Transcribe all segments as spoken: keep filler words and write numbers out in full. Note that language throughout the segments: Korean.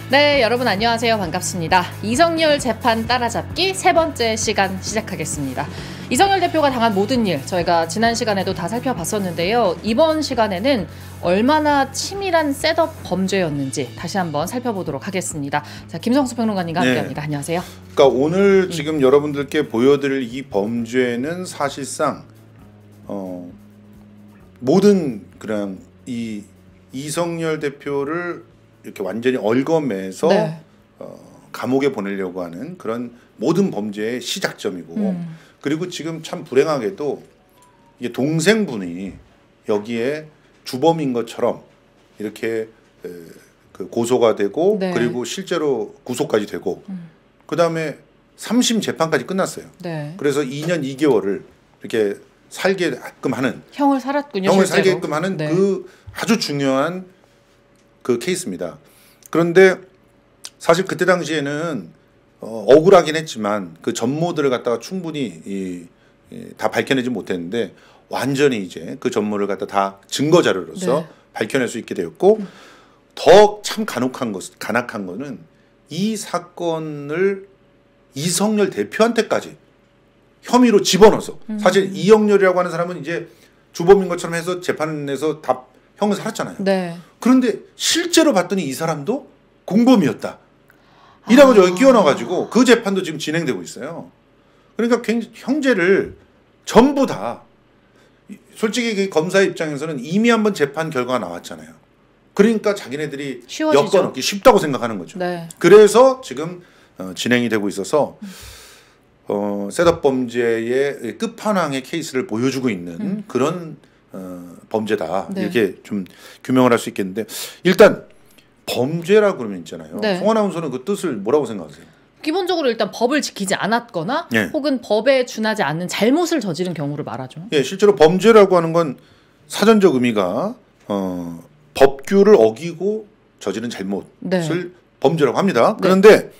네, 여러분 안녕하세요. 반갑습니다. 이성열 재판 따라잡기 세 번째 시간 시작하겠습니다. 이성열 대표가 당한 모든 일 저희가 지난 시간에도 다 살펴봤었는데요. 이번 시간에는 얼마나 치밀한 셋업 범죄였는지 다시 한번 살펴보도록 하겠습니다. 자, 김성수 평론가님과 함께합니다. 네. 안녕하세요. 그러니까 오늘 음. 지금 여러분들께 보여드릴 이 범죄는 사실상 어, 모든 그냥 이 이성열 대표를 이렇게 완전히 얽어매서 네. 어, 감옥에 보내려고 하는 그런 모든 범죄의 시작점이고 음. 그리고 지금 참 불행하게도 이게 동생분이 여기에 주범인 것처럼 이렇게 에, 그 고소가 되고 네. 그리고 실제로 구속까지 되고 음. 그 다음에 삼심 재판까지 끝났어요. 네. 그래서 이 년 이 개월을 이렇게 살게끔 하는 형을 살았군요. 형을 실제로. 살게끔 하는 네. 그 아주 중요한 그 케이스입니다. 그런데 사실 그때 당시에는 어, 억울하긴 했지만 그 전모들을 갖다가 충분히 이, 이, 다 밝혀내지 못했는데 완전히 이제 그 전모를 갖다 다 증거 자료로서 네. 밝혀낼 수 있게 되었고 음. 더 참 간혹한 것, 간악한 거는 이 사건을 이성열 대표한테까지 혐의로 집어넣어서 음. 사실 이영렬이라고 하는 사람은 이제 주범인 것처럼 해서 재판에서 다 형을 살았잖아요. 네. 그런데 실제로 봤더니 이 사람도 공범이었다. 이라고 아. 저기 끼워넣어가지고 그 재판도 지금 진행되고 있어요. 그러니까 형제를 전부 다 솔직히 검사 입장에서는 이미 한번 재판 결과가 나왔잖아요. 그러니까 자기네들이 엮어넣기 쉽다고 생각하는 거죠. 네. 그래서 지금 어, 진행이 되고 있어서 어, 셋업 범죄의 끝판왕의 케이스를 보여주고 있는 음. 그런 어, 범죄다 네. 이렇게 좀 규명을 할 수 있겠는데 일단 범죄라 그러면 있잖아요. 네. 송 아나운서는 그 뜻을 뭐라고 생각하세요? 기본적으로 일단 법을 지키지 않았거나 네. 혹은 법에 준하지 않는 잘못을 저지른 경우를 말하죠. 예, 실제로 범죄라고 하는 건 사전적 의미가 어, 법규를 어기고 저지른 잘못을 네. 범죄라고 합니다. 그런데 네.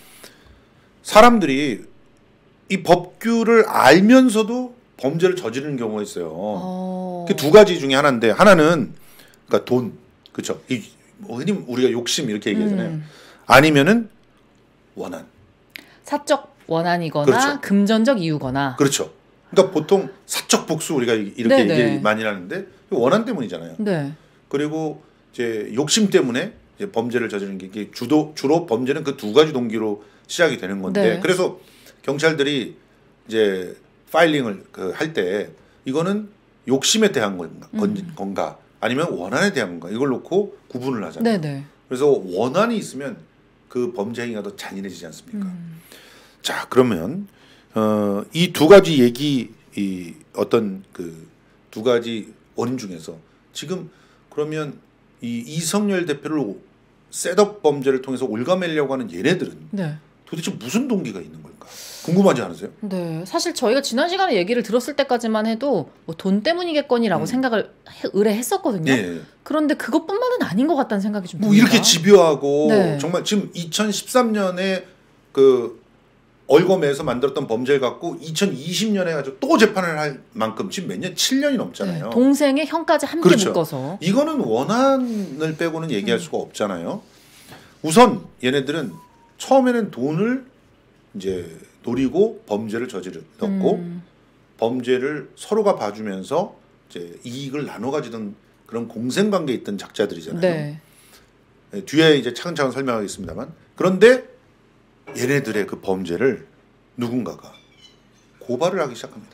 사람들이 이 법규를 알면서도 범죄를 저지르는 경우가 있어요. 어... 그 두 가지 중에 하나인데 하나는 그러니까 돈, 그렇죠. 이 흔히 우리가 욕심 이렇게 얘기하잖아요. 음. 아니면은 원한, 사적 원한이거나 그렇죠. 금전적 이유거나. 그렇죠. 그러니까 보통 사적 복수 우리가 이렇게 얘기 많이 하는데 원한 때문이잖아요. 네. 그리고 이제 욕심 때문에 이제 범죄를 저지르는 게 주도 주로 범죄는 그 두 가지 동기로 시작이 되는 건데 네. 그래서 경찰들이 이제 파일링을 그 할 때 이거는 욕심에 대한 건가, 음. 건가 아니면 원한에 대한 건가 이걸 놓고 구분을 하잖아요. 네네. 그래서 원한이 있으면 그 범죄 행위가 더 잔인해지지 않습니까? 음. 자 그러면 어, 이 두 가지 얘기 이 어떤 그 두 가지 원인 중에서 지금 그러면 이 이성열 대표를 셋업 범죄를 통해서 올가매려고 하는 얘네들은 네. 도대체 무슨 동기가 있는 걸까? 궁금하지 않으세요? 네, 사실 저희가 지난 시간에 얘기를 들었을 때까지만 해도 뭐 돈 때문이겠거니라고 음. 생각을 해, 의뢰했었거든요. 네. 그런데 그것뿐만은 아닌 것 같다는 생각이 좀 듭니다. 뭐 이렇게 집요하고 네. 정말 지금 이천십삼 년에 그 얼검에서 만들었던 범죄를 갖고 이천이십 년에 가지고 또 재판을 할 만큼 지금 몇 년? 칠 년이 넘잖아요. 네, 동생의 형까지 함께 그렇죠. 묶어서. 이거는 원한을 빼고는 얘기할 음. 수가 없잖아요. 우선 얘네들은 처음에는 돈을 이제 노리고 범죄를 저질렀고 음. 범죄를 서로가 봐주면서 이제 이익을 나눠 가지던 그런 공생관계에 있던 작자들이잖아요. 네. 네, 뒤에 이제 차근차근 설명하겠습니다만 그런데 얘네들의 그 범죄를 누군가가 고발을 하기 시작합니다.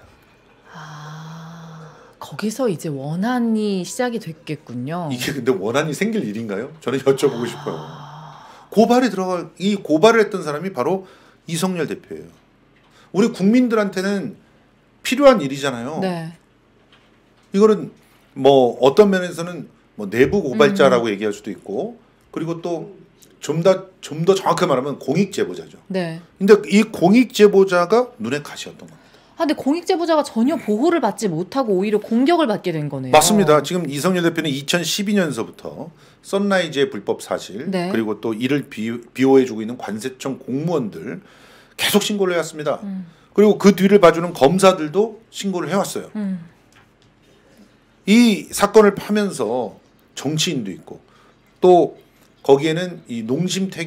아, 거기서 이제 원한이 시작이 됐겠군요. 이게 근데 원한이 생길 일인가요? 저는 여쭤보고 아... 싶어요. 고발에 들어갈 이 고발을 했던 사람이 바로 이성열 대표예요. 우리 국민들한테는 필요한 일이잖아요. 네. 이거는 뭐 어떤 면에서는 뭐 내부 고발자라고 음. 얘기할 수도 있고 그리고 또 좀 더 좀 더 정확하게 말하면 공익 제보자죠. 네. 근데 이 공익 제보자가 눈에 가시였던 겁니다. 아, 근데 공익 제보자가 전혀 보호를 받지 못하고 오히려 공격을 받게 된 거네요. 맞습니다. 지금 이성열 대표는 이천십이 년서부터 선라이즈의 불법 사실 네. 그리고 또 이를 비, 비호해주고 있는 관세청 공무원들 계속 신고를 해왔습니다. 음. 그리고 그 뒤를 봐주는 검사들도 신고를 해왔어요. 음. 이 사건을 파면서 정치인도 있고 또 거기에는 이 농심태경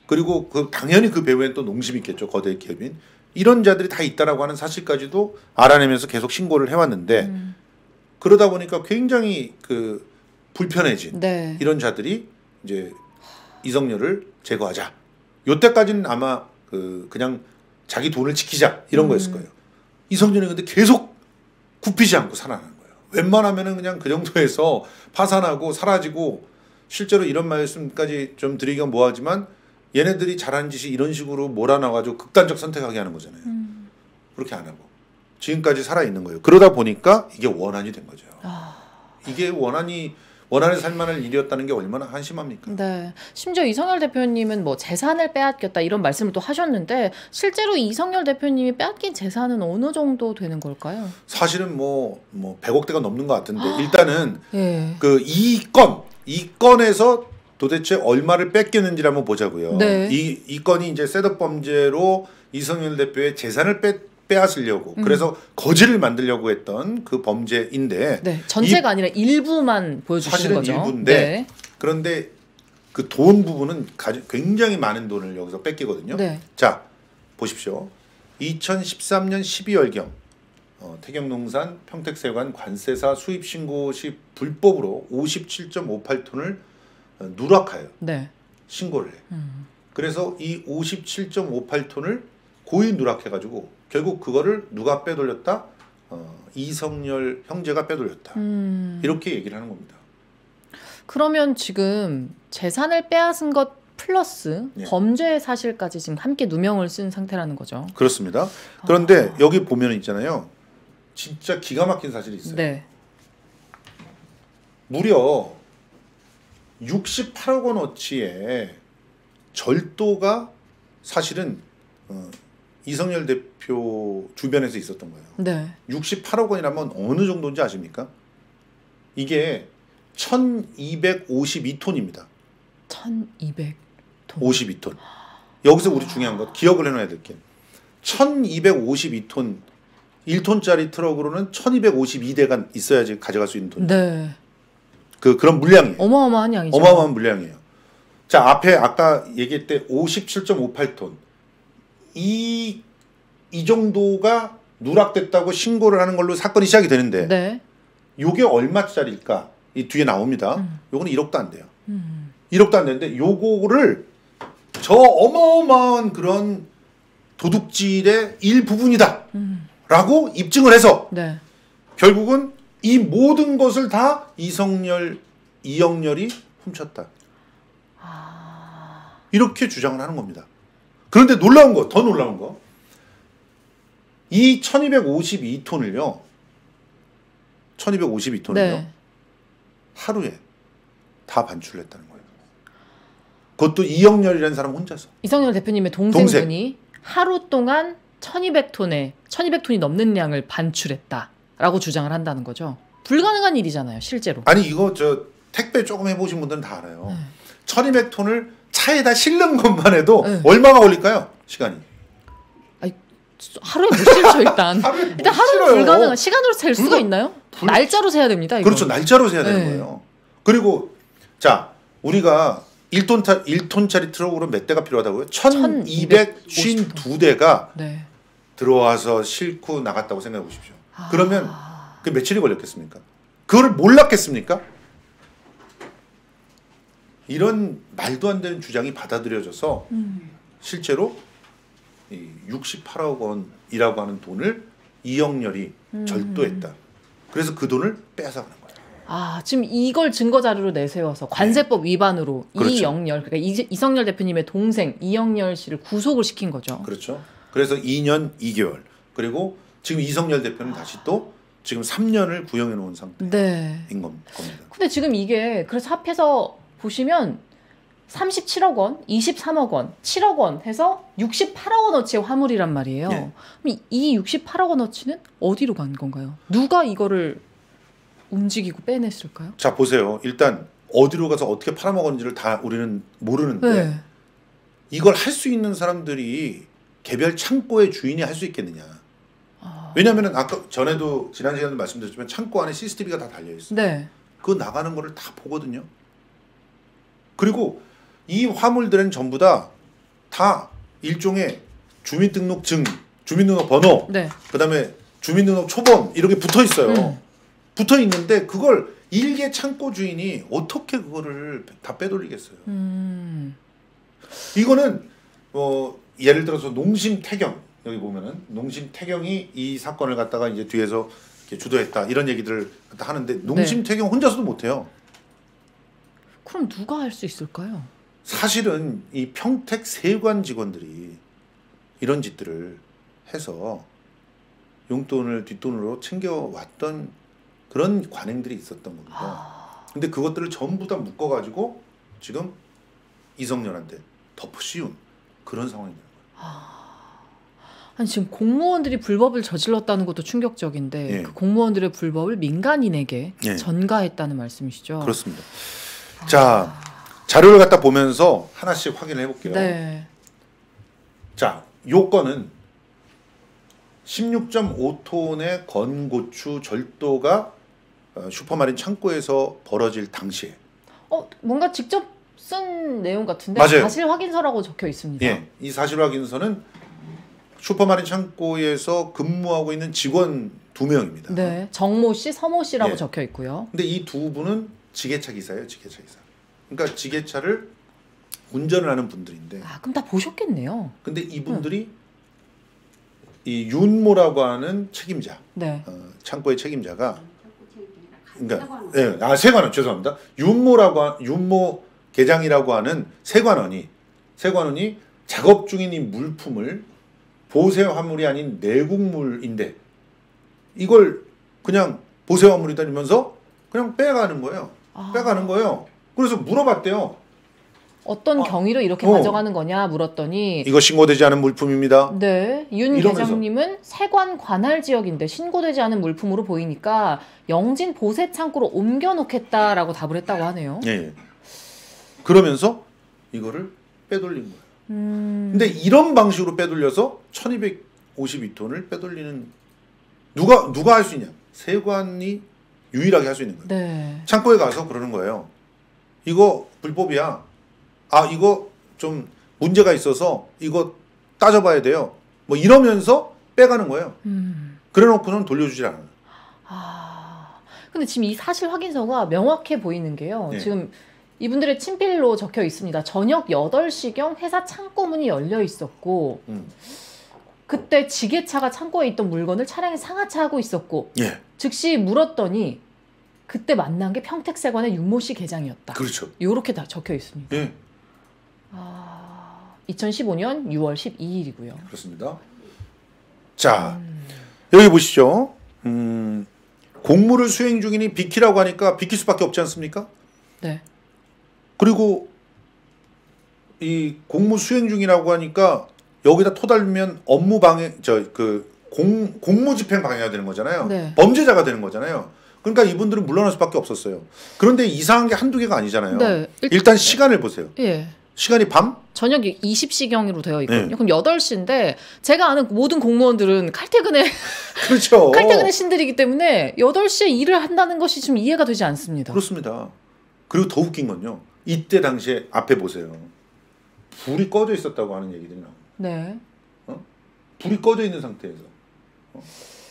그리고 그 당연히 그 배후엔 또 농심이 있겠죠. 거대 기업인. 이런 자들이 다 있다라고 하는 사실까지도 알아내면서 계속 신고를 해왔는데 음. 그러다 보니까 굉장히 그 불편해진 네. 이런 자들이 이제 이성열을 제거하자. 요때까지는 아마 그 그냥 자기 돈을 지키자 이런 음. 거였을 거예요. 이성열이 근데 계속 굽히지 않고 살아나는 거예요. 웬만하면은 그냥 그 정도에서 파산하고 사라지고 실제로 이런 말씀까지 좀 드리기가 뭐하지만 얘네들이 잘하는 짓이 이런 식으로 몰아나가지고 극단적 선택하게 하는 거잖아요. 음. 그렇게 안 하고 지금까지 살아있는 거예요. 그러다 보니까 이게 원한이 된 거죠. 아. 이게 원한이 원한에 살만한 일이었다는 게 얼마나 한심합니까? 네. 심지어 이성열 대표님은 뭐 재산을 빼앗겼다 이런 말씀을 또 하셨는데 실제로 이성열 대표님이 빼앗긴 재산은 어느 정도 되는 걸까요? 사실은 뭐, 뭐 백억대가 넘는 것 같은데 일단은 예. 그 이 건, 이 건에서 도대체 얼마를 뺏겼는지를 한번 보자고요. 네. 이, 이 건이 이제 셋업 범죄로 이성열 대표의 재산을 빼, 빼앗으려고 음. 그래서 거지를 만들려고 했던 그 범죄인데 네. 전체가 아니라 일부만 보여주시는 사실은 거죠. 일부인데 네. 그런데 그 돈 부분은 가지, 굉장히 많은 돈을 여기서 뺏기거든요. 네. 자 보십시오. 이천십삼 년 십이월경 어, 태경농산 평택세관 관세사 수입신고 시 불법으로 오십칠 점 오팔 톤을 어, 누락하여 네. 신고를 해. 음. 그래서 이 오십칠 점 오팔 톤을 고의 누락해가지고 결국 그거를 누가 빼돌렸다? 어, 이성열 형제가 빼돌렸다. 음. 이렇게 얘기를 하는 겁니다. 그러면 지금 재산을 빼앗은 것 플러스 예. 범죄 사실까지 지금 함께 누명을 쓴 상태라는 거죠. 그렇습니다. 그런데 아. 여기 보면 있잖아요. 진짜 기가 막힌 사실이 있어요. 네. 무려 육십팔억 원어치의 절도가 사실은 어, 이성열 대표 주변에서 있었던 거예요. 네. 육십팔억 원이라면 어느 정도인지 아십니까? 이게 천이백오십이 톤입니다. 천이백 톤. 오십이 톤. 여기서 우리 중요한 것 기억을 해놔야 될 게 천이백오십이 톤 일 톤짜리 트럭으로는 천이백오십이 대가 있어야지 가져갈 수 있는 돈. 네. 그 그런 물량이에요. 어마어마한 양이죠. 어마어마한 물량이에요. 자, 앞에 아까 얘기할 때 오십칠 점 오팔 톤. 이, 이 정도가 누락됐다고 신고를 하는 걸로 사건이 시작이 되는데 네. 요게 얼마짜리일까? 이 뒤에 나옵니다. 음. 요거는 일억도 안 돼요. 음. 일억도 안 되는데 요거를 저 어마어마한 그런 도둑질의 일부분이다. 음. 라고 입증을 해서 네. 결국은 이 모든 것을 다 이성열, 이영렬이 훔쳤다. 아. 이렇게 주장을 하는 겁니다. 그런데 놀라운 거, 더 놀라운 거. 이 천이백오십이 톤을요. 천이백오십이 톤을요. 네. 하루에 다 반출했다는 거예요. 그것도 이영렬이라는 사람 혼자서. 이성열 대표님의 동생분이 동생. 하루 동안 천이백 톤에 천이백 톤이 넘는 양을 반출했다라고 주장을 한다는 거죠. 불가능한 일이잖아요, 실제로. 아니 이거 저 택배 조금 해보신 분들은 다 알아요. 네. 천이백 톤을 차에다 실는 것만 해도 네. 얼마가 걸릴까요? 시간이. 하루에 못 실죠 일단. 하루에 일단 못 하루는 실어요. 불가능한 시간으로 셀 수가 불가- 있나요? 불- 날짜로 세야 됩니다. 이거. 그렇죠. 날짜로 세야 되는 네. 거예요. 그리고 자 우리가 일 톤 타, 일 톤짜리 트럭으로 몇 대가 필요하다고요? 천이백오십이 대가 네. 들어와서 싣고 나갔다고 생각해 보십시오. 아. 그러면 그 며칠이 걸렸겠습니까? 그거를 몰랐겠습니까? 이런 말도 안 되는 주장이 받아들여져서 음. 실제로 이 육십팔억 원이라고 하는 돈을 이영렬이 음. 절도했다. 그래서 그 돈을 빼앗아가는 거예요. 아 지금 이걸 증거 자료로 내세워서 관세법 위반으로 그렇죠. 이영렬 그러니까 이, 이성열 대표님의 동생 이영렬 씨를 구속을 시킨 거죠. 그렇죠. 그래서 이 년 이 개월 그리고 지금 이성열 대표는 다시 또 지금 삼 년을 구형해 놓은 상태인 네. 겁니다. 근데 지금 이게 그래서 합해서 보시면 삼십칠억 원, 이십삼억 원, 칠억 원 해서 육십팔억 원어치의 화물이란 말이에요. 예. 그럼 이 육십팔억 원어치는 어디로 간 건가요? 누가 이거를 움직이고 빼냈을까요? 자 보세요. 일단 어디로 가서 어떻게 팔아먹었는지를 다 우리는 모르는데 네. 이걸 할 수 있는 사람들이 개별 창고의 주인이 할 수 있겠느냐. 아... 왜냐하면 아까 전에도 지난 시간에 말씀드렸지만 창고 안에 씨씨티비가 다 달려 있어요. 네. 그거 나가는 거를 다 보거든요. 그리고 이 화물들은 전부 다 다 일종의 주민등록증, 주민등록번호, 네. 그다음에 주민등록 초본 이렇게 붙어 있어요. 음. 붙어 있는데 그걸 일개 창고 주인이 어떻게 그거를 다 빼돌리겠어요. 음. 이거는 어 예를 들어서 농심 태경 여기 보면은 농심 태경이 이 사건을 갖다가 이제 뒤에서 이렇게 주도했다 이런 얘기들을 갖다 하는데 농심 네. 태경 혼자서도 못해요. 그럼 누가 할 수 있을까요? 사실은 이 평택 세관 직원들이 이런 짓들을 해서 용돈을 뒷돈으로 챙겨왔던 그런 관행들이 있었던 겁니다. 아... 근데 그것들을 전부 다 묶어가지고 지금 이성렬한테 덮어씌운 그런 상황이 되는 거예요. 아... 아니 지금 공무원들이 불법을 저질렀다는 것도 충격적인데 예. 그 공무원들의 불법을 민간인에게 예. 전가했다는 말씀이시죠? 그렇습니다. 아... 자 자료를 갖다 보면서 하나씩 확인을 해볼게요. 네. 자, 요건은 십육 점 오 톤의 건고추 절도가 슈퍼마린 창고에서 벌어질 당시에. 어 뭔가 직접 쓴 내용 같은데 맞아요. 사실 확인서라고 적혀 있습니다. 예, 이 사실 확인서는 슈퍼마린 창고에서 근무하고 있는 직원 두 명입니다. 네, 정모 씨, 서모 씨라고 예. 적혀 있고요. 근데 이 두 분은 지게차 기사예요, 지게차 기사. 그러니까 지게차를 운전을 하는 분들인데. 아 그럼 다 보셨겠네요. 근데 이분들이 음. 이 윤모라고 하는 책임자, 네. 어, 창고의 책임자가, 그러니까 예, 아 세관원 죄송합니다. 윤모라고 하, 윤모 계장이라고 하는 세관원이 세관원이 작업 중인 이 물품을 보세 화물이 아닌 내국물인데 이걸 그냥 보세 화물이다 이러면서 그냥 빼가는 거예요. 아. 빼가는 거예요. 그래서 물어봤대요. 어떤 아, 경위로 이렇게 어. 가져가는 거냐 물었더니 이거 신고되지 않은 물품입니다. 네, 윤 이러면서. 계장님은 세관 관할 지역인데 신고되지 않은 물품으로 보이니까 영진 보세 창고로 옮겨 놓겠다라고 답을 했다고 하네요. 예, 예. 그러면서 이거를 빼돌린 거예요. 음... 근데 이런 방식으로 빼돌려서 천이백오십이 톤을 빼돌리는 누가 누가 할 수 있냐? 세관이 유일하게 할 수 있는 거예요. 네. 창고에 가서 그러는 거예요. 이거 불법이야. 아 이거 좀 문제가 있어서 이거 따져봐야 돼요. 뭐 이러면서 빼가는 거예요. 음... 그래놓고는 돌려주질 않아요. 아, 근데 지금 이 사실 확인서가 명확해 보이는 게요. 네. 지금 이분들의 친필로 적혀 있습니다. 저녁 여덟 시경 회사 창고 문이 열려 있었고 음. 그때 지게차가 창고에 있던 물건을 차량에 상하차하고 있었고 예. 즉시 물었더니 그때 만난 게 평택세관의 윤모 씨 계장이었다. 그렇죠. 이렇게 다 적혀 있습니다. 예. 아, 이천십오 년 유월 십이일이고요. 그렇습니다. 자 음. 여기 보시죠. 음, 공무를 수행 중이니 비키라고 하니까 비킬 수밖에 없지 않습니까? 네. 그리고 이 공무 수행 중이라고 하니까 여기다 토달면 업무 방해 저 그 공 공무 집행 방해가 되는 거잖아요. 네. 범죄자가 되는 거잖아요. 그러니까 이분들은 물러날 수밖에 없었어요. 그런데 이상한 게 한두 개가 아니잖아요. 네. 일단 시간을 보세요. 예. 시간이 밤? 저녁 이십 시경으로 되어 있거든요. 네. 그럼 여덟 시인데 제가 아는 모든 공무원들은 칼퇴근에 그렇죠. 칼퇴근의 신들이기 때문에 여덟 시에 일을 한다는 것이 좀 이해가 되지 않습니다. 그렇습니다. 그리고 더 웃긴 건요. 이때 당시에 앞에 보세요. 불이 꺼져 있었다고 하는 얘기들이 나와요. 네. 어? 불이 꺼져 있는 상태에서. 어.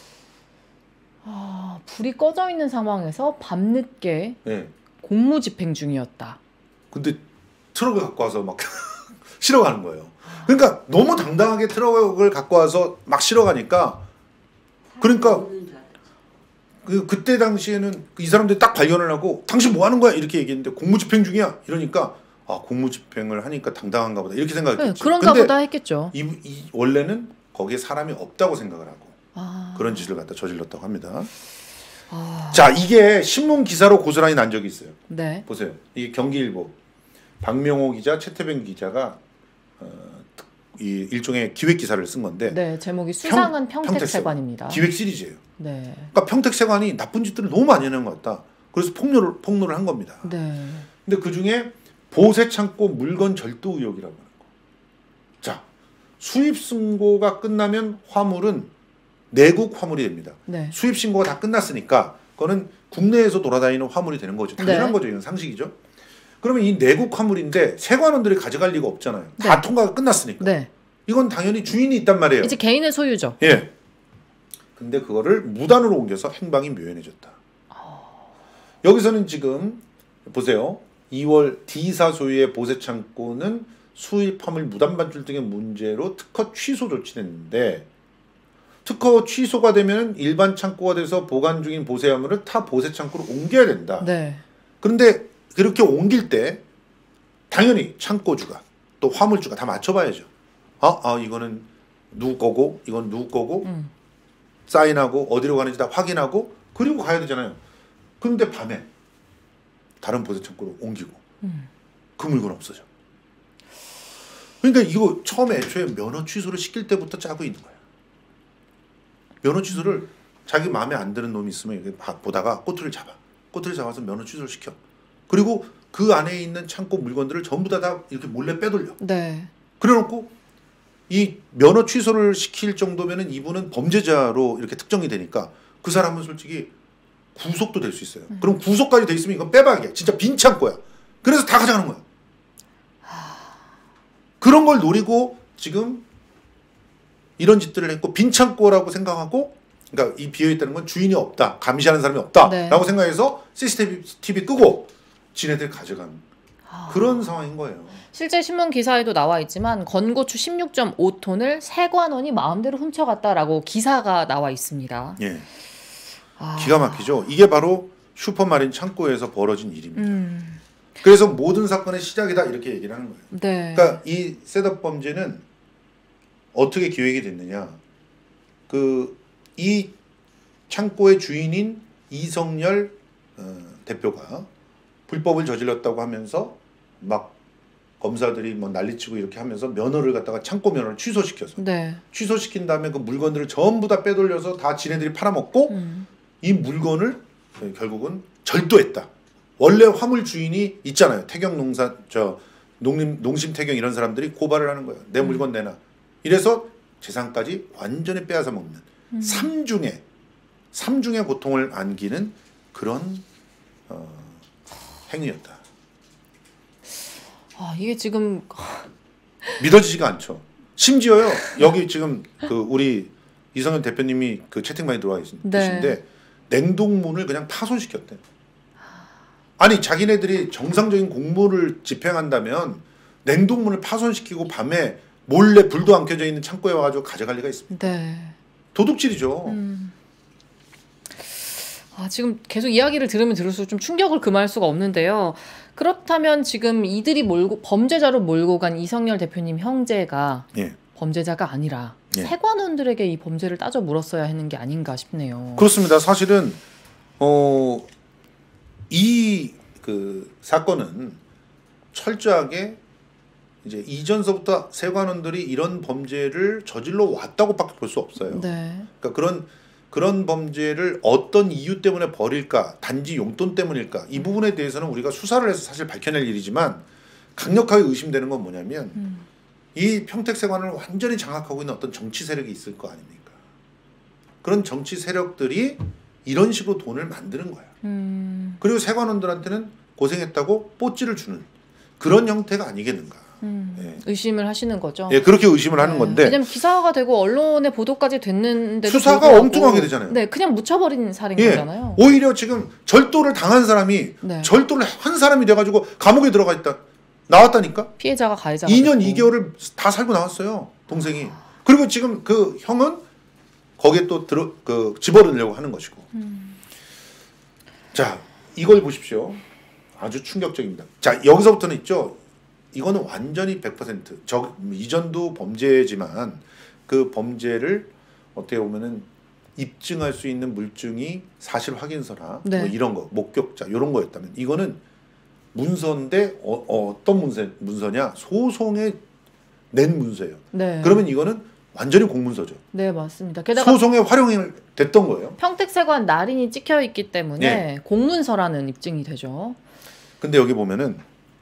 아, 불이 꺼져 있는 상황에서 밤늦게 네. 공무 집행 중이었다. 근데 트럭을 갖고 와서 막 실어 가는 거예요. 그러니까 너무 당당하게 트럭을 갖고 와서 막 실어 가니까 그러니까 그 그때 당시에는 이 사람들이 딱 발견을 하고 당신 뭐 하는 거야 이렇게 얘기했는데 공무 집행 중이야 이러니까 아 공무 집행을 하니까 당당한가 보다 이렇게 생각했겠죠. 네, 그런가 보다 했겠죠. 이, 이 원래는 거기에 사람이 없다고 생각을 하고 아... 그런 짓을 갖다 저질렀다고 합니다. 아... 자 이게 신문 기사로 고스란히 난 적이 있어요. 네. 보세요. 이게 경기일보 박명호 기자, 최태병 기자가 어, 이 일종의 기획 기사를 쓴 건데 네, 제목이 수상한 평택세관입니다. 기획 시리즈예요. 네. 그러니까 평택세관이 나쁜 짓들을 너무 많이 하는 것 같다. 그래서 폭로를 폭로를 한 겁니다. 네. 근데 그 중에 보세 창고 물건 절도 의혹이라고 하는 거. 자, 수입 신고가 끝나면 화물은 내국 화물이 됩니다. 네. 수입 신고가 다 끝났으니까 그거는 국내에서 돌아다니는 화물이 되는 거죠. 당연한 네. 거죠. 이건 상식이죠. 그러면 이 내국 화물인데 세관원들이 가져갈 리가 없잖아요. 네. 다 통과가 끝났으니까. 네. 이건 당연히 주인이 있단 말이에요. 이제 개인의 소유죠. 예. 근데 그거를 무단으로 옮겨서 행방이 묘연해졌다. 여기서는 지금 보세요. 이월 D사 소유의 보세 창고는 수입 화물 무단 반출 등의 문제로 특허 취소 조치됐는데 특허 취소가 되면 일반 창고가 돼서 보관 중인 보세 화물을 타 보세 창고로 옮겨야 된다. 네. 그런데 그렇게 옮길 때 당연히 창고주가 또 화물주가 다 맞춰봐야죠. 아, 아 이거는 누구 거고 이건 누구 거고 음. 사인하고 어디로 가는지 다 확인하고 그리고 가야 되잖아요. 그런데 밤에 다른 보세 창고로 옮기고 음. 그 물건 없어져. 그러니까 이거 처음에 애초에 면허 취소를 시킬 때부터 짜고 있는 거야. 면허 취소를 자기 마음에 안 드는 놈이 있으면 이렇게 보다가 꼬투리를 잡아. 꼬투리 잡아서 면허 취소를 시켜. 그리고 그 안에 있는 창고 물건들을 전부 다, 다 이렇게 몰래 빼돌려. 네. 그래놓고 이 면허 취소를 시킬 정도면은 이분은 범죄자로 이렇게 특정이 되니까 그 사람은 솔직히 구속도 될 수 있어요. 음. 그럼 구속까지 돼 있으면 이건 빼박이야. 진짜 빈 창고야. 그래서 다 가져가는 거야. 하... 그런 걸 노리고 지금 이런 짓들을 했고 빈 창고라고 생각하고 그러니까 이 비어있다는 건 주인이 없다. 감시하는 사람이 없다. 네. 라고 생각해서 씨씨티비 끄고 지네들 가져간 하... 그런 상황인 거예요. 실제 신문 기사에도 나와 있지만 건고추 십육 점 오 톤을 세관원이 마음대로 훔쳐갔다라고 기사가 나와 있습니다. 예. 아... 기가 막히죠. 이게 바로 슈퍼마린 창고에서 벌어진 일입니다. 음... 그래서 모든 사건의 시작이다 이렇게 얘기를 하는 거예요. 네. 그러니까 이 셋업 범죄는 어떻게 기획이 됐느냐. 그 이 창고의 주인인 이성열 어, 대표가 불법을 저질렀다고 하면서 막 검사들이 뭐 난리치고 이렇게 하면서 면허를 갖다가 창고 면허를 취소시켜서 네. 취소시킨 다음에 그 물건들을 전부 다 빼돌려서 다 지네들이 팔아먹고 음. 이 물건을 결국은 절도했다. 원래 화물 주인이 있잖아요. 태경 농산 저 농림 농심 태경 이런 사람들이 고발을 하는 거예요. 내 물건 음. 내놔. 이래서 재산까지 완전히 빼앗아 먹는 음. 삼중의 삼중의 고통을 안기는 그런 어, 행위였다. 아 이게 지금 믿어지지가 않죠. 심지어요 여기 지금 그 우리 이성현 대표님이 그 채팅방에 들어와 계신데 네. 냉동문을 그냥 파손시켰대. 아니 자기네들이 정상적인 공무를 집행한다면 냉동문을 파손시키고 밤에 몰래 불도 안 켜져 있는 창고에 와가지고 가져갈 리가 있습니다. 네. 도둑질이죠. 음. 아 지금 계속 이야기를 들으면 들을수록 좀 충격을 금할 수가 없는데요. 그렇다면 지금 이들이 몰고 범죄자로 몰고 간 이성열 대표님 형제가 예. 범죄자가 아니라 예. 세관원들에게 이 범죄를 따져 물었어야 하는 게 아닌가 싶네요. 그렇습니다. 사실은 어, 이 그 사건은 철저하게 이제 이전서부터 세관원들이 이런 범죄를 저질러 왔다고밖에 볼 수 없어요. 네. 그러니까 그런 그런 범죄를 어떤 이유 때문에 벌일까, 단지 용돈 때문일까 이 부분에 대해서는 우리가 수사를 해서 사실 밝혀낼 일이지만 강력하게 의심되는 건 뭐냐면 음. 이 평택세관을 완전히 장악하고 있는 어떤 정치 세력이 있을 거 아닙니까? 그런 정치 세력들이 이런 식으로 돈을 만드는 거야. 음. 그리고 세관원들한테는 고생했다고 뽀찌를 주는 그런 형태가 아니겠는가. 음. 예. 의심을 하시는 거죠. 예, 그렇게 의심을 네. 하는 건데. 왜냐면 기사가 되고 언론의 보도까지 됐는데 수사가 엉뚱하게 되잖아요. 네, 그냥 묻혀버린 살인 예. 거잖아요. 오히려 지금 절도를 당한 사람이 네. 절도를 한 사람이 돼가지고 감옥에 들어가 있다. 나왔다니까. 피해자가 가해자가 이 년 됐고. 이 개월을 다 살고 나왔어요. 동생이. 아. 그리고 지금 그 형은 거기에 또 들어 그 집어넣으려고 하는 것이고. 음. 자, 이걸 보십시오. 아주 충격적입니다. 자, 여기서부터는 있죠. 이거는 완전히 백 퍼센트. 저 이전도 범죄지만 그 범죄를 어떻게 보면은 입증할 수 있는 물증이 사실 확인서나 네. 뭐 이런 거, 목격자 이런 거였다면 이거는 문서인데 어, 어, 어떤 문서 문서냐? 소송에 낸 문서예요. 네. 그러면 이거는 완전히 공문서죠. 네, 맞습니다. 게다가 소송에 활용이 됐던 거예요. 평택세관 날인이 찍혀 있기 때문에 네. 공문서라는 입증이 되죠. 근데 여기 보면은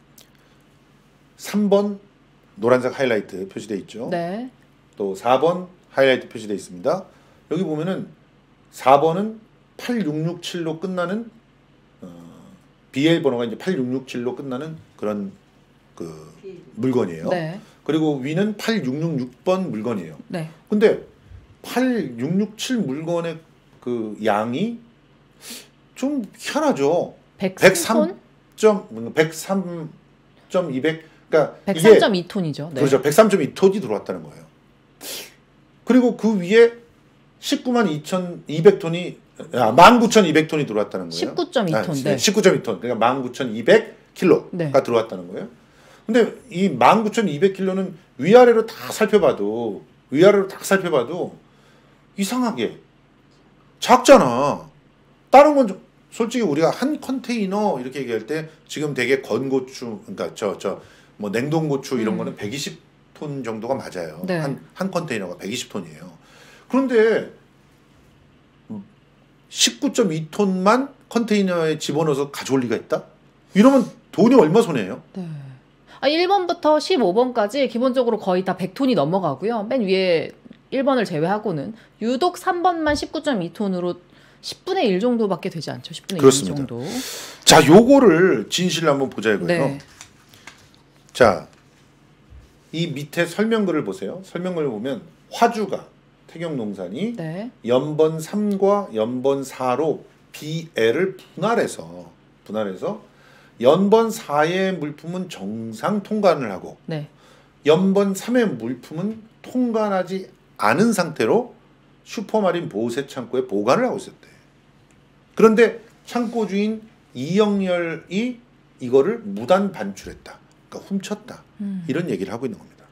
삼 번 노란색 하이라이트 표시되어 있죠. 네. 또 사 번 하이라이트 표시되어 있습니다. 여기 보면은 사 번은 팔육육칠로 끝나는 어, 비엘 번호가 이제 팔육육칠로 끝나는 그런 그 물건이에요. 네. 그리고 위는 팔육육육 번 물건이에요. 네. 근데 팔육육칠 물건의 그 양이 좀 희한하죠. 백삼 톤? 백삼 점 이백 그러니까 백삼 점 이 톤이죠. 네. 그렇죠. 백삼 점 이 톤이 들어왔다는 거예요. 그리고 그 위에 십구만 이천이백 톤이 아, 만 구천이백 톤이 들어왔다는 거예요. 십구 점 이 톤. 아, 네. 십구 점 이 톤. 그러니까 만 구천이백 킬로가 네. 들어왔다는 거예요. 근데 이 만 구천이백 킬로는 위아래로 다 살펴봐도 위아래로 다 살펴봐도 이상하게 작잖아. 다른 건 좀, 솔직히 우리가 한 컨테이너 이렇게 얘기할 때 지금 되게 건고추 그러니까 저 저 뭐 냉동고추 이런 음. 거는 백이십 톤 정도가 맞아요. 네. 한, 한 컨테이너가 백이십 톤이에요. 그런데 십구 점 이 톤만 컨테이너에 집어넣어서 가져올 리가 있다? 이러면 돈이 얼마 손해예요? 네. 아, 일 번부터 십오 번까지 기본적으로 거의 다 백 톤이 넘어가고요. 맨 위에 일 번을 제외하고는 유독 삼 번만 십구 점 이 톤으로 십분의 일 정도밖에 되지 않죠. 십분의 그렇습니다. 일 정도. 자, 요거를 진실을 한번 보자 이거예요. 네. 자, 이 밑에 설명글을 보세요. 설명글을 보면 화주가 태경농산이 네. 연번 삼과 연번 사로 비엘을 분할해서 분할해서 연번 사의 물품은 정상 통관을 하고 네. 연번 삼의 물품은 통관하지 않은 상태로 슈퍼마린 보호세 창고에 보관을 하고 있었대. 그런데 창고주인 이영렬이 이거를 무단 반출했다. 그러니까 훔쳤다. 음. 이런 얘기를 하고 있는 겁니다.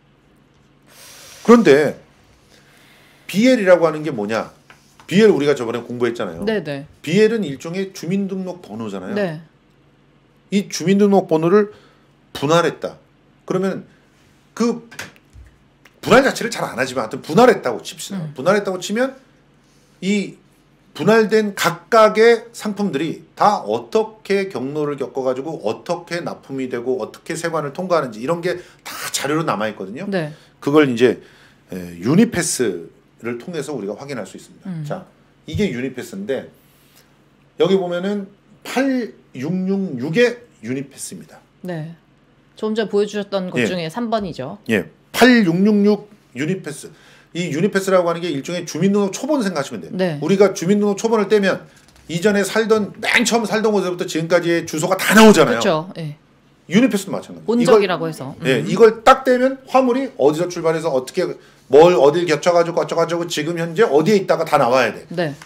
그런데 비엘이라고 하는 게 뭐냐? 비엘 우리가 저번에 공부했잖아요. 네네. 비엘은 일종의 주민등록 번호잖아요. 네. 이 주민등록 번호를 분할했다. 그러면 그 분할 자체를 잘 안 하지만 하여튼 분할했다고 칩시다. 음. 분할했다고 치면 이 분할된 각각의 상품들이 다 어떻게 경로를 겪어가지고 어떻게 납품이 되고 어떻게 세관을 통과하는지 이런 게 다 자료로 남아있거든요. 네. 그걸 이제 에, 유니패스를 통해서 우리가 확인할 수 있습니다. 음. 자, 이게 유니패스인데 여기 보면은 팔육육육의 유니패스입니다. 네. 조금 전 보여주셨던 것 예. 중에 삼 번이죠. 예, 팔육육육 유니패스. 이 유니패스라고 하는 게 일종의 주민등록 초본 생각하시면 돼요. 네. 우리가 주민등록 초본을 떼면 이전에 살던 맨 처음 살던 곳에부터 지금까지의 주소가 다 나오잖아요. 그렇죠. 예. 유니패스도 마찬가지입니다. 온적이라고 해서. 예, 음. 이걸 딱 떼면 화물이 어디서 출발해서 어떻게 뭘 어딜 겹쳐가지고 어쩌가지고 지금 현재 어디에 있다가 다 나와야 돼. 네.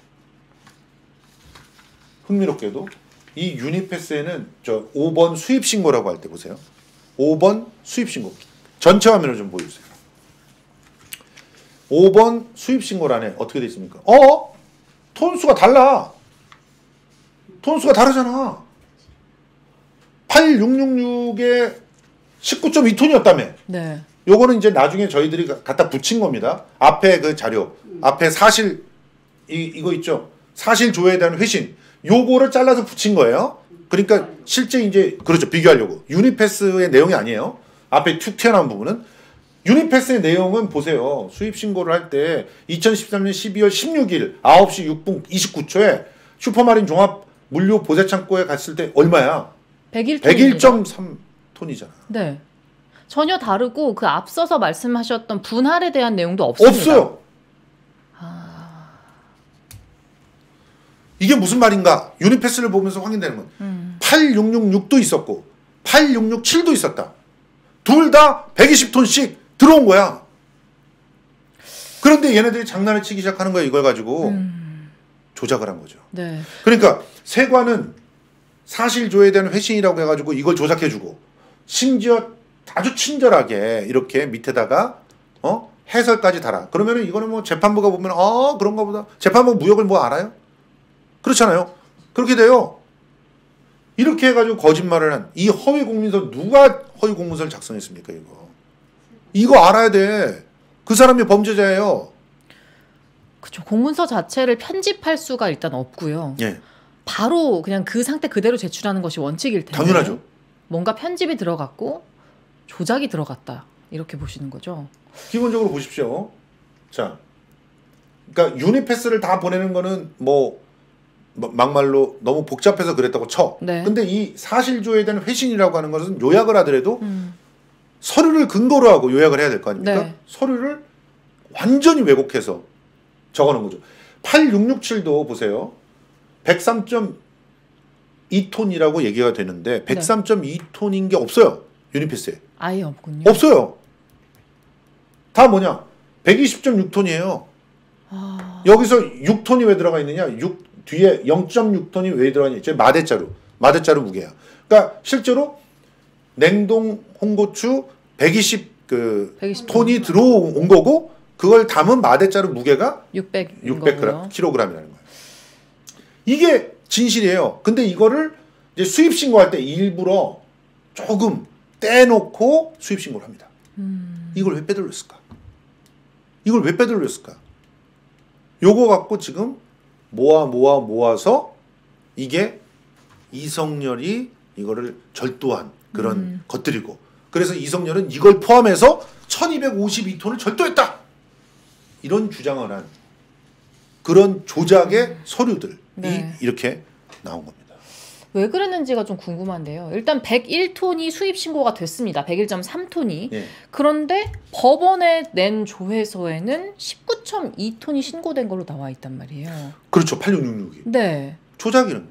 흥미롭게도 이 유니패스에는 저 오 번 수입 신고라고 할 때 보세요. 오 번 수입 신고. 전체 화면을 좀 보여주세요. 오 번 수입 신고란에 어떻게 돼 있습니까? 어? 톤수가 달라. 톤수가 다르잖아. 팔육육육에 십구 점 이 톤이었다며. 네. 요거는 이제 나중에 저희들이 갖다 붙인 겁니다. 앞에 그 자료, 앞에 사실 이 이거 있죠. 사실 조회에 대한 회신. 요거를 잘라서 붙인 거예요. 그러니까 실제 이제 그렇죠. 비교하려고. 유니패스의 내용이 아니에요. 앞에 툭 튀어나온 부분은 유니패스의 내용은 보세요. 수입 신고를 할 때 이천십삼 년 십이월 십육일 아홉 시 육 분 이십구 초에 슈퍼마린 종합 물류 보세 창고에 갔을 때 얼마야? 백일 백일 점 삼 톤이잖아. 네. 전혀 다르고 그 앞서서 말씀하셨던 분할에 대한 내용도 없습니다. 없어요. 아... 이게 무슨 말인가? 유니패스를 보면서 확인되는 건 음. 팔육육육도 있었고 팔육육칠도 있었다. 둘 다 백이십 톤씩 들어온 거야. 그런데 얘네들이 장난을 치기 시작하는 거야. 이걸 가지고 음. 조작을 한 거죠. 네. 그러니까 세관은 사실 조회에 대한 회신이라고 해가지고 이걸 조작해주고 심지어 아주 친절하게 이렇게 밑에다가 어 해설까지 달아. 그러면은 이거는 뭐 재판부가 보면 아 그런가 보다. 재판부 무역을 뭐 알아요? 그렇잖아요. 그렇게 돼요. 이렇게 해가지고 거짓말을 한 이 허위 공문서 누가 허위 공문서를 작성했습니까? 이거 이거 알아야 돼. 그 사람이 범죄자예요. 그렇죠. 공문서 자체를 편집할 수가 일단 없고요. 예, 바로 그냥 그 상태 그대로 제출하는 것이 원칙일 텐데. 당연하죠. 뭔가 편집이 들어갔고 조작이 들어갔다. 이렇게 보시는 거죠. 기본적으로 보십시오. 자, 그러니까 유니패스를 다 보내는 거는 뭐 막말로 너무 복잡해서 그랬다고 쳐. 네. 근데 이 사실조회에 대한 회신이라고 하는 것은 요약을 하더라도 음. 서류를 근거로 하고 요약을 해야 될 거 아닙니까? 네. 서류를 완전히 왜곡해서 적어놓은 거죠. 팔육육칠도 보세요. 백삼 점 이 톤이라고 얘기가 되는데 백삼 점 이 톤인 게 없어요. 유니패스에. 아예 없군요. 없어요. 다 뭐냐? 백이십 점 육 톤이에요. 아... 여기서 육 톤이 왜 들어가 있느냐? 육 뒤에 영 점 육 톤이 왜 들어가 있냐? 마대자루. 마대자루 무게야. 그러니까 실제로 냉동 홍고추 백이십 그 백이십 톤이 들어온 거고 그걸 담은 마대자루 무게가 육백 육백 킬로그램이라는 거예요. 이게 진실이에요. 근데 이거를 이제 수입 신고할 때 일부러 조금 떼놓고 수입 신고를 합니다. 음... 이걸 왜 빼돌렸을까? 이걸 왜 빼돌렸을까? 요거 갖고 지금 모아 모아 모아서 이게 이성열이 이거를 절도한 그런 음. 것들이고 그래서 이성열은 이걸 포함해서 천이백오십이 톤을 절도했다. 이런 주장을 한 그런 조작의 서류들이 네. 이렇게 나온 겁니다. 왜 그랬는지가 좀 궁금한데요. 일단 백일 톤이 수입 신고가 됐습니다. 백일 점 삼 톤이. 네. 그런데 법원에 낸 조회서에는 십구 점 이 톤이 신고된 걸로 나와 있단 말이에요. 그렇죠. 팔육육육이. 네. 조작이는.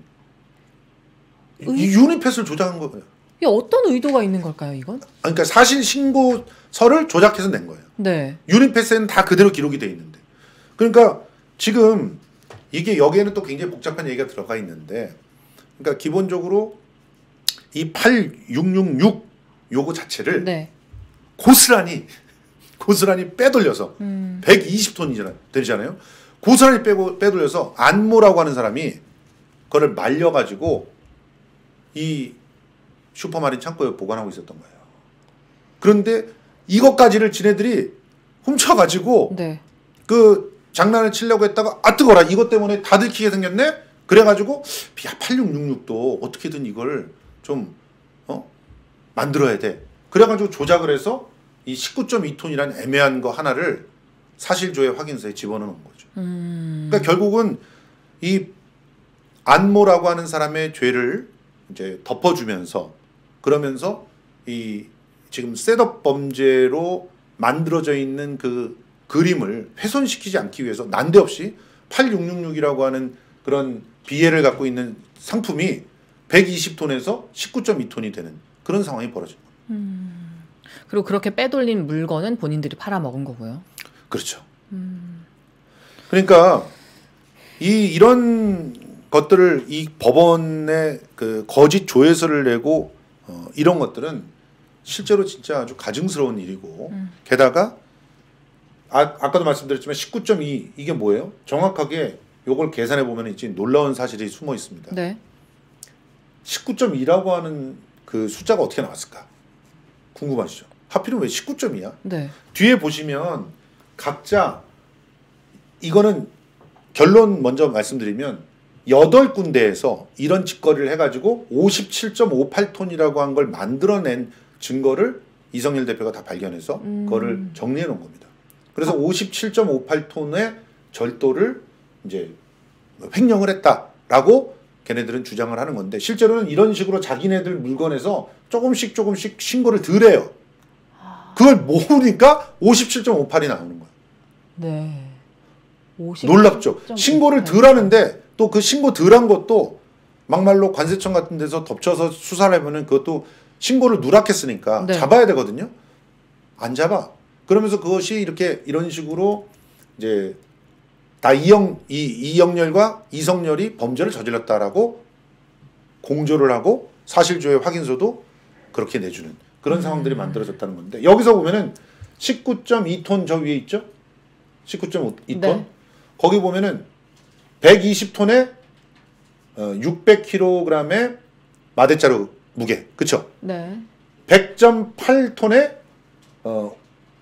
의... 이 유니패스를 조작한 거예요. 이게 어떤 의도가 있는 걸까요, 이건? 그러니까 사실 신고서를 조작해서 낸 거예요. 네. 유니패스에는 다 그대로 기록이 돼 있는데. 그러니까 지금 이게 여기에는 또 굉장히 복잡한 얘기가 들어가 있는데 그러니까 기본적으로 이 팔육육육 요거 자체를 네. 고스란히 고스란히 빼돌려서 음. 백이십 톤이잖아요. 되잖아요. 고스란히 빼고 빼돌려서 안모라고 하는 사람이 그거를 말려 가지고 이 슈퍼마린 창고에 보관하고 있었던 거예요. 그런데 이것까지를 지네들이 훔쳐 가지고 네. 그 장난을 치려고 했다가 아 뜨거라 이것 때문에 다 들키게 생겼네. 그래가지고 야 팔육육육도 어떻게든 이걸 좀 어? 만들어야 돼. 그래가지고 조작을 해서 이 십구 점 이 톤이라는 애매한 거 하나를 사실조회 확인서에 집어넣은 거죠. 음. 그러니까 결국은 이 안모라고 하는 사람의 죄를 이제 덮어주면서 그러면서 이 지금 셋업 범죄로 만들어져 있는 그 그림을 훼손시키지 않기 위해서 난데없이 팔육육육이라고 하는 그런 비애를 갖고 있는 상품이 백이십 톤에서 십구 점 이 톤이 되는 그런 상황이 벌어진 겁니다. 음. 그리고 그렇게 빼돌린 물건은 본인들이 팔아먹은 거고요. 그렇죠. 음. 그러니까 이 이런 것들을 이 법원에 그 거짓 조회서를 내고 어, 이런 것들은 실제로 진짜 아주 가증스러운 일이고 음. 게다가 아, 아까도 말씀드렸지만 십구 점 이 이게 뭐예요? 정확하게 요걸 계산해 보면 이제 놀라운 사실이 숨어 있습니다. 네. 십구 점 이라고 하는 그 숫자가 어떻게 나왔을까? 궁금하시죠? 하필은 왜 십구 점이야? 네. 뒤에 보시면 각자 이거는 결론 먼저 말씀드리면 여덟 군데에서 이런 짓거리를 해가지고 오십칠 점 오팔 톤이라고 한 걸 만들어낸 증거를 이성일 대표가 다 발견해서 음. 그거를 정리해 놓은 겁니다. 그래서 아. 오십칠 점 오팔 톤의 절도를 이제 횡령을 했다라고 걔네들은 주장을 하는 건데 실제로는 이런 식으로 자기네들 물건에서 조금씩 조금씩 신고를 덜 해요. 그걸 모으니까 오십칠 점 오팔이 나오는 거예요. 네. 놀랍죠. 신고를 덜 하는데 또 그 신고 덜 한 것도 막말로 관세청 같은 데서 덮쳐서 수사를 해보면 그것도 신고를 누락했으니까 네. 잡아야 되거든요. 안 잡아. 그러면서 그것이 이렇게 이런 식으로 이제 다 이영 이 이영렬과 이성렬이 범죄를 저질렀다라고 공조를 하고 사실조회 확인서도 그렇게 내주는 그런 음. 상황들이 만들어졌다는 건데 여기서 보면은 십구 점 이 톤 저 위에 있죠? 십구 점 이 톤 네. 거기 보면은 백이십 톤에 어, 육백 킬로그램의 마대자루 무게, 그쵸? 네. 백 점 팔 톤에 어,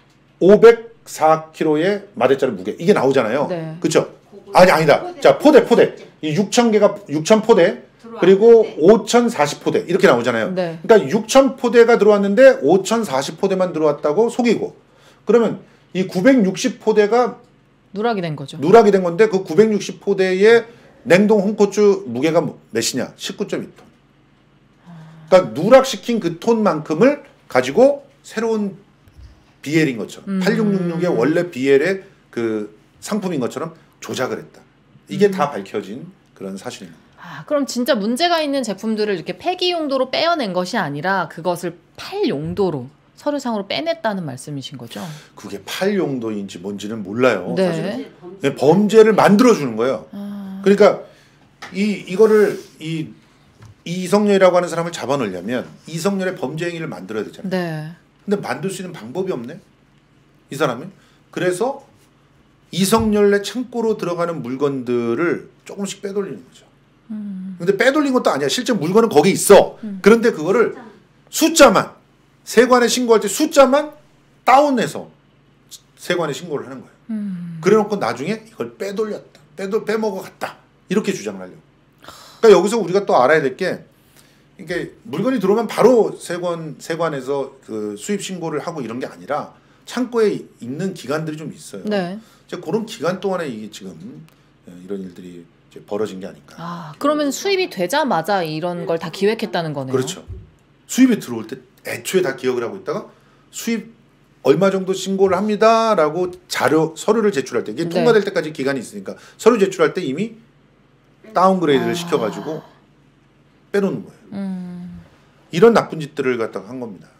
오백사 킬로그램의 마대자루 무게 이게 나오잖아요. 네. 그쵸? 아니 아니다. 자 포대 포대 이 육천 개가 육천 포대 그리고 오천사십 포대 이렇게 나오잖아요. 네. 그러니까 육천 포대가 들어왔는데 오천사십 포대만 들어왔다고 속이고 그러면 이 구백육십 포대가 누락이 된 거죠. 누락이 된 건데 그 구백육십 포대에 냉동 홍고추 무게가 몇이냐? 십구 점 이 톤. 그러니까 누락시킨 그 톤만큼을 가지고 새로운 비엘인 것처럼 음. 팔육육육의 원래 비엘의 그 상품인 것처럼 조작을 했다. 이게 음. 다 밝혀진 그런 사실입니다. 아, 그럼 진짜 문제가 있는 제품들을 이렇게 폐기 용도로 빼어낸 것이 아니라 그것을 팔 용도로 서류상으로 빼냈다는 말씀이신 거죠? 그게 팔 용도인지 뭔지는 몰라요. 네. 사실. 네, 범죄를 만들어 주는 거예요. 아. 그러니까 이 이거를 이 이성렬이라고 하는 사람을 잡아넣으려면 이성렬의 범죄 행위를 만들어야 되잖아요. 네. 근데 만들 수 있는 방법이 없네. 이 사람이. 그래서 이성렬의 창고로 들어가는 물건들을 조금씩 빼돌리는 거죠. 음. 근데 빼돌린 것도 아니야. 실제 물건은 거기 있어. 음. 그런데 그거를 숫자만 세관에 신고할 때 숫자만 다운해서 세관에 신고를 하는 거예요. 음. 그래놓고 나중에 이걸 빼돌렸다. 빼돌 빼먹어갔다. 이렇게 주장을 하려고. 그러니까 여기서 우리가 또 알아야 될 게 이게 물건이 들어오면 바로 세관 세관에서 그 수입 신고를 하고 이런 게 아니라 창고에 있는 기간들이 좀 있어요. 네. 이제 그런 기간 동안에 이게 지금 이런 일들이 이제 벌어진 게 아닐까. 아, 그러면 수입이 되자마자 이런 걸 다 기획했다는 거네요. 그렇죠. 수입이 들어올 때 애초에 다 기억을 하고 있다가 수입 얼마 정도 신고를 합니다라고 자료 서류를 제출할 때 이게 네. 통과될 때까지 기간이 있으니까 서류 제출할 때 이미 다운그레이드를 아. 시켜가지고 빼놓는 거예요. 음. 이런 나쁜 짓들을 갖다가 한 겁니다.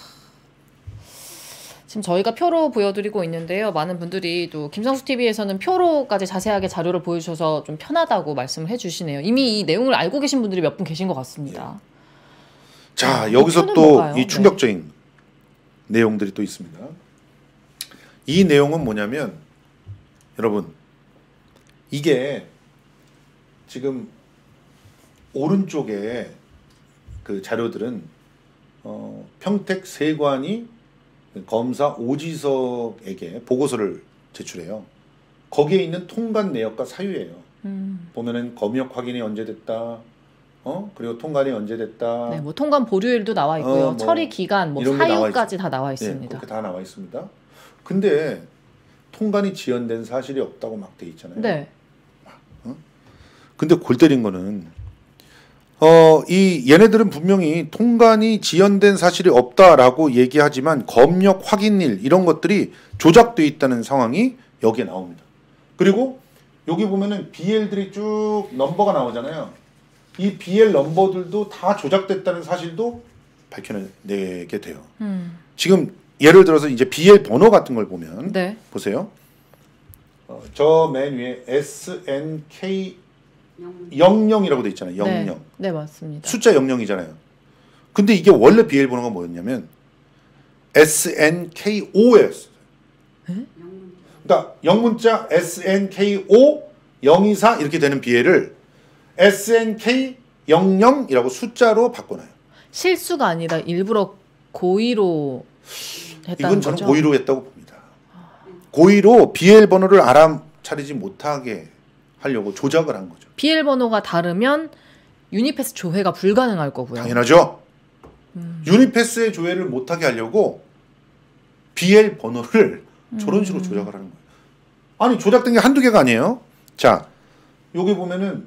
지금 저희가 표로 보여드리고 있는데요. 많은 분들이 또 김성수 티비에서는 표로까지 자세하게 자료를 보여주셔서 좀 편하다고 말씀을 해주시네요. 이미 이 내용을 알고 계신 분들이 몇 분 계신 것 같습니다. 자, 아, 여기서 표는 또 뭔가요? 이 충격적인 네. 내용들이 또 있습니다. 이 내용은 뭐냐면 여러분 이게 지금 오른쪽에 그 자료들은 어, 평택 세관이 검사 오지석에게 보고서를 제출해요. 거기에 있는 통관 내역과 사유예요. 음. 보면은 검역 확인이 언제 됐다. 어? 그리고 통관이 언제 됐다. 네, 뭐 통관 보류일도 나와 있고요. 어, 뭐 처리 기간, 뭐 이런 게 나와 사유까지 있- 다 나와 네, 있습니다. 그렇게 다 나와 있습니다. 근데 통관이 지연된 사실이 없다고 막 돼 있잖아요. 네. 근데 골 때린 거는 어, 이 얘네들은 분명히 통관이 지연된 사실이 없다라고 얘기하지만 검역 확인일 이런 것들이 조작돼 있다는 상황이 여기에 나옵니다. 그리고 여기 보면은 비엘들이 쭉 넘버가 나오잖아요. 이 비엘 넘버들도 다 조작됐다는 사실도 밝혀내게 돼요. 음. 지금 예를 들어서 이제 비엘 번호 같은 걸 보면 네. 보세요. 어, 저 맨 위에 에스엔케이 영영이라고 돼 있잖아요. 영영. 네. 네, 맞습니다. 숫자 영영이잖아요. 근데 이게 원래 비엘 번호가 뭐였냐면 에스엔케이오였어요. 그러니까 영문자 에스엔케이오 영이사 이렇게 되는 비엘을 에스엔케이 영영이라고 숫자로 바꿔놔요. 실수가 아니라 일부러 고의로 했다는 이건 저는 거죠? 고의로 했다고 봅니다. 고의로 비엘 번호를 알아차리지 못하게 하려고 조작을 한 거죠. 비엘 번호가 다르면 유니패스 조회가 불가능할 거고요. 당연하죠. 음. 유니패스의 조회를 못하게 하려고 비엘 번호를 저런 음. 식으로 조작을 하는 거예요. 아니 조작된 게 한두 개가 아니에요. 자 여기 보면은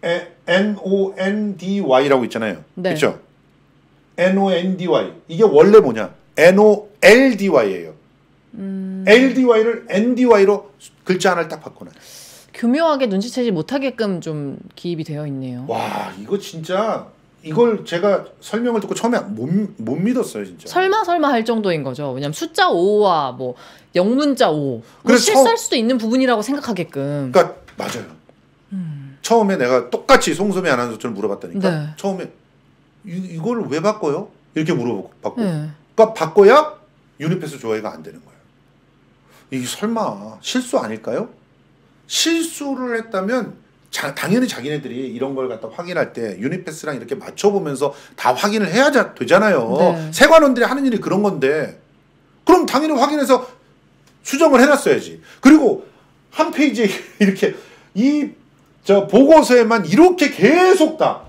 엔오엔디와이라고 있잖아요. 네. 그렇죠? 엔오엔디와이 이게 원래 뭐냐? 엔오엘디와이예요. 음. 엘디와이를 엔디와이로 글자 하나를 딱 바꿔놔요. 교묘하게 눈치채지 못하게끔 좀 기입이 되어 있네요. 와 이거 진짜 이걸 제가 설명을 듣고 처음에 못, 못 믿었어요 진짜. 설마 설마 할 정도인 거죠. 왜냐면 숫자 오와 뭐 영문자 오 뭐 그래서 실수할 처음- 수도 있는 부분이라고 생각하게끔. 그러니까 맞아요. 음. 처음에 내가 똑같이 송소매 아나운서처럼 물어봤다니까. 네. 처음에 이, 이걸 왜 바꿔요? 이렇게 물어봤고. 네. 그러니까 바꿔야 유니패스 조회가 안 되는 거예요. 이게 설마 실수 아닐까요? 실수를 했다면 자, 당연히 자기네들이 이런 걸 갖다 확인할 때 유니패스랑 이렇게 맞춰보면서 다 확인을 해야 자, 되잖아요. 네. 세관원들이 하는 일이 그런 건데 그럼 당연히 확인해서 수정을 해놨어야지. 그리고 한 페이지에 이렇게 이 저 보고서에만 이렇게 계속 다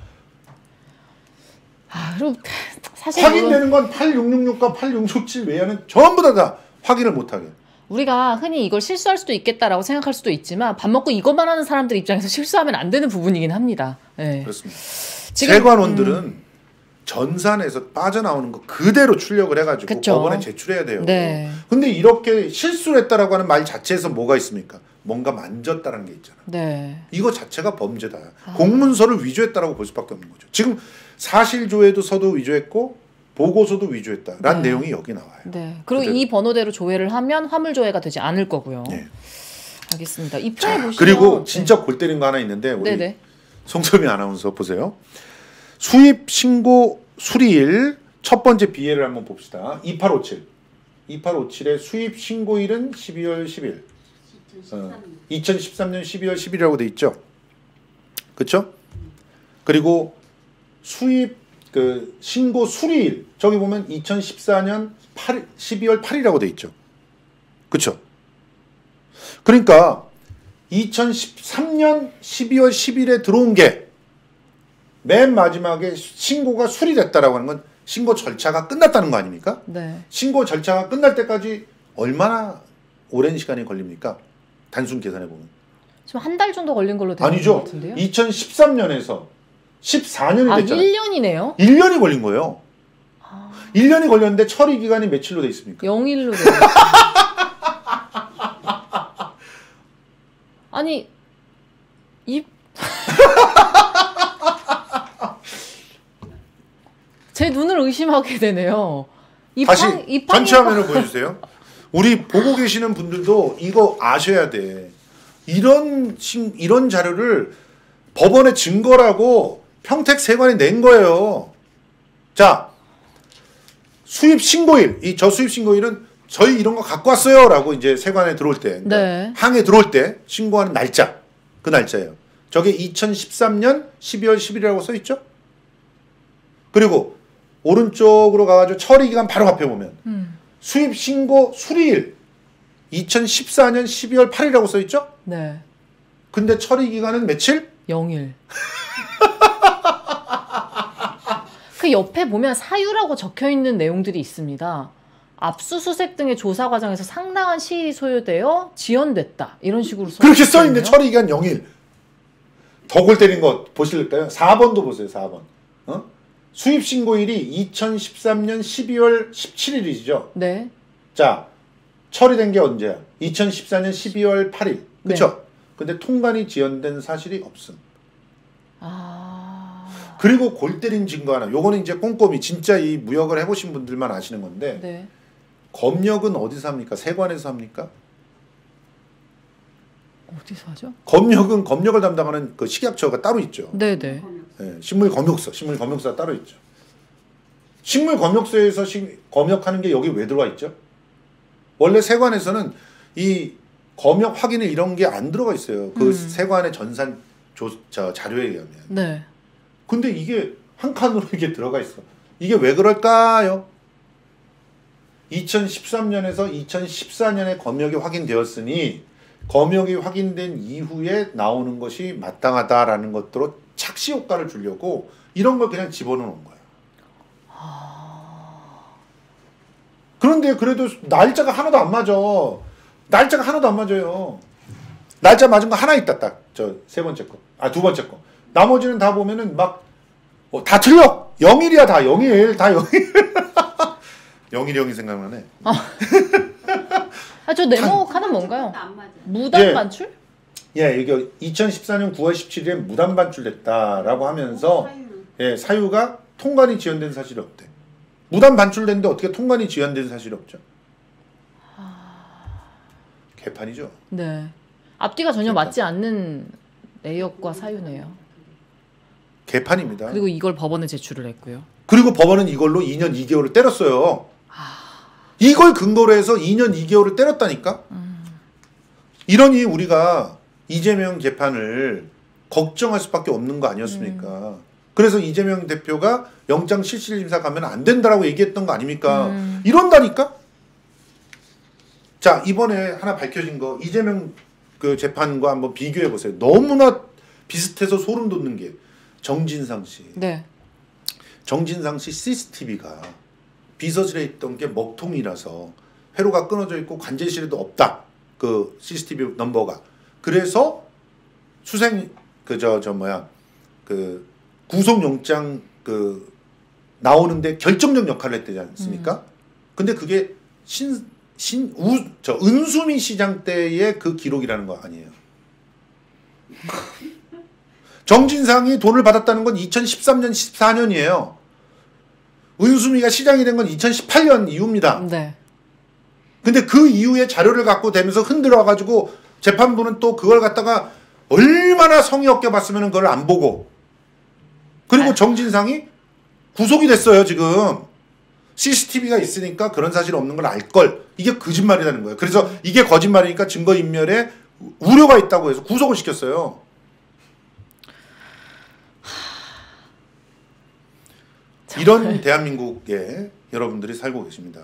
아, 그리고 사실 확인되는 건 팔육육육과 팔육육칠 외에는 전부 다, 다 확인을 못하게. 우리가 흔히 이걸 실수할 수도 있겠다라고 생각할 수도 있지만 밥 먹고 이것만 하는 사람들 입장에서 실수하면 안 되는 부분이긴 합니다. 네. 그렇습니다. 지금, 세관원들은 음. 전산에서 빠져나오는 거 그대로 출력을 해가지고 그쵸. 법원에 제출해야 돼요. 네. 근데 이렇게 실수를 했다라고 하는 말 자체에서 뭐가 있습니까? 뭔가 만졌다는 게 있잖아. 네. 이거 자체가 범죄다. 아. 공문서를 위조했다라고 볼 수밖에 없는 거죠. 지금 사실조회도 서도 위조했고 보고서도 위조했다라는 네. 내용이 여기 나와요. 네. 그리고 그대로. 이 번호대로 조회를 하면 화물 조회가 되지 않을 거고요. 네. 알겠습니다. 이 표에 보시면 그리고 진짜 골 때린 거 하나 있는데 우리 네네. 송소미 아나운서 보세요. 수입 신고 수리일 첫 번째 비례를 한번 봅시다. 이팔오칠. 이팔오칠의 수입 신고일은 십이월 십일. 어, 이천십삼 년 십이월 십일이라고 돼 있죠. 그렇죠? 그리고 수입 그 신고 수리일 저기 보면 이천십사 년 팔, 십이월 팔일이라고 돼 있죠. 그렇죠? 그러니까 이천십삼 년 십이월 십일에 들어온 게 맨 마지막에 신고가 수리됐다라고 하는 건 신고 절차가 끝났다는 거 아닙니까? 네. 신고 절차가 끝날 때까지 얼마나 오랜 시간이 걸립니까? 단순 계산해 보면. 지금 한 달 정도 걸린 걸로 되는 것 아니죠. 같은데요. 이천십삼 년에서 십사 년이 아, 됐잖아요. 일 년이네요. 일 년이 걸린 거예요. 아... 일 년이 걸렸는데 처리 기간이 며칠로 돼 있습니까? 영일로 돼. 아니 이 제 눈을 의심하게 되네요. 이 다시 판, 이 판이- 전체 화면을 보여주세요. 우리 보고 계시는 분들도 이거 아셔야 돼. 이런 신- 이런 자료를 법원의 증거라고 평택 세관이 낸 거예요. 자, 수입 신고일, 이 저수입 신고일은 저희 이런 거 갖고 왔어요라고 이제 세관에 들어올 때, 그러니까 네. 항에 들어올 때 신고하는 날짜, 그 날짜예요. 저게 이천십삼 년 십이월 십일이라고 써 있죠. 그리고 오른쪽으로 가가지고 처리 기간 바로 앞에 보면 음. 수입 신고 수리일 이천십사 년 십이월 팔일이라고 써 있죠. 네. 근데 처리 기간은 며칠? 영일. 그 옆에 보면 사유라고 적혀 있는 내용들이 있습니다. 압수수색 등의 조사 과정에서 상당한 시일이 소요되어 지연됐다. 이런 식으로 써 그렇게 써 있는데 있거든요. 처리 기간 영일. 더 골 때린 거 보실까요? 사 번도 보세요. 사 번. 어? 수입 신고일이 이천십삼 년 십이월 십칠일이죠. 네. 자, 처리된 게 언제야? 이천십사 년 십이월 팔일. 그렇죠? 네. 근데 통관이 지연된 사실이 없음. 아. 그리고 골 때린 증거 하나. 요거는 이제 꼼꼼히 진짜 이 무역을 해보신 분들만 아시는 건데 네. 검역은 어디서 합니까? 세관에서 합니까? 어디서 하죠? 검역은 검역을 담당하는 그 식약처가 따로 있죠. 네, 네. 예, 식물 검역서, 식물 검역서가 따로 있죠. 식물 검역소에서 식, 검역하는 게 여기 왜 들어와 있죠? 원래 세관에서는 이 검역 확인에 이런 게 안 들어가 있어요. 그 음. 세관의 전산 조, 저, 자료에 의하면. 네. 근데 이게 한 칸으로 이게 들어가 있어. 이게 왜 그럴까요? 이천십삼 년에서 이천십사 년에 검역이 확인되었으니 검역이 확인된 이후에 나오는 것이 마땅하다라는 것들로 착시 효과를 주려고 이런 걸 그냥 집어넣은 거예요. 그런데 그래도 날짜가 하나도 안 맞아. 날짜가 하나도 안 맞아요. 날짜 맞은 거 하나 있다 딱. 저 세 번째 거. 아, 두 번째 거. 나머지는 다 보면은 막 어, 다 틀려. 영일이야 다 영일. 다 영일. 영일 영이 생각나네. 아, 저 네모 하나 뭔가요? 안 맞아요. 무단 예. 반출? 예, 이게 이천십사 년 구월 십칠일에 무단 반출됐다라고 하면서 사유는 예, 사유가 통관이 지연된 사실이 없대. 무단 반출됐는데 어떻게 통관이 지연된 사실이 없죠? 개판이죠. 네. 앞뒤가 전혀 그러니까. 맞지 않는 내역과 사유네요. 개판입니다. 그리고, 그리고 이걸 법원에 제출을 했고요. 법원은 이걸로 이 년 이 개월을 때렸어요. 이걸 근거로 해서 이 년 이 개월을 때렸다니까? 음. 이러니 우리가 이재명 재판을 걱정할 수밖에 없는 거 아니었습니까? 음. 그래서 이재명 대표가 영장 실질심사 가면 안 된다라고 얘기했던 거 아닙니까? 음. 이런다니까? 자, 이번에 하나 밝혀진 거 이재명 그 재판과 한번 비교해 보세요. 너무나 비슷해서 소름 돋는 게 정진상 씨. 네. 정진상 씨 씨씨티비가 비서실에 있던 게 먹통이라서 회로가 끊어져 있고 관제실에도 없다. 그 씨씨티비 넘버가. 그래서 수생 그 저 저 뭐야 그 구속영장 그 나오는데 결정적 역할을 했지 않습니까? 음. 근데 그게 신 신 우 저 은수미 시장 때의 그 기록이라는 거 아니에요. 정진상이 돈을 받았다는 건 이천십삼 년 십사 년이에요. 은수미가 시장이 된 건 이천십팔 년 이후입니다. 네. 근데 그 이후에 자료를 갖고 되면서 흔들어 가지고 재판부는 또 그걸 갖다가 얼마나 성의 없게 봤으면 그걸 안 보고 그리고 정진상이 구속이 됐어요 지금. 씨씨티비가 있으니까 그런 사실 없는 걸 알걸. 이게 거짓말이라는 거예요. 그래서 이게 거짓말이니까 증거인멸에 우려가 있다고 해서 구속을 시켰어요. 이런 대한민국에 여러분들이 살고 계십니다.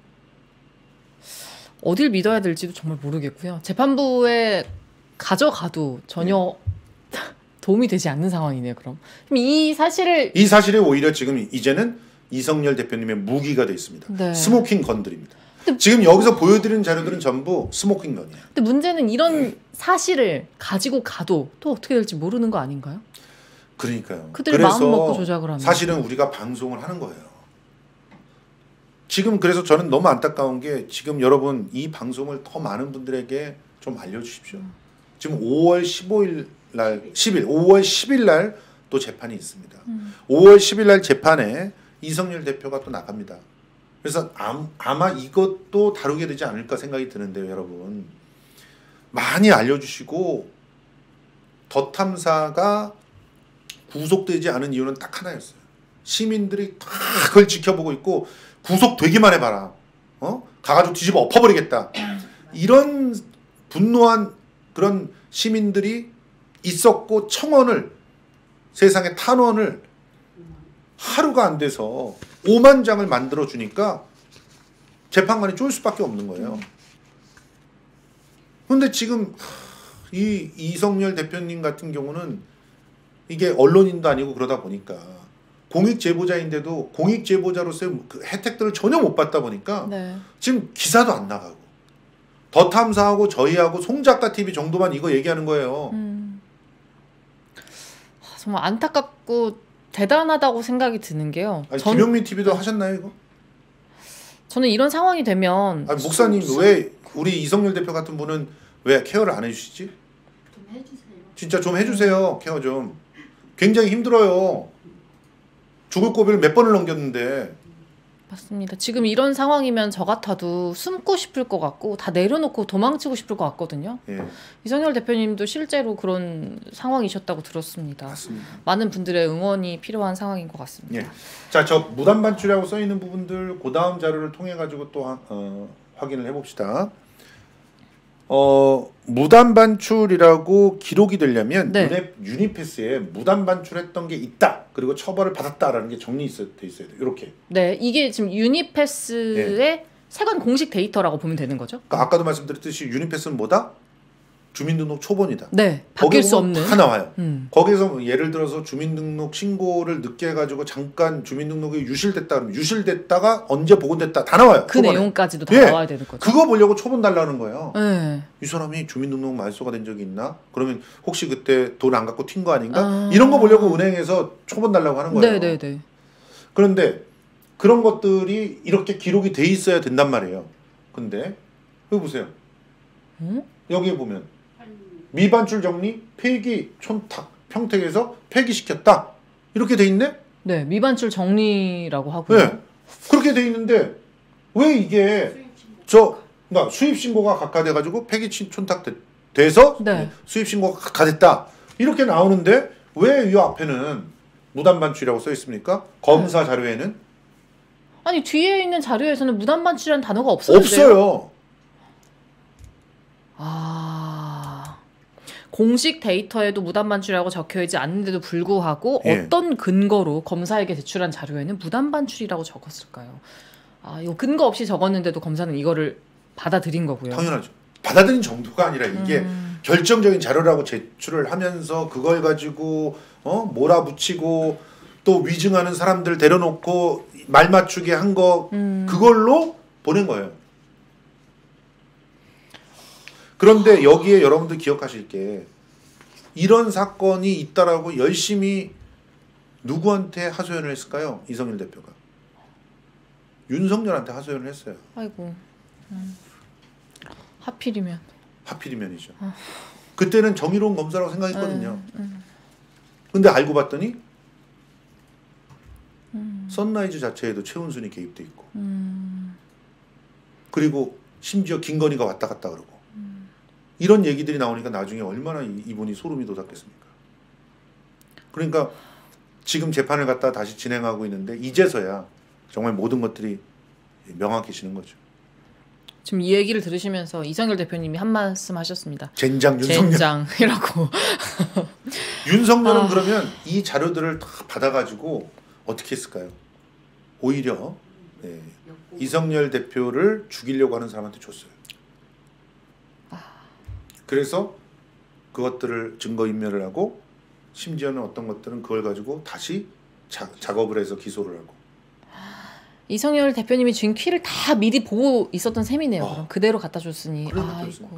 어딜 믿어야 될지도 정말 모르겠고요. 재판부에 가져가도 전혀 네. 도움이 되지 않는 상황이네요. 그럼 이 사실을 이 사실이 오히려 지금 이제는 이성열 대표님의 무기가 돼 있습니다. 네. 스모킹 건들입니다. 지금 여기서 보여드리는 자료들은 전부 스모킹 건이에요. 근데 문제는 이런 네. 사실을 가지고 가도 또 어떻게 될지 모르는 거 아닌가요? 그러니까요. 그들 마음 먹고 조작을 하면 사실은 우리가 방송을 하는 거예요. 지금 그래서 저는 너무 안타까운 게 지금 여러분 이 방송을 더 많은 분들에게 좀 알려주십시오. 음. 지금 오월 십오일 날 십일 오월 십일 날 또 재판이 있습니다. 음. 오월 십일 날 재판에 이성열 대표가 또 나갑니다. 그래서 아마 이것도 다루게 되지 않을까 생각이 드는데요, 여러분. 많이 알려주시고 더 탐사가 구속되지 않은 이유는 딱 하나였어요. 시민들이 다 그걸 지켜보고 있고 구속되기만 해봐라. 어? 가가지고 뒤집어 엎어버리겠다. 이런 분노한 그런 시민들이 있었고 청원을 세상에 탄원을 하루가 안 돼서 오만 장을 만들어 주니까 재판관이 쫄 수밖에 없는 거예요. 근데 지금 이 이성열 대표님 같은 경우는 이게 언론인도 아니고 그러다 보니까 공익 제보자인데도 공익 제보자로서의 그 혜택들을 전혀 못 받다 보니까 네. 지금 기사도 안 나가고 더 탐사하고 저희하고 송작가 티비 정도만 이거 얘기하는 거예요. 음. 정말 안타깝고 대단하다고 생각이 드는 게요. 아니, 전... 김용민 티비도 하셨나요 이거? 저는 이런 상황이 되면 아니, 목사님 수... 왜 우리 이성열 대표 같은 분은 왜 케어를 안 해주시지? 좀 해주세요. 진짜 좀 해주세요. 케어 좀. 굉장히 힘들어요. 죽을 고비를 몇 번을 넘겼는데. 맞습니다. 지금 이런 상황이면 저 같아도 숨고 싶을 것 같고 다 내려놓고 도망치고 싶을 것 같거든요. 예. 이성열 대표님도 실제로 그런 상황이셨다고 들었습니다. 맞습니다. 많은 분들의 응원이 필요한 상황인 것 같습니다. 예. 자, 저 무단 반출이라고 써 있는 부분들 그 다음 자료를 통해 가지고 또 어, 확인을 해봅시다. 어, 무단 반출이라고 기록이 되려면 네. 유니패스에 무단 반출했던 게 있다. 그리고 처벌을 받았다라는 게 정리돼 있어야 돼요. 이렇게. 네, 이게 지금 유니패스의 네. 세관 공식 데이터라고 보면 되는 거죠? 그러니까 아까도 말씀드렸듯이 유니패스는 뭐다? 주민등록 초본이다. 네, 바뀔 수 없는. 다 나와요. 음. 거기서 예를 들어서 주민등록 신고를 늦게 해가지고 잠깐 주민등록이 유실됐다 그러면 유실됐다가 언제 복원됐다 다 나와요. 그 초반에. 내용까지도 다 예. 나와야 되는 거죠. 그거 보려고 초본 달라는 거예요. 네. 이 사람이 주민등록 말소가 된 적이 있나? 그러면 혹시 그때 돈 안 갖고 튄 거 아닌가? 아. 이런 거 보려고 은행에서 초본 달라고 하는 거예요. 네네네. 네, 네. 그런데 그런 것들이 이렇게 기록이 돼 있어야 된단 말이에요. 근데 여기 보세요. 음? 여기에 보면 미반출 정리, 폐기, 촌탁, 평택에서 폐기시켰다. 이렇게 돼 있네? 네, 미반출 정리라고 하고요. 네, 그렇게 돼 있는데 왜 이게 저 그러니까 수입 신고가 각하돼가지고 폐기 촌탁 돼서 네. 수입 신고가 각하됐다. 이렇게 나오는데 왜 이 앞에는 무단 반출이라고 써 있습니까? 검사 네. 자료에는? 아니 뒤에 있는 자료에서는 무단 반출이라는 단어가 없었는데요. 없어요. 아. 공식 데이터에도 무단 반출이라고 적혀있지 않는데도 불구하고 예. 어떤 근거로 검사에게 제출한 자료에는 무단 반출이라고 적었을까요? 아, 이거 근거 없이 적었는데도 검사는 이거를 받아들인 거고요. 당연하죠. 받아들인 정도가 아니라 이게 음. 결정적인 자료라고 제출을 하면서 그걸 가지고 어? 몰아붙이고 또 위증하는 사람들 데려놓고 말 맞추게 한 거 음. 그걸로 보낸 거예요. 그런데 여기에 여러분들 기억하실 게 이런 사건이 있다라고 열심히 누구한테 하소연을 했을까요? 이성일 대표가. 윤석열한테 하소연을 했어요. 아이고. 음. 하필이면. 하필이면이죠. 아. 그때는 정의로운 검사라고 생각했거든요. 음, 음. 근데 알고 봤더니 음. 선라이즈 자체에도 최은순이 개입돼 있고 음. 그리고 심지어 김건희가 왔다 갔다 그러고 음. 이런 얘기들이 나오니까 나중에 얼마나 이- 이분이 소름이 돋았겠습니까? 그러니까 지금 재판을 갖다 다시 진행하고 있는데 이제서야 정말 모든 것들이 명확해지는 거죠. 지금 이 얘기를 들으시면서 이성열 대표님이 한 말씀 하셨습니다. 젠장 윤석열. 젠장이라고. 윤석열은 아. 그러면 이 자료들을 다 받아가지고 어떻게 했을까요? 오히려 네, 이성열 대표를 죽이려고 하는 사람한테 줬어요. 그래서 그것들을 증거인멸을 하고 심지어는 어떤 것들은 그걸 가지고 다시 자, 작업을 해서 기소를 하고. 이성열 대표님이 준 키를 다 미리 보고 있었던 셈이네요. 어. 그럼 그대로 갖다 줬으니. 그대로 아이고. 줬습니다.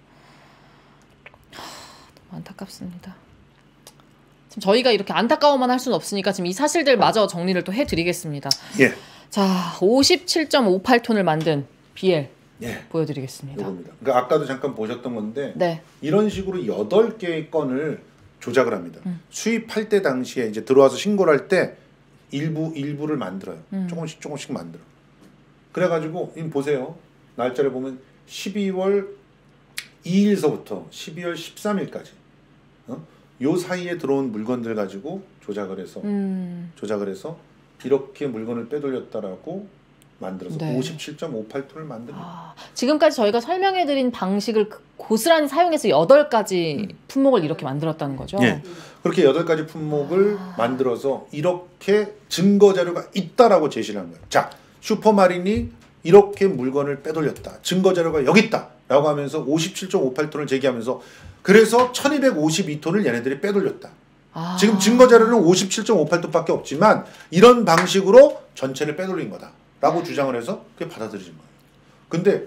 하, 너무 안타깝습니다. 지금 저희가 이렇게 안타까워만 할 수는 없으니까 지금 이 사실들 마저 정리를 또 해드리겠습니다. 예. 자, 오십칠 점 오팔 톤을 만든 비엘 예. 보여드리겠습니다. 이겁니다. 그러니까 아까도 잠깐 보셨던 건데 네. 이런 식으로 여덟 개의 건을 조작을 합니다. 음. 수입할 때 당시에 이제 들어와서 신고를 할 때 일부 일부를 만들어요. 음. 조금씩 조금씩 만들어. 그래가지고 이 보세요. 날짜를 보면 십이월 이일서부터 십이월 십삼일까지 어? 요 사이에 들어온 물건들 가지고 조작을 해서 음. 조작을 해서 이렇게 물건을 빼돌렸다라고 만들어서 네. 오십칠 점 오팔 톤을 만듭니다. 아, 지금까지 저희가 설명해드린 방식을 그- 고스란히 사용해서 여덟 가지 품목을 이렇게 만들었다는 거죠. 예. 그렇게 여덟 가지 품목을 만들어서 이렇게 증거 자료가 있다라고 제시를 한 거예요. 자, 슈퍼마린이 이렇게 물건을 빼돌렸다. 증거 자료가 여기 있다라고 하면서 오십칠 점 오팔 톤을 제기하면서 그래서 천이백오십이 톤을 얘네들이 빼돌렸다. 아. 지금 증거 자료는 오십칠 점 오팔 톤밖에 없지만 이런 방식으로 전체를 빼돌린 거다라고 주장을 해서 그게 받아들여진 거예요. 근데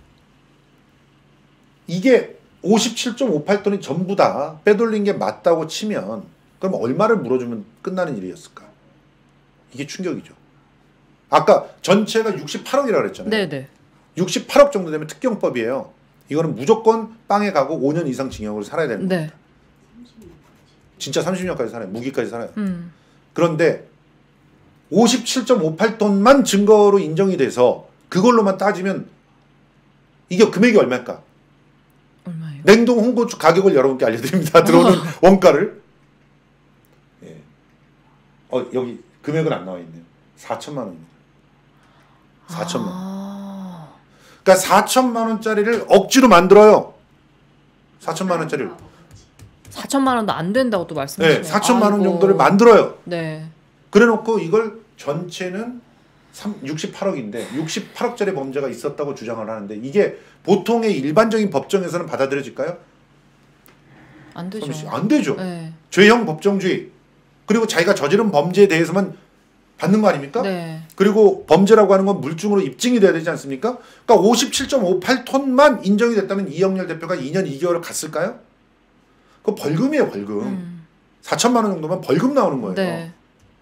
이게 오십칠 점 오팔 톤이 전부 다 빼돌린 게 맞다고 치면 그럼 얼마를 물어주면 끝나는 일이었을까? 이게 충격이죠. 아까 전체가 육십팔억이라고 그랬잖아요. 네네. 육십팔억 정도 되면 특경법이에요. 이거는 무조건 빵에 가고 오 년 이상 징역을 살아야 되는 네. 겁니다. 진짜 삼십 년까지 살아요. 무기까지 살아요. 음. 그런데 오십칠 점 오팔 톤만 증거로 인정이 돼서 그걸로만 따지면 이게 금액이 얼마일까? 얼마예요? 냉동 홍고추 가격을 여러분께 알려드립니다. 들어오는 원가를. 예. 어 여기 금액은 안 나와 있네요. 사천만 원입니다. 사천만 원. 아. 그러니까 사천만 원짜리를 억지로 만들어요. 사천만 원짜리를. 사천만 원도 안 된다고 또 말씀하시네요. 네, 사천만 원 아이고. 정도를 만들어요. 네. 그래놓고 이걸 전체는 육십팔억인데 육십팔억짜리 범죄가 있었다고 주장을 하는데 이게 보통의 일반적인 법정에서는 받아들여질까요? 안 되죠. 선미 씨, 안 되죠. 네. 죄형 법정주의. 그리고 자기가 저지른 범죄에 대해서만 받는 거 아닙니까? 네. 그리고 범죄라고 하는 건 물증으로 입증이 돼야 되지 않습니까? 그러니까 오십칠 점 오팔 톤만 인정이 됐다면 이영렬 대표가 이 년 이 개월을 갔을까요? 그거 벌금이에요, 벌금. 음. 사천만 원 정도면 벌금 나오는 거예요. 네.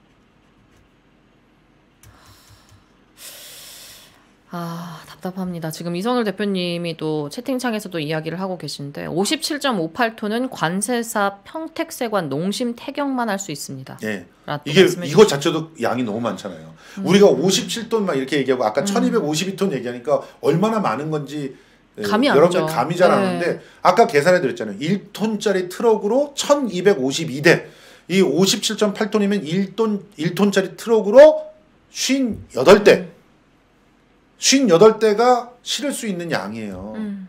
아, 답답합니다. 지금 이성열 대표님이 또 채팅창에서도 이야기를 하고 계신데 오십칠 점 오팔 톤은 관세사 평택세관 농심 태경만 할 수 있습니다. 예. 라고 이게 말씀해 이거 주셨죠. 자체도 양이 너무 많잖아요. 우리가 오십칠 톤 막 이렇게 얘기하고 아까 음. 천이백오십이 톤 얘기하니까 얼마나 많은 건지 예, 감이 안 여러분들 오죠. 감이 잘 안 네. 오는데 아까 계산해 드렸잖아요. 일 톤짜리 트럭으로 천이백오십이 대. 이 오십칠 점 팔 톤이면 일 톤 일 톤짜리 트럭으로 오십팔 대. 음. 오십팔 대가 실을 수 있는 양이에요. 음.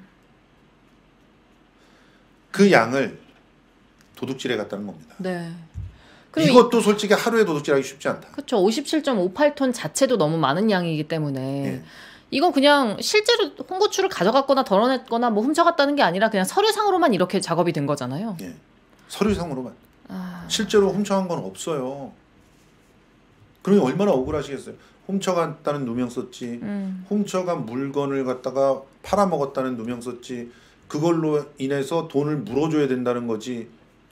그 양을 도둑질해 갔다는 겁니다. 네. 그리고 이것도 솔직히 하루에 도둑질하기 쉽지 않다. 그렇죠. 오십칠 점 오팔 톤 자체도 너무 많은 양이기 때문에 예. 이건 그냥 실제로 홍고추를 가져갔거나 덜어냈거나 뭐 훔쳐갔다는 게 아니라 그냥 서류상으로만 이렇게 작업이 된 거잖아요. 예. 서류상으로만. 아, 실제로 훔쳐간 건 없어요. 그러니 얼마나 억울하시겠어요. 훔쳐갔다는 누명 썼지. 음. 훔쳐간 물건을 갖다가 팔아먹었다는 누명 썼지. 그걸로 인해서 돈을 물어줘야 된다는 거지.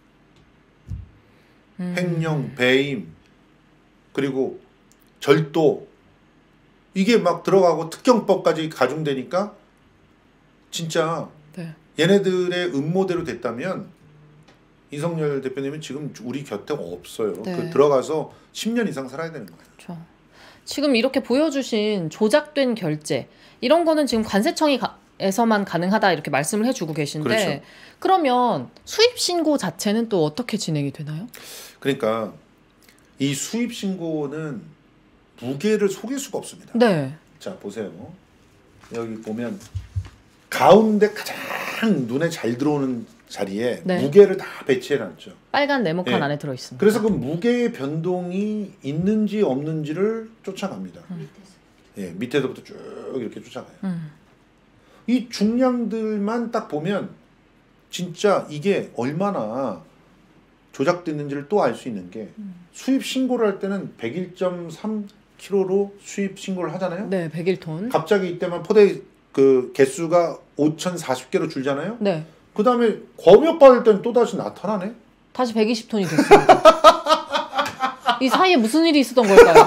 음. 횡령, 배임, 그리고 절도 이게 막 들어가고 특경법까지 가중되니까 진짜 네. 얘네들의 음모대로 됐다면 이성열 대표님은 지금 우리 곁에 없어요. 네. 그 들어가서 십 년 이상 살아야 되는 거예요. 그렇죠. 지금 이렇게 보여주신 조작된 결제 이런 거는 지금 관세청이 가, 에서만 가능하다 이렇게 말씀을 해주고 계신데 그렇죠. 그러면 수입 신고 자체는 또 어떻게 진행이 되나요? 그러니까 이 수입 신고는 무게를 속일 수가 없습니다. 네. 자 보세요. 여기 보면 가운데 가장 눈에 잘 들어오는 자리에 네. 무게를 다 배치해놨죠. 빨간 네모칸 네. 안에 들어있습니다. 그래서 그 무게의 변동이 있는지 없는지를 쫓아갑니다. 음. 예, 밑에서부터 쭉 이렇게 쫓아가요. 음. 이 중량들만 딱 보면 진짜 이게 얼마나 조작됐는지를 또 알 수 있는 게 음. 수입 신고를 할 때는 백일 점 삼 킬로그램로 수입 신고를 하잖아요. 네, 백일 톤. 갑자기 이때만 포대 그 개수가 오천사십 개로 줄잖아요. 네. 그 다음에 검역 받을 때는 또 다시 나타나네. 다시 백이십 톤이 됐습니다. 이 사이에 무슨 일이 있었던 걸까요?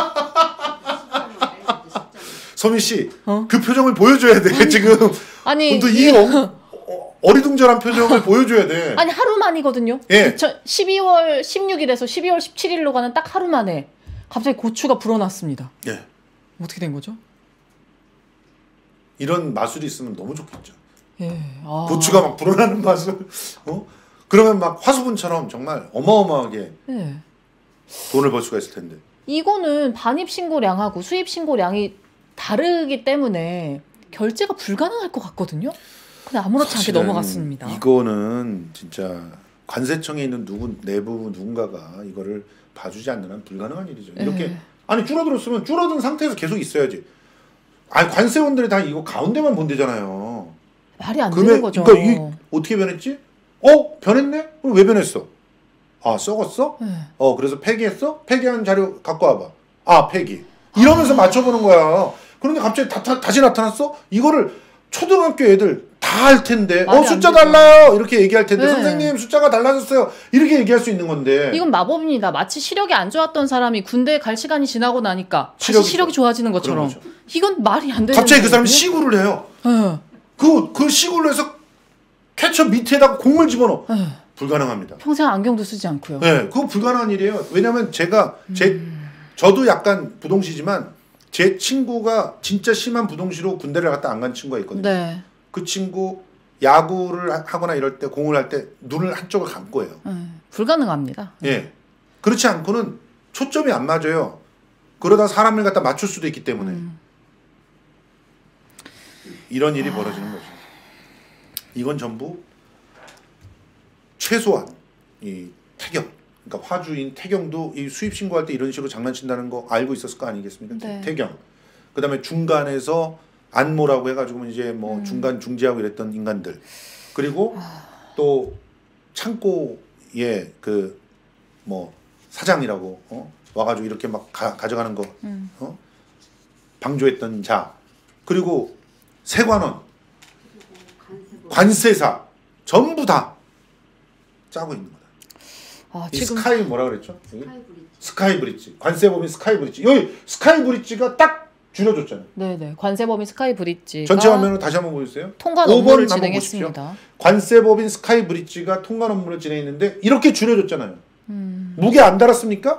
서민 씨, 어? 그 표정을 보여줘야 돼. 지금 아니 또 이 어, 어, 어리둥절한 표정을 보여줘야 돼. 아니 하루 만이거든요. 예. 십이월 십육일에서 십이월 십칠일로 가는 딱 하루 만에 갑자기 고추가 불어났습니다. 예. 어떻게 된 거죠? 이런 마술이 있으면 너무 좋겠죠. 예. 아. 고추가 막 불어나는 마술. 어? 그러면 막 화수분처럼 정말 어마어마하게 예. 돈을 벌 수가 있을 텐데. 이거는 반입 신고량하고 수입 신고량이 다르기 때문에 결제가 불가능할 것 같거든요. 근데 아무렇지 않게 사실은 넘어갔습니다. 이거는 진짜 관세청에 있는 누구 내부 누군가가 이거를 봐주지 않는 한 불가능한 일이죠. 이렇게 예. 아니 줄어들었으면 줄어든 상태에서 계속 있어야지. 아니 관세원들이 다 이거 가운데만 본대잖아요. 말이 안 금액, 되는 거죠. 그러니까 이 어떻게 변했지? 어 변했네? 그럼 왜 변했어? 아 썩었어? 예. 어 그래서 폐기했어? 폐기한 자료 갖고 와봐. 아 폐기. 이러면서 아. 맞춰보는 거야. 그런데 갑자기 다, 다, 다시 나타났어? 이거를 초등학교 애들 다 할 텐데 어 숫자 달라요 이렇게 얘기할 텐데 네. 선생님 숫자가 달라졌어요 이렇게 얘기할 수 있는 건데 이건 마법입니다. 마치 시력이 안 좋았던 사람이 군대 갈 시간이 지나고 나니까 다시 시력이 시력이 좋아지는 것처럼 거죠. 이건 말이 안 되는 갑자기 그 사람이 거거든요? 시구를 해요. 예. 그, 그 시구를 해서 캐쳐 밑에다가 공을 집어넣어. 예. 불가능합니다. 평생 안경도 쓰지 않고요. 네, 그거 불가능한 일이에요. 왜냐하면 제가 제 음. 저도 약간 부동시지만 제 친구가 진짜 심한 부동시로 군대를 갔다 안 간 친구가 있거든요. 네. 그 친구 야구를 하- 하거나 이럴 때 공을 할 때 눈을 한쪽을 감고 해요. 예. 불가능합니다. 예. 그렇지 않고는 초점이 안 맞아요. 그러다 사람을 갖다 맞출 수도 있기 때문에 음. 이런 일이 벌어지는 거죠. 이건 전부 최소한 이 태경, 그러니까 화주인 태경도 이 수입 신고할 때 이런 식으로 장난친다는 거 알고 있었을 거 아니겠습니까? 네. 태경. 그다음에 중간에서 안모라고 해가지고 이제 뭐 음. 중간 중지하고 이랬던 인간들. 그리고 또 창고에 그 뭐 사장이라고 어? 와가지고 이렇게 막 가, 가져가는 거 음. 어? 방조했던 자. 그리고 세관원, 관세사 전부 다 짜고 있는 거다. 아, 이 지금 스카이 뭐라 그랬죠? 여기? 스카이 브릿지. 관세법인 스카이 브릿지. 여기 스카이 브릿지가 딱 줄여줬잖아요. 네네 관세법인 스카이 브릿지가 전체 화면으로 다시 한번 보여주세요. 통관 오 번 업무를 한번 진행했습니다. 관세법인 스카이 브릿지가 통관 업무를 진행했는데 이렇게 줄여줬잖아요. 음. 무게 안 달았습니까?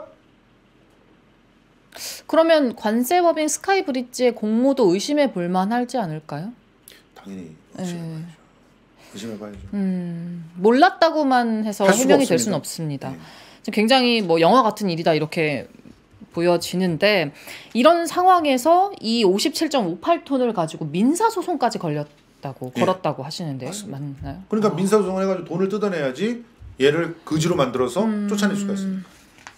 그러면 관세법인 스카이 브릿지의 공모도 의심해 볼 만하지 않을까요? 당연히 네. 의심해봐야죠. 의심해봐야죠. 음, 몰랐다고만 해서 할 수가 해명이 될 없습니다. 수는 없습니다. 네. 지금 굉장히 뭐 영화 같은 일이다 이렇게 보여지는데 이런 상황에서 이 오십칠 점 오팔 톤을 가지고 민사 소송까지 걸렸다고 예. 걸었다고 하시는데 맞습니다. 맞나요? 그러니까 아. 민사소송을 해가지고 돈을 뜯어내야지 얘를 그지로 만들어서 음. 쫓아낼 수가 있습니다.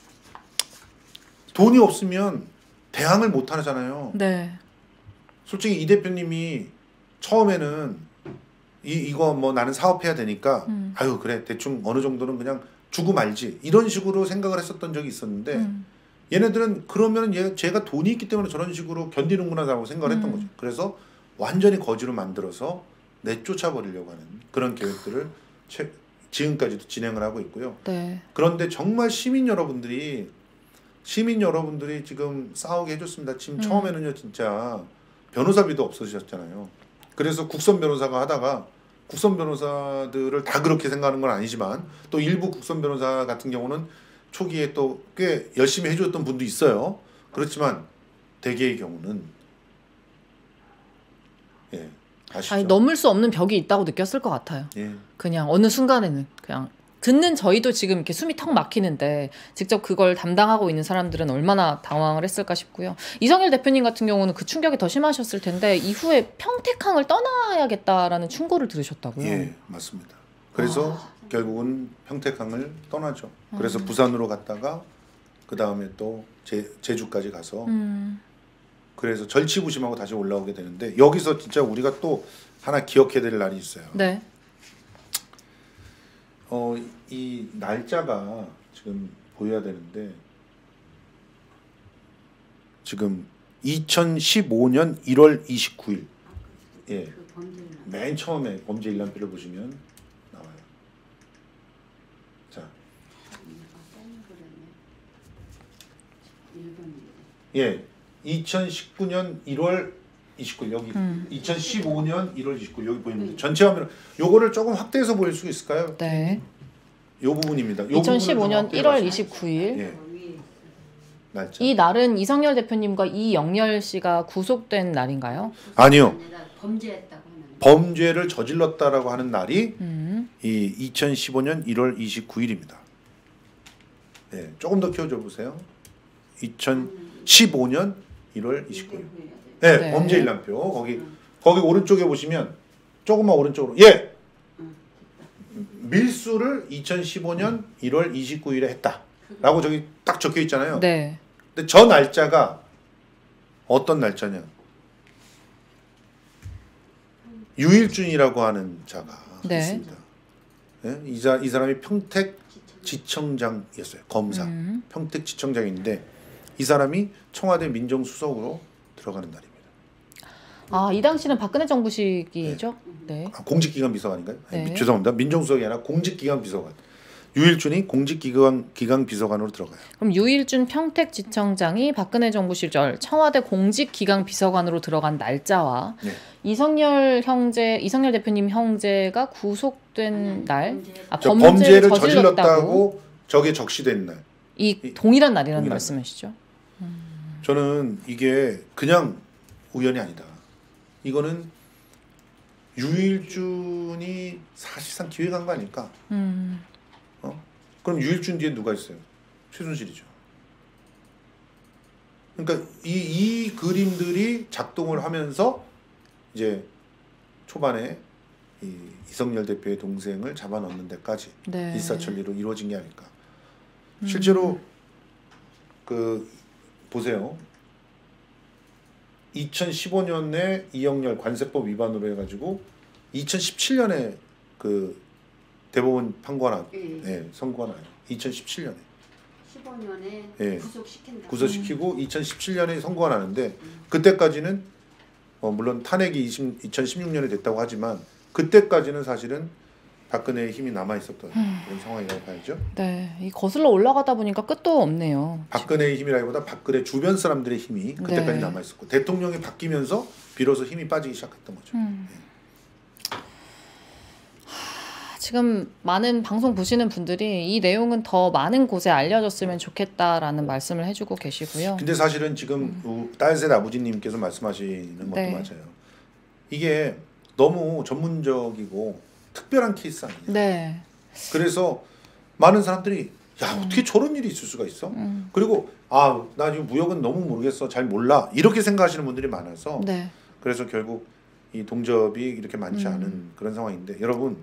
돈이 없으면 대항을 못 하잖아요. 네. 솔직히 이 대표님이 처음에는 이 이거 뭐 나는 사업해야 되니까 음. 아유 그래 대충 어느 정도는 그냥 주고 말지 이런 식으로 생각을 했었던 적이 있었는데 음. 얘네들은 그러면 얘 제가 돈이 있기 때문에 저런 식으로 견디는구나라고 생각을 했던 음. 거죠. 그래서 완전히 거지로 만들어서 내쫓아 버리려고 하는 그런 계획들을 최, 지금까지도 진행을 하고 있고요. 네. 그런데 정말 시민 여러분들이 시민 여러분들이 지금 싸우게 해줬습니다. 지금 음. 처음에는요 진짜 변호사비도 없어지셨잖아요. 그래서 국선 변호사가 하다가 국선 변호사들을 다 그렇게 생각하는 건 아니지만 또 일부 국선 변호사 같은 경우는 초기에 또 꽤 열심히 해줬던 분도 있어요. 그렇지만 대개의 경우는 예 아시죠? 아니, 넘을 수 없는 벽이 있다고 느꼈을 것 같아요. 예. 그냥 어느 순간에는 그냥 듣는 저희도 지금 이렇게 숨이 턱 막히는데 직접 그걸 담당하고 있는 사람들은 얼마나 당황을 했을까 싶고요. 이성열 대표님 같은 경우는 그 충격이 더 심하셨을 텐데 이후에 평택항을 떠나야겠다라는 충고를 들으셨다고요. 예, 맞습니다. 그래서 아. 결국은 평택항을 떠나죠. 그래서 음. 부산으로 갔다가 그 다음에 또 제, 제주까지 가서 음. 그래서 절치부심하고 다시 올라오게 되는데 여기서 진짜 우리가 또 하나 기억해야 될 날이 있어요. 네. 어, 이 날짜가 지금 보여야 되는데 지금 이천십오 년 일월 이십구일 예, 맨 처음에 범죄 일람표를 보시면 나와요. 자, 예, 이천십구 년 일월 이십구일 여기 음. 이천십오 년 일월 이십구일 여기 보이는데 전체 화면 요거를 조금 확대해서 보일 수 있을까요? 네. 요 부분입니다. 요 이천십오 년 일월 이십구일. 예. 날짜. 이 날은 이성열 대표님과 이영렬 씨가 구속된 날인가요? 아니요. 범죄했다고 하는. 범죄를 저질렀다라고 하는 날이 음. 이 이천십오 년 일월 이십구일입니다. 예, 조금 더 키워줘 보세요. 이천십오 년 일월 이십구일. 네, 네. 범죄 일람표 거기 음. 거기 오른쪽에 보시면 조금만 오른쪽으로 예 음. 밀수를 이천십오 년 일월 이십구일에 했다라고 저기 딱 적혀 있잖아요. 네. 근데 저 날짜가 어떤 날짜냐? 유일준이라고 하는 자가 네. 있습니다. 네? 이, 자, 이 사람이 평택 지청장이었어요. 검사. 음. 평택 지청장인데 이 사람이 청와대 민정수석으로 들어가는 날입니다. 아, 이 당시는 박근혜 정부 시기죠? 네. 네. 아, 공직기관 비서관인가요? 네. 아니, 죄송합니다. 민정수석이 아니라 공직기관 비서관. 유일준이 공직기관 기관 비서관으로 들어가요. 그럼 유일준 평택지청장이 박근혜 정부 시절 청와대 공직기강 비서관으로 들어간 날짜와 네. 이성열 형제, 이성열 대표님 형제가 구속된 날, 아, 범죄를, 범죄를 저질렀다고, 저질렀다고 저게 적시된 날. 이, 이 동일한 날이라는 동일한 말씀이시죠? 날. 음. 저는 이게 그냥 우연이 아니다. 이거는 유일준이 사실상 기획한 거 아닐까? 음. 어? 그럼 유일준 뒤에 누가 있어요? 최순실이죠. 그러니까 이, 이 그림들이 작동을 하면서 이제 초반에 이 이성열 대표의 동생을 잡아넣는 데까지 네. 일사천리로 이루어진 게 아닐까. 음. 실제로 그 보세요. 이천십오 년에 이영렬 관세법 위반으로 해가지고 이천십칠 년에 그 대법원 판고한 예. 네, 선고한 이천십칠 년에 십오 년에 네. 구속시킨다. 구속시키고 음. 이천십칠 년에 선고가 나는데 음. 그때까지는 어, 물론 탄핵이 이천십육 년에 됐다고 하지만 그때까지는 사실은 박근혜의 힘이 남아 있었던 음. 그런 상황이라고 봐야죠. 네, 이 거슬러 올라가다 보니까 끝도 없네요. 박근혜의 힘이라기보다 박근혜 주변 사람들의 힘이 그때까지 네. 남아 있었고 대통령이 바뀌면서 비로소 힘이 빠지기 시작했던 거죠. 음. 네. 지금 많은 방송 보시는 분들이 이 내용은 더 많은 곳에 알려졌으면 좋겠다라는 말씀을 해주고 계시고요. 근데 사실은 지금 음. 딸셋 아버지님께서 말씀하시는 것도 네. 맞아요. 이게 너무 전문적이고 특별한 케이스 아니에요. 네. 그래서 많은 사람들이 야 음. 어떻게 저런 일이 있을 수가 있어? 음. 그리고 아 나 지금 무역은 너무 모르겠어, 잘 몰라 이렇게 생각하시는 분들이 많아서 네. 그래서 결국 이 동접이 이렇게 많지 음. 않은 그런 상황인데 여러분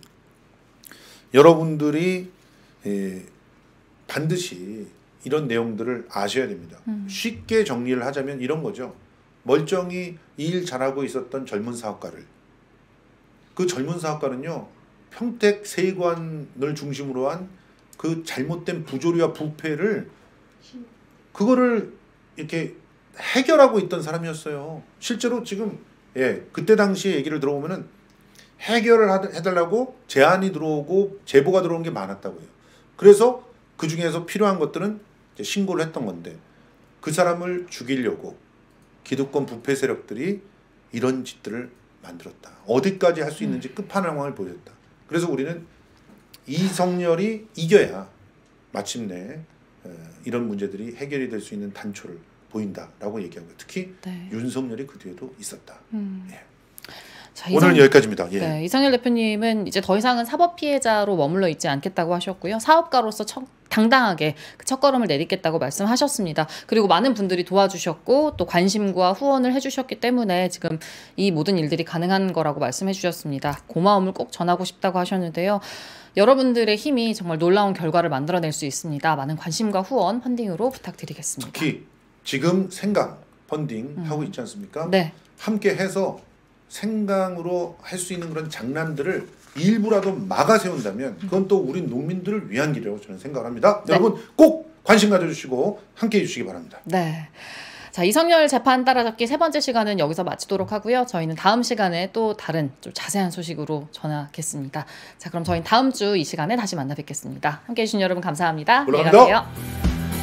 여러분들이 예, 반드시 이런 내용들을 아셔야 됩니다. 음. 쉽게 정리를 하자면 이런 거죠. 멀쩡히 일 잘하고 있었던 젊은 사업가를 그 젊은 사업가는요 평택 세관을 중심으로 한 그 잘못된 부조리와 부패를 그거를 이렇게 해결하고 있던 사람이었어요. 실제로 지금 예 그때 당시의 얘기를 들어보면은 해결을 하드- 해달라고 제안이 들어오고 제보가 들어온 게 많았다고 해요. 그래서 그 중에서 필요한 것들은 이제 신고를 했던 건데 그 사람을 죽이려고 기득권 부패 세력들이 이런 짓들을 만들었다. 어디까지 할 수 있는지 끝판왕을 보였다. 그래서 우리는 이성열이 이겨야 마침내 이런 문제들이 해결이 될 수 있는 단초를 보인다라고 얘기하고 특히 네. 윤석열이 그 뒤에도 있었다. 음. 예. 자, 오늘은 이성- 여기까지입니다. 예. 네, 이성열 대표님은 이제 더 이상은 사법 피해자로 머물러 있지 않겠다고 하셨고요. 사업가로서 첫, 당당하게 그 첫걸음을 내딛겠다고 말씀하셨습니다. 그리고 많은 분들이 도와주셨고 또 관심과 후원을 해주셨기 때문에 지금 이 모든 일들이 가능한 거라고 말씀해 주셨습니다. 고마움을 꼭 전하고 싶다고 하셨는데요. 여러분들의 힘이 정말 놀라운 결과를 만들어낼 수 있습니다. 많은 관심과 후원, 펀딩으로 부탁드리겠습니다. 특히 지금 생강 펀딩 하고 있지 않습니까? 네. 함께 해서 생강으로 할 수 있는 그런 장난들을 일부라도 막아 세운다면 그건 또 우리 농민들을 위한 길이라고 저는 생각을 합니다. 네. 여러분 꼭 관심 가져주시고 함께 해주시기 바랍니다. 네. 자, 이성열 재판 따라잡기 세 번째 시간은 여기서 마치도록 하고요. 저희는 다음 시간에 또 다른 좀 자세한 소식으로 전하겠습니다. 자, 그럼 저희는 다음 주 이 시간에 다시 만나 뵙겠습니다. 함께 해주신 여러분 감사합니다. 안녕히 올라갑니다. 가세요.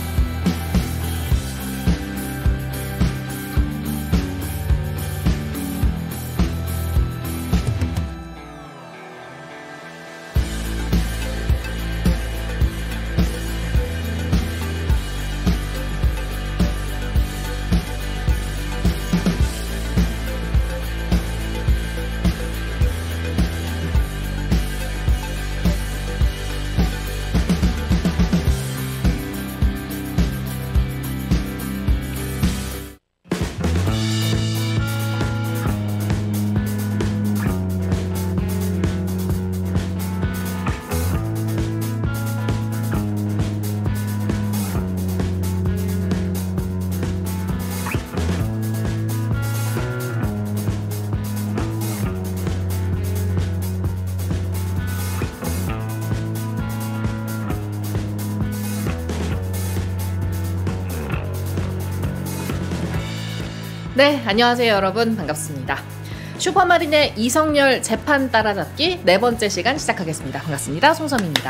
네, 안녕하세요 여러분. 반갑습니다. 슈퍼마린의 이성열 재판 따라잡기 네 번째 시간 시작하겠습니다. 반갑습니다. 송섬입니다.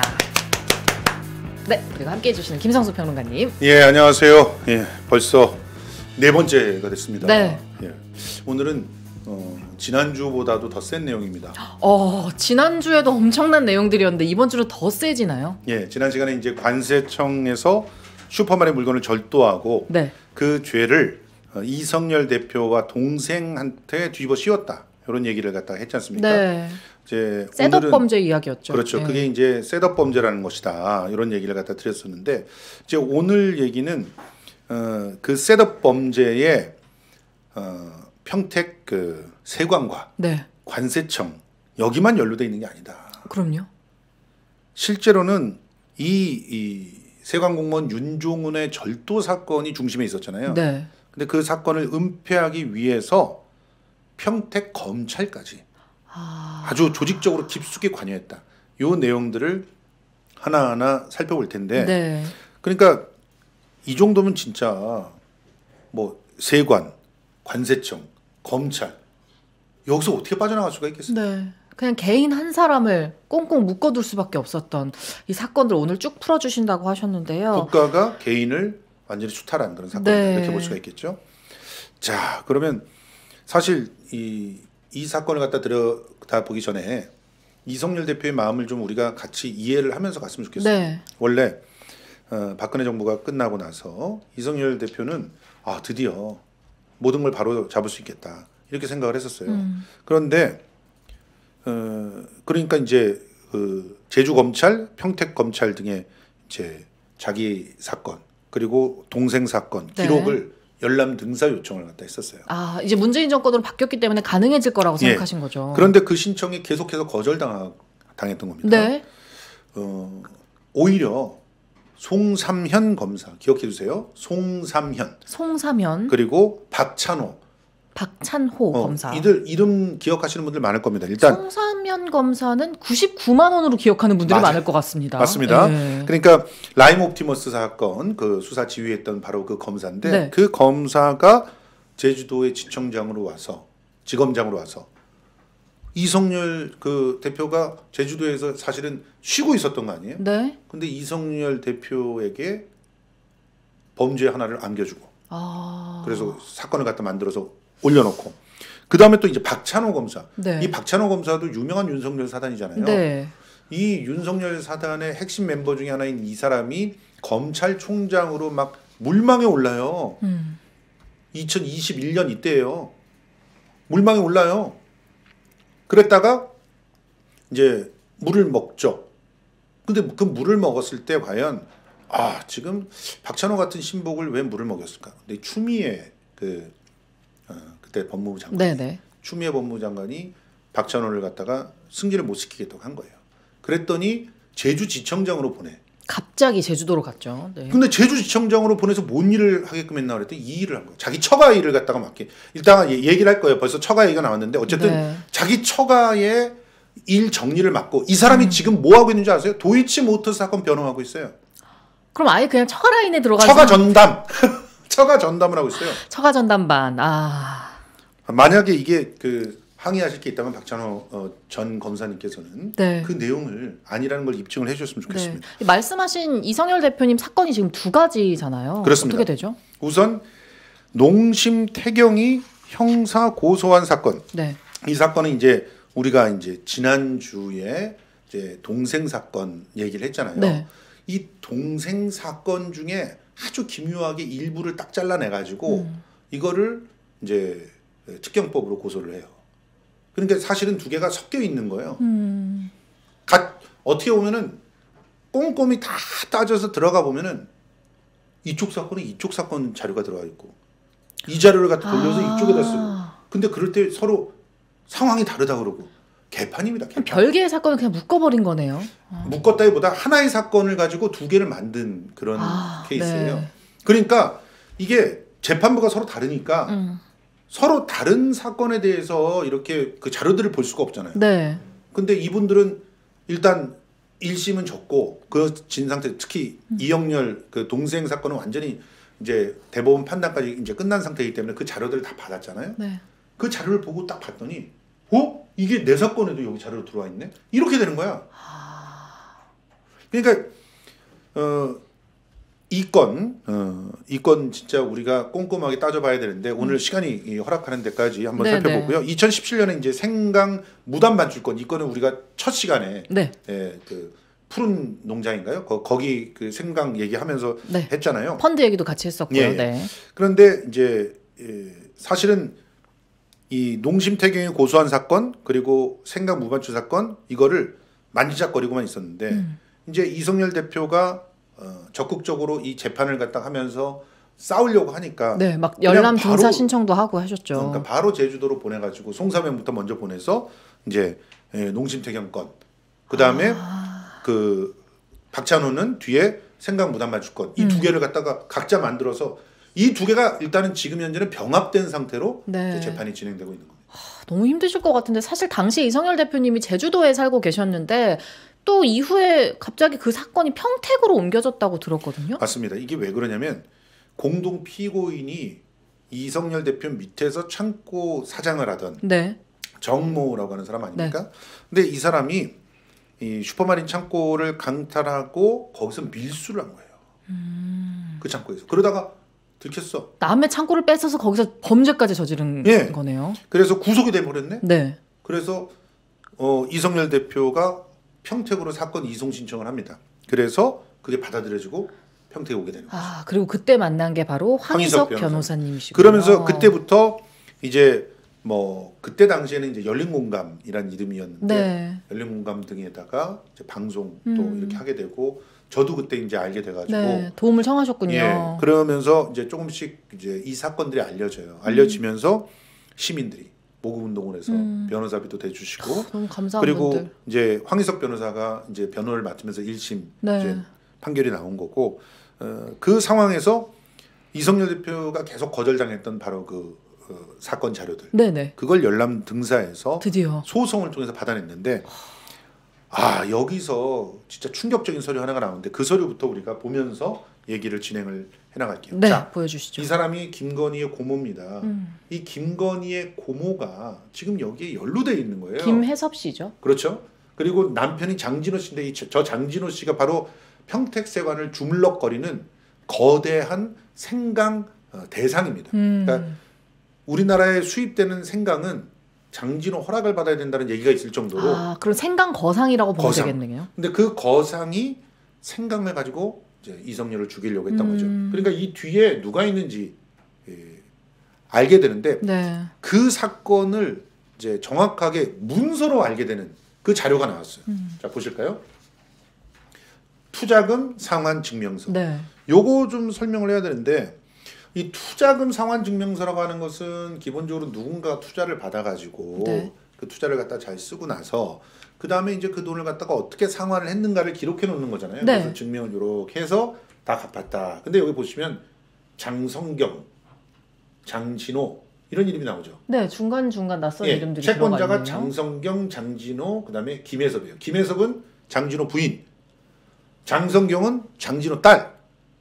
네, 그리고 함께 해주시는 김성수 평론가님. 예, 안녕하세요. 예, 벌써 네 번째가 됐습니다. 네. 예, 오늘은 어, 지난주보다도 더 센 내용입니다. 어, 지난주에도 엄청난 내용들이었는데 이번 주는 더 세지나요? 예, 지난 시간에 이제 관세청에서 슈퍼마린 물건을 절도하고 네. 그 죄를 어, 이성열 대표와 동생한테 뒤집어 씌웠다. 이런 얘기를 갖다가 했지 않습니까? 네. 이제 셋업 오늘은- 범죄 이야기였죠. 그렇죠. 네. 그게 이제 셋업 범죄라는 것이다. 이런 얘기를 갖다 드렸었는데 이제 오늘 얘기는 어, 그 셋업 범죄의 어, 평택 그 세관과 네. 관세청 여기만 연루돼 있는 게 아니다. 그럼요. 실제로는 이, 이 세관 공무원 윤종훈의 절도 사건이 중심에 있었잖아요. 네. 근데 그 사건을 은폐하기 위해서 평택 검찰까지 아, 아주 조직적으로 깊숙이 관여했다. 요 내용들을 하나하나 살펴볼 텐데 네. 그러니까 이 정도면 진짜 뭐 세관, 관세청, 검찰 여기서 어떻게 빠져나갈 수가 있겠어요? 네. 그냥 개인 한 사람을 꽁꽁 묶어둘 수밖에 없었던 이 사건들 오늘 쭉 풀어주신다고 하셨는데요. 국가가 개인을 완전히 수탈한 그런 사건 네. 이렇게 볼 수가 있겠죠. 자, 그러면 사실 이, 이 사건을 갖다 들여다 보기 전에 이성열 대표의 마음을 좀 우리가 같이 이해를 하면서 갔으면 좋겠어요. 네. 원래 어, 박근혜 정부가 끝나고 나서 이성열 대표는 아 드디어 모든 걸 바로 잡을 수 있겠다 이렇게 생각을 했었어요. 음. 그런데 어, 그러니까 이제 그 제주 검찰, 평택 검찰 등의 이제 자기 사건 그리고 동생 사건 네. 기록을 열람 등사 요청을 갖다 했었어요. 아, 이제 문재인 정권으로 바뀌었기 때문에 가능해질 거라고 예. 생각하신 거죠. 그런데 그 신청이 계속해서 거절당 당했던 겁니다. 네. 어, 오히려 송삼현 검사 기억해 주세요. 송삼현 송사면, 그리고 박찬호 박찬호 어, 검사. 이들 이름 기억하시는 분들 많을 겁니다. 일단 송사면 검사는 구십구만 원으로 기억하는 분들이 맞아요. 많을 것 같습니다. 맞습니다. 네. 그러니까 라임 옵티머스 사건 그 수사 지휘했던 바로 그 검사인데 네. 그 검사가 제주도의 지청장으로 와서 지검장으로 와서 이성열 그 대표가 제주도에서 사실은 쉬고 있었던 거 아니에요? 네. 근데 이성열 대표에게 범죄 하나를 안겨주고 아. 그래서 사건을 갖다 만들어서 올려놓고 그 다음에 또 이제 박찬호 검사. 네. 이 박찬호 검사도 유명한 윤석열 사단이잖아요. 네. 이 윤석열 사단의 핵심 멤버 중에 하나인 이 사람이 검찰총장으로 막 물망에 올라요. 음. 이천이십일 년 이때예요. 물망에 올라요. 그랬다가 이제 물을 먹죠. 근데 그 물을 먹었을 때 과연 아 지금 박찬호 같은 신복을 왜 물을 먹였을까? 근데 추미애 그 어, 그때 법무부 장관, 네네. 추미애 법무부 장관이 박찬호를 갖다가 승진을 못 시키겠다고 한 거예요. 그랬더니 제주지청장으로 보내. 갑자기 제주도로 갔죠. 네. 근데 제주지청장으로 보내서 뭔 일을 하게끔 했나 그랬더니 이 일을 한 거예요. 자기 처가 일을 갖다가 맡게. 일단 얘기를 할 거예요. 벌써 처가 얘기가 나왔는데 어쨌든 네. 자기 처가의 일 정리를 맡고 이 사람이 음. 지금 뭐 하고 있는지 아세요? 도이치모터스 사건 변호하고 있어요. 그럼 아예 그냥 처가 라인에 들어가서 처가 전담. 처가 전담을 하고 있어요. 처가 전담반. 아. 만약에 이게 그 항의하실 게 있다면 박찬호 어, 전 검사님께서는 네. 그 내용을 아니라는 걸 입증을 해주셨으면 좋겠습니다. 네. 말씀하신 이성열 대표님 사건이 지금 두 가지잖아요. 그렇습니다. 어떻게 되죠? 우선 농심 태경이 형사 고소한 사건. 네. 이 사건은 이제 우리가 이제 지난주에 이제 동생 사건 얘기를 했잖아요. 네. 이 동생 사건 중에 아주 기묘하게 일부를 딱 잘라내 가지고 음. 이거를 이제 특경법으로 고소를 해요. 그러니까 사실은 두 개가 섞여 있는 거예요. 음. 가, 어떻게 보면은 꼼꼼히 다 따져서 들어가 보면은 이쪽 사건은 이쪽 사건 자료가 들어가 있고 이 자료를 갖다 돌려서 아. 이쪽에다 쓰고. 근데 그럴 때 서로 상황이 다르다 그러고 개판입니다. 개판. 별개의 사건을 그냥 묶어버린 거네요. 아. 묶었다기보다 하나의 사건을 가지고 두 개를 만든 그런 아, 케이스예요. 네. 그러니까 이게 재판부가 서로 다르니까 음. 서로 다른 사건에 대해서 이렇게 그 자료들을 볼 수가 없잖아요. 네. 근데 이분들은 일단 일 심은 졌고 그 진 상태, 특히 음. 이영렬 그 동생 사건은 완전히 이제 대법원 판단까지 이제 끝난 상태이기 때문에 그 자료들을 다 받았잖아요. 네. 그 자료를 보고 딱 봤더니 어? 이게 내 사건에도 여기 자료로 들어와 있네? 이렇게 되는 거야. 그러니까 어, 이 건, 어, 이 건 진짜 우리가 꼼꼼하게 따져봐야 되는데 오늘 음. 시간이 허락하는 데까지 한번 네네. 살펴보고요. 이천십칠 년에 이제 생강 무단 반출권 이 건은 우리가 첫 시간에 네. 예, 그 푸른 농장인가요? 거, 거기 그 생강 얘기하면서 네. 했잖아요. 펀드 얘기도 같이 했었고요. 예. 네. 그런데 이제 예, 사실은 이 농심 태경이 고소한 사건 그리고 생강 무반출 사건 이거를 만지작거리고만 있었는데 음. 이제 이성열 대표가 어, 적극적으로 이 재판을 갖다 하면서 싸우려고 하니까 네, 막 열람 등사 신청도 하고 하셨죠. 그러니까 바로 제주도로 보내가지고 송사면부터 먼저 보내서 이제 예, 농심태경 건, 그 다음에 아... 그 박찬호는 뒤에 생강 무단 반출 건 이 두 음. 개를 갖다가 각자 만들어서 이 두 개가 일단은 지금 현재는 병합된 상태로 네. 재판이 진행되고 있는 겁니다. 하, 너무 힘드실 것 같은데 사실 당시 이성열 대표님이 제주도에 살고 계셨는데. 또 이후에 갑자기 그 사건이 평택으로 옮겨졌다고 들었거든요. 맞습니다. 이게 왜 그러냐면 공동 피고인이 이성열 대표 밑에서 창고 사장을 하던 네. 정모라고 하는 사람 아닙니까? 네. 근데 이 사람이 이 슈퍼마린 창고를 강탈하고 거기서 밀수를 한 거예요. 음... 그 창고에서. 그러다가 들켰어. 남의 창고를 뺏어서 거기서 범죄까지 저지른 네. 거네요. 그래서 구속이 돼버렸네. 네. 그래서 어, 이성열 대표가 평택으로 사건 이송 신청을 합니다. 그래서 그게 받아들여지고 평택에 오게 되는 거죠. 아, 그리고 그때 만난 게 바로 황희석, 황희석 변호사님이시고. 그러면서 그때부터 이제 뭐 그때 당시에는 이제 열린공감이란 이름이었는데 네. 열린공감 등에다가 이제 방송도 음. 이렇게 하게 되고 저도 그때 이제 알게 돼가지고 네, 도움을 청하셨군요. 예, 그러면서 이제 조금씩 이제 이 사건들이 알려져요. 알려지면서 음. 시민들이 모금운동을 해서 음. 변호사비도 대주시고 어, 너무 감사한 그리고 분들. 이제 황희석 변호사가 이제 변호를 맡으면서 일 심 네. 이제 판결이 나온 거고 어, 그 상황에서 이성열 대표가 계속 거절당했던 바로 그 어, 사건 자료들 네네. 그걸 열람 등사해서 드디어 소송을 통해서 받아냈는데 아 여기서 진짜 충격적인 서류 하나가 나오는데 그 서류부터 우리가 보면서 얘기를 진행을 해나갈게요. 네, 자, 보여주시죠. 이 사람이 김건희의 고모입니다. 음. 이 김건희의 고모가 지금 여기에 연루되어 있는 거예요. 김혜섭 씨죠. 그렇죠. 그리고 남편이 장진호 씨인데 이 저 장진호 씨가 바로 평택세관을 주물럭거리는 거대한 생강 어, 대상입니다. 음. 그러니까 우리나라에 수입되는 생강은 장진호 허락을 받아야 된다는 얘기가 있을 정도로. 아, 그럼 생강 거상이라고 보면 거상. 되겠네요. 근데 그 거상이 생강을 가지고 이제 이성열을 죽이려고 했던 음. 거죠. 그러니까 이 뒤에 누가 있는지 예, 알게 되는데 네. 그 사건을 이제 정확하게 문서로 알게 되는 그 자료가 나왔어요. 음. 자 보실까요? 투자금 상환 증명서. 네. 요거 좀 설명을 해야 되는데 이 투자금 상환 증명서라고 하는 것은 기본적으로 누군가 투자를 받아가지고 네. 그 투자를 갖다 잘 쓰고 나서 그 다음에 이제 그 돈을 갖다가 어떻게 상환을 했는가를 기록해 놓는 거잖아요. 네. 그래서 증명을 이렇게 해서 다 갚았다. 근데 여기 보시면 장성경, 장진호 이런 이름이 나오죠. 네, 중간 중간 낯선 예, 이름들이 들어가 채권자가 있네요. 장성경, 장진호, 그다음에 김혜섭이에요. 김혜섭은 장진호 부인, 장성경은 장진호 딸.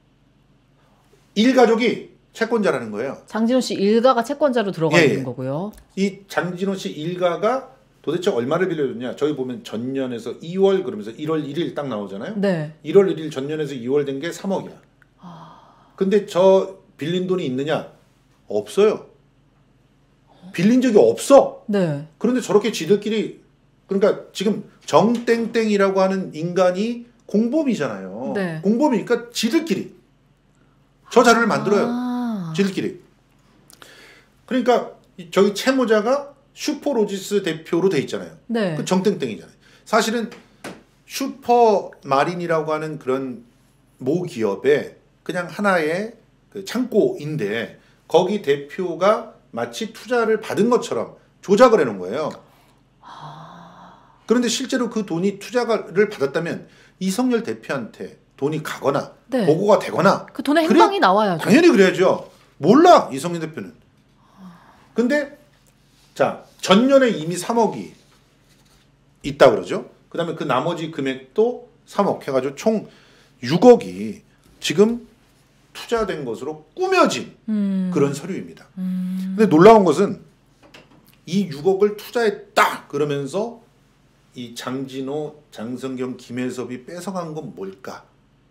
일가족이 채권자라는 거예요. 장진호 씨 일가가 채권자로 들어가 예, 있는 예. 거고요. 이 장진호 씨 일가가 도대체 얼마를 빌려줬냐? 저희 보면 전년에서 이월 그러면서 일월 일일 딱 나오잖아요. 네. 일월 일일 전년에서 이월 된 게 삼억이야. 근데 저 빌린 돈이 있느냐? 없어요. 빌린 적이 없어. 네. 그런데 저렇게 지들끼리 그러니까 지금 정땡땡이라고 하는 인간이 공범이잖아요. 네. 공범이니까 지들끼리 저 자료를 만들어요. 아. 지들끼리. 그러니까 이- 저기 채무자가 슈퍼로지스 대표로 돼 있잖아요. 네. 그 정땡땡이잖아요. 사실은 슈퍼마린이라고 하는 그런 모 기업의 그냥 하나의 그 창고인데 거기 대표가 마치 투자를 받은 것처럼 조작을 해놓은 거예요. 그런데 실제로 그 돈이 투자를 받았다면 이성열 대표한테 돈이 가거나 네. 보고가 되거나 그 돈의 그래- 행방이 나와야죠. 당연히 그래야죠. 몰라 이성열 대표는. 근데 자 전년에 이미 삼억이 있다 그러죠. 그다음에 그 나머지 금액도 삼억 해가지고 총 육억이 지금 투자된 것으로 꾸며진 음. 그런 서류입니다. 음. 근데 놀라운 것은 이 육억을 투자했다 그러면서 이 장진호, 장성경, 김혜섭이 뺏어간 건 뭘까?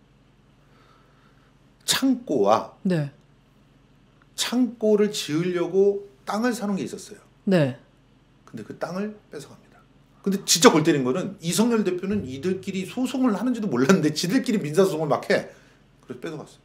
창고와 네. 창고를 지으려고 땅을 사놓은 게 있었어요. 네. 근데 그 땅을 뺏어갑니다. 근데 진짜 골 때린 거는 이성열 대표는 이들끼리 소송을 하는지도 몰랐는데 지들끼리 민사소송을 막 해. 그래서 뺏어갔어.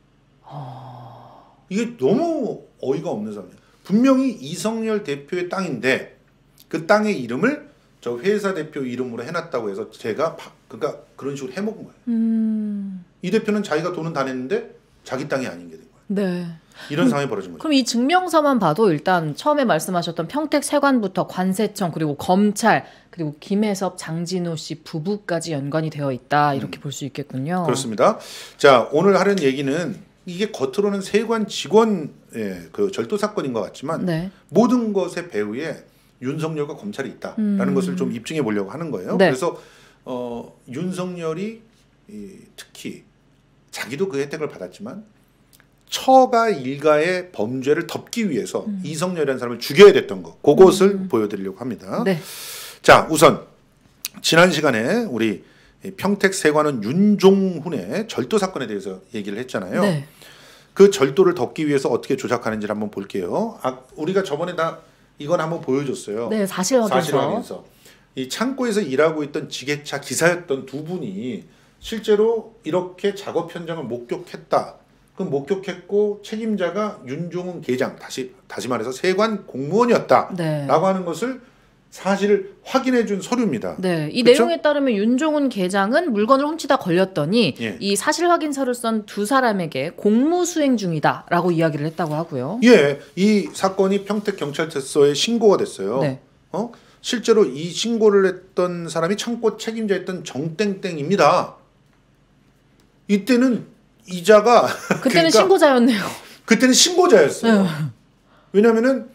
이게 너무 어이가 없는 상황이에요. 분명히 이성열 대표의 땅인데 그 땅의 이름을 저 회사 대표 이름으로 해놨다고 해서 제가 바, 그러니까 그런 식으로 해먹은 거예요. 음. 이 대표는 자기가 돈은 다 냈는데 자기 땅이 아닌 게 된 거예요. 네. 이런 상황이 벌어진 거죠. 그럼 이 증명서만 봐도 일단 처음에 말씀하셨던 평택세관부터 관세청 그리고 검찰 그리고 김혜섭 장진호 씨 부부까지 연관이 되어 있다 이렇게 볼 수 있겠군요. 그렇습니다. 자 오늘 하는 얘기는 이게 겉으로는 세관 직원의 그 절도 사건인 것 같지만 네. 모든 것의 배후에 윤석열과 검찰이 있다라는 음. 것을 좀 입증해 보려고 하는 거예요. 네. 그래서 어, 윤석열이 이, 특히 자기도 그 혜택을 받았지만 처가 일가의 범죄를 덮기 위해서 음. 이성열이라는 사람을 죽여야 됐던 거 그것을 보여드리려고 합니다. 네. 자 우선 지난 시간에 우리 평택세관은 윤종훈의 절도 사건에 대해서 얘기를 했잖아요. 네. 그 절도를 덮기 위해서 어떻게 조작하는지를 한번 볼게요. 아, 우리가 저번에 다 이건 한번 보여줬어요. 네, 사실 확인서. 사실 확인서. 이 창고에서 일하고 있던 지게차 기사였던 두 분이 실제로 이렇게 작업 현장을 목격했다. 그 목격했고 책임자가 윤종훈 계장 다시 다시 말해서 세관 공무원이었다라고 네. 하는 것을 사실을 확인해 준 서류입니다. 네, 이 그쵸? 내용에 따르면 윤종훈 계장은 물건을 훔치다 걸렸더니 예. 이 사실 확인서를 쓴 두 사람에게 공무 수행 중이다라고 이야기를 했다고 하고요. 예, 이 사건이 평택경찰서에 신고가 됐어요. 네. 어? 실제로 이 신고를 했던 사람이 창고 책임자였던 정땡땡입니다. 이때는 이자가 그때는 그러니까 신고자였네요. 그때는 신고자였어요. 네. 왜냐하면은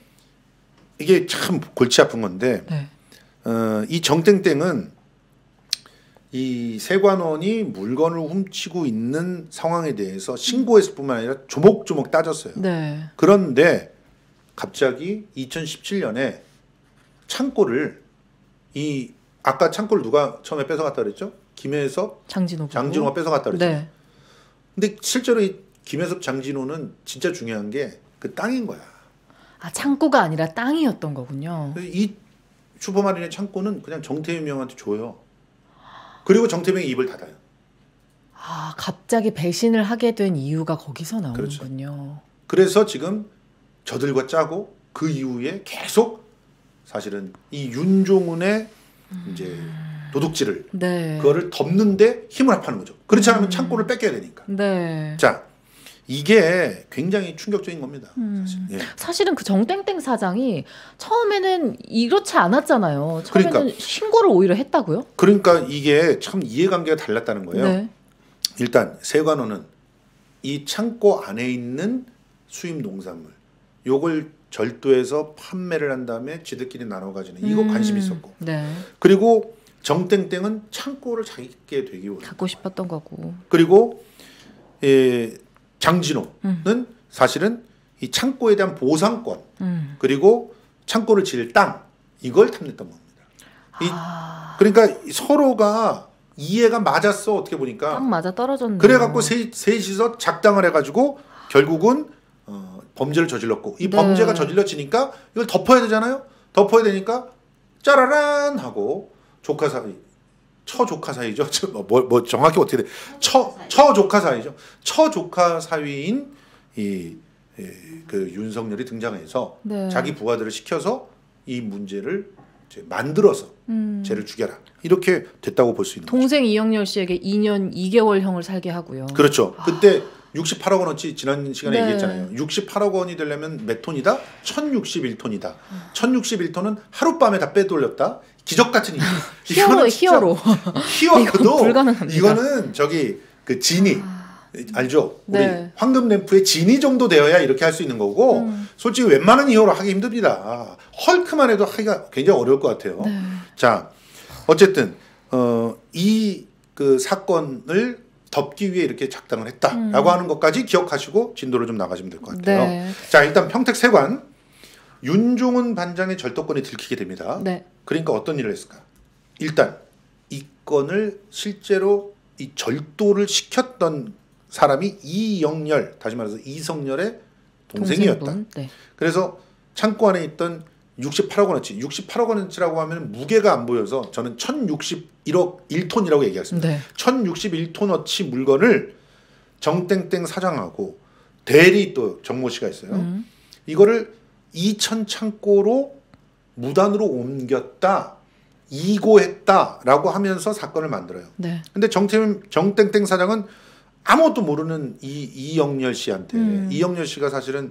이게 참 골치 아픈 건데 네. 어, 이 정땡땡은 이 세관원이 물건을 훔치고 있는 상황에 대해서 신고했을 뿐만 아니라 조목조목 따졌어요. 네. 그런데 갑자기 이천십칠 년에 창고를 이 아까 창고를 누가 처음에 뺏어갔다 그랬죠? 김혜섭, 장진호 장진호가 뺏어갔다 그랬죠. 네. 근데 실제로 이 김혜섭, 장진호는 진짜 중요한 게 그 땅인 거야. 아, 창고가 아니라 땅이었던 거군요. 이 슈퍼마린의 창고는 그냥 정태민 형한테 줘요. 그리고 정태민이 입을 닫아요. 아, 갑자기 배신을 하게 된 이유가 거기서 그렇죠. 나오는군요. 그래서 지금 저들과 짜고 그 이후에 계속 사실은 이 윤종훈의 음. 이제 도둑질을 네. 그거를 덮는데 힘을 합하는 거죠. 그렇지 않으면 창고를 뺏겨야 되니까. 네. 자, 이게 굉장히 충격적인 겁니다. 음. 사실. 예. 사실은 그 정땡땡 사장이 처음에는 이렇지 않았잖아요. 처음에는 그러니까. 신고를 오히려 했다고요? 그러니까 이게 참 이해관계가 달랐다는 거예요. 네. 일단 세관원은 이 창고 안에 있는 수입 농산물 요걸 절도해서 판매를 한 다음에 지들끼리 나눠 가지는 이거 음. 관심이 있었고 네. 그리고 정땡땡은 창고를 자기께 되기 원해. 갖고 싶었던 거고. 그리고 에, 장진호는 음. 사실은 이 창고에 대한 보상권 음. 그리고 창고를 지을 땅 이걸 탐냈던 겁니다. 이, 아, 그러니까 서로가 이해가 맞았어 어떻게 보니까. 딱 맞아 떨어졌네. 그래갖고 세, 셋이서 작당을 해가지고 결국은 어, 범죄를 저질렀고 이 네. 범죄가 저질러지니까 이걸 덮어야 되잖아요. 덮어야 되니까 짜라란 하고 조카 사이, 처조카 사이죠. 뭐, 뭐 정확히 어떻게 돼? 처 처조카 사이죠. 처조카 사위인 이 그 윤석열이 등장해서 네. 자기 부하들을 시켜서 이 문제를 이제 만들어서 음. 쟤를 죽여라 이렇게 됐다고 볼 수 있는 거죠. 동생 이영렬 씨에게 이 년 이 개월형을 살게 하고요. 그렇죠. 그때 육십팔억 원어치 지난 시간에 네. 얘기했잖아요. 육십팔억 원이 되려면 몇 톤이다? 천육십일 톤이다. 천육십일 톤은 하룻밤에 다 빼돌렸다. 기적 같은 일. 히어로의 히어로. 히어로도 이건 불가능합니다. 이거는 저기 그 진이 알죠? 우리 네. 황금 램프의 진이 정도 되어야 이렇게 할 수 있는 거고 음. 솔직히 웬만한 히어로 하기 힘듭니다. 헐크만 해도 하기가 굉장히 어려울 것 같아요. 네. 자, 어쨌든 어, 이 그 사건을 덮기 위해 이렇게 작당을 했다라고 음. 하는 것까지 기억하시고 진도를 좀 나가시면 될 것 같아요. 네. 자, 일단 평택 세관 윤종훈 반장의 절도권이 들키게 됩니다. 네. 그러니까 어떤 일을 했을까? 일단 이 건을 실제로 이 절도를 시켰던 사람이 이영렬, 다시 말해서 이성렬의 동생이었다. 동생분. 네. 그래서 창고 안에 있던 육십팔억 원어치, 육십팔억 원어치라고 하면 무게가 안 보여서 저는 천육십일억 일 톤이라고 얘기했습니다. 네. 천육십일 톤어치 물건을 정땡땡 사장하고 대리 또 정모 씨가 있어요. 음. 이거를 이천 창고로 무단으로 옮겼다, 이고했다라고 하면서 사건을 만들어요. 네. 근데 정템 정땡땡 사장은 아무것도 모르는 이 이영렬 씨한테 음. 이영렬 씨가 사실은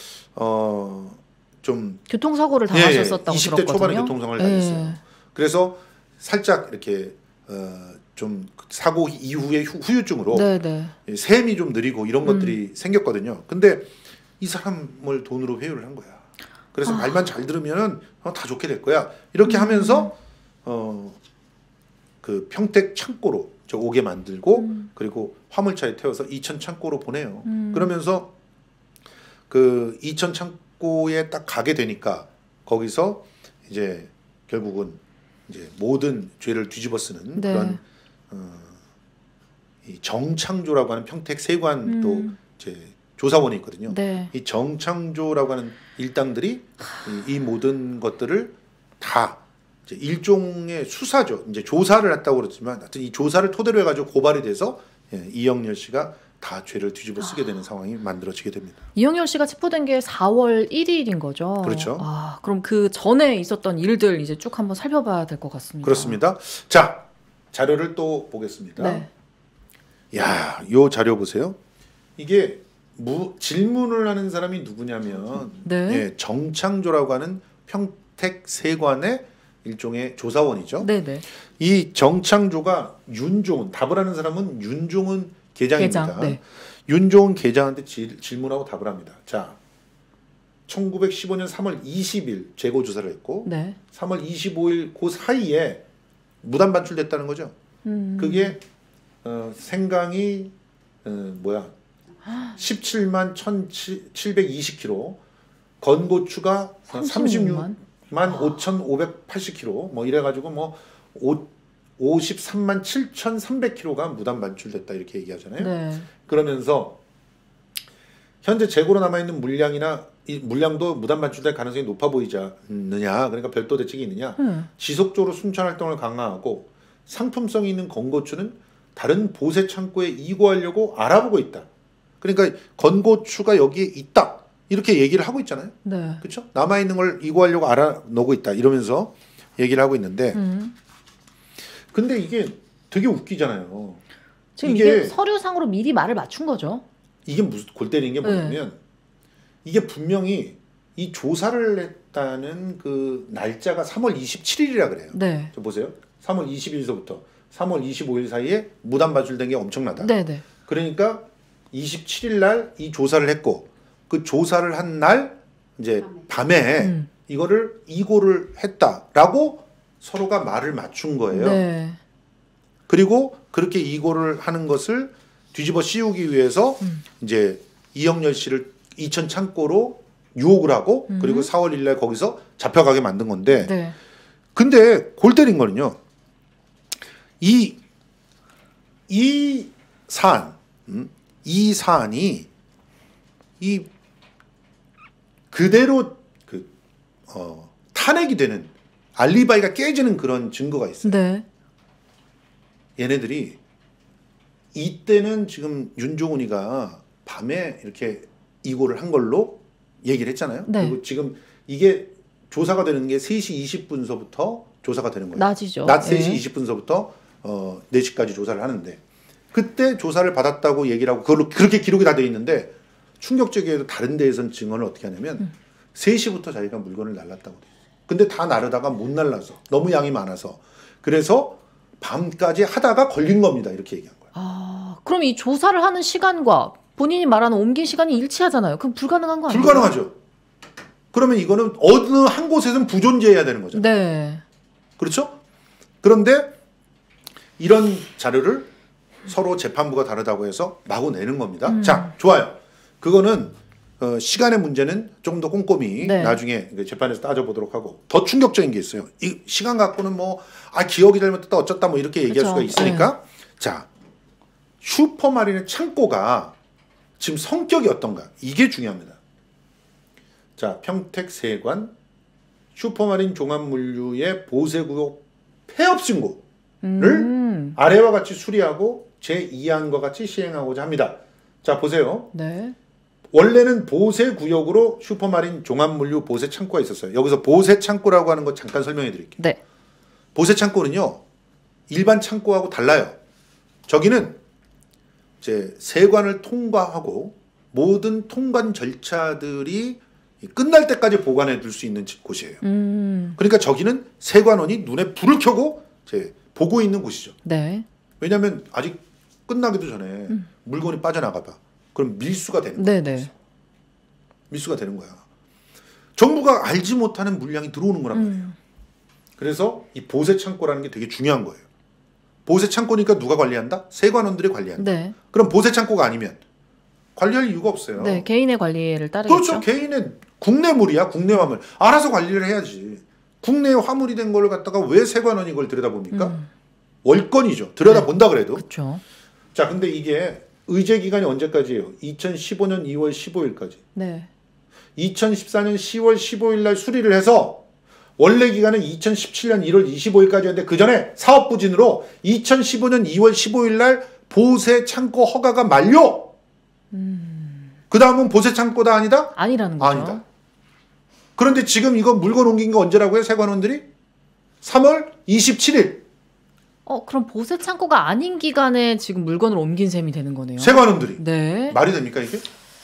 어 좀 교통사고를 예, 예. 당하셨었다고 이십 대 초반에 들었거든요. 교통사고를 예. 당했어요. 그래서 살짝 이렇게 어 좀 사고 이후의 후, 후유증으로 네, 네. 셈이 좀 느리고 이런 음. 것들이 생겼거든요. 근데 이 사람을 돈으로 회유를 한 거야. 그래서 아. 말만 잘 들으면은 어, 다 좋게 될 거야. 이렇게 음. 하면서 어 그 평택 창고로 저 오게 만들고 음. 그리고 화물차에 태워서 이천 창고로 보내요. 음. 그러면서 그 이천 창고에 딱 가게 되니까 거기서 이제 결국은 이제 모든 죄를 뒤집어쓰는 네. 그런 어, 이 정창조라고 하는 평택 세관 또 음. 이제 조사원이 있거든요. 네. 이 정창조라고 하는 일당들이 이, 이 모든 것들을 다 이제 일종의 수사죠. 이제 조사를 했다고 그랬지만 하여튼 이 조사를 토대로 해가지고 고발이 돼서 예, 이영렬 씨가 다 죄를 뒤집어 쓰게 되는 상황이 만들어지게 됩니다. 이영렬 씨가 체포된 게 사월 일일인 거죠. 그렇죠. 아, 그럼 그 전에 있었던 일들 이제 쭉 한번 살펴봐야 될 것 같습니다. 그렇습니다. 자, 자료를 또 보겠습니다. 네. 야, 요 자료 보세요. 이게 무, 질문을 하는 사람이 누구냐면 네. 예, 정창조라고 하는 평택 세관의 일종의 조사원이죠. 네, 네. 이 정창조가 윤종훈, 답을 하는 사람은 윤종훈 계장입니다. 계장, 네. 윤종훈 계장한테 질, 질문하고 답을 합니다. 자, 천구백십오 년 삼월 이십일 재고 조사를 했고 네. 삼월 이십오일 그 사이에 무단 반출됐다는 거죠. 음. 그게 어, 생강이 어, 뭐야 십칠만 천칠백이십 킬로그램, 건고추가 삼십육만 오천오백팔십 킬로그램 뭐 이래가지고 뭐 오십삼만 칠천삼백 킬로그램가 무단 반출됐다 이렇게 얘기하잖아요. 네. 그러면서 현재 재고로 남아있는 물량이나 이 물량도 무단 반출될 가능성이 높아 보이지 않느냐, 그러니까 별도 대책이 있느냐. 음. 지속적으로 순찰 활동을 강화하고 상품성이 있는 건고추는 다른 보세 창고에 이고하려고 알아보고 있다. 그러니까 건고추가 여기에 있다 이렇게 얘기를 하고 있잖아요. 네. 그렇죠? 남아 있는 걸 이고하려고 알아놓고 있다 이러면서 얘기를 하고 있는데, 음. 근데 이게 되게 웃기잖아요. 지금 이게, 이게 서류상으로 미리 말을 맞춘 거죠. 이게 무슨 골 때리는 게 뭐냐면 네. 이게 분명히 이 조사를 했다는 그 날짜가 삼월 이십칠일이라 그래요. 네. 저 보세요. 삼월 이십일서부터 삼월 이십오일 사이에 무단 반출된 게 엄청나다. 네, 네. 그러니까 이십칠일 날 이 조사를 했고 그 조사를 한 날 이제 밤에 음. 이거를 이고를 했다라고 서로가 말을 맞춘 거예요. 네. 그리고 그렇게 이고를 하는 것을 뒤집어 씌우기 위해서 음. 이제 이영렬 씨를 이천 창고로 유혹을 하고 음. 그리고 사월 일일 날 거기서 잡혀가게 만든 건데 네. 근데 골 때린 거는요. 이, 이 사안, 음? 이 사안이 이 그대로 그 어, 탄핵이 되는 알리바이가 깨지는 그런 증거가 있어요. 네. 얘네들이 이때는 지금 윤종훈이가 밤에 이렇게 이고를 한 걸로 얘기를 했잖아요. 네. 그리고 지금 이게 조사가 되는 게 세 시 이십 분서부터 조사가 되는 거예요. 낮이죠. 낮 세 시 네. 이십 분서부터 어, 네 시까지 조사를 하는데 그때 조사를 받았다고 얘기를 하고 그걸로 그렇게 기록이 다 돼 있는데 충격적이게도 다른 데에서는 증언을 어떻게 하냐면 음. 세 시부터 자기가 물건을 날랐다고 돼 있어요. 근데 다 나르다가 못 날라서 너무 양이 많아서 그래서 밤까지 하다가 걸린 겁니다. 이렇게 얘기한 거예요. 아, 그럼 이 조사를 하는 시간과 본인이 말하는 옮긴 시간이 일치하잖아요. 그럼 불가능한 거 아니에요? 불가능하죠. 그러면 이거는 어느 한 곳에서는 부존재해야 되는 거죠. 네. 그렇죠? 그런데 이런 자료를 서로 재판부가 다르다고 해서 마구 내는 겁니다. 음. 자, 좋아요. 그거는 어, 시간의 문제는 좀 더 꼼꼼히 네. 나중에 재판에서 따져보도록 하고 더 충격적인 게 있어요. 이 시간 갖고는 뭐 아 기억이 잘못됐다 어쩌다 뭐 이렇게 얘기할 그쵸. 수가 있으니까 네. 자, 슈퍼마린의 창고가 지금 성격이 어떤가 이게 중요합니다. 자, 평택 세관 슈퍼마린 종합물류의 보세구역 폐업 신고를 음. 아래와 같이 수리하고 제이 항과 같이 시행하고자 합니다. 자, 보세요. 네. 원래는 보세구역으로 슈퍼마린 종합물류 보세창고가 있었어요. 여기서 보세창고라고 하는 거 잠깐 설명해 드릴게요. 네. 보세창고는요. 일반 창고하고 달라요. 저기는 이제 세관을 통과하고 모든 통관 절차들이 끝날 때까지 보관해 둘 수 있는 곳이에요. 음. 그러니까 저기는 세관원이 눈에 불을 켜고 이제 보고 있는 곳이죠. 네. 왜냐하면 아직 끝나기도 전에 음. 물건이 빠져나가 봐. 그럼 밀수가 되는 거예요. 네네. 밀수가 되는 거야. 정부가 알지 못하는 물량이 들어오는 거란 말이에요. 음. 그래서 이 보세 창고라는 게 되게 중요한 거예요. 보세 창고니까 누가 관리한다? 세관원들이 관리한다. 네. 그럼 보세 창고가 아니면 관리할 이유가 없어요. 네, 개인의 관리를 따르겠죠. 그렇죠. 개인의 국내물이야, 국내 화물. 알아서 관리를 해야지. 국내 화물이 된 걸 갖다가 왜 세관원이 이걸 들여다봅니까? 음. 월권이죠. 들여다본다 네. 그래도. 그렇죠. 자, 근데 이게 의제 기간이 언제까지예요? 이천십오년 이월 십오일까지. 네. 이천십사년 시월 십오일 날 수리를 해서 원래 기간은 이천십칠년 일월 이십오일까지였는데 그 전에 사업 부진으로 이천십오년 이월 십오일 날 보세 창고 허가가 만료. 음. 그 다음은 보세 창고다 아니다? 아니라는 거죠. 아니다. 그런데 지금 이거 물건 옮긴 거 언제라고요? 세관원들이? 삼월 이십칠일. 어, 그럼 보세 창고가 아닌 기간에 지금 물건을 옮긴 셈이 되는 거네요. 세관원들이. 네. 말이 됩니까 이게?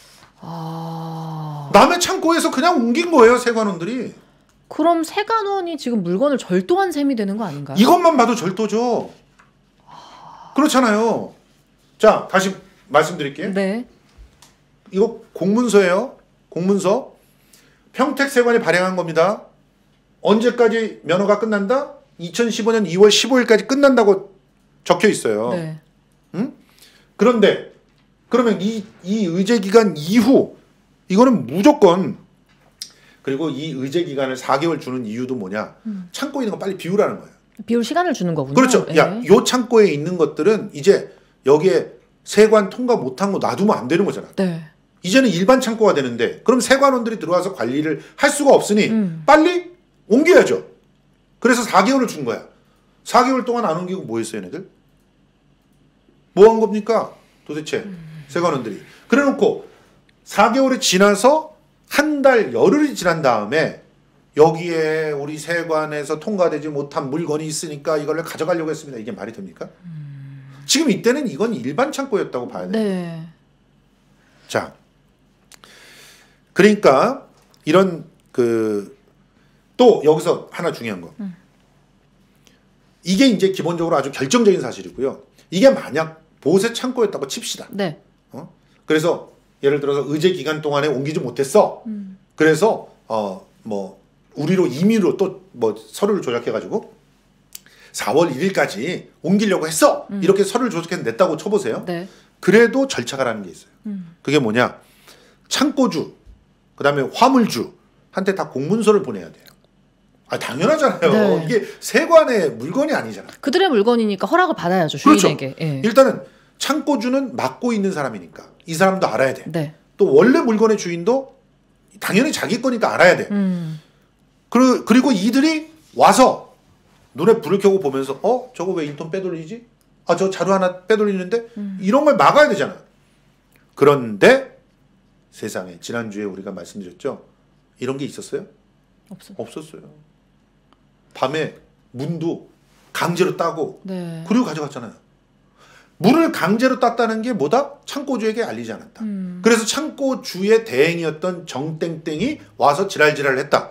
아. 남의 창고에서 그냥 옮긴 거예요, 세관원들이. 그럼 세관원이 지금 물건을 절도한 셈이 되는 거 아닌가요? 이것만 봐도 절도죠. 그렇잖아요. 자, 다시 말씀드릴게요. 네. 이거 공문서예요. 공문서. 평택세관이 발행한 겁니다. 언제까지 면허가 끝난다? 이천십오년 이월 십오일까지 끝난다고 적혀 있어요. 네. 응? 그런데 그러면 이, 이 의제 기간 이후 이거는 무조건 그리고 이 의제 기간을 사 개월 주는 이유도 뭐냐? 음. 창고에 있는 거 빨리 비우라는 거예요. 비울 시간을 주는 거군요. 그렇죠. 네. 야, 요 창고에 있는 것들은 이제 여기에 세관 통과 못한 거 놔두면 안 되는 거잖아. 네. 이제는 일반 창고가 되는데 그럼 세관원들이 들어와서 관리를 할 수가 없으니 음. 빨리 옮겨야죠. 그래서 사 개월을 준 거야. 사 개월 동안 안 옮기고 뭐 했어요, 얘네들? 뭐 한 겁니까? 도대체 음. 세관원들이. 그래 놓고 사 개월이 지나서 한 달 열흘이 지난 다음에 여기에 우리 세관에서 통과되지 못한 물건이 있으니까 이걸 가져가려고 했습니다. 이게 말이 됩니까? 음. 지금 이때는 이건 일반 창고였다고 봐야 돼요. 네. 자, 그러니까 이런 그 또 여기서 하나 중요한 거. 음. 이게 이제 기본적으로 아주 결정적인 사실이고요. 이게 만약 보세 창고였다고 칩시다. 네. 어? 그래서 예를 들어서 의제 기간 동안에 옮기지 못했어. 음. 그래서 어 뭐 우리로 임의로 또 뭐 서류를 조작해 가지고 사월 일일까지 옮기려고 했어. 음. 이렇게 서류를 조작해서 냈다고 쳐보세요. 네. 그래도 절차가라는 게 있어요. 음. 그게 뭐냐? 창고주, 그다음에 화물주 한테 다 공문서를 보내야 돼요. 아 당연하잖아요. 네. 이게 세관의 물건이 아니잖아. 그들의 물건이니까 허락을 받아야죠. 그렇죠. 주인에게. 예. 일단은 창고주는 맡고 있는 사람이니까 이 사람도 알아야 돼. 네. 또 원래 물건의 주인도 당연히 자기 거니까 알아야 돼. 음. 그, 그리고 이들이 와서 눈에 불을 켜고 보면서 어? 저거 왜 인턴 빼돌리지? 아, 저 자료 하나 빼돌리는데? 음. 이런 걸 막아야 되잖아. 그런데 세상에 지난주에 우리가 말씀드렸죠. 이런 게 있었어요? 없어. 없었어요. 밤에 문도 강제로 따고 네. 그리고 가져갔잖아요. 문을 강제로 땄다는 게 뭐다? 창고주에게 알리지 않았다. 음. 그래서 창고주의 대행이었던 정땡땡이 와서 지랄지랄을 했다.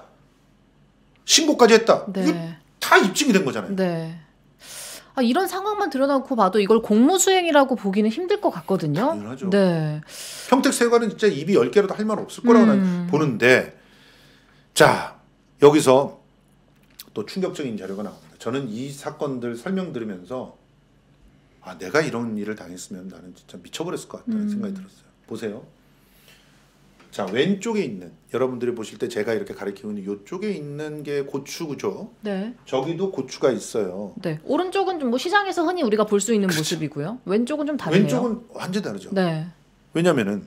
신고까지 했다. 네. 이게 다 입증이 된 거잖아요. 네. 아, 이런 상황만 드러나고 봐도 이걸 공무수행이라고 보기는 힘들 것 같거든요. 당연하죠. 네. 평택세관은 진짜 입이 열 개라도 할 말 없을 거라고 음. 난 보는데 자 여기서 또 충격적인 자료가 나옵니다. 저는 이 사건들 설명 들으면서 아 내가 이런 일을 당했으면 나는 진짜 미쳐버렸을 것 같다는 음. 생각이 들었어요. 보세요. 자 왼쪽에 있는 여러분들이 보실 때 제가 이렇게 가리키고 있는 이쪽에 있는 게 고추죠. 네. 저기도 고추가 있어요. 네. 오른쪽은 좀 뭐 시장에서 흔히 우리가 볼 수 있는 그렇죠. 모습이고요. 왼쪽은 좀 다르네요. 왼쪽은 완전히 다르죠. 네. 왜냐면은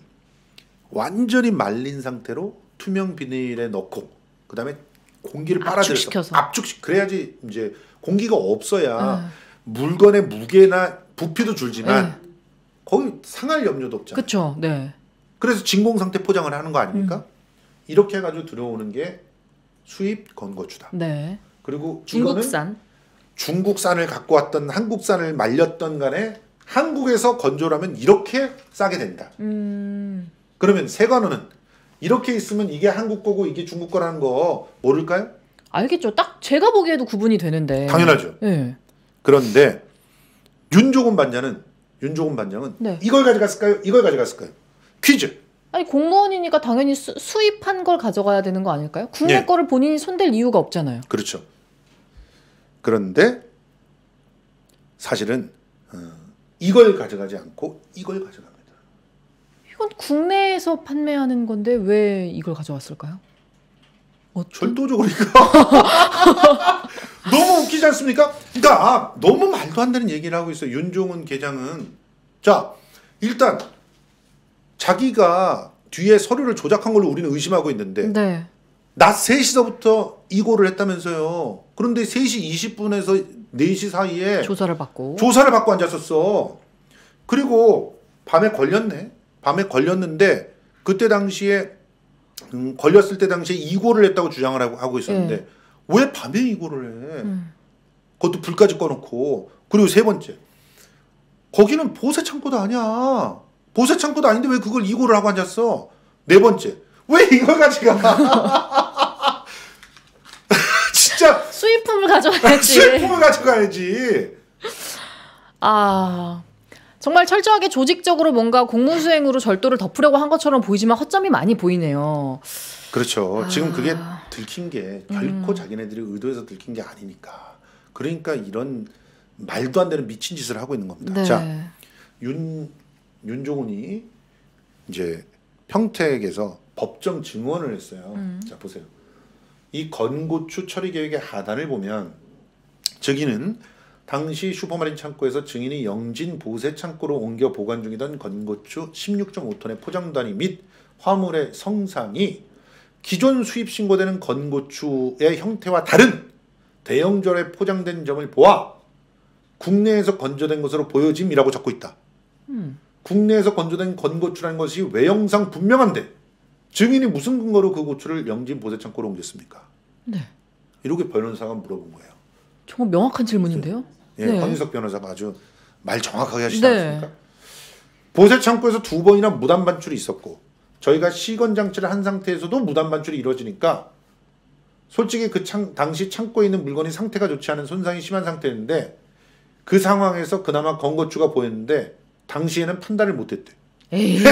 완전히 말린 상태로 투명 비닐에 넣고 그다음에 공기를 빨아들여서 압축시켜서. 압축시 그래야지 이제 공기가 없어야 네. 물건의 무게나 부피도 줄지만 네. 거의 상할 염려도 없잖아요. 그렇죠. 네. 그래서 진공 상태 포장을 하는 거 아닙니까? 음. 이렇게 해가지고 들어오는 게 수입 건고추다. 네. 그리고 이거는 중국산. 중국산을 갖고 왔던 한국산을 말렸던 간에 한국에서 건조라면 이렇게 싸게 된다. 음. 그러면 세관원은 이렇게 있으면 이게 한국 거고 이게 중국 거라는 거 모를까요? 알겠죠. 딱 제가 보기에도 구분이 되는데. 당연하죠. 네. 그런데 윤조곤 반장은 윤조곤 반장은 네. 이걸 가져갔을까요? 이걸 가져갔을까요? 퀴즈. 아니 공무원이니까 당연히 수, 수입한 걸 가져가야 되는 거 아닐까요? 국내 네. 거를 본인이 손댈 이유가 없잖아요. 그렇죠. 그런데 사실은 어, 이걸 가져가지 않고 이걸 가져갑니다. 이건 국내에서 판매하는 건데 왜 이걸 가져왔을까요? 어떤? 절도적으로 이거 너무 웃기지 않습니까? 그러니까 아, 너무 말도 안 되는 얘기를 하고 있어요. 윤종훈 계장은 자 일단 자기가 뒤에 서류를 조작한 걸로 우리는 의심하고 있는데 네. 낮 세 시서부터 이고를 했다면서요. 그런데 세 시 이십 분에서 네 시 사이에 조사를 받고. 조사를 받고 앉았었어. 그리고 밤에 걸렸네. 밤에 걸렸는데 그때 당시에 음, 걸렸을 때 당시에 이고를 했다고 주장을 하고, 하고 있었는데 네. 왜 밤에 이고를 해? 음. 그것도 불까지 꺼놓고. 그리고 세 번째 거기는 보세 창고도 아니야. 보세 창고도 아닌데 왜 그걸 이고를 하고 앉았어? 네 번째 왜 이걸 가져가? 진짜 수입품을 가져와야지. 수입품을 가져가야지. 아 정말 철저하게 조직적으로 뭔가 공무수행으로 절도를 덮으려고 한 것처럼 보이지만 허점이 많이 보이네요. 그렇죠. 아. 지금 그게 들킨 게 결코 음. 자기네들이 의도해서 들킨 게 아니니까. 그러니까 이런 말도 안 되는 미친 짓을 하고 있는 겁니다. 네. 자, 윤 윤종훈이 이제 평택에서 법정 증언을 했어요. 음. 자 보세요. 이 건고추 처리 계획의 하단을 보면 증인은 당시 슈퍼마린 창고에서 증인이 영진 보세 창고로 옮겨 보관 중이던 건고추 십육 점 오 톤의 포장 단위 및 화물의 성상이 기존 수입 신고되는 건고추의 형태와 다른 대형절에 포장된 점을 보아 국내에서 건조된 것으로 보여짐이라고 적고 있다. 음. 국내에서 건조된 건고추라는 것이 외형상 분명한데 증인이 무슨 근거로 그 고추를 영진 보세 창고로 옮겼습니까? 네. 이렇게 변호사가 물어본 거예요. 정말 명확한 질문인데요. 예, 네. 황희석 변호사가 아주 말 정확하게 하시지 네. 않습니까? 보세 창고에서 두 번이나 무단 반출이 있었고 저희가 시건 장치를 한 상태에서도 무단 반출이 이루어지니까 솔직히 그 창, 당시 창고에 있는 물건이 상태가 좋지 않은 손상이 심한 상태였는데 그 상황에서 그나마 건고추가 보였는데 당시에는 판단을 못했대. 에이.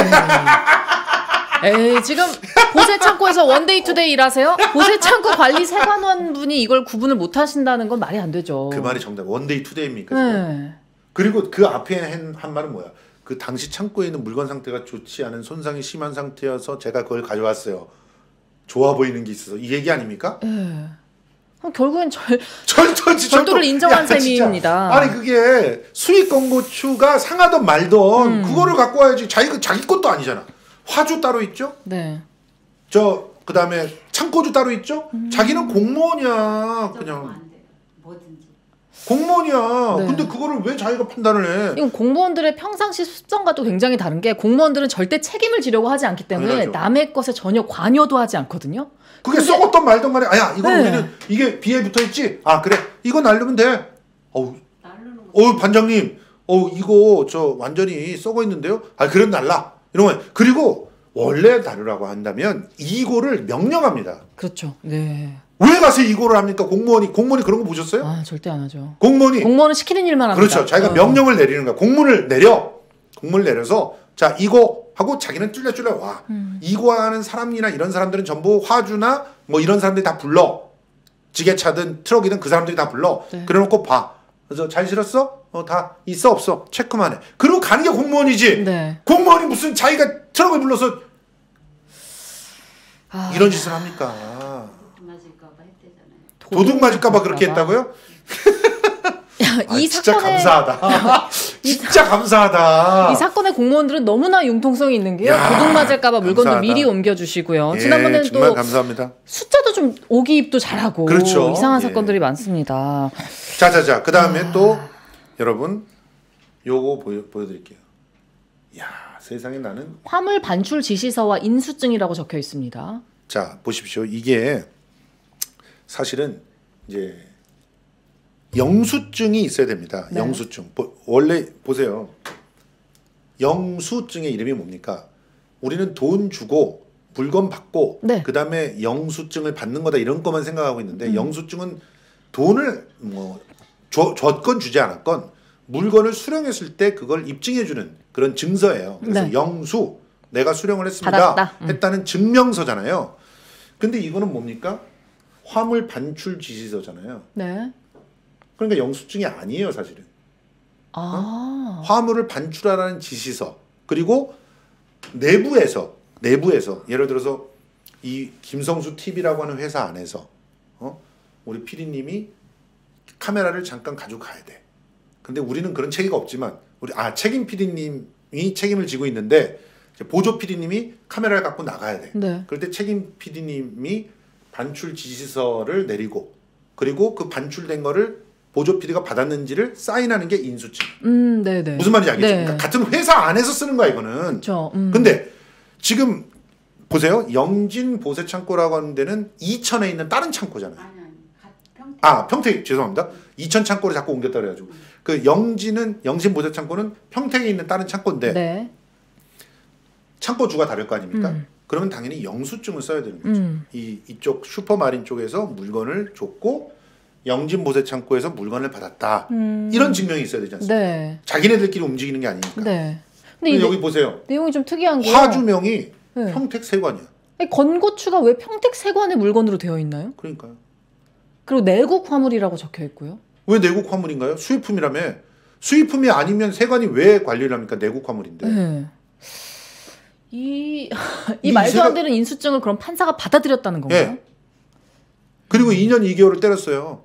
에이, 지금 보세 창고에서 원데이 투데이 일하세요? 보세 창고 관리 세관원 분이 이걸 구분을 못 하신다는 건 말이 안 되죠. 그 말이 정답. 원데이 투데이입니까? 네. 그리고 그 앞에 한, 한 말은 뭐야? 그 당시 창고에 있는 물건 상태가 좋지 않은 손상이 심한 상태여서 제가 그걸 가져왔어요. 좋아 보이는 게 있어서 이 얘기 아닙니까? 네. 그럼 결국엔 절, 절도지 절도를 인정한 야, 진짜. 셈입니다. 아니 그게 수입 건고추가 상하던 말던 음. 그거를 갖고 와야지. 자기 자기 것도 아니잖아. 화주 따로 있죠? 네. 저 그다음에 창고주 따로 있죠? 음. 자기는 공무원이야. 그냥 그냥 안 돼요. 뭐든지. 공무원이야. 네. 근데 그거를 왜 자기가 판단을 해? 이건 공무원들의 평상시 습성과도 굉장히 다른 게 공무원들은 절대 책임을 지려고 하지 않기 때문에 당연하죠. 남의 것에 전혀 관여도 하지 않거든요. 그게 근데- 썩었던 말던 간에 아야 이건 네. 우리는 이게 비에 붙어 있지. 아 그래 이거 날르면 돼. 어우 나르는 거. 어우 반장님 어 이거 저 완전히 썩어 있는데요. 아 그럼 날라 이런 거. 그리고 원래 다루라고 한다면 이고를 명령합니다. 그렇죠. 네. 왜 가서 이고를 합니까? 공무원이 공무원이 그런 거 보셨어요? 아, 절대 안 하죠. 공무원이 공무원은 시키는 일만 합니다. 그렇죠. 자기가 어. 명령을 내리는 거야. 공문을 내려. 공문을 내려서 자 이거 하고 자기는 뚫려뚫려 와. 음. 이거하는 사람이나 이런 사람들은 전부 화주나 뭐 이런 사람들이 다 불러. 지게차든 트럭이든 그 사람들이 다 불러. 네. 그래놓고 봐. 그래서 잘 실었어? 어, 다 있어 없어? 체크만 해. 그리고 가는 게 공무원이지. 네. 공무원이 무슨 자기가 트럭을 불러서 아, 이런 짓을 합니까? 맞을까봐 했대잖아요. 도둑 맞을까봐 그렇게 했다고요? 아, 이 진짜 사건의 감사하다. 진짜 감사하다. 이 사건의 공무원들은 너무나 융통성이 있는 게요. 야, 도둑 맞을까봐 물건도 감사하다. 미리 옮겨주시고요. 예, 지난번에는 정말 또 감사합니다. 숫자도 좀 오기입도 잘하고 그렇죠. 이상한 예. 사건들이 많습니다. 자자자 그 다음에 아. 또 여러분 요거 보여 보여드릴게요. 야 세상에 나는 화물 반출 지시서와 인수증이라고 적혀 있습니다. 자 보십시오. 이게 사실은 이제 영수증이 있어야 됩니다. 네. 영수증 보, 원래 보세요. 영수증의 이름이 뭡니까? 우리는 돈 주고 물건 받고 네. 그 다음에 영수증을 받는 거다 이런 것만 생각하고 있는데 음. 영수증은 돈을 뭐 줘, 줬건 주지 않았건 물건을 수령했을 때 그걸 입증해주는 그런 증서예요. 그래서 네. 영수 내가 수령을 했습니다. 받았다. 음. 했다는 증명서잖아요. 근데 이거는 뭡니까? 화물 반출 지시서잖아요. 네. 그러니까 영수증이 아니에요, 사실은. 아. 화물을 반출하라는 지시서. 그리고 내부에서 내부에서 예를 들어서 이 김성수 티비라고 하는 회사 안에서 어? 우리 피디님이 카메라를 잠깐 가지고 가야 돼. 근데 우리는 그런 체계가 없지만 우리 아 책임 피디님이 책임을 지고 있는데 이제 보조 피디님이 카메라를 갖고 나가야 돼. 네. 그럴 때 책임 피디님이 반출 지시서를 내리고 그리고 그 반출된 거를 보조 피디가 받았는지를 사인하는 게 인수증. 음, 네, 네. 무슨 말인지 알겠죠? 네. 그러니까 같은 회사 안에서 쓰는 거야 이거는. 그렇죠. 음. 근데 지금 보세요. 영진 보세 창고라고 하는 데는 이천에 있는 다른 창고잖아요. 아니 아니. 가- 평택. 아 평택 죄송합니다. 이천 창고를 자꾸 옮겼다 그래가지고 그 영진은 영진 보세 창고는 평택에 있는 다른 창고인데 네. 창고 주가 다를 거 아닙니까? 음. 그러면 당연히 영수증을 써야 되는 거죠. 음. 이 이쪽 슈퍼마린 쪽에서 물건을 줬고 영진 보세 창고에서 물건을 받았다. 음. 이런 증명이 있어야 되지 않습니까? 네. 자기네들끼리 움직이는 게 아니니까. 네. 근데 근데 이 여기 내, 보세요. 내용이 좀 특이한 게요. 화주명이 네. 평택 세관이야. 아니, 건고추가 왜 평택 세관의 물건으로 되어 있나요? 그러니까요. 그리고 내국 화물이라고 적혀 있고요. 왜 내국 화물인가요? 수입품이라며. 수입품이 아니면 세관이 왜 관리를 합니까? 내국 화물인데. 네. 이, 이 이 말도 안 세관- 되는 인수증을 그럼 판사가 받아들였다는 건가요? 예. 그리고 이 년 이 개월을 때렸어요.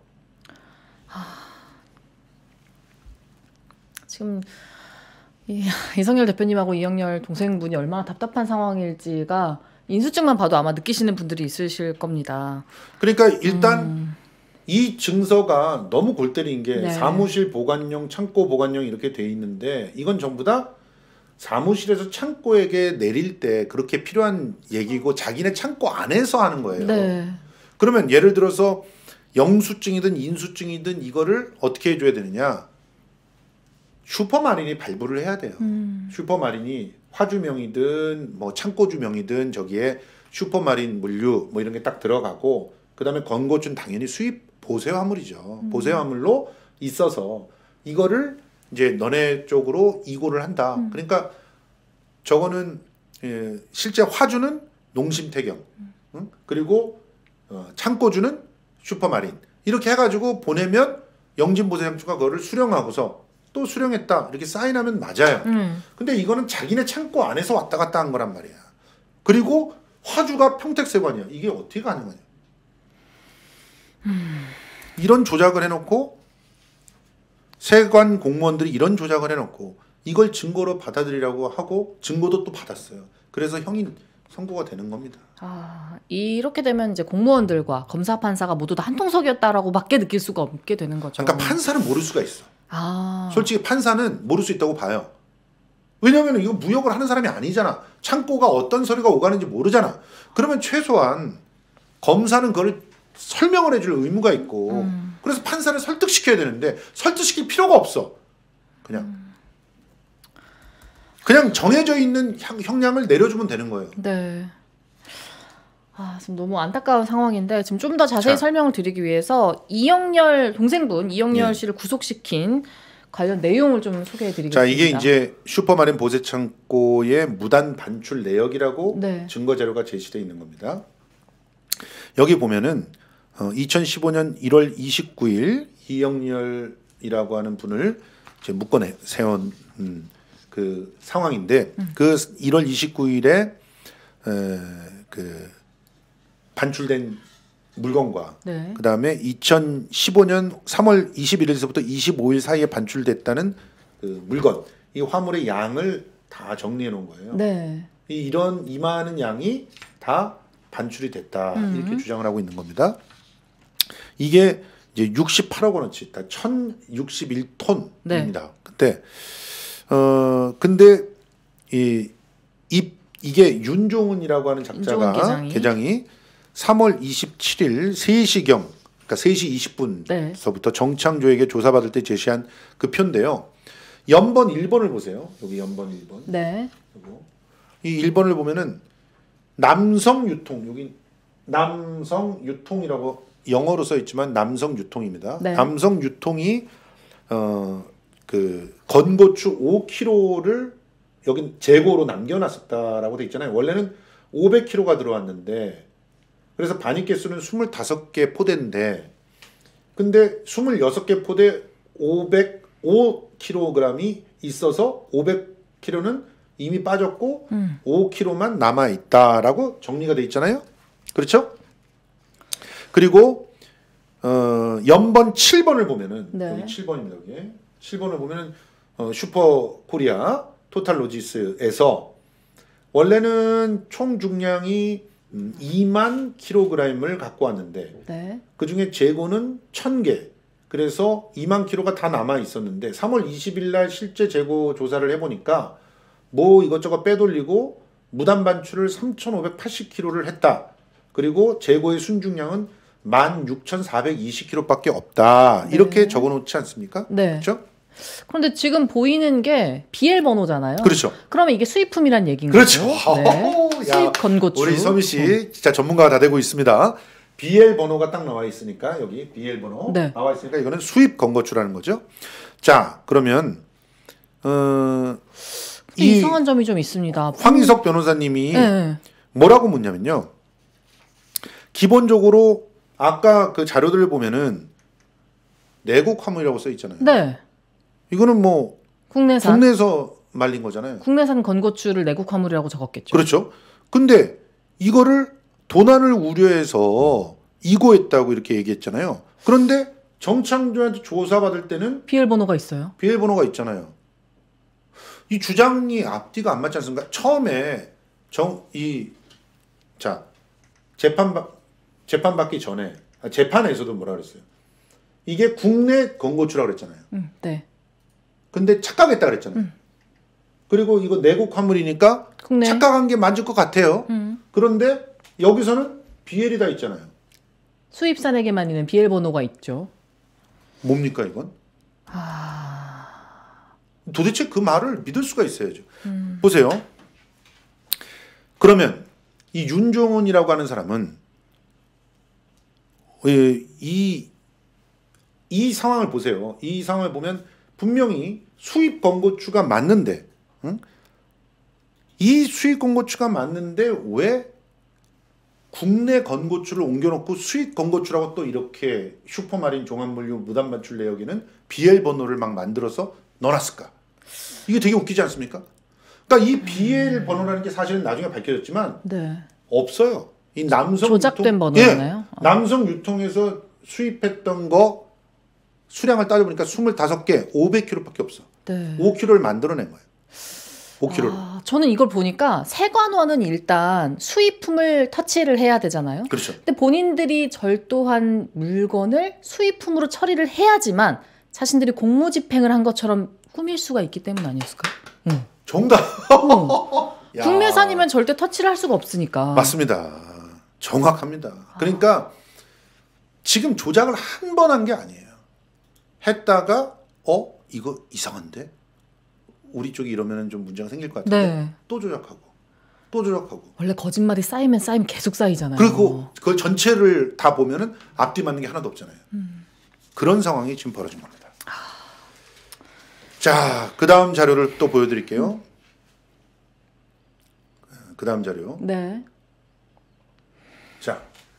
지금 이, 이성열 대표님하고 이영렬 동생분이 얼마나 답답한 상황일지가 인수증만 봐도 아마 느끼시는 분들이 있으실 겁니다. 그러니까 일단 음. 이 증서가 너무 골 때린 게 네. 사무실 보관용, 창고 보관용 이렇게 돼 있는데 이건 전부 다 사무실에서 창고에게 내릴 때 그렇게 필요한 얘기고 자기네 창고 안에서 하는 거예요. 네. 그러면 예를 들어서 영수증이든 인수증이든 이거를 어떻게 해줘야 되느냐? 슈퍼마린이 발부를 해야 돼요. 음. 슈퍼마린이 화주명이든 뭐 창고주명이든 저기에 슈퍼마린 물류 뭐 이런 게 딱 들어가고 그다음에 건고주는 당연히 수입 보세 화물이죠. 음. 보세 화물로 있어서 이거를 이제 너네 쪽으로 이고를 한다. 음. 그러니까 저거는 예, 실제 화주는 농심태경, 응? 그리고 어, 창고주는 슈퍼마린 이렇게 해가지고 보내면 영진보세장주가 그거를 수령하고서 또 수령했다 이렇게 사인하면 맞아요. 음. 근데 이거는 자기네 창고 안에서 왔다 갔다 한 거란 말이야. 그리고 화주가 평택세관이야. 이게 어떻게 가능하냐? 음. 이런 조작을 해놓고 세관 공무원들이 이런 조작을 해놓고 이걸 증거로 받아들이라고 하고 증거도 또 받았어요. 그래서 형이 선고가 되는 겁니다. 아, 이렇게 되면 이제 공무원들과 검사 판사가 모두 다 한통속이었다라고밖에 느낄 수가 없게 되는 거죠. 그러니까 판사는 모를 수가 있어. 아. 솔직히 판사는 모를 수 있다고 봐요. 왜냐하면 이거 무역을 하는 사람이 아니잖아. 창고가 어떤 서류가 오가는지 모르잖아. 그러면 최소한 검사는 그걸 설명을 해줄 의무가 있고 음. 그래서 판사를 설득시켜야 되는데 설득시킬 필요가 없어. 그냥 음. 그냥 정해져 있는 형, 형량을 내려주면 되는 거예요. 네. 아, 지금 너무 안타까운 상황인데 지금 좀 더 자세히 자. 설명을 드리기 위해서 이영렬 동생분 이영렬 네. 씨를 구속시킨 관련 내용을 좀 소개해 드리겠습니다. 자, 이게 이제 슈퍼마린 보세창고의 무단 반출 내역이라고 네. 증거 자료가 제시되어 있는 겁니다. 여기 보면은 어, 이천십오 년 일월 이십구일 이영렬이라고 하는 분을 이제 묶어 세운 음, 그 상황인데 음. 그 일월 이십구일에 에, 그 반출된 물건과 네. 그 다음에 이천십오 년 삼월 이십일일서부터 이십오일 사이에 반출됐다는 그 물건, 이 화물의 양을 다 정리해 놓은 거예요. 네. 이 이런 이만한 양이 다 반출이 됐다 음. 이렇게 주장을 하고 있는 겁니다. 이게 이제 육십팔억 원어치, 다 천육십일 톤입니다. 네. 근데 어 근데 이, 이 이게 윤종훈이라고 하는 작자가 윤종훈 계장이. 계장이 삼월 이십칠일 세 시경, 그러니까 세 시 이십 분서부터 네. 정창조에게 조사받을 때 제시한 그 표인데요. 연번 일 번을 보세요. 여기 연번 일 번. 네. 요거. 이 일 번을 보면은 남성 유통, 여기 남성 유통이라고 영어로 써 있지만 남성 유통입니다. 네. 남성 유통이 어 그 건고추 오 킬로그램를 여기 재고로 남겨놨었다라고 돼 있잖아요. 원래는 오백 킬로그램가 들어왔는데 그래서 반입 개수는 이십오 개 포대인데 근데 이십육 개 포대 오백오 킬로그램이 있어서 오백 킬로그램는 이미 빠졌고 음. 오 킬로그램만 남아 있다라고 정리가 돼 있잖아요. 그렇죠? 그리고 어, 연번 칠 번을 보면은 네. 여기 칠 번입니다. 여기 칠 번을 보면은 어, 슈퍼 코리아 토탈 로지스에서 원래는 총 중량이 음, 이만 킬로그램을 갖고 왔는데 네. 그 중에 재고는 천 개. 그래서 이만 킬로가 다 남아 있었는데 삼월 이십일 날 실제 재고 조사를 해보니까 뭐 이것저것 빼돌리고 무단 반출을 삼천오백팔십 킬로그램를 했다. 그리고 재고의 순중량은 만 육천사백이십 킬로그램밖에 없다. 이렇게 네. 적어놓지 않습니까? 네. 그렇죠? 그런데 지금 보이는 게 비엘 번호잖아요. 그렇죠. 그러면 이게 수입품이란 얘기인 그렇죠. 거죠. 네. 야, 수입 건고추. 우리 서미 씨 진짜 전문가가 다 되고 있습니다. 비엘 번호가 딱 나와 있으니까 여기 비엘 번호 네. 나와 있으니까 이거는 수입 건고추라는 거죠. 자, 그러면 어, 이 이상한 점이 좀 있습니다. 황희석 변호사님이 네. 뭐라고 묻냐면요. 기본적으로 아까 그 자료들을 보면은 내국 화물이라고 써 있잖아요. 네. 이거는 뭐 국내산. 국내에서 말린 거잖아요. 국내산 건고추를 내국 화물이라고 적었겠죠. 그렇죠. 근데 이거를 도난을 우려해서 이고했다고 이렇게 얘기했잖아요. 그런데 정창조한테 조사받을 때는 비엘 번호가 있어요. 비밀번호가 있잖아요. 이 주장이 앞뒤가 안 맞지 않습니까? 처음에 정 이 자 재판 받 재판 받기 전에 아, 재판에서도 뭐라 그랬어요? 이게 국내 건고추라고 그랬잖아요. 음, 네. 근데 착각했다 그랬잖아요. 음. 그리고 이거 내국 화물이니까 국내. 착각한 게 맞을 것 같아요. 음. 그런데 여기서는 비엘이 다 있잖아요. 수입산에게만 있는 비엘 번호가 있죠. 뭡니까 이건? 아... 도대체 그 말을 믿을 수가 있어야죠. 음. 보세요. 그러면 이 윤종훈이라고 하는 사람은 이, 이 상황을 보세요. 이 상황을 보면 분명히 수입 건고추가 맞는데 응? 이 수입 건고추가 맞는데 왜 국내 건고추를 옮겨놓고 수입 건고추라고 또 이렇게 슈퍼마린 종합물류 무단반출 내역에는 비엘 번호를 막 만들어서 넣어놨을까? 이게 되게 웃기지 않습니까? 그러니까 이 비엘 번호라는 게 사실은 나중에 밝혀졌지만 네. 없어요. 이 남성 조작된 유통, 번호였나요? 예, 남성 유통에서 수입했던 거 수량을 따져보니까 스물다섯 개 오백 킬로그램밖에 없어. 네. 오 킬로그램를 만들어낸 거예요. 오 킬로그램. 아, 저는 이걸 보니까 세관원은 일단 수입품을 터치를 해야 되잖아요. 그렇죠. 근데 본인들이 절도한 물건을 수입품으로 처리를 해야지만 자신들이 공무집행을 한 것처럼 꾸밀 수가 있기 때문 아니었을까요? 응. 정답. 어. 야. 국내산이면 절대 터치를 할 수가 없으니까. 맞습니다. 정확합니다. 그러니까 지금 조작을 한 번 한 게 아니에요. 했다가 어 이거 이상한데 우리 쪽이 이러면 좀 문제가 생길 것 같은데 네. 또 조작하고 또 조작하고 원래 거짓말이 쌓이면 쌓이면 계속 쌓이잖아요. 그리고 그걸 전체를 다 보면은 앞뒤 맞는 게 하나도 없잖아요. 음. 그런 상황이 지금 벌어진 겁니다. 자, 그 다음 자료를 또 보여드릴게요. 그 다음 자료. 네. 자,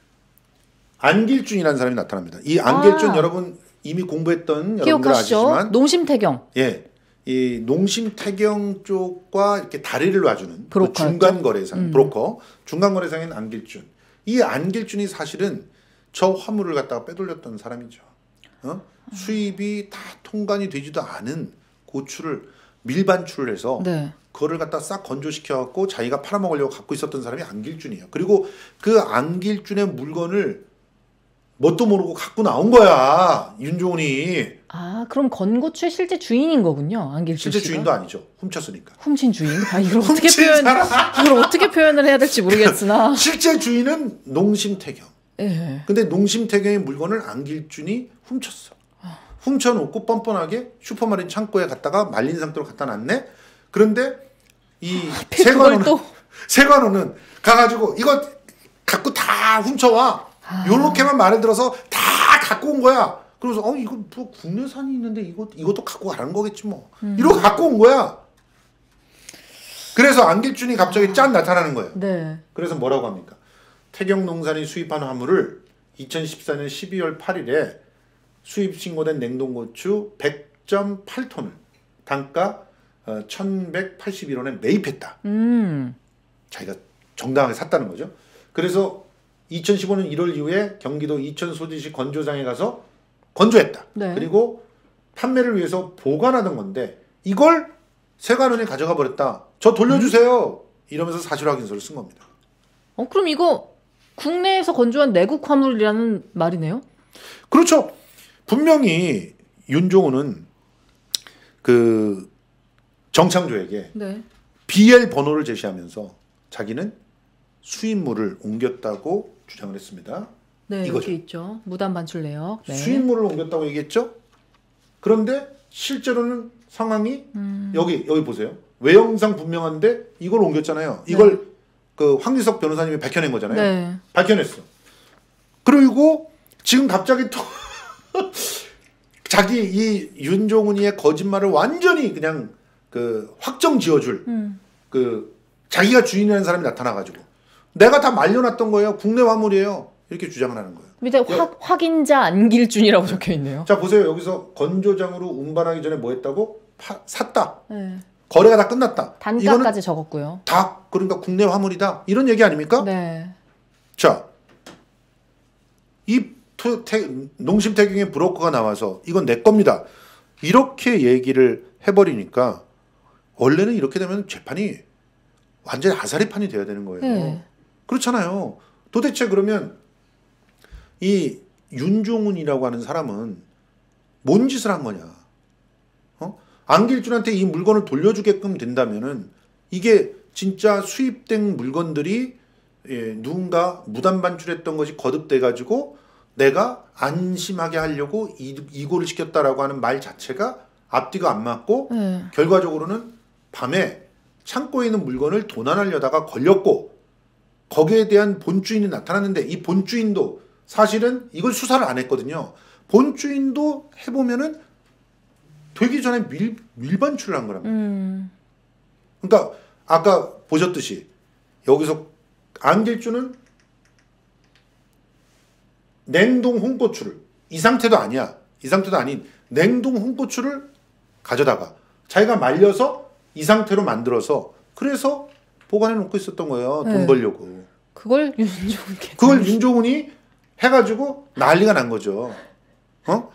안길준이라는 사람이 나타납니다. 이 안길준 아. 여러분 이미 공부했던 여러분들 기억하시죠? 아시지만, 농심태경. 예, 이 농심태경 쪽과 이렇게 다리를 놔주는 그 브로커였죠? 중간 거래상, 음. 브로커, 중간 거래상인 안길준. 이 안길준이 사실은 저 화물을 갖다가 빼돌렸던 사람이죠. 어? 수입이 다 통관이 되지도 않은 고추를 밀반출을 해서 네. 그거를 갖다 싹 건조시켜 갖고 자기가 팔아먹으려고 갖고 있었던 사람이 안길준이에요. 그리고 그 안길준의 물건을 뭣도 모르고 갖고 나온 거야, 윤종훈이. 아, 그럼 건고추의 실제 주인인 거군요. 안길준 실제 씨가. 주인도 아니죠. 훔쳤으니까. 훔친 주인? 아, 이걸 어떻게 훔친 표현 사람. 이걸 어떻게 표현을 해야 될지 모르겠으나. 실제 주인은 농심태경. 예. 근데 농심태경의 물건을 안길준이 훔쳤어. 훔쳐놓고 뻔뻔하게 슈퍼마린 창고에 갖다가 말린 상태로 갖다 놨네. 그런데 이 그걸 세관원은 또- 세관원은 가가지고 이거 갖고 다 훔쳐와. 아. 요렇게만 말을 들어서 다 갖고 온 거야. 그래서 어 이거 뭐 국내산이 있는데 이거 이것도 갖고 가라는 거겠지 뭐. 음. 이러고 갖고 온 거야. 그래서 안길준이 갑자기 짠 나타나는 거예요. 네. 그래서 뭐라고 합니까? 태경농산이 수입한 화물을 이천십사 년 십이월 팔일에 수입 신고된 냉동고추 백 점 팔 톤을 단가 어, 천백팔십일 원에 매입했다. 음. 자기가 정당하게 샀다는 거죠. 그래서 이천십오 년 일월 이후에 경기도 이천 소지시 건조장에 가서 건조했다. 네. 그리고 판매를 위해서 보관하던 건데 이걸 세관원이 가져가 버렸다. 저 돌려주세요. 이러면서 사실 확인서를 쓴 겁니다. 어, 그럼 이거 국내에서 건조한 내국 화물이라는 말이네요? 그렇죠. 분명히 윤종훈은 그 정창조에게 네. 비엘 번호를 제시하면서 자기는 수입물을 옮겼다고 주장을 했습니다. 네, 이거죠. 여기 있죠. 무단 반출 내역. 네. 수입물을 옮겼다고 얘기했죠. 그런데 실제로는 상황이 음. 여기 여기 보세요. 외형상 분명한데 이걸 옮겼잖아요. 이걸 그 황기석 변호사님이 밝혀낸 거잖아요. 네. 밝혀냈어. 그리고 지금 갑자기 또 자기 이 윤종훈이의 거짓말을 완전히 그냥 그 확정 지어줄 음. 그 자기가 주인이라는 사람이 나타나가지고 내가 다 말려놨던 거예요. 국내 화물이에요. 이렇게 주장을 하는 거예요. 밑에 확, 확인자 안길준이라고 적혀 있네요. 자 보세요. 여기서 건조장으로 운반하기 전에 뭐 했다고? 파, 샀다. 네. 거래가 다 끝났다. 단가까지 적었고요. 다 그러니까 국내 화물이다. 이런 얘기 아닙니까? 네. 자, 이 토, 태, 농심태경의 브로커가 나와서 이건 내 겁니다. 이렇게 얘기를 해버리니까 원래는 이렇게 되면 재판이 완전히 아사리판이 돼야 되는 거예요. 네. 그렇잖아요. 도대체 그러면 이 윤종훈이라고 하는 사람은 뭔 짓을 한 거냐? 어? 안길준한테 이 물건을 돌려주게끔 된다면은 이게 진짜 수입된 물건들이 예, 누군가 무단 반출했던 것이 거듭돼 가지고 내가 안심하게 하려고 이, 이고를 시켰다라고 하는 말 자체가 앞뒤가 안 맞고 네. 결과적으로는 밤에 창고에 있는 물건을 도난하려다가 걸렸고 거기에 대한 본주인이 나타났는데 이 본주인도 사실은 이걸 수사를 안 했거든요. 본주인도 해보면은 되기 전에 밀, 밀반출을 한 거랍니다. 음. 그러니까 아까 보셨듯이 여기서 안길준은 냉동 홍고추를 이 상태도 아니야. 이 상태도 아닌 냉동 홍고추를 가져다가 자기가 말려서 이 상태로 만들어서 그래서 보관해 놓고 있었던 거예요. 돈 네. 벌려고. 그걸 윤종훈 개. 그걸 윤종훈이 해가지고 난리가 난 거죠. 어?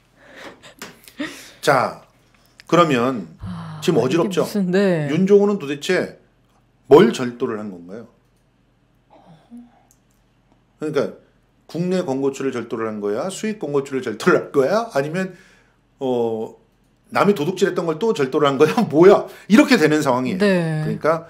자, 그러면 아, 지금 이게 어지럽죠? 무슨, 네. 윤종훈은 도대체 뭘 절도를 한 건가요? 그러니까 국내 권고추를 절도를 한 거야? 수입 권고추를 절도를 한 거야? 아니면 어 남이 도둑질했던 걸 또 절도를 한 거야? 뭐야? 이렇게 되는 상황이에요. 네. 그러니까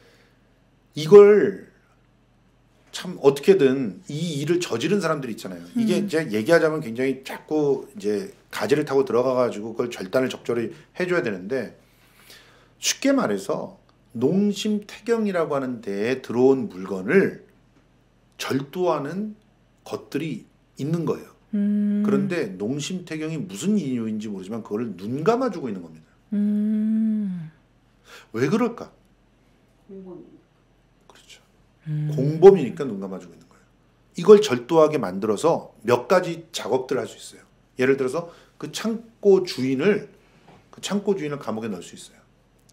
이걸 참 어떻게든 이 일을 저지른 사람들이 있잖아요. 이게 음. 이제 얘기하자면 굉장히 자꾸 이제 가지를 타고 들어가 가지고 그걸 절단을 적절히 해줘야 되는데 쉽게 말해서 농심태경이라고 하는 데에 들어온 물건을 절도하는 것들이 있는 거예요. 음. 그런데 농심태경이 무슨 이유인지 모르지만 그걸 눈 감아주고 있는 겁니다. 음. 왜 그럴까? 공범. 그렇죠. 음. 공범이니까 눈 감아주고 있는 거예요. 이걸 절도하게 만들어서 몇 가지 작업들을 할 수 있어요. 예를 들어서 그 창고 주인을 그 창고 주인을 감옥에 넣을 수 있어요.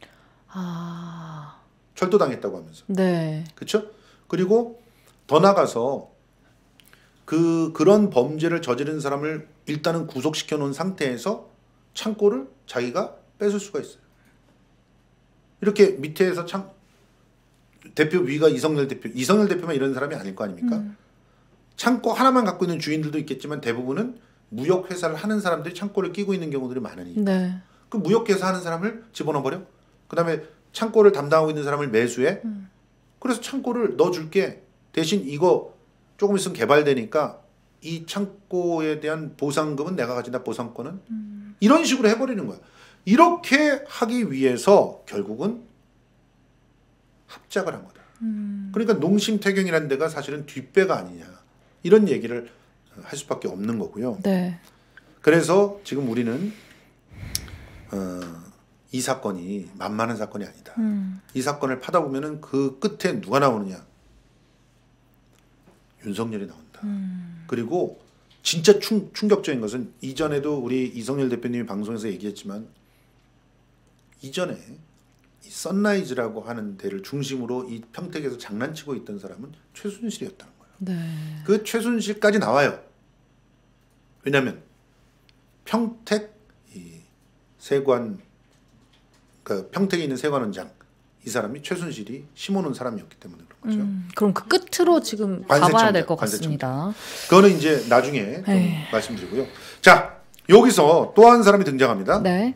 아. 절도당했다고 하면서. 네. 그렇죠? 그리고 더 나가서 그 그런 범죄를 저지른 사람을 일단은 구속시켜 놓은 상태에서 창고를 자기가 뺏을 수가 있어요. 이렇게 밑에서 창 대표 위가 이성열 대표, 이성열 대표만 이런 사람이 아닐 거 아닙니까? 음. 창고 하나만 갖고 있는 주인들도 있겠지만 대부분은 무역 회사를 하는 사람들이 창고를 끼고 있는 경우들이 많으니까. 네. 그 무역 회사 하는 사람을 집어넣어 버려. 그다음에 창고를 담당하고 있는 사람을 매수해. 음. 그래서 창고를 넣어줄게. 대신 이거 조금 있으면 개발되니까 이 창고에 대한 보상금은 내가 가진다. 보상권은 음. 이런 식으로 해버리는 거야. 이렇게 하기 위해서 결국은 합작을 한 거다. 음. 그러니까 농심태경이라는 데가 사실은 뒷배가 아니냐 이런 얘기를 할 수밖에 없는 거고요. 네. 그래서 지금 우리는 어, 이 사건이 만만한 사건이 아니다. 음. 이 사건을 파다 보면은 그 끝에 누가 나오느냐? 윤석열이 나온다. 음. 그리고 진짜 충, 충격적인 것은 이전에도 우리 이성열 대표님이 방송에서 얘기했지만 이전에 이 선라이즈라고 하는 데를 중심으로 이 평택에서 장난치고 있던 사람은 최순실이었다는 거예요. 네. 그 최순실까지 나와요. 왜냐하면 평택 이 세관 그 평택에 있는 세관원장 이 사람이 최순실이 심어놓은 사람이었기 때문에 그런 거죠. 음. 그럼 그 끝으로 지금 관세청장, 가봐야 될 것 관세청장. 같습니다. 그거는 이제 나중에 좀 에이. 말씀드리고요. 자 여기서 또 한 사람이 등장합니다. 네.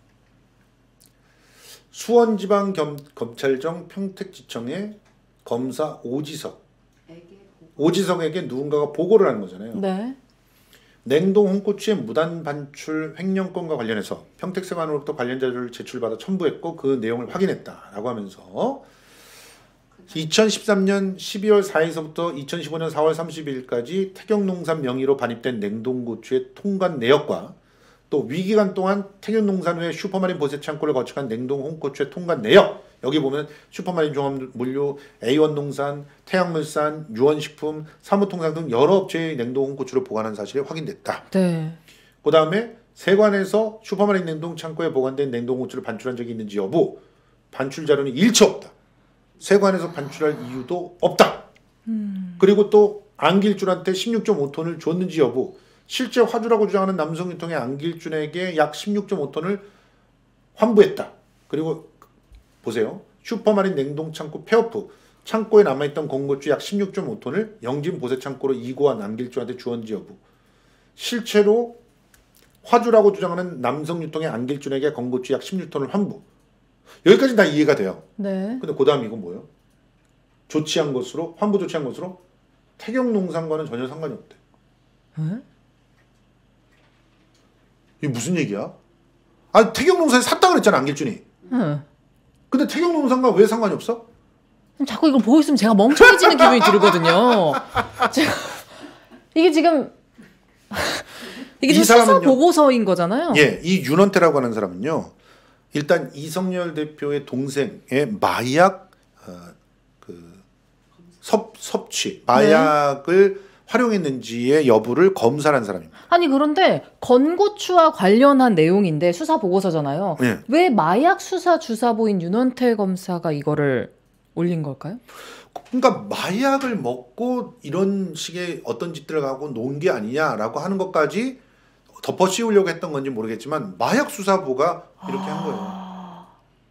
수원지방검찰청 평택지청의 검사 오지석. 에게 보고. 오지석에게 누군가가 보고를 하는 거잖아요. 네. 냉동 홍고추의 무단 반출 횡령건과 관련해서 평택세관으로부터 관련 자료를 제출받아 첨부했고 그 내용을 확인했다라고 하면서 이천십삼 년 십이월 사일서부터 이천십오 년 사월 삼십일까지 태경농산 명의로 반입된 냉동고추의 통관 내역과 또 위기간 동안 태경농산회 슈퍼마린 보세 창고를 거쳐간 냉동 홍고추의 통관 내역. 여기 보면 슈퍼마린 종합물류, 에이원농산, 태양물산, 유원식품, 사무통상 등 여러 업체의 냉동 홍고추를 보관한 사실이 확인됐다. 네. 그 다음에 세관에서 슈퍼마린 냉동 창고에 보관된 냉동 홍고추를 반출한 적이 있는지 여부. 반출 자료는 일체 없다. 세관에서 반출할 이유도 없다. 음. 그리고 또 안길준한테 십육 점 오 톤을 줬는지 여부. 실제 화주라고 주장하는 남성 유통의 안길준에게 약 십육 점 오 톤을 환부했다. 그리고 보세요. 슈퍼마린 냉동 창고 폐업후 창고에 남아있던 건고추 약 십육 점 오 톤을 영진 보세 창고로 이고한 안길준한테 주었는지 여부. 실제로 화주라고 주장하는 남성 유통의 안길준에게 건고추 약 십육 톤을 환부. 여기까지 다 이해가 돼요. 네. 근데 그 다음 이건 뭐예요? 조치한 것으로, 환부 조치한 것으로 태경농산과는 전혀 상관이 없대. 응? 이게 무슨 얘기야? 아니 태경농산에 샀다 그랬잖아 안길준이. 응. 근데 태경농산과 왜 상관이 없어? 자꾸 이걸 보고 있으면 제가 멍청해지는 기분이 들거든요. 제가 이게 지금 이게 지금 수사 보고서인 거잖아요. 예, 이 윤원태라고 하는 사람은요. 일단 이성열 대표의 동생의 마약 어, 그 섭, 섭취, 마약을 네. 활용했는지의 여부를 검사한 사람입니다. 아니 그런데 건고추와 관련한 내용인데 수사 보고서잖아요. 네. 왜 마약 수사 주사보인 윤원태 검사가 이거를 올린 걸까요? 그러니까 마약을 먹고 이런 식의 어떤 짓들을 하고 논 게 아니냐라고 하는 것까지 덮어씌우려고 했던 건지 모르겠지만 마약 수사부가 이렇게 아... 한 거예요.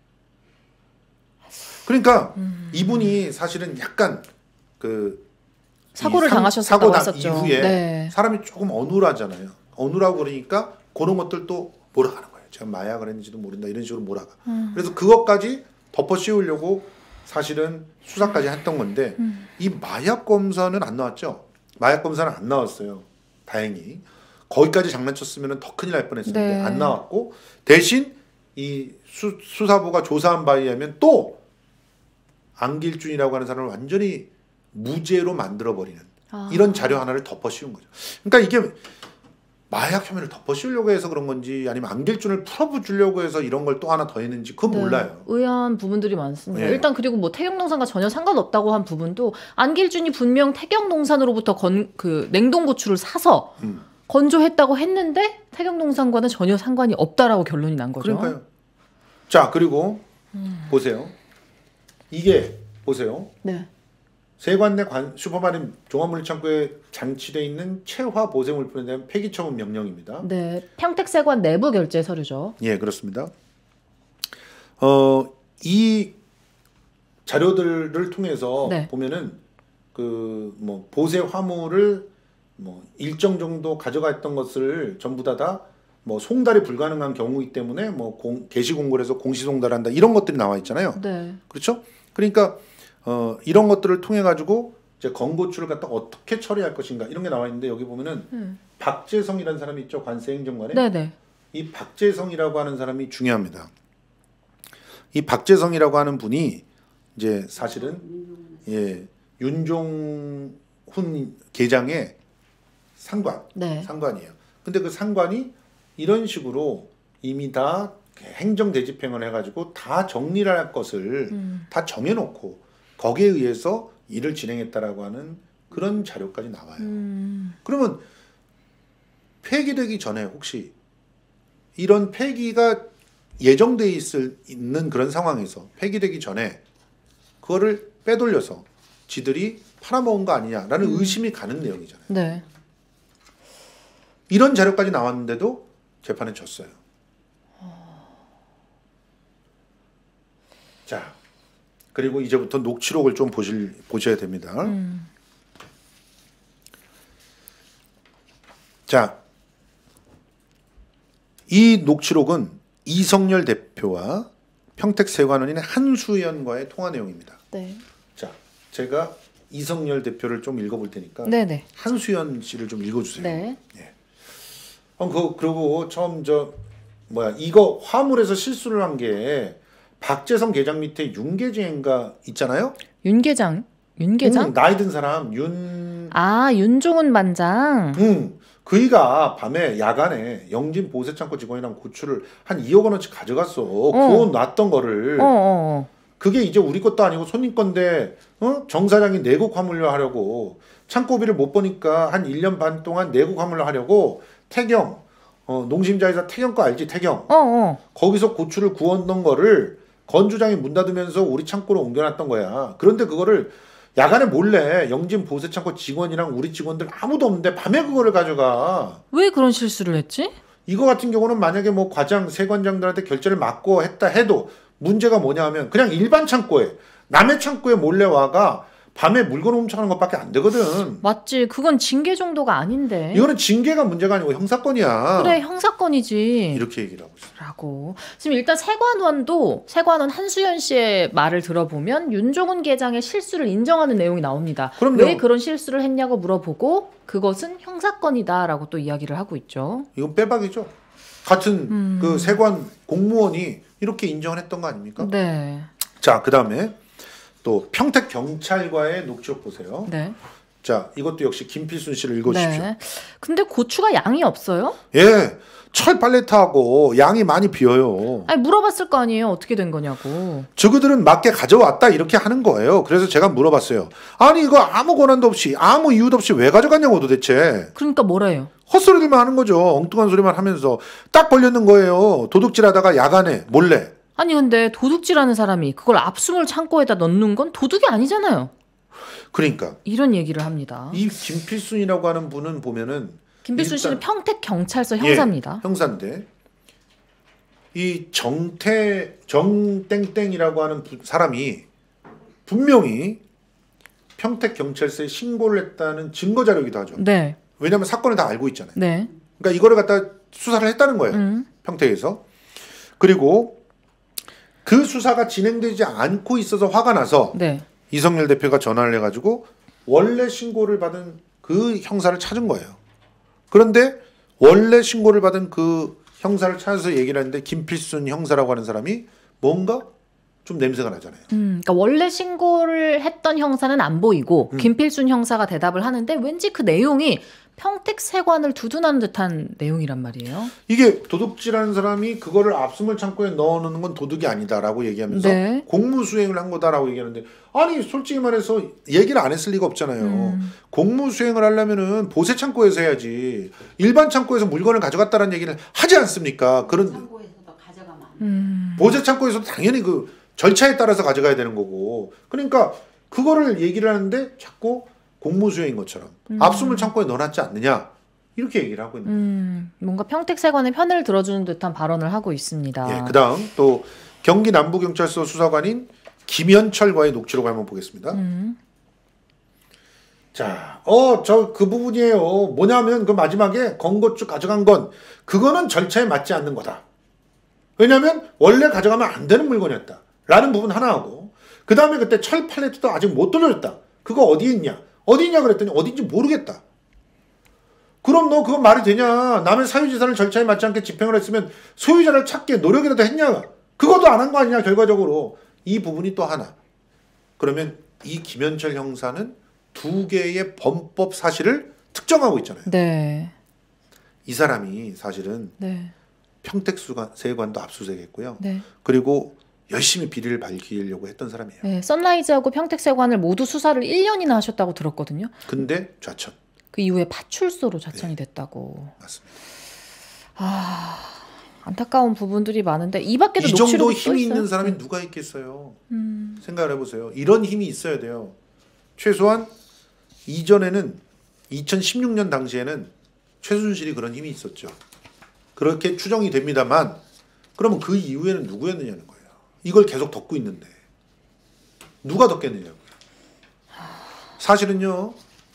그러니까 음... 이분이 사실은 약간 그 사고를 상, 당하셨다고 사고 했었죠. 이후에 네. 사람이 조금 어눌하잖아요. 어눌하고 그러니까 그런 것들도 몰아가는 거예요. 제가 마약을 했는지도 모른다 이런 식으로 몰아가. 음. 그래서 그것까지 덮어씌우려고 사실은 수사까지 했던 건데 음. 이 마약 검사는 안 나왔죠. 마약 검사는 안 나왔어요. 다행히. 거기까지 장난쳤으면 더 큰일 날 뻔했었는데 네. 안 나왔고 대신 이 수, 수사부가 조사한 바에 의하면 또 안길준이라고 하는 사람을 완전히 무죄로 만들어버리는 아. 이런 자료 하나를 덮어씌운 거죠. 그러니까 이게 마약 혐의를 덮어씌우려고 해서 그런 건지 아니면 안길준을 풀어주려고 해서 이런 걸 또 하나 더 했는지 그건 네. 몰라요. 의아한 부분들이 많습니다. 네. 일단 그리고 뭐 태경농산과 전혀 상관없다고 한 부분도 안길준이 분명 태경농산으로부터 건, 그 냉동고추를 사서 음. 건조했다고 했는데 태경농산과는 전혀 상관이 없다라고 결론이 난 거죠. 그러니까요. 자 그리고 음. 보세요. 이게 보세요. 네. 세관 내 관, 슈퍼마린 종합물류창고에 장치되어 있는 체화 보세 물품에 대한 폐기 처분 명령입니다. 네, 평택세관 내부 결제 서류죠. 예, 그렇습니다. 어, 이 자료들을 통해서 네. 보면은 그 뭐 보세 화물을 뭐 일정 정도 가져갔던 것을 전부 다다 뭐 송달이 불가능한 경우이기 때문에 뭐 공, 게시 공고를 해서 공시 송달한다 이런 것들이 나와 있잖아요. 네. 그렇죠? 그러니까 어, 이런 것들을 통해 가지고 이제 건고추를 갖다 어떻게 처리할 것인가 이런 게 나와 있는데 여기 보면은 음. 박재성이라는 사람이 있죠. 관세행정관에. 네네. 이 박재성이라고 하는 사람이 중요합니다. 이 박재성이라고 하는 분이 이제 사실은 예, 윤종훈 계장의 상관, 네. 상관이에요. 근데 그 상관이 이런 식으로 이미 다 행정 대집행을 해가지고 다 정리를 할 것을 음. 다 정해놓고 거기에 의해서 일을 진행했다라고 하는 그런 자료까지 나와요. 음. 그러면 폐기되기 전에 혹시 이런 폐기가 예정돼 있을 있는 그런 상황에서 폐기되기 전에 그거를 빼돌려서 지들이 팔아먹은 거 아니냐라는 음. 의심이 가는 내용이잖아요. 네. 이런 자료까지 나왔는데도 재판에 졌어요. 자, 그리고 이제부터 녹취록을 좀 보실, 보셔야 됩니다. 음. 자, 이 녹취록은 이성열 대표와 평택세관원인의 한수연과의 통화 내용입니다. 네. 자, 제가 이성열 대표를 좀 읽어볼 테니까 네네. 한수연 씨를 좀 읽어주세요. 네. 예. 어, 그, 그리고 처음 저 뭐야 이거 화물에서 실수를 한 게 박재성 계장 밑에 윤계장인가 있잖아요. 윤계장, 윤계장? 응, 나이 든 사람 윤. 아 윤종훈 반장. 응. 그이가 밤에 야간에 영진 보세창고 직원이랑 고추를 한 이억 원어치 가져갔어. 구워놨던 거를. 어, 어. 그게 이제 우리 것도 아니고 손님 건데 어? 정 사장이 내국 화물로 하려고 창고비를 못 버니까 한 일 년 반 동안 내국 화물로 하려고 태경 어, 농심자회사 태경 거 알지? 태경. 어, 어. 거기서 고추를 구웠던 거를 건주장이 문 닫으면서 우리 창고로 옮겨놨던 거야. 그런데 그거를 야간에 몰래 영진 보세창고 직원이랑 우리 직원들 아무도 없는데 밤에 그거를 가져가. 왜 그런 실수를 했지? 이거 같은 경우는 만약에 뭐 과장, 세관장들한테 결제를 맡고 했다 해도 문제가 뭐냐 하면 그냥 일반 창고에 남의 창고에 몰래 와가 밤에 물건 훔쳐가는 것밖에 안 되거든. 맞지. 그건 징계 정도가 아닌데. 이거는 징계가 문제가 아니고 형사건이야. 그래, 형사건이지. 이렇게 얘기를 하고 있어. 라고. 지금 일단 세관원도 세관원 한수연 씨의 말을 들어보면 윤종훈 계장의 실수를 인정하는 내용이 나옵니다. 그럼요. 왜 그런 실수를 했냐고 물어보고 그것은 형사건이다라고 또 이야기를 하고 있죠. 이건 빼박이죠. 같은 음. 그 세관 공무원이 이렇게 인정을 했던 거 아닙니까? 네. 자, 그 다음에 또 평택 경찰과의 녹취록 보세요. 네. 자, 이것도 역시 김필순 씨를 읽어주십시오. 네. 근데 고추가 양이 없어요? 예, 철 팔레트하고 양이 많이 비어요. 아니 물어봤을 거 아니에요. 어떻게 된 거냐고. 저그들은 맞게 가져왔다 이렇게 하는 거예요. 그래서 제가 물어봤어요. 아니 이거 아무 권한도 없이 아무 이유도 없이 왜 가져갔냐고 도대체. 그러니까 뭐래요? 헛소리들만 하는 거죠. 엉뚱한 소리만 하면서 딱 걸렸는 거예요. 도둑질하다가 야간에 몰래. 아니 근데 도둑질하는 사람이 그걸 압수물 창고에다 넣는 건 도둑이 아니잖아요. 그러니까 이런 얘기를 합니다. 이 김필순이라고 하는 분은 보면은 김필순 씨는 일단- 평택 경찰서 형사입니다. 예, 형사인데 이 정태 정땡땡이라고 하는 부- 사람이 분명히 평택 경찰서에 신고를 했다는 증거 자료이기도 하죠. 네, 왜냐하면 사건을 다 알고 있잖아요. 네, 그러니까 이거를 갖다 수사를 했다는 거예요. 음, 평택에서. 그리고 그 수사가 진행되지 않고 있어서 화가 나서 네. 이성열 대표가 전화를 해가지고 원래 신고를 받은 그 형사를 찾은 거예요. 그런데 원래 신고를 받은 그 형사를 찾아서 얘기를 하는데 김필순 형사라고 하는 사람이 뭔가 좀 냄새가 나잖아요. 음, 그러니까 원래 신고를 했던 형사는 안 보이고 음. 김필순 형사가 대답을 하는데 왠지 그 내용이 평택 세관을 두둔하는 듯한 내용이란 말이에요. 이게 도둑질하는 사람이 그거를 압수물 창고에 넣어놓는 건 도둑이 아니다라고 얘기하면서 네. 공무수행을 한 거다라고 얘기하는데 아니 솔직히 말해서 얘기를 안 했을 리가 없잖아요. 음. 공무수행을 하려면은 보세 창고에서 해야지 일반 창고에서 물건을 가져갔다는 얘기를 하지 않습니까? 그런 창고에서도 가져가면 안 돼. 음. 보세 창고에서도 당연히 그 절차에 따라서 가져가야 되는 거고 그러니까 그거를 얘기를 하는데 자꾸 공무수행인 것처럼 음. 압수물 창고에 넣어놨지 않느냐 이렇게 얘기를 하고 있는 거예요. 음, 뭔가 평택 세관의 편을 들어주는 듯한 발언을 하고 있습니다. 예, 그다음 또 경기 남부경찰서 수사관인 김현철과의 녹취록을 한번 보겠습니다. 음. 자, 어, 저 그 부분이에요. 뭐냐면 그 마지막에 건고추 가져간 건 그거는 절차에 맞지 않는 거다. 왜냐하면 원래 가져가면 안 되는 물건이었다. 라는 부분 하나 하고 그 다음에 그때 철 팔레트도 아직 못 돌려줬다. 그거 어디 있냐? 어디 있냐 그랬더니 어딘지 모르겠다. 그럼 너 그건 말이 되냐? 남의 사유재산을 절차에 맞지 않게 집행을 했으면 소유자를 찾게 노력이라도 했냐? 그것도 안 한 거 아니냐 결과적으로. 이 부분이 또 하나. 그러면 이 김현철 형사는 두 개의 범법 사실을 특정하고 있잖아요. 네. 이 사람이 사실은 네. 평택세관도 압수수색했고요. 네. 그리고 열심히 비리를 밝히려고 했던 사람이에요. 네. 선라이즈하고 평택 세관을 모두 수사를 일 년이나 하셨다고 들었거든요. 근데 좌천. 그 이후에 파출소로 좌천이 됐다고. 맞습니다. 아, 안타까운 부분들이 많은데 이 밖에도 이 정도 녹취록이 또 힘이 있어요? 있는 사람이 네. 누가 있겠어요. 음. 생각을 해보세요. 이런 힘이 있어야 돼요. 최소한 이전에는 이천십육 년 당시에는 최순실이 그런 힘이 있었죠. 그렇게 추정이 됩니다만 그러면 그 이후에는 누구였느냐는 거예요. 이걸 계속 덮고 있는데 누가 덮겠느냐고요. 사실은요.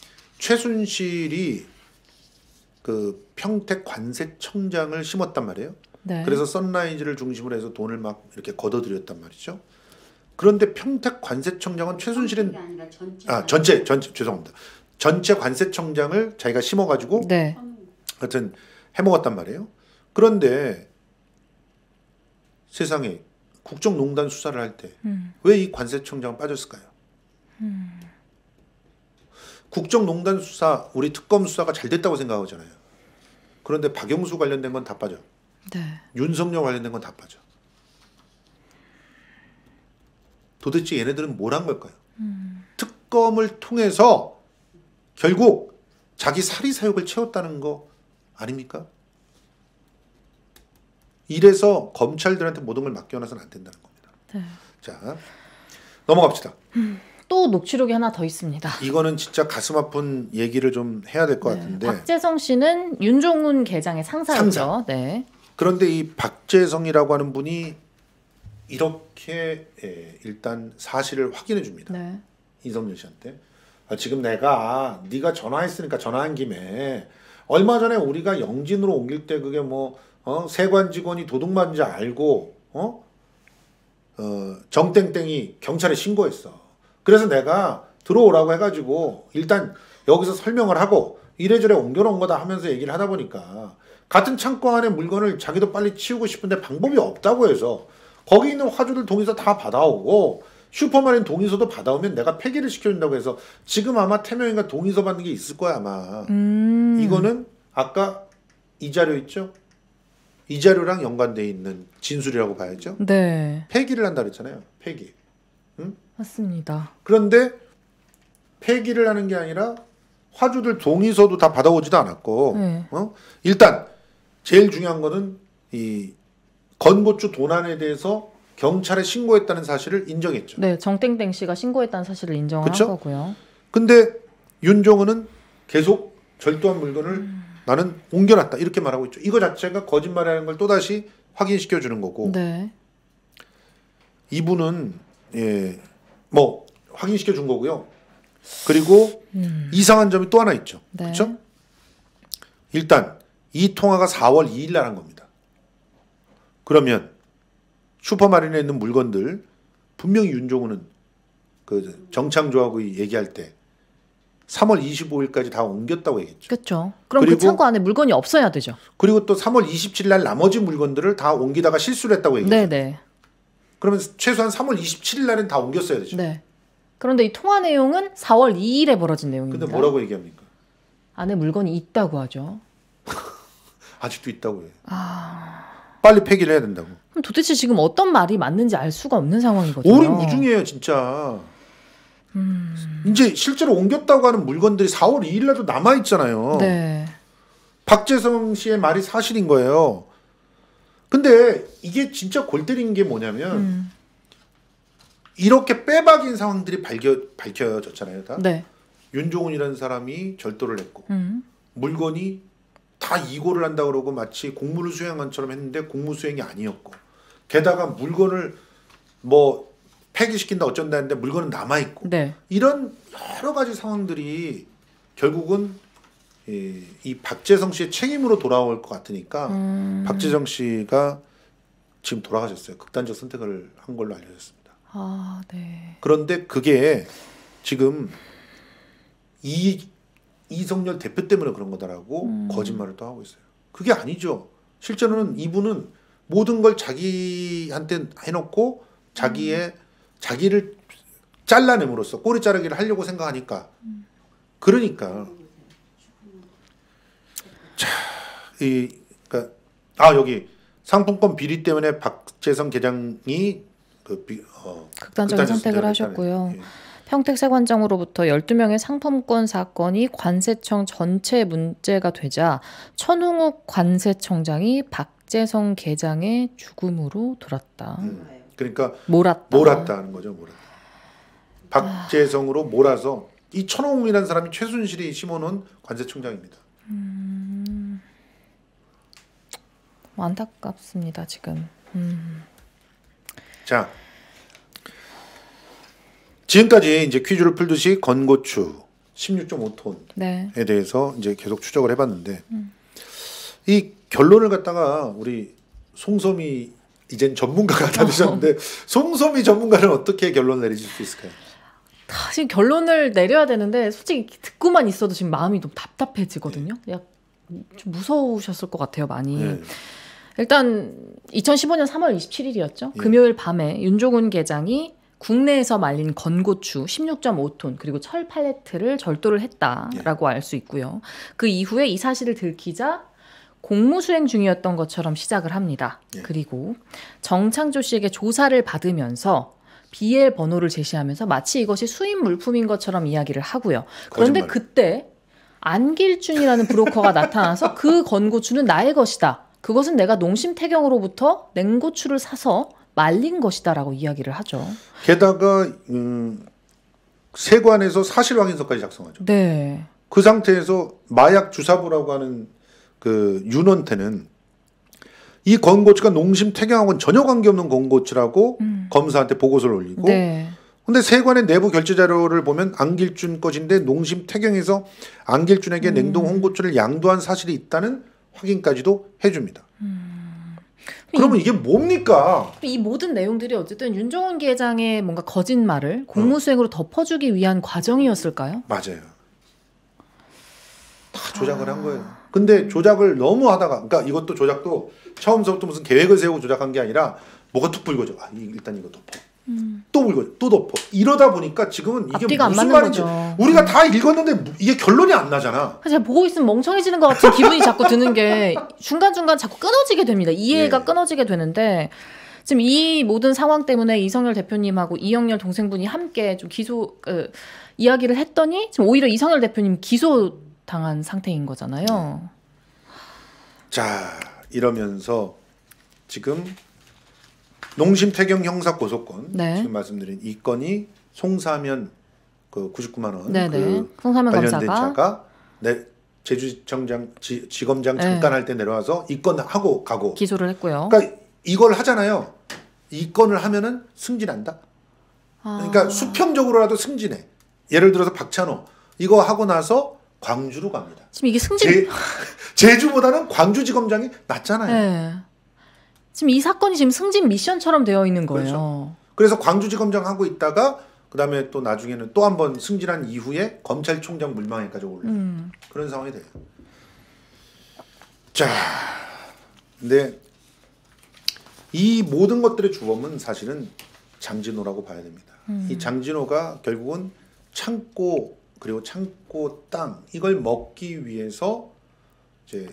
최순실이 그 평택 관세청장을 심었단 말이에요. 네. 그래서 선라이즈를 중심으로 해서 돈을 막 이렇게 걷어들였단 말이죠. 그런데 평택 관세청장은 최순실은 그게 아니라 전체. 아 전체 전체 죄송합니다. 전체 관세청장을 자기가 심어가지고 네. 하여튼 해먹었단 말이에요. 그런데 세상에 국정농단 수사를 할 때 왜 이 음. 관세청장은 빠졌을까요? 국정농단 수사 우리 특검 수사가 잘 됐다고 생각하잖아요. 그런데 박영수 관련된 건 다 빠져. 네. 윤석열 관련된 건 다 빠져. 도대체 얘네들은 뭘 한 걸까요? 음. 특검을 통해서 결국 자기 사리사욕을 채웠다는 거 아닙니까? 이래서 검찰들한테 모든 걸 맡겨놔서는 안 된다는 겁니다. 네. 자, 넘어갑시다. 음, 또 녹취록이 하나 더 있습니다. 이거는 진짜 가슴 아픈 얘기를 좀 해야 될 것 네. 같은데. 박재성 씨는 윤종훈 계장의 상사였죠. 상사. 네. 그런데 이 박재성이라고 하는 분이 이렇게 예, 일단 사실을 확인해 줍니다. 네. 이성열 씨한테. 아, 지금 내가 네가 전화했으니까 전화한 김에 얼마 전에 우리가 영진으로 옮길 때 그게 뭐 어? 세관 직원이 도둑 맞은지 알고 어? 어, 정땡땡이 경찰에 신고했어. 그래서 내가 들어오라고 해가지고 일단 여기서 설명을 하고 이래저래 옮겨놓은 거다 하면서 얘기를 하다 보니까 같은 창고 안에 물건을 자기도 빨리 치우고 싶은데 방법이 없다고 해서 거기 있는 화주들 동의서 다 받아오고 슈퍼마린 동의서도 받아오면 내가 폐기를 시켜준다고 해서 지금 아마 태명인가 동의서 받는 게 있을 거야 아마. 음. 이거는 아까 이 자료 있죠? 이 자료랑 연관돼 있는 진술이라고 봐야죠. 네. 폐기를 한다 그랬잖아요. 폐기. 응? 맞습니다. 그런데 폐기를 하는 게 아니라 화주들 동의서도 다 받아오지도 않았고 네. 어? 일단 제일 중요한 거는 이 건고추 도난에 대해서 경찰에 신고했다는 사실을 인정했죠. 네, 정땡땡 씨가 신고했다는 사실을 인정한 그쵸? 거고요. 근데 윤종은은 계속 절도한 물건을 음. 나는 옮겨놨다 이렇게 말하고 있죠. 이거 자체가 거짓말이라는 걸 또다시 확인시켜 주는 거고 네. 이분은 예, 뭐 확인시켜 준 거고요. 그리고 음. 이상한 점이 또 하나 있죠. 네. 그렇죠? 일단 이 통화가 사월 이일 날 한 겁니다. 그러면 슈퍼마린에 있는 물건들 분명히 윤종훈은 그 정창조하고 얘기할 때 삼월 이십오일까지 다 옮겼다고 얘기했죠. 그렇죠. 그럼 그 그리고- 창고 안에 물건이 없어야 되죠. 그리고 또 삼월 이십칠일 날 나머지 물건들을 다 옮기다가 실수를 했다고 얘기했죠. 네, 네. 그러면 최소한 삼월 이십칠일 날은 다 옮겼어야 되죠. 네. 그런데 이 통화 내용은 사월 이일에 벌어진 내용입니다. 근데 뭐라고 얘기합니까? 안에 물건이 있다고 하죠. 아직도 있다고 해요. 아. 빨리 폐기를 해야 된다고. 그럼 도대체 지금 어떤 말이 맞는지 알 수가 없는 상황이거든요. 오리무중이에요 진짜. 음. 이제 실제로 옮겼다고 하는 물건들이 사월 이일 날도 남아 있잖아요. 네. 박재성 씨의 말이 사실인 거예요. 근데 이게 진짜 골 때린 게 뭐냐면 음. 이렇게 빼박인 상황들이 밝혀, 밝혀졌잖아요. 다. 네. 윤종훈이라는 사람이 절도를 했고 음. 물건이 다 이고를 한다 그러고 마치 공무를 수행한 것처럼 했는데 공무 수행이 아니었고 게다가 물건을 뭐 폐기시킨다 어쩐다 했는데 물건은 남아있고 네. 이런 여러 가지 상황들이 결국은 이, 이 박재성 씨의 책임으로 돌아올 것 같으니까 음. 박재성 씨가 지금 돌아가셨어요. 극단적 선택을 한 걸로 알려졌습니다. 아, 네. 그런데 그게 지금 이 이성열 대표 때문에 그런 거다라고 음. 거짓말을 또 하고 있어요. 그게 아니죠. 실제로는 이분은 모든 걸 자기한테 해놓고 자기의 자기를 잘라냄으로써 꼬리 자르기를 하려고 생각하니까 그러니까 자, 이 그러니까 아 여기 상품권 비리 때문에 박재성 계장이 그 비, 어, 극단적인 선택을 선택을 하셨고요. 했다네. 예. 평택세관장으로부터 열두 명의 상품권 사건이 관세청 전체 문제가 되자 천웅욱 관세청장이 박재성 계장의 죽음으로 돌았다. 음. 그러니까 몰았다. 몰았다는 거죠. 몰았다. 박재성으로 몰아서 이 천홍이라는 사람이 최순실이 심어놓은 관세청장입니다. 음, 안타깝습니다 지금. 음. 자, 지금까지 이제 퀴즈를 풀듯이 건고추 십육 점 오 톤에 네. 대해서 이제 계속 추적을 해봤는데 음. 이 결론을 갖다가 우리 송섬이 이젠 전문가가 다 되셨는데 송섬이 전문가는 어떻게 결론을 내리실 수 있을까요? 사실 결론을 내려야 되는데 솔직히 듣고만 있어도 지금 마음이 너무 답답해지거든요. 약 좀 무서우셨을 것 같아요 많이. 네. 일단 이천십오년 삼월 이십칠일이었죠. 예. 금요일 밤에 윤종훈 계장이 국내에서 말린 건고추 십육 점 오 톤 그리고 철 팔레트를 절도를 했다라고 알 수 있고요. 그 이후에 이 사실을 들키자 공무수행 중이었던 것처럼 시작을 합니다. 예. 그리고 정창조 씨에게 조사를 받으면서 비엘 번호를 제시하면서 마치 이것이 수입 물품인 것처럼 이야기를 하고요. 그런데 거짓말. 그때 안길준이라는 브로커가 나타나서 그 건고추는 나의 것이다. 그것은 내가 농심태경으로부터 냉고추를 사서 말린 것이다라고 이야기를 하죠. 게다가 음, 세관에서 사실 확인서까지 작성하죠. 네. 그 상태에서 마약 주사부라고 하는 그 윤원태는 이 건고추가 농심태경하고는 전혀 관계없는 건고추라고 음. 검사한테 보고서를 올리고 네. 근데 세관의 내부 결제 자료를 보면 안길준 것인데 농심태경에서 안길준에게 음. 냉동 홍고추를 양도한 사실이 있다는 확인까지도 해줍니다. 음. 그러면 이게 뭡니까? 이 모든 내용들이 어쨌든 윤종훈 계장의 뭔가 거짓말을 공무수행으로 덮어주기 위한 과정이었을까요? 맞아요. 다 조작을 한 거예요. 근데 조작을 너무 하다가, 그러니까 이것도 조작도 처음서부터 무슨 계획을 세우고 조작한 게 아니라 뭐가 툭 불거져. 아, 일단 이거 덮어. 음. 또 불거져. 또 덮어. 이러다 보니까 지금은 이게 앞뒤가 안 무슨 맞는 말인지 거죠. 우리가 다 읽었는데 이게 결론이 안 나잖아. 제가 보고 있으면 멍청해지는 것 같은 기분이 자꾸 드는 게 중간중간 자꾸 끊어지게 됩니다. 이해가 예. 끊어지게 되는데 지금 이 모든 상황 때문에 이성열 대표님하고 이영렬 동생분이 함께 좀 기소 그, 이야기를 했더니 지금 오히려 이성열 대표님 기소 당한 상태인 거잖아요. 자, 이러면서 지금 농심태경 형사 고소권 네. 지금 말씀드린 이 건이 송사면 그 구십구만 원 네네. 그 송사면 관련된 검사가 차가 내 제주청장 지, 지검장 네. 잠깐 할 때 내려와서 이 건 하고 가고. 기소를 했고요. 그러니까 이걸 하잖아요. 이 건을 하면은 승진한다. 아. 그러니까 수평적으로라도 승진해. 예를 들어서 박찬호 이거 하고 나서 광주로 갑니다. 지금 이게 승진. 제, 제주보다는 광주지검장이 낫잖아요. 네. 지금 이 사건이 지금 승진 미션처럼 되어 있는 거예요. 그렇죠. 그래서 광주지검장 하고 있다가 그 다음에 또 나중에는 또 한 번 승진한 이후에 검찰총장 물망에까지 올라 음. 그런 상황이 돼요. 자, 근데 이 모든 것들의 주범은 사실은 장진호라고 봐야 됩니다. 음. 이 장진호가 결국은 창고 그리고 창고 땅 이걸 먹기 위해서 이제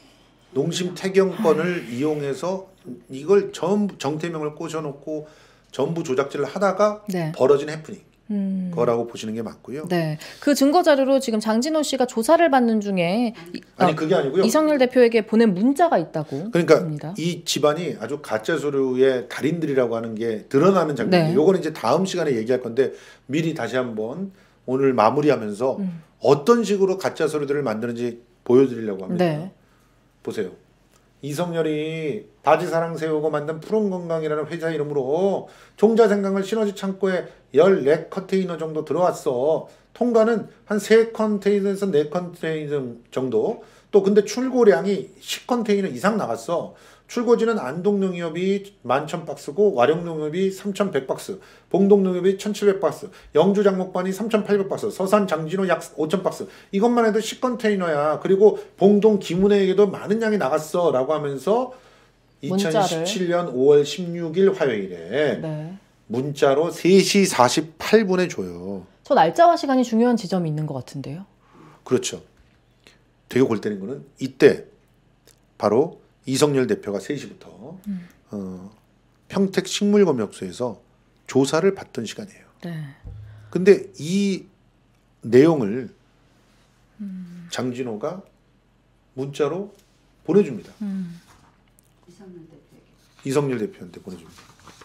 농심태경권을 이용해서 이걸 전부 정태명을 꼬셔놓고 전부 조작질을 하다가 네. 벌어진 해프닝 음. 거라고 보시는 게 맞고요. 네. 그 증거 자료로 지금 장진호 씨가 조사를 받는 중에 이- 아니 어, 그게 아니고요. 이성열 대표에게 보낸 문자가 있다고 그러니까 합니다. 이 집안이 아주 가짜 서류의 달인들이라고 하는 게 드러나는 장면이에요. 네. 요거는 이제 다음 시간에 얘기할 건데 미리 다시 한번 오늘 마무리하면서 음. 어떤 식으로 가짜 서류들을 만드는지 보여드리려고 합니다. 네. 보세요. 이성열이 바지사랑 세우고 만든 푸른건강이라는 회사 이름으로 종자생강을 시너지 창고에 열네 컨테이너 정도 들어왔어. 통과는 한 세 컨테이너에서 네 컨테이너 정도. 또 근데 출고량이 십 컨테이너 이상 나갔어. 출고지는 안동농협이 만 천 박스고 와룡농협이 삼천백 박스, 봉동농협이 천칠백 박스, 영주장목반이 삼천팔백 박스, 서산 장진호 약 오천 박스. 이것만 해도 십 컨테이너야. 그리고 봉동 김은혜에게도 많은 양이 나갔어 라고 하면서 문자를. 이천십칠 년 오월 십육일 화요일에 네. 문자로 세 시 사십팔 분에 줘요. 저 날짜와 시간이 중요한 지점이 있는 것 같은데요. 그렇죠. 되게 골 때린 거는 이때 바로 이성열 대표가 세 시부터 음. 어, 평택 식물검역소에서 조사를 받던 시간이에요. 네. 근데 이 내용을 음. 장진호가 문자로 보내줍니다. 음. 이성열 대표에게. 이성열 대표한테 보내줍니다.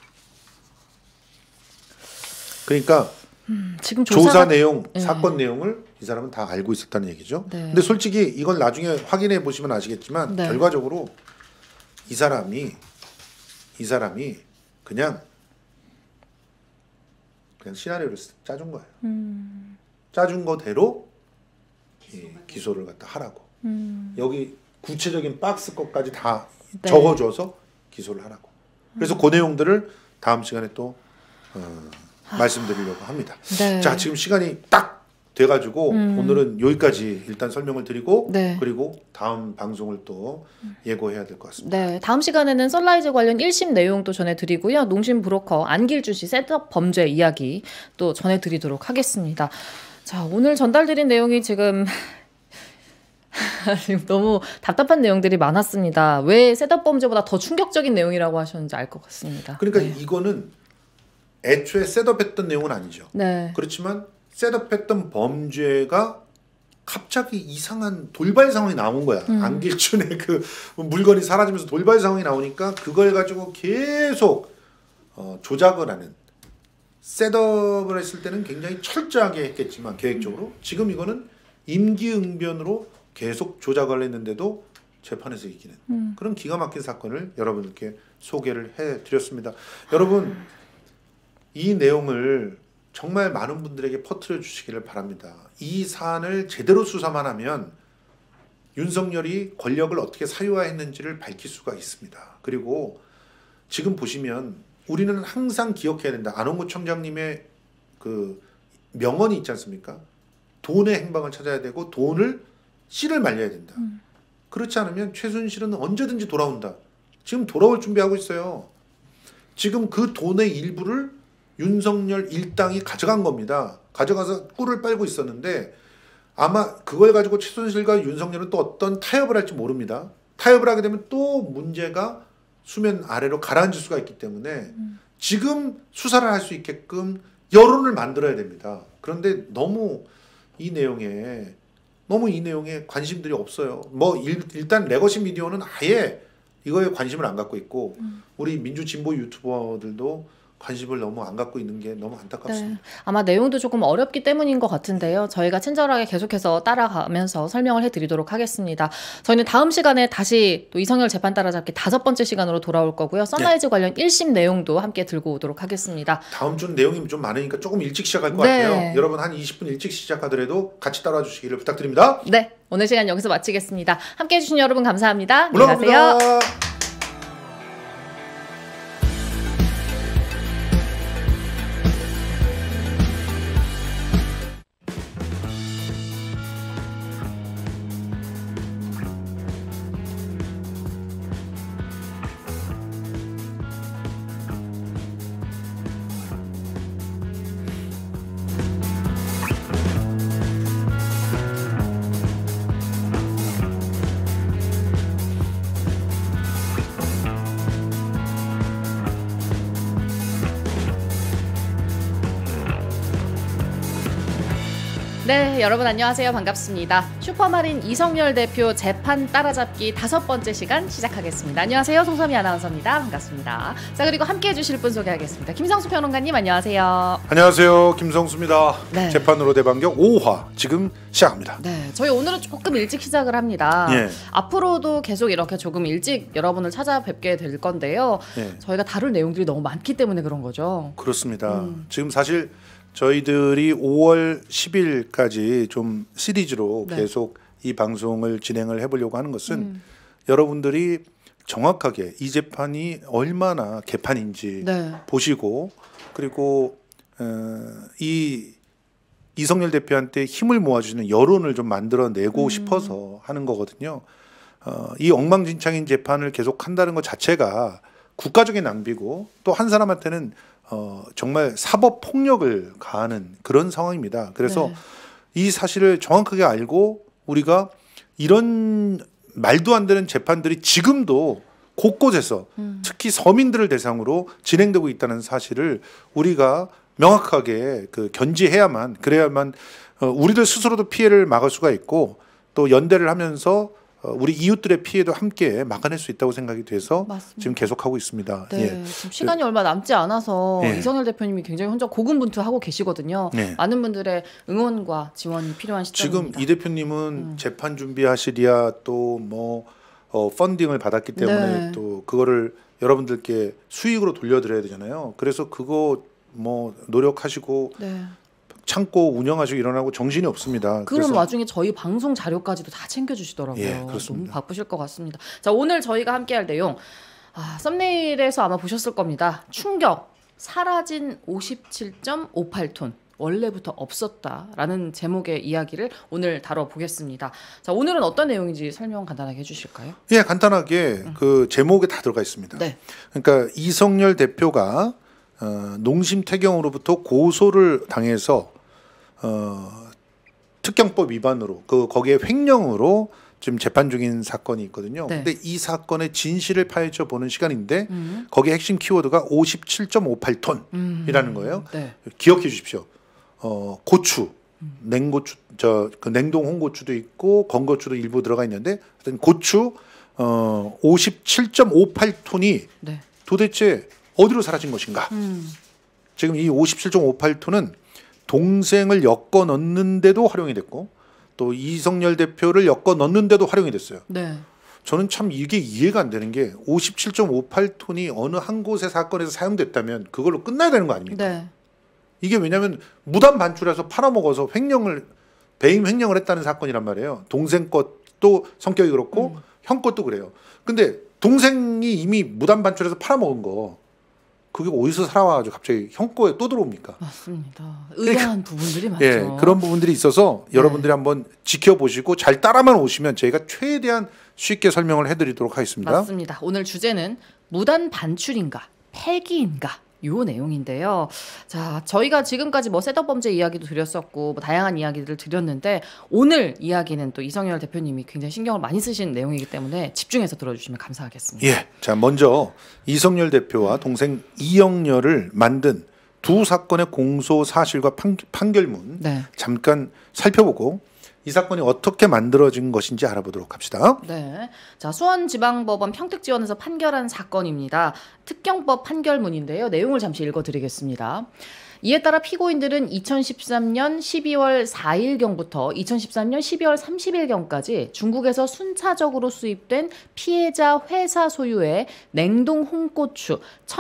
그러니까 음, 지금 조사 조사가 내용, 네. 사건 내용을 이 사람은 다 알고 있었다는 얘기죠. 네. 근데 솔직히 이건 나중에 확인해 보시면 아시겠지만 네. 결과적으로 이 사람이 이 사람이 그냥 그냥 시나리오를 짜준 거예요. 음. 짜준 거대로 이 기소를 갖다 하라고. 음. 여기 구체적인 박스 것까지 다 네. 적어줘서 기소를 하라고. 그래서 그 내용들을 다음 시간에 또 어, 말씀드리려고 합니다. 네. 자, 지금 시간이 딱 돼가지고 음. 오늘은 여기까지 일단 설명을 드리고 네. 그리고 다음 방송을 또 예고해야 될 것 같습니다. 네, 다음 시간에는 썬라이즈 관련 일 심 내용도 전해드리고요. 농심 브로커 안길준 씨 셋업 범죄 이야기 또 전해드리도록 하겠습니다. 자, 오늘 전달드린 내용이 지금 지금 너무 답답한 내용들이 많았습니다. 왜 셋업 범죄보다 더 충격적인 내용이라고 하셨는지 알 것 같습니다. 그러니까 네. 이거는 애초에 셋업했던 내용은 아니죠. 네. 그렇지만 셋업했던 범죄가 갑자기 이상한 돌발 상황이 나온 거야. 음. 안길춘의 그 물건이 사라지면서 돌발 상황이 나오니까 그걸 가지고 계속 어, 조작을 하는. 셋업을 했을 때는 굉장히 철저하게 했겠지만 계획적으로 지금 이거는 임기응변으로 계속 조작을 했는데도 재판에서 이기는 음. 그런 기가 막힌 사건을 여러분들께 소개를 해드렸습니다. 여러분 이 내용을 정말 많은 분들에게 퍼뜨려 주시기를 바랍니다. 이 사안을 제대로 수사만 하면 윤석열이 권력을 어떻게 사유화했는지를 밝힐 수가 있습니다. 그리고 지금 보시면 우리는 항상 기억해야 된다. 안홍구 청장님의 그 명언이 있지 않습니까? 돈의 행방을 찾아야 되고 돈을 씨를 말려야 된다. 음. 그렇지 않으면 최순실은 언제든지 돌아온다. 지금 돌아올 준비하고 있어요. 지금 그 돈의 일부를 윤석열 일당이 가져간 겁니다. 가져가서 꿀을 빨고 있었는데 아마 그걸 가지고 최순실과 윤석열은 또 어떤 타협을 할지 모릅니다. 타협을 하게 되면 또 문제가 수면 아래로 가라앉을 수가 있기 때문에 음. 지금 수사를 할 수 있게끔 여론을 만들어야 됩니다. 그런데 너무 이 내용에 너무 이 내용에 관심들이 없어요. 뭐 일, 일단 레거시 미디어는 아예 이거에 관심을 안 갖고 있고 음. 우리 민주 진보 유튜버들도 관심을 너무 안 갖고 있는 게 너무 안타깝습니다. 네. 아마 내용도 조금 어렵기 때문인 것 같은데요. 저희가 친절하게 계속해서 따라가면서 설명을 해드리도록 하겠습니다. 저희는 다음 시간에 다시 또 이성열 재판 따라잡기 다섯 번째 시간으로 돌아올 거고요. 선라이즈 네. 관련 일 심 내용도 함께 들고 오도록 하겠습니다. 다음 주는 내용이 좀 많으니까 조금 일찍 시작할 것 네. 같아요. 여러분 한 이십 분 일찍 시작하더라도 같이 따라와 주시기를 부탁드립니다. 네, 오늘 시간 여기서 마치겠습니다. 함께해 주신 여러분 감사합니다. 안녕하세요. 물러갑니다. 네, 여러분 안녕하세요. 반갑습니다. 슈퍼마린 이성열 대표 재판 따라잡기 다섯 번째 시간 시작하겠습니다. 안녕하세요. 송선미 아나운서입니다. 반갑습니다. 자, 그리고 함께해 주실 분 소개하겠습니다. 김성수 평론가님 안녕하세요. 안녕하세요. 김성수입니다. 네. 재판으로 대반격 오 화 지금 시작합니다. 네, 저희 오늘은 조금 일찍 시작을 합니다. 예. 앞으로도 계속 이렇게 조금 일찍 여러분을 찾아뵙게 될 건데요. 예. 저희가 다룰 내용들이 너무 많기 때문에 그런 거죠. 그렇습니다. 음. 지금 사실 저희들이 오월 십일까지 좀 시리즈로 네. 계속 이 방송을 진행을 해보려고 하는 것은 음. 여러분들이 정확하게 이 재판이 얼마나 개판인지 네. 보시고 그리고 어, 이 이성열 대표한테 힘을 모아주는 여론을 좀 만들어내고 음. 싶어서 하는 거거든요. 어, 이 엉망진창인 재판을 계속 한다는 것 자체가 국가적인 낭비고 또 한 사람한테는 어, 정말 사법 폭력을 가하는 그런 상황입니다. 그래서 네. 이 사실을 정확하게 알고 우리가 이런 말도 안 되는 재판들이 지금도 곳곳에서 음. 특히 서민들을 대상으로 진행되고 있다는 사실을 우리가 명확하게 그 견지해야만 그래야만 어, 우리들 스스로도 피해를 막을 수가 있고 또 연대를 하면서 우리 이웃들의 피해도 함께 막아낼 수 있다고 생각이 돼서 맞습니다. 지금 계속하고 있습니다. 네, 예. 지금 시간이 얼마 남지 않아서 예. 이성열 대표님이 굉장히 혼자 고군분투하고 계시거든요. 네. 많은 분들의 응원과 지원이 필요한 시점입니다. 지금 이 대표님은 음. 재판 준비하시랴 또 뭐 어, 펀딩을 받았기 때문에 네. 또 그거를 여러분들께 수익으로 돌려드려야 되잖아요. 그래서 그거 뭐 노력하시고 네. 참고 운영하시고 일어나고 정신이 없습니다. 그런 와중에 저희 방송 자료까지도 다 챙겨주시더라고요. 예, 그렇습니다. 너무 바쁘실 것 같습니다. 자, 오늘 저희가 함께할 내용 아, 썸네일에서 아마 보셨을 겁니다. 충격, 사라진 오십칠 점 오팔 톤. 원래부터 없었다라는 제목의 이야기를 오늘 다뤄보겠습니다. 자, 오늘은 어떤 내용인지 설명 간단하게 해주실까요? 예, 간단하게 음. 그 제목에 다 들어가 있습니다. 네. 그러니까 이성열 대표가 어, 농심태경으로부터 고소를 당해서 어, 특경법 위반으로 그 거기에 횡령으로 지금 재판 중인 사건이 있거든요. 네. 근데 이 사건의 진실을 파헤쳐 보는 시간인데 음. 거기에 핵심 키워드가 오십칠 점 오팔 톤이라는 음. 거예요. 네. 기억해 주십시오. 어, 고추, 음. 냉고추, 저 그 냉동 홍고추도 있고 건고추도 일부 들어가 있는데 하여튼 고추 어, 오십칠 점 오팔 톤이 네. 도대체 어디로 사라진 것인가? 음. 지금 이 오십칠 점 오팔 톤은 동생을 엮어 넣는데도 활용이 됐고 또 이성열 대표를 엮어 넣는데도 활용이 됐어요. 네. 저는 참 이게 이해가 안 되는 게 오십칠 점 오팔 톤이 어느 한 곳의 사건에서 사용됐다면 그걸로 끝나야 되는 거 아닙니까? 네. 이게 왜냐하면 무단 반출해서 팔아먹어서 횡령을 배임 횡령을 했다는 사건이란 말이에요. 동생 것도 성격이 그렇고 음. 형 것도 그래요. 근데 동생이 이미 무단 반출해서 팔아먹은 거 그게 어디서 살아와가지고 갑자기 형 거에 또 들어옵니까? 맞습니다. 의아한 부분들이 많죠. 예, 그런 부분들이 있어서 네. 여러분들이 한번 지켜보시고 잘 따라만 오시면 저희가 최대한 쉽게 설명을 해드리도록 하겠습니다. 맞습니다. 오늘 주제는 무단 반출인가 폐기인가 요 내용인데요. 자, 저희가 지금까지 뭐 셋업 범죄 이야기도 드렸었고 뭐 다양한 이야기들을 드렸는데 오늘 이야기는 또 이성열 대표님이 굉장히 신경을 많이 쓰신 내용이기 때문에 집중해서 들어주시면 감사하겠습니다. 예, 자 먼저 이성열 대표와 동생 이영렬을 만든 두 사건의 공소 사실과 판, 판결문 네. 잠깐 살펴보고 이 사건이 어떻게 만들어진 것인지 알아보도록 합시다. 네. 자, 수원지방법원 평택지원에서 판결한 사건입니다. 특경법 판결문인데요. 내용을 잠시 읽어드리겠습니다. 이에 따라 피고인들은 이천십삼 년 십이월 사일경부터 이천십삼 년 십이월 삼십일경까지 중국에서 순차적으로 수입된 피해자 회사 소유의 냉동 홍고추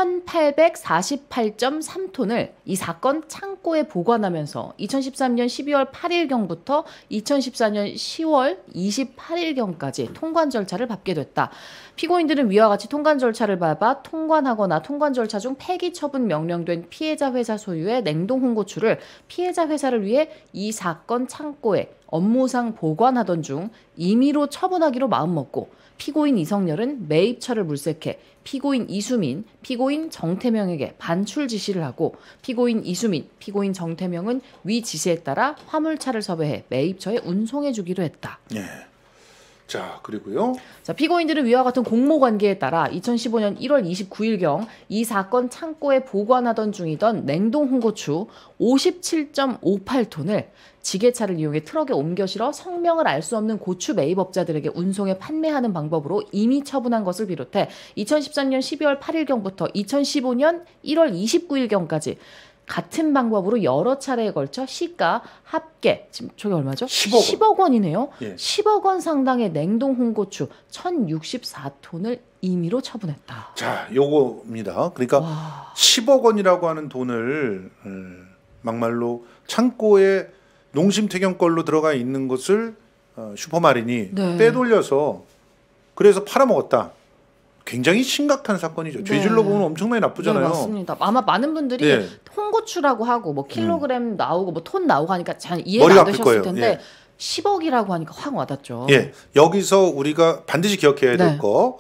천팔백사십팔 점 삼 톤을 이 사건 창고에 보관하면서 이천십삼 년 십이월 팔일경부터 이천십사 년 시월 이십팔일경까지 통관 절차를 밟게 됐다. 피고인들은 위와 같이 통관 절차를 밟아 통관하거나 통관 절차 중 폐기 처분 명령된 피해자 회사 소유의 냉동 홍고추를 피해자 회사를 위해 이 사건 창고에 업무상 보관하던 중 임의로 처분하기로 마음먹고 피고인 이성열은 매입처를 물색해 피고인 이수민, 피고인 정태명에게 반출 지시를 하고 피고인 이수민, 피고인 정태명은 위 지시에 따라 화물차를 섭외해 매입처에 운송해 주기로 했다. 예. 자 그리고요. 자, 피고인들은 위와 같은 공모 관계에 따라 이천십오 년 일월 이십구일경 이 사건 창고에 보관하던 중이던 냉동 홍고추 오십칠 점 오팔 톤을 지게차를 이용해 트럭에 옮겨 실어 성명을 알 수 없는 고추 매입업자들에게 운송해 판매하는 방법으로 임의 처분한 것을 비롯해 이천십삼 년 십이월 팔일경부터 이천십오 년 일월 이십구일경까지 같은 방법으로 여러 차례에 걸쳐 시가 합계 지금 저게 얼마죠? 십억 원. 십억 원이네요. 예. 십억 원 상당의 냉동 홍고추 천육십사 톤을 임의로 처분했다. 자 요겁니다. 그러니까 와. 십억 원이라고 하는 돈을 음, 막말로 창고에 농심태경걸로 들어가 있는 것을 어, 슈퍼마린이 네. 빼돌려서 그래서 팔아먹었다. 굉장히 심각한 사건이죠. 네. 죄질로 보면 엄청나게 나쁘잖아요. 네, 맞습니다. 아마 많은 분들이 네. 홍고추라고 하고 뭐 킬로그램 나오고 뭐 톤 나오고 하니까 잘 이해가 머리가 안 아플 되셨을 거예요. 텐데 예. 십억이라고 하니까 확 와닿죠. 예, 여기서 우리가 반드시 기억해야 될 네. 거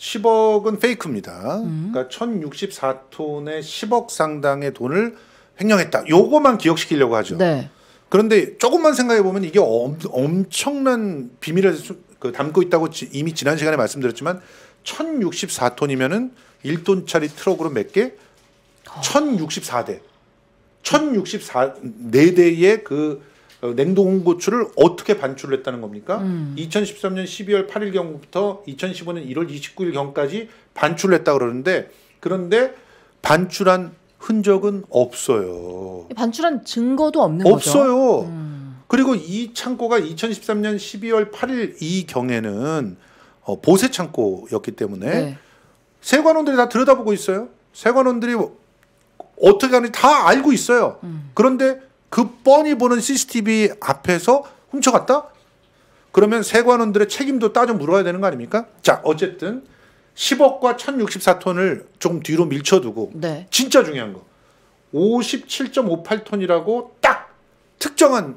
십억은 페이크입니다. 음. 그러니까 천육십사 톤의 십억 상당의 돈을 횡령했다. 요거만 기억시키려고 하죠. 네. 그런데 조금만 생각해 보면 이게 엄, 엄청난 비밀을 수, 그 담고 있다고 지, 이미 지난 시간에 말씀드렸지만 천육십사 톤이면은 일 톤짜리 트럭으로 몇 개? 천육십사 대. 천육십사 네 대의 그 어, 냉동 홍고추를 어떻게 반출을 했다는 겁니까? 음. 이천십삼 년 십이월 팔일경부터 이천십오 년 일월 이십구일경까지 반출을 했다 그러는데 그런데 반출한 흔적은 없어요. 반출한 증거도 없는 거죠. 없어요. 음. 그리고 이 창고가 이천십삼 년 십이월 팔일 이 경에는 어, 보세 창고였기 때문에 네. 세관원들이 다 들여다보고 있어요. 세관원들이 어떻게 하는지 다 알고 있어요. 음. 그런데 그 뻔히 보는 씨씨티비 앞에서 훔쳐갔다? 그러면 세관원들의 책임도 따져 물어야 되는 거 아닙니까? 자, 어쨌든 십억과 천육십사 톤을 조금 뒤로 밀쳐두고 네. 진짜 중요한 거 오십칠 점 오팔 톤이라고 딱 특정한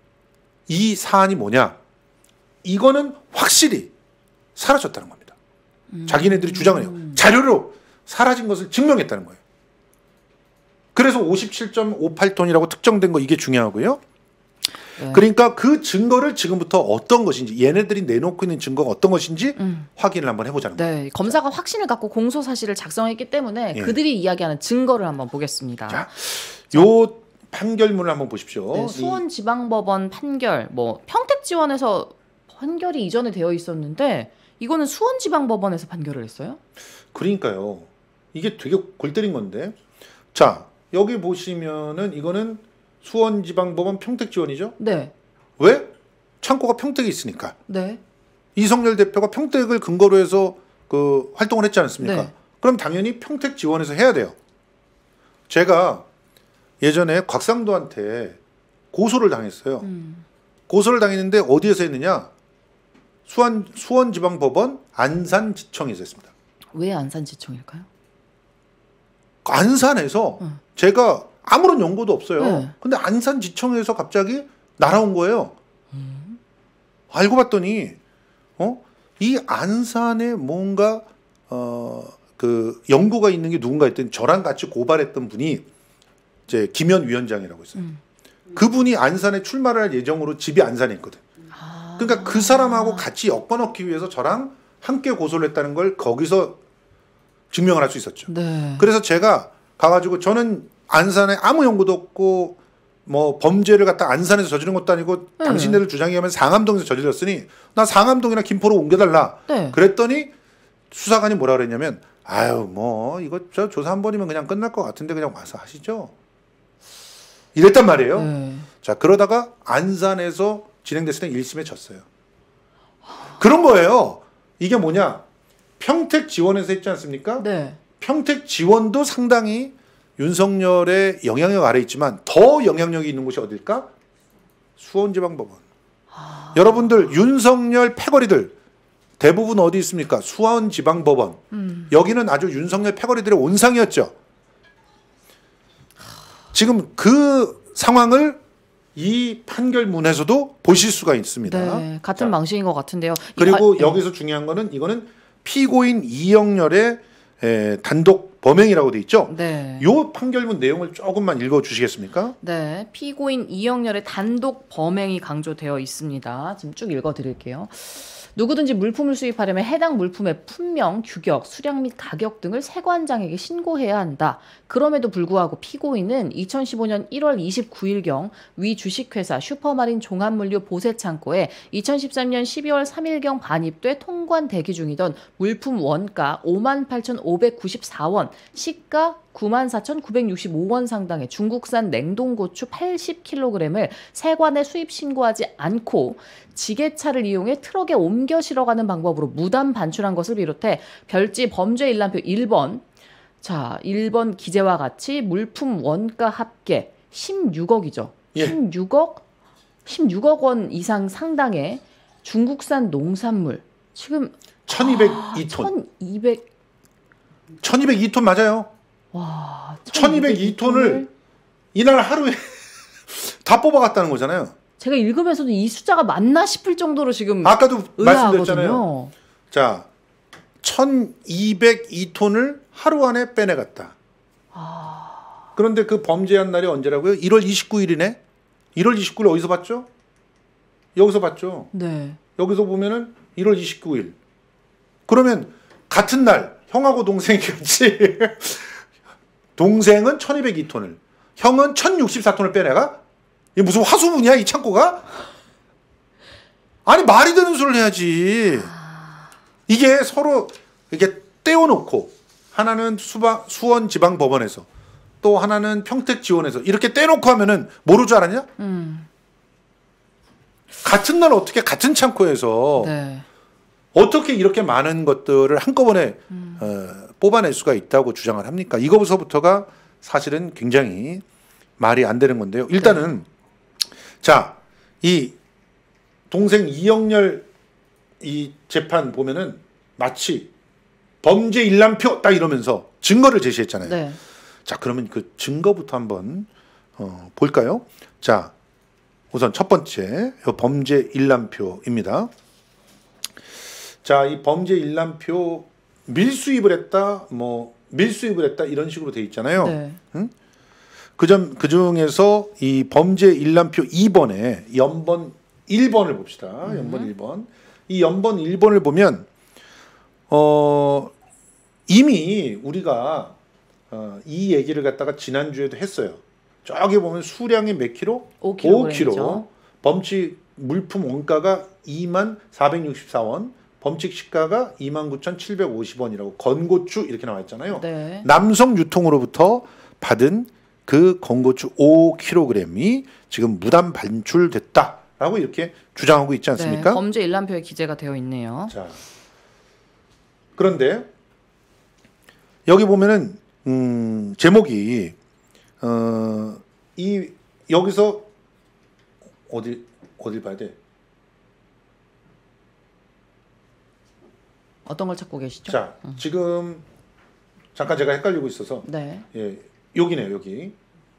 이 사안이 뭐냐? 이거는 확실히 사라졌다는 겁니다. 음. 자기네들이 주장을 해요. 자료로 사라진 것을 증명했다는 거예요. 그래서 오십칠 점 오팔 톤이라고 특정된 거 이게 중요하고요. 네. 그러니까 그 증거를 지금부터 어떤 것인지 얘네들이 내놓고 있는 증거가 어떤 것인지 음. 확인을 한번 해보자는 거예요. 네, 검사가 확신을 갖고 공소 사실을 작성했기 때문에 예. 그들이 이야기하는 증거를 한번 보겠습니다. 자, 요 판결문을 한번 보십시오. 네, 이- 수원지방법원 판결, 뭐 평택지원에서 판결이 이전에 되어 있었는데 이거는 수원지방법원에서 판결을 했어요? 그러니까요. 이게 되게 골 때린 건데. 자, 여기 보시면은 이거는 수원지방법원 평택지원이죠. 네, 왜? 창고가 평택에 있으니까. 네, 이성열 대표가 평택을 근거로 해서 그 활동을 했지 않습니까? 네. 그럼 당연히 평택 지원에서 해야 돼요. 제가 예전에 곽상도한테 고소를 당했어요. 음. 고소를 당했는데 어디에서 했느냐? 수원 수원지방법원 안산지청에서 했습니다. 왜 안산지청일까요? 안산에서 음. 제가 아무런 연고도 없어요. 네. 근데 안산지청에서 갑자기 날아온 거예요. 알고 봤더니 어? 이 안산에 뭔가 어, 그 연고가 있는 게 누군가 했더니 저랑 같이 고발했던 분이 이제 김현 위원장이라고 있어요. 음. 그분이 안산에 출마를 할 예정으로 집이 안산에 있거든. 아. 그러니까 그 사람하고 같이 엮어 넣기 위해서 저랑 함께 고소를 했다는 걸 거기서 증명을 할 수 있었죠. 네. 그래서 제가 가가지고 저는 안산에 아무 연고도 없고 뭐 범죄를 갖다 안산에서 저지른 것도 아니고 네. 당신네들 주장에 하면 상암동에서 저질렀으니 나 상암동이나 김포로 옮겨달라. 네. 그랬더니 수사관이 뭐라 그랬냐면 아유 뭐 이거 저 조사 한 번이면 그냥 끝날 것 같은데 그냥 와서 하시죠. 이랬단 말이에요. 네. 자 그러다가 안산에서 진행됐을 때 일 심에 졌어요. 그런 거예요. 이게 뭐냐? 평택 지원에서 했지 않습니까? 네. 평택 지원도 상당히 윤석열의 영향력 아래 있지만 더 영향력이 있는 곳이 어딜까? 수원지방법원. 아. 여러분들 윤석열 패거리들 대부분 어디 있습니까? 수원지방법원. 음. 여기는 아주 윤석열 패거리들의 온상이었죠. 지금 그 상황을 이 판결문에서도 보실 수가 있습니다. 네. 같은 자, 방식인 것 같은데요. 이 그리고 과- 여기서 중요한 거는 이거는 피고인 이영렬의 에, 단독 범행이라고 돼 있죠. 네. 요 판결문 내용을 조금만 읽어 주시겠습니까? 네, 피고인 이영렬의 단독 범행이 강조되어 있습니다. 지금 쭉 읽어드릴게요. 누구든지 물품을 수입하려면 해당 물품의 품명, 규격, 수량 및 가격 등을 세관장에게 신고해야 한다. 그럼에도 불구하고 피고인은 이천십오 년 일월 이십구일경 위 주식회사 슈퍼마린 종합물류 보세창고에 이천십삼 년 십이월 삼일경 반입돼 통관 대기 중이던 물품 원가 오만 팔천오백구십사 원, 시가 구만 사천구백육십오 원 상당의 중국산 냉동고추 팔십 킬로그램을 세관에 수입 신고하지 않고 지게차를 이용해 트럭에 옮겨 실어가는 방법으로 무단 반출한 것을 비롯해 별지 범죄 일람표 일 번, 자, 일 번 기재와 같이 물품 원가 합계 십육억이죠. 예. 십육억, 십육억 원 이상 상당의 중국산 농산물. 지금 천이백이 톤. 천이백 천이백이 톤 맞아요. 와, 천이백이 톤을 이날 하루에 다 뽑아갔다는 거잖아요. 제가 읽으면서도 이 숫자가 맞나 싶을 정도로 지금 아까도 말씀드렸잖아요. 의아하거든요. 자, 천이백이 톤을 하루 안에 빼내갔다. 아, 그런데 그 범죄한 날이 언제라고요? 일월 이십구일이네. 일월 이십구일 어디서 봤죠? 여기서 봤죠. 네. 여기서 보면은 일월 이십구일. 그러면 같은 날 형하고 동생이 같이 동생은 천이백이 톤을, 형은 천육십사 톤을 빼내가? 이게 무슨 화수분이야 이 창고가? 아니 말이 되는 소리를 해야지. 이게 서로 이렇게 떼어놓고 하나는 수방, 수원지방법원에서 또 하나는 평택지원에서 이렇게 떼놓고 하면은 모를 줄 알았냐? 음. 같은 날 어떻게 같은 창고에서 네. 어떻게 이렇게 많은 것들을 한꺼번에 음. 어, 뽑아낼 수가 있다고 주장을 합니까? 이거부터가 사실은 굉장히 말이 안 되는 건데요. 일단은 자, 이 동생 이영렬 이 재판 보면은 마치 범죄 일람표 딱 이러면서 증거를 제시했잖아요. 네. 자, 그러면 그 증거부터 한번 어, 볼까요? 자, 우선 첫 번째 이 범죄 일람표입니다. 자, 이 범죄 일람표 밀수입을 했다, 뭐 밀수입을 했다 이런 식으로 돼 있잖아요. 네. 응? 그점 그 중에서 이 범죄 일람표 이 번에 연번 일 번을 봅시다. 음. 연번 일 번. 이 연번 일 번을 보면 어 이미 우리가 어, 이 얘기를 갖다가 지난주에도 했어요. 저기 보면 수량이 몇 킬로? 오 킬로그램이죠. 오 킬로. 범칙 물품 원가가 이만 사백육십사 원, 범칙 시가가 이만 구천칠백오십 원이라고 건고추 이렇게 나와 있잖아요. 네. 남성 유통으로부터 받은 그 건고추 오 킬로그램이 지금 무단 반출됐다라고 이렇게 주장하고 있지 않습니까? 네, 범죄 일람표에 기재가 되어 있네요. 자, 그런데 여기 보면은 음, 제목이 어, 이 여기서 어디 어딜 봐야 돼? 어떤 걸 찾고 계시죠? 자, 음. 지금 잠깐 제가 헷갈리고 있어서 네. 예, 여기네요, 여기.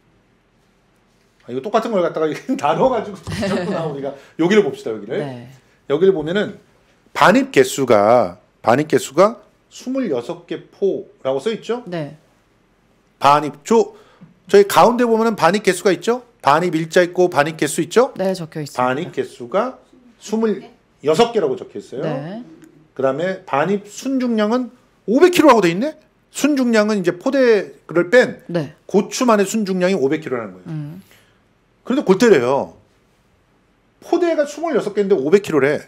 아, 이거 똑같은 걸 갖다가 다 넣어가지고 자꾸나 우리가 여기를 봅시다, 여기를. 네. 여기를 보면은 반입 개수가 반입 개수가 스물여섯 개 포라고 써 있죠? 네. 반입 조 저희 가운데 보면은 반입 개수가 있죠? 반입 일자 있고 반입 개수 있죠? 네, 적혀 있습니다. 반입 개수가 스물여섯 개라고 적혀 있어요. 네. 그다음에 반입 순중량은 오백 킬로그램라고 돼 있네. 순중량은 이제 포대를 뺀 네. 고추만의 순중량이 오백 킬로그램라는 거예요. 음. 그런데 골 때려요. 포대가 스물여섯 개인데 오백 킬로그램래.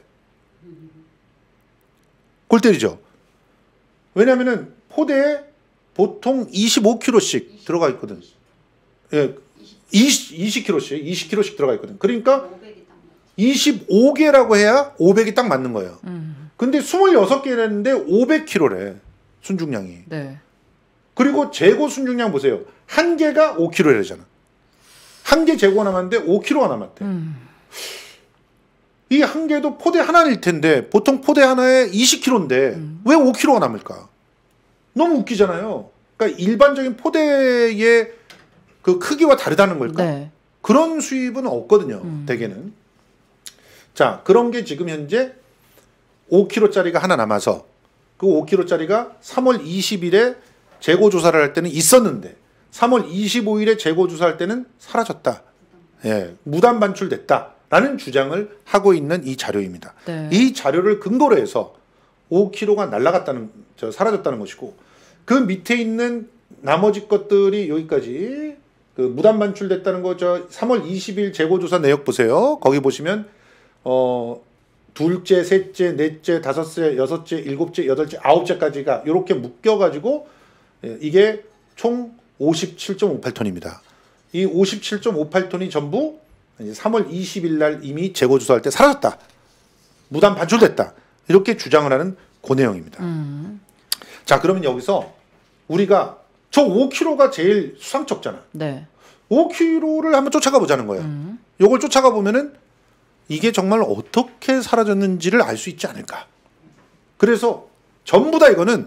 골 때리죠. 왜냐면은 포대에 보통 이십오 킬로그램씩 들어가 있거든. 예. 이십, 이십 킬로그램씩, 이십 킬로그램씩 들어가 있거든. 그러니까 오백이 딱 맞지. 이십오 개라고 해야 오백이 딱 맞는 거예요. 음. 근데 스물여섯 개랬는데 오백 킬로그램래. 순중량이. 네. 그리고 재고 순중량 보세요. 한 개가 오 킬로그램이잖아. 한 개 재고가 남았는데 오 킬로그램가 남았대. 음. 이 한 개도 포대 하나일 텐데 보통 포대 하나에 이십 킬로그램인데 음. 왜 오 킬로그램가 남을까? 너무 웃기잖아요. 그러니까 일반적인 포대의 그 크기와 다르다는 걸까? 네. 그런 수입은 없거든요. 음. 대개는. 자, 그런 게 지금 현재 오 킬로그램짜리가 하나 남아서 그 오 킬로그램짜리가 삼월 이십일에 재고 조사를 할 때는 있었는데 삼월 이십오일에 재고 조사할 때는 사라졌다. 예, 무단 반출됐다라는 주장을 하고 있는 이 자료입니다. 네. 이 자료를 근거로 해서 오 킬로그램가 날아갔다는 저 사라졌다는 것이고 그 밑에 있는 나머지 것들이 여기까지 그 무단 반출됐다는 거 저 삼월 이십일 재고 조사 내역 보세요. 거기 보시면 어 둘째, 셋째, 넷째, 다섯째, 여섯째, 일곱째, 여덟째, 아홉째까지가 이렇게 묶여가지고 이게 총 오십칠 점 오팔 톤입니다. 이 오십칠 점 오팔 톤이 전부 삼월 이십일 날 이미 재고 조사할 때 사라졌다. 무단 반출됐다. 이렇게 주장을 하는 그 내용입니다. 음. 자, 그러면 여기서 우리가 저 오 킬로그램가 제일 수상쩍잖아. 네. 오 킬로그램를 한번 쫓아가 보자는 거예요. 음. 요걸 쫓아가 보면은 이게 정말 어떻게 사라졌는지를 알 수 있지 않을까. 그래서 전부 다 이거는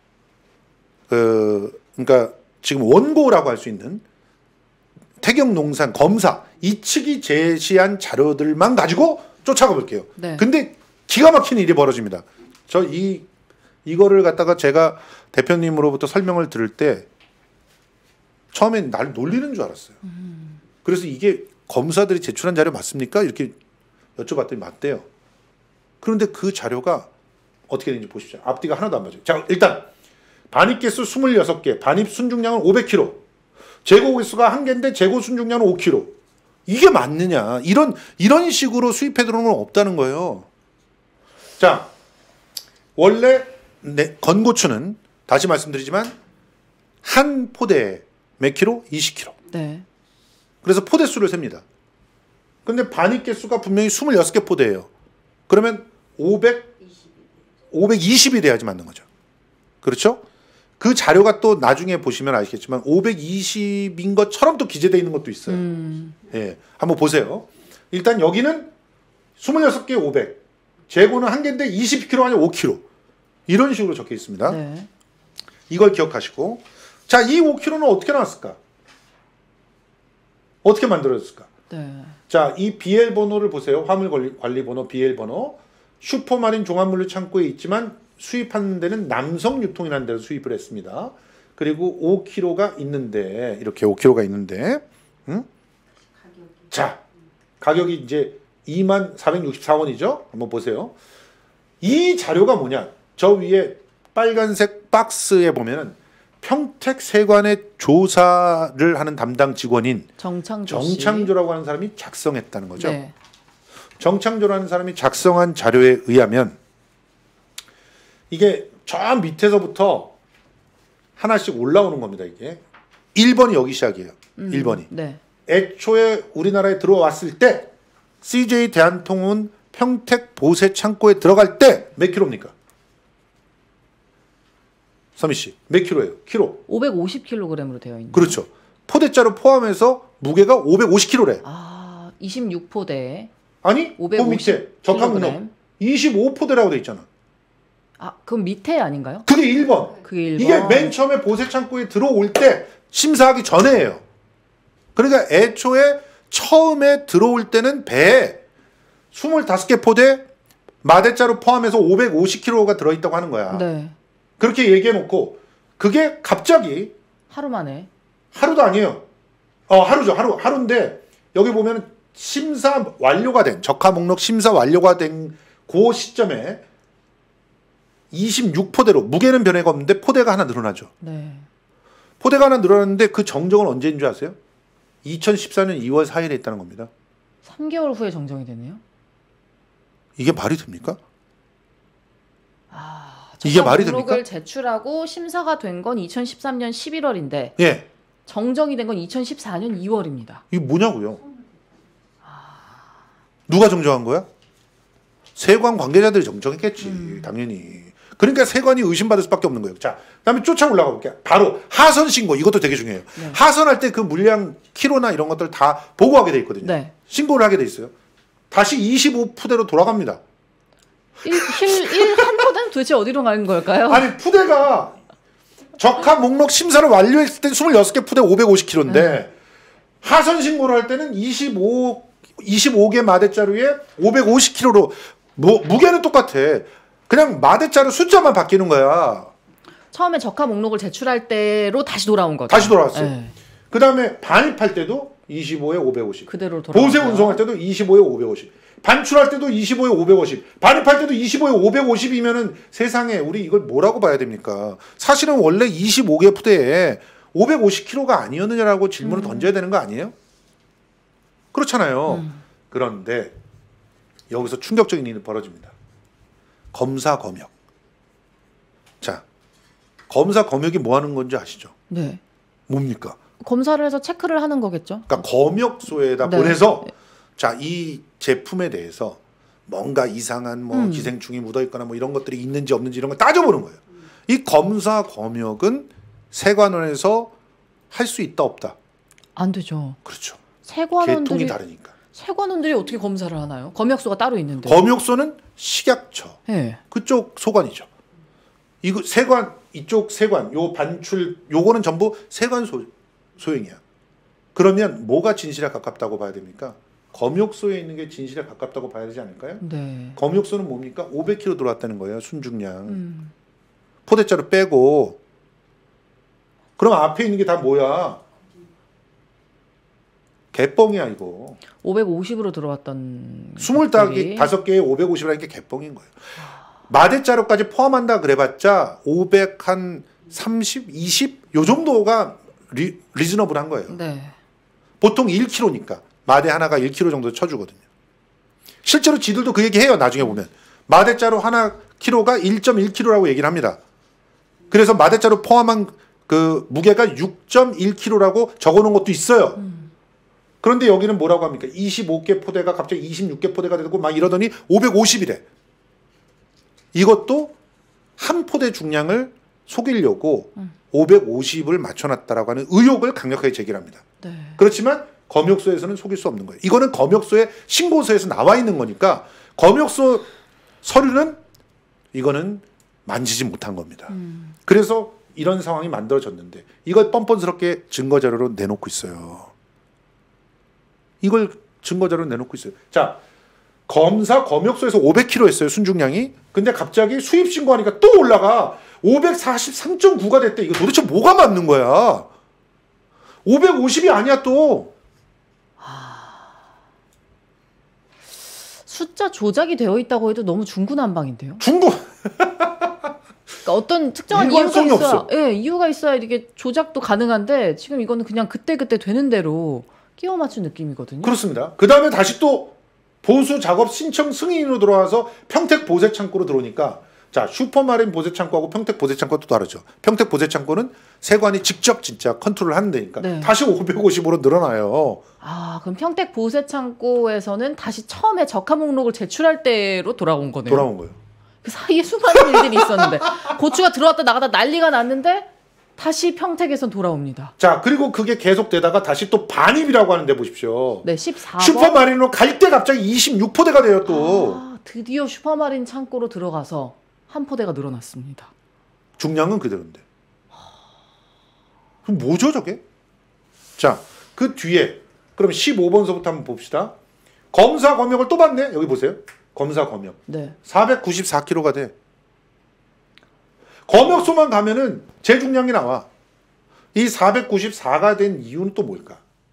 그 그러니까 지금 원고라고 할 수 있는 태경농산 검사 이 측이 제시한 자료들만 가지고 쫓아가 볼게요. 네. 근데 기가 막힌 일이 벌어집니다. 저 이 이거를 갖다가 제가 대표님으로부터 설명을 들을 때 처음엔 날 놀리는 줄 알았어요. 음. 그래서 이게 검사들이 제출한 자료 맞습니까? 이렇게 여쭤봤더니 맞대요. 그런데 그 자료가 어떻게 되는지 보십시오. 앞뒤가 하나도 안 맞아요. 자, 일단 반입 개수 스물여섯 개, 반입 순중량은 오백 킬로그램, 재고 개수가 한 개인데 재고 순중량은 오 킬로그램. 이게 맞느냐? 이런 이런 식으로 수입해 들어오는 건 없다는 거예요. 자, 원래 네, 건고추는 다시 말씀드리지만 한 포대에 몇 킬로? 이십 킬로그램. 네. 그래서 포대 수를 셉니다. 근데 반입 개수가 분명히 스물여섯 개 포대예요. 그러면 오백, 오백이십이 돼야지 맞는 거죠. 그렇죠? 그 자료가 또 나중에 보시면 아시겠지만 오백이십인 것처럼 또 기재되어 있는 것도 있어요. 음. 예, 한번 보세요. 일단 여기는 스물여섯 개 오백, 재고는 한 개인데 이십 킬로그램 아니라 오 킬로그램. 이런 식으로 적혀 있습니다. 네. 이걸 기억하시고, 자, 이 오 킬로그램는 어떻게 나왔을까? 어떻게 만들어졌을까? 네. 자, 이 비엘 번호를 보세요. 화물 관리, 관리 번호 비엘 번호. 슈퍼마린 종합물류 창고에 있지만 수입하는 데는 남성 유통이라는 데서 수입을 했습니다. 그리고 오 킬로그램가 있는데 이렇게 오 킬로그램가 있는데 응? 가격이. 자 가격이 이제 이만 사백육십사 원이죠. 한번 보세요. 이 자료가 뭐냐? 저 위에 빨간색 박스에 보면은 평택 세관의 조사를 하는 담당 직원인 정창조 씨. 정창조라고 하는 사람이 작성했다는 거죠. 네. 정창조라는 사람이 작성한 자료에 의하면 이게 저 밑에서부터 하나씩 올라오는 겁니다. 이게 일 번이 여기 시작이에요. 음, 일 번이. 네. 애초에 우리나라에 들어왔을 때 씨제이 대한통운 평택 보세 창고에 들어갈 때 몇 킬로입니까? 서미 씨, 몇 킬로예요? 킬로. 오백오십 킬로그램으로 되어 있는. 그렇죠. 포대자루 포함해서 무게가 오백오십 킬로그램래. 아, 이십육 포대. 아니, 그 오백오십 밑에 적합문호 이십오 포대라고 돼 있잖아. 아, 그럼 밑에 아닌가요? 그게 일 번. 그게 일 번. 이게 맨 처음에 보세 창고에 들어올 때 심사하기 전에예요. 그러니까 애초에 처음에 들어올 때는 배에 이십오 개 포대 마대자루 포함해서 오백오십 킬로그램가 들어있다고 하는 거야. 네. 그렇게 얘기해놓고 그게 갑자기 하루 만에. 하루도 아니에요. 어 하루죠. 하루 하루인데 여기 보면 심사 완료가 된 적하 목록 심사 완료가 된 그 시점에 이십육 포대로 무게는 변화가 없는데 포대가 하나 늘어나죠. 네. 포대가 하나 늘어났는데 그 정정은 언제인 줄 아세요? 이천십사 년 이월 사일에 있다는 겁니다. 삼 개월 후에 정정이 되네요. 이게 말이 됩니까? 아, 이게 말이 목록을 됩니까? 제출하고 심사가 된 건 이천십삼 년 십일월인데 예. 정정이 된 건 이천십사 년 이월입니다. 이게 뭐냐고요? 누가 정정한 거야? 세관 관계자들이 정정했겠지. 음. 당연히. 그러니까 세관이 의심받을 수밖에 없는 거예요. 자, 그다음에 쫓아 올라가 볼게요. 바로 하선 신고. 이것도 되게 중요해요. 네. 하선할 때 그 물량 키로나 이런 것들 다 보고하게 돼 있거든요. 네. 신고를 하게 돼 있어요. 다시 이십오 푸대로 돌아갑니다. 일, 일, 일, 한 포대는 도대체 어디로 가는 걸까요? 아니 푸대가 적합 목록 심사를 완료했을 때 이십육 개 푸대 오백오십 킬로그램인데 네. 하선 신고를 할 때는 이십오, 이십오 개 마대자루에 오백오십 킬로그램로 뭐, 무게는 똑같아. 그냥 마대자루 숫자만 바뀌는 거야. 처음에 적합 목록을 제출할 때로 다시 돌아온 거죠. 다시 돌아왔어요. 네. 그 다음에 반입할 때도 이십오에 오백오십. 그대로 돌아온 보세 거예요. 운송할 때도 이십오에 오백오십. 반출할 때도 이십오에 오백오십. 반입할 때도 이십오에 오백오십이면은 세상에 우리 이걸 뭐라고 봐야 됩니까? 사실은 원래 이십오 개 푸대에 오백오십 킬로그램가 아니었느냐라고 질문을 음. 던져야 되는 거 아니에요? 그렇잖아요. 음. 그런데 여기서 충격적인 일이 벌어집니다. 검사 검역. 자, 검사 검역이 뭐 하는 건지 아시죠? 네. 뭡니까? 검사를 해서 체크를 하는 거겠죠. 그러니까 검역소에다 네. 보내서 자, 이 제품에 대해서 뭔가 이상한 뭐 음. 기생충이 묻어 있거나 뭐 이런 것들이 있는지 없는지 이런 걸 따져보는 거예요. 이 검사 검역은 세관원에서 할 수 있다 없다. 안 되죠. 그렇죠. 세관원들이 계통이 다르니까. 세관원들이 어떻게 검사를 하나요? 검역소가 따로 있는데. 검역소는 식약처 네. 그쪽 소관이죠. 이거 세관 이쪽 세관 요 반출 요거는 전부 세관 소, 소행이야. 그러면 뭐가 진실에 가깝다고 봐야 됩니까? 검역소에 있는 게 진실에 가깝다고 봐야 되지 않을까요? 네. 검역소는 뭡니까? 오백 킬로그램 들어왔다는 거예요. 순중량. 음. 포대자루 빼고. 그럼 앞에 있는 게 다 뭐야? 개뻥이야 이거. 오백오십으로 들어왔던 스물다섯 개에 오백오십이라는 게 개뻥인 거예요. 마대자루까지 포함한다 그래봤자 오백 한 삼십, 이십 요 정도가 리, 리즈너블한 거예요. 네. 보통 일 킬로그램니까 마대 하나가 일 킬로그램 정도 쳐주거든요. 실제로 지들도 그 얘기 해요. 나중에 보면 마대자루 하나 키로가 일 점 일 킬로그램라고 얘기를 합니다. 그래서 마대자루 포함한 그 무게가 육 점 일 킬로그램라고 적어놓은 것도 있어요. 음. 그런데 여기는 뭐라고 합니까? 이십오 개 포대가 갑자기 이십육 개 포대가 되고 막 이러더니 오백오십이래. 이것도 한 포대 중량을 속이려고 음. 오백오십을 맞춰놨다라고 하는 의혹을 강력하게 제기합니다. 네. 그렇지만 검역소에서는 속일 수 없는 거예요. 이거는 검역소의 신고서에서 나와 있는 거니까 검역소 서류는 이거는 만지지 못한 겁니다. 음. 그래서 이런 상황이 만들어졌는데 이걸 뻔뻔스럽게 증거자료로 내놓고 있어요. 이걸 증거자료로 내놓고 있어요. 자, 검사 검역소에서 오백 킬로그램 했어요. 순중량이. 근데 갑자기 수입 신고하니까 또 올라가. 오백사십삼 점 구가 됐대. 이거 도대체 뭐가 맞는 거야? 오백오십이 아니야 또. 숫자 조작이 되어 있다고 해도 너무 중구난방인데요. 중국. 그러니까 어떤 특정한 이유가 일관성이 있어야, 없어. 예, 이유가 있어야 이게 조작도 가능한데 지금 이거는 그냥 그때 그때 되는 대로 끼워 맞춘 느낌이거든요. 그렇습니다. 그 다음에 다시 또 보수 작업 신청 승인으로 들어와서 평택 보세 창고로 들어오니까 자 슈퍼마린 보세 창고하고 평택 보세 창고가 또 다르죠. 평택 보세 창고는 세관이 직접 진짜 컨트롤 하는 데니까 네. 다시 오백오십으로 늘어나요. 아, 그럼 평택 보세 창고에서는 다시 처음에 적합 목록을 제출할 때로 돌아온 거네요. 돌아온 거예요. 그 사이에 수많은 일들이 있었는데 고추가 들어왔다 나갔다 난리가 났는데 다시 평택에선 돌아옵니다. 자 그리고 그게 계속되다가 다시 또 반입이라고 하는데 보십시오. 네, 십사 번. 슈퍼마린으로 갈 때 갑자기 이십육 포대가 돼요 또. 아, 드디어 슈퍼마린 창고로 들어가서 한 포대가 늘어났습니다. 중량은 그대로인데. 그럼 뭐죠 저게? 자, 그 뒤에 그럼 십오 번서부터 한번 봅시다. 검사 검역을 또 받네. 여기 보세요. 검사 검역. 네. 사백구십사 킬로그램가 돼. 검역소만 가면은 재중량이 나와. 이 사백구십사가 된 이유는 또 뭘까?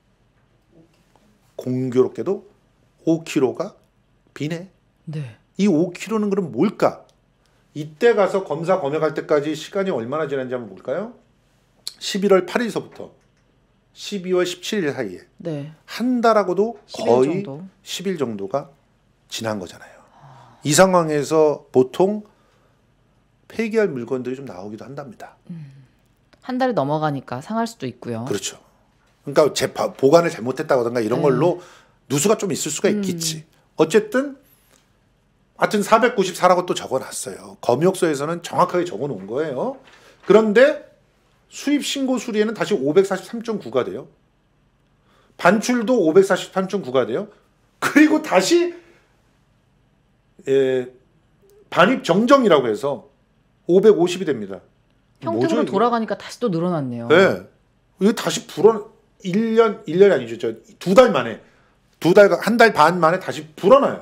공교롭게도 오 킬로그램가 비네. 네. 이 오 킬로그램는 그럼 뭘까? 이때 가서 검사 검역할 때까지 시간이 얼마나 지났는지 한번 볼까요? 십일월 팔일서부터 십이월 십칠일 사이에 네. 한 달하고도 십 일 거의 정도. 십 일 정도가 지난 거잖아요. 아. 이 상황에서 보통 폐기할 물건들이 좀 나오기도 한답니다. 음. 한 달이 넘어가니까 상할 수도 있고요. 그렇죠. 그러니까 재, 보관을 잘못했다거든가 이런 네. 걸로 누수가 좀 있을 수가 있겠지. 음. 어쨌든 하여튼 사백구십사라고 또 적어놨어요. 검역소에서는 정확하게 적어놓은 거예요. 그런데 수입 신고 수리에는 다시 오백사십삼 점 구가 돼요. 반출도 오백사십삼 점 구가 돼요. 그리고 다시 에, 반입 정정이라고 해서 오백오십이 됩니다. 평택으로 돌아가니까 다시 또 늘어났네요. 네. 이거 다시 불어 일 년 일 년이 아니죠. 저 두 달 만에 두 달 한 달 반 만에 다시 불어나요.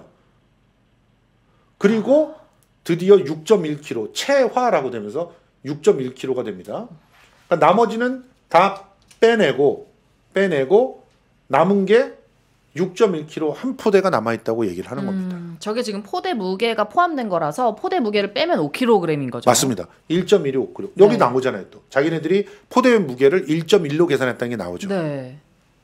그리고 드디어 육 점 일 킬로그램 체화라고 되면서 육 점 일 킬로그램가 됩니다. 그러니까 나머지는 다 빼내고 빼내고 남은 게 육 점 일 킬로그램 한 포대가 남아 있다고 얘기를 하는 음, 겁니다. 저게 지금 포대 무게가 포함된 거라서 포대 무게를 빼면 오 킬로그램인 거죠. 맞습니다. 일 점 일이 오 킬로그램. 여기 네. 나오잖아요. 또 자기네들이 포대 무게를 일 점 일로 계산했다는 게 나오죠. 네.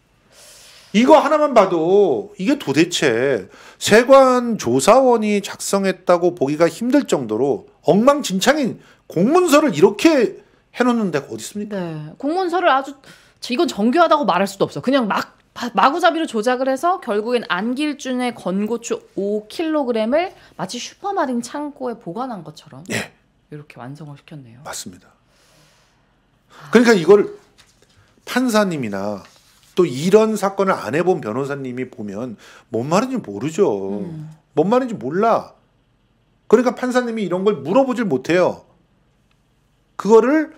이거 하나만 봐도 이게 도대체 세관 조사원이 작성했다고 보기가 힘들 정도로 엉망진창인 공문서를 이렇게 해놓는 데가 어디 있습니까? 네. 공문서를 아주 이건 정교하다고 말할 수도 없어. 그냥 막 마구잡이로 조작을 해서 결국엔 안길준의 건고추 오 킬로그램을 마치 슈퍼마린 창고에 보관한 것처럼 예. 이렇게 완성을 시켰네요. 맞습니다. 그러니까 이걸 판사님이나 또 이런 사건을 안 해본 변호사님이 보면 뭔 말인지 모르죠. 음. 뭔 말인지 몰라. 그러니까 판사님이 이런 걸 물어보질 못해요. 그거를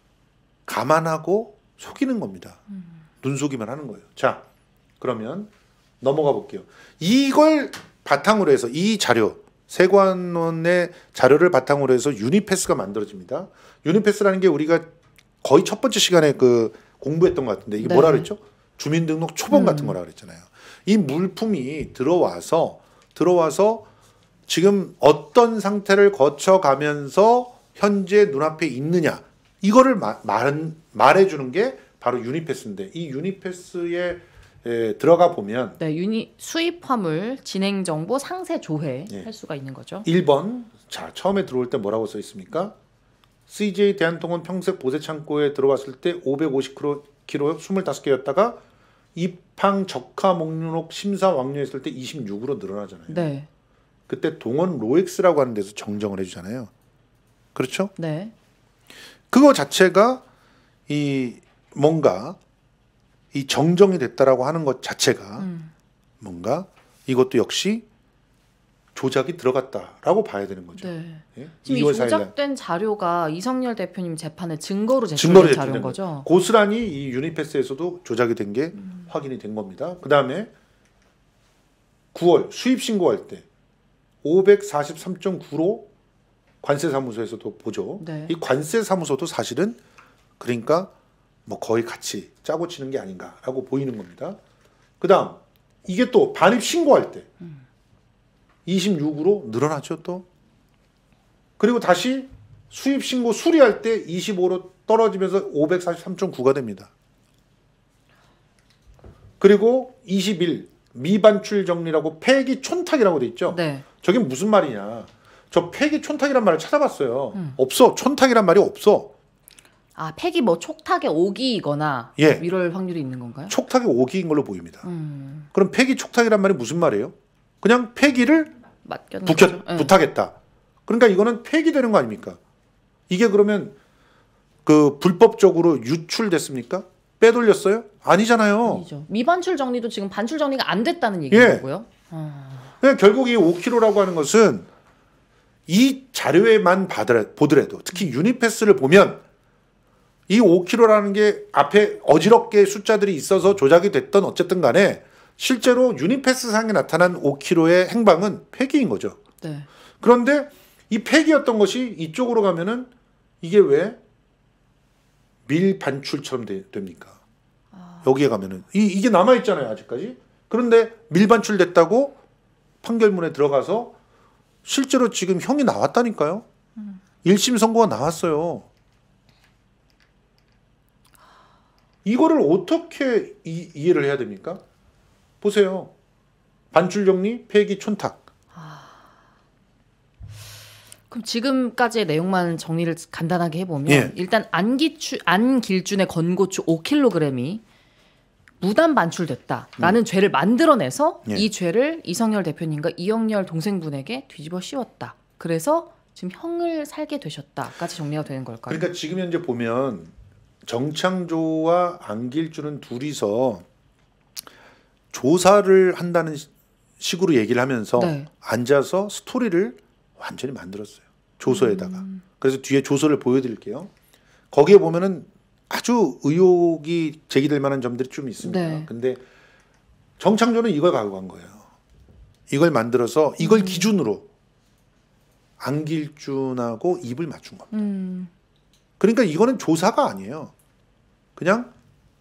감안하고 속이는 겁니다. 음. 눈속이만 하는 거예요. 자, 그러면 넘어가 볼게요. 이걸 바탕으로 해서 이 자료, 세관원의 자료를 바탕으로 해서 유니패스가 만들어집니다. 유니패스라는 게 우리가 거의 첫 번째 시간에 그 공부했던 것 같은데 이게 네. 뭐라 그랬죠? 주민등록 초본 음. 같은 거라 그랬잖아요. 이 물품이 들어와서 들어와서 지금 어떤 상태를 거쳐가면서 현재 눈앞에 있느냐 이거를 마, 말, 말해주는 게 바로 유니패스인데 이 유니패스에 에, 들어가 보면 네, 유니 수입 화물 진행 정보 상세 조회 예. 할 수가 있는 거죠. 일 번 자 처음에 들어올 때 뭐라고 써 있습니까? 씨제이 대한통운 평택 보세 창고에 들어왔을 때 오백오십 킬로그램 이십오 개였다가 입항 적하 목록 심사 완료했을 때 이십육으로 늘어나잖아요. 네. 그때 동원 로엑스라고 하는 데서 정정을 해주잖아요. 그렇죠? 네. 그거 자체가 이 뭔가 이 정정이 됐다라고 하는 것 자체가 음. 뭔가 이것도 역시 조작이 들어갔다라고 봐야 되는 거죠. 네. 예? 지금 이 이월 사일 날 조작된 자료가 이성열 대표님 재판에 증거로 증거로 제출된 제출된 자료인 거죠. 고스란히 이 유니패스에서도 조작이 된 게 음. 확인이 된 겁니다. 그 다음에 구월 수입 신고할 때 오백사십삼 점 구로 관세사무소에서도 보죠. 네. 이 관세사무소도 사실은 그러니까 뭐 거의 같이 짜고 치는 게 아닌가라고 보이는 겁니다. 그다음 이게 또 반입 신고할 때 음. 이십육으로 늘어났죠 또. 그리고 다시 수입 신고 수리할 때 이십오로 떨어지면서 오백사십삼 점 구가 됩니다. 그리고 이십일 미반출 정리라고 폐기 촌탁이라고 돼 있죠. 네. 저게 무슨 말이냐? 저 폐기 촌탁이란 말을 찾아봤어요. 음. 없어. 촌탁이란 말이 없어. 아, 팩이 뭐 촉탁의 오기이거나 예. 이럴 확률이 있는 건가요? 촉탁이 오기인 걸로 보입니다. 음. 그럼 폐기 촉탁이란 말이 무슨 말이에요? 그냥 폐기를 맡겼나 부켜, 보죠? 예. 부탁했다. 그러니까 이거는 폐기되는 거 아닙니까? 이게 그러면 그 불법적으로 유출됐습니까? 빼돌렸어요? 아니잖아요. 아니죠. 미반출 정리도 지금 반출 정리가 안 됐다는 예. 얘기고요. 어. 그러니까 결국 이 오 킬로그램라고 하는 것은 이 자료에만 보더라도 특히 유니패스를 보면 이 오 킬로그램라는 게 앞에 어지럽게 숫자들이 있어서 조작이 됐던 어쨌든 간에 실제로 유니패스 상에 나타난 오 킬로그램의 행방은 폐기인 거죠. 네. 그런데 이 폐기였던 것이 이쪽으로 가면은 이게 왜 밀반출처럼 되, 됩니까? 아. 여기에 가면은 이, 이게 남아 있잖아요 아직까지. 그런데 밀반출됐다고 판결문에 들어가서 실제로 지금 형이 나왔다니까요. 음. 일 심 선고가 나왔어요. 이거를 어떻게 이, 이해를 해야 됩니까? 보세요. 반출정리, 폐기, 촌탁. 그럼 지금까지의 내용만 정리를 간단하게 해보면 예. 일단 안기추, 안길준의 건고추 오 킬로그램이 무단 반출됐다라는 음. 죄를 만들어내서 예. 이 죄를 이성열 대표님과 이영렬 동생분에게 뒤집어 씌웠다. 그래서 지금 형을 살게 되셨다까지 정리가 되는 걸까요? 그러니까 지금 현재 보면 정창조와 안길준은 둘이서 조사를 한다는 식으로 얘기를 하면서 네. 앉아서 스토리를 완전히 만들었어요. 조서에다가. 음. 그래서 뒤에 조서를 보여드릴게요. 거기에 보면은 아주 의혹이 제기될 만한 점들이 좀 있습니다. 네. 근데 정창조는 이걸 가지고 간 거예요. 이걸 만들어서 이걸 음. 기준으로 안길준하고 입을 맞춘 겁니다. 음. 그러니까 이거는 조사가 아니에요. 그냥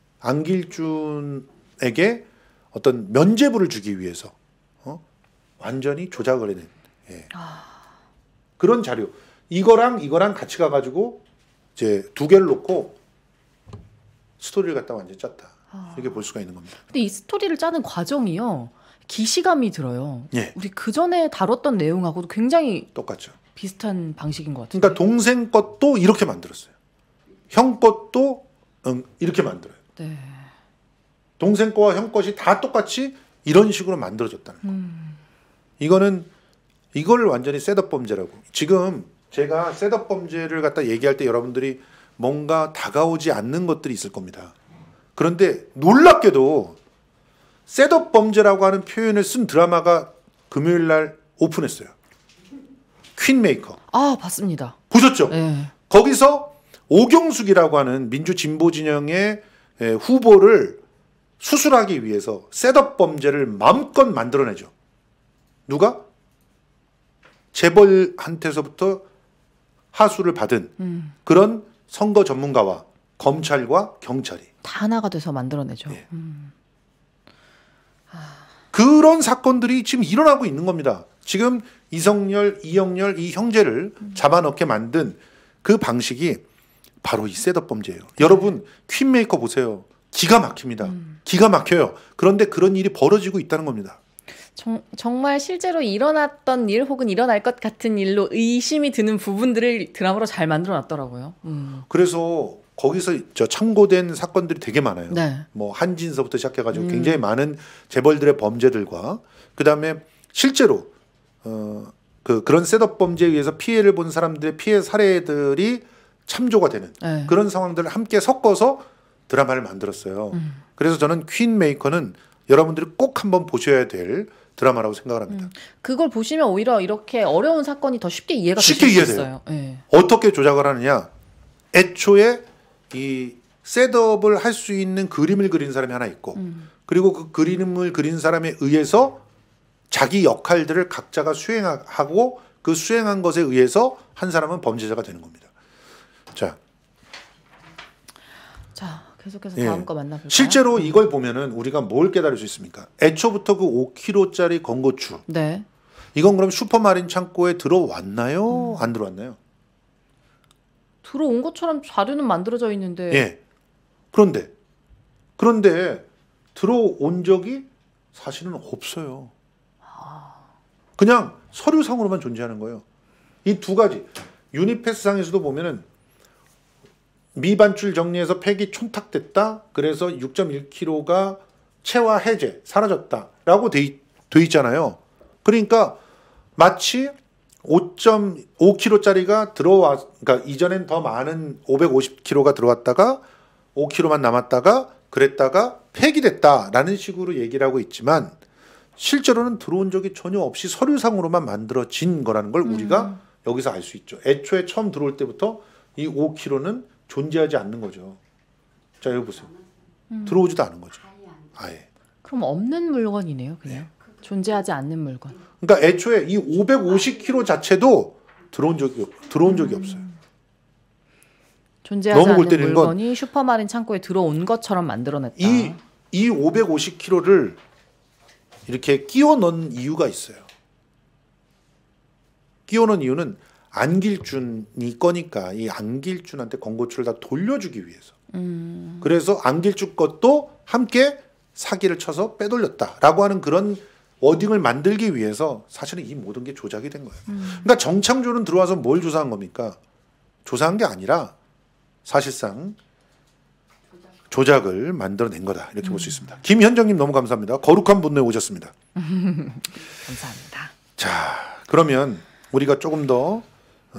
안길준에게 어떤 면죄부를 주기 위해서 어? 완전히 조작을 해낸 예. 아. 그런 자료. 이거랑 이거랑 같이 가가지고 이제 두 개를 놓고 스토리를 갖다 완전히 짰다. 아. 이렇게 볼 수가 있는 겁니다. 근데 이 스토리를 짜는 과정이요. 기시감이 들어요. 예. 우리 그 전에 다뤘던 내용하고도 굉장히 똑같죠. 비슷한 방식인 것 같아요. 그러니까 동생 것도 이렇게 만들었어요. 형 것도 응, 이렇게 만들어요. 네. 동생 거와 형 것이 다 똑같이 이런 식으로 만들어졌다는 거예요. 음. 이거는 이걸 완전히 셋업 범죄라고. 지금 제가 셋업 범죄를 갖다 얘기할 때 여러분들이 뭔가 다가오지 않는 것들이 있을 겁니다. 그런데 놀랍게도 셋업 범죄라고 하는 표현을 쓴 드라마가 금요일 날 오픈했어요. 퀸메이커. 아, 봤습니다. 보셨죠? 네. 거기서 오경숙이라고 하는 민주 진보 진영의 후보를 수술하기 위해서 셋업 범죄를 마음껏 만들어내죠. 누가? 재벌한테서부터 하수를 받은 음. 그런 선거 전문가와 검찰과 경찰이 다 하나가 돼서 만들어내죠. 예. 음. 그런 사건들이 지금 일어나고 있는 겁니다. 지금 이성열, 이영렬 이 형제를 잡아넣게 만든 그 방식이 바로 이 셋업 범죄예요. 여러분 퀸메이커 보세요. 기가 막힙니다. 음. 기가 막혀요. 그런데 그런 일이 벌어지고 있다는 겁니다. 정, 정말 실제로 일어났던 일 혹은 일어날 것 같은 일로 의심이 드는 부분들을 드라마로 잘 만들어놨더라고요. 음. 그래서 거기서 저 참고된 사건들이 되게 많아요. 네. 뭐 한진서부터 시작해가지고 음. 굉장히 많은 재벌들의 범죄들과 그 다음에 실제로 어, 그 그런 셋업 범죄에 의해서 피해를 본 사람들의 피해 사례들이 참조가 되는 네. 그런 상황들을 함께 섞어서 드라마를 만들었어요. 음. 그래서 저는 퀸메이커는 여러분들이 꼭 한번 보셔야 될 드라마라고 생각을 합니다. 음. 그걸 보시면 오히려 이렇게 어려운 사건이 더 쉽게 이해가 쉽게 되실 수 이해돼요. 있어요. 네. 어떻게 조작을 하느냐? 애초에 이 셋업을 할 수 있는 그림을 그린 사람이 하나 있고 음. 그리고 그 그림을 그린 사람에 의해서 자기 역할들을 각자가 수행하고 그 수행한 것에 의해서 한 사람은 범죄자가 되는 겁니다. 자, 자 계속해서 예. 다음 거 만나볼까요? 실제로 이걸 보면은 우리가 뭘 깨달을 수 있습니까? 애초부터 그 오 킬로그램짜리 건고추 네. 이건 그럼 슈퍼마린 창고에 들어왔나요? 안 들어왔나요? 들어온 것처럼 자료는 만들어져 있는데 예. 그런데 그런데 들어온 적이 사실은 없어요. 그냥 서류상으로만 존재하는 거예요. 이 두 가지 유니패스상에서도 보면은 미반출 정리해서 폐기 촌탁됐다. 그래서 육 점 일 킬로그램가 체화 해제 사라졌다라고 돼, 있, 돼 있잖아요. 그러니까 마치 오 점 오 킬로그램짜리가 들어와, 그러니까 이전엔 더 많은 오백오십 킬로그램가 들어왔다가 오 킬로그램만 남았다가 그랬다가 폐기됐다라는 식으로 얘기를 하고 있지만 실제로는 들어온 적이 전혀 없이 서류상으로만 만들어진 거라는 걸 우리가 음. 여기서 알 수 있죠. 애초에 처음 들어올 때부터 이 오 킬로그램는 존재하지 않는 거죠. 자, 여기 보세요. 음. 들어오지도 않은 거죠. 아예 안 아예. 그럼 없는 물건이네요, 그냥. 존재하지 않는 물건. 그러니까 애초에 이 오백오십 킬로그램 자체도 들어온 적이 들어온 적이 없어요. 존재하지 너무 골 않는 때리는 건 물건이 슈퍼마린 창고에 들어온 것처럼 만들어냈다. 이, 이 오백오십 킬로그램를 이렇게 끼워 넣은 이유가 있어요. 끼워 넣은 이유는 안길준이 거니까 이 안길준한테 건고추를 다 돌려주기 위해서. 음. 그래서 안길준 것도 함께 사기를 쳐서 빼돌렸다라고 하는 그런 워딩을 만들기 위해서 사실은 이 모든 게 조작이 된 거예요. 음. 그러니까 정창조는 들어와서 뭘 조사한 겁니까? 조사한 게 아니라 사실상 조작을 만들어낸 거다. 이렇게 볼 수 있습니다. 김현정님 너무 감사합니다. 거룩한 분노에 오셨습니다. 감사합니다. 자, 그러면 우리가 조금 더 어,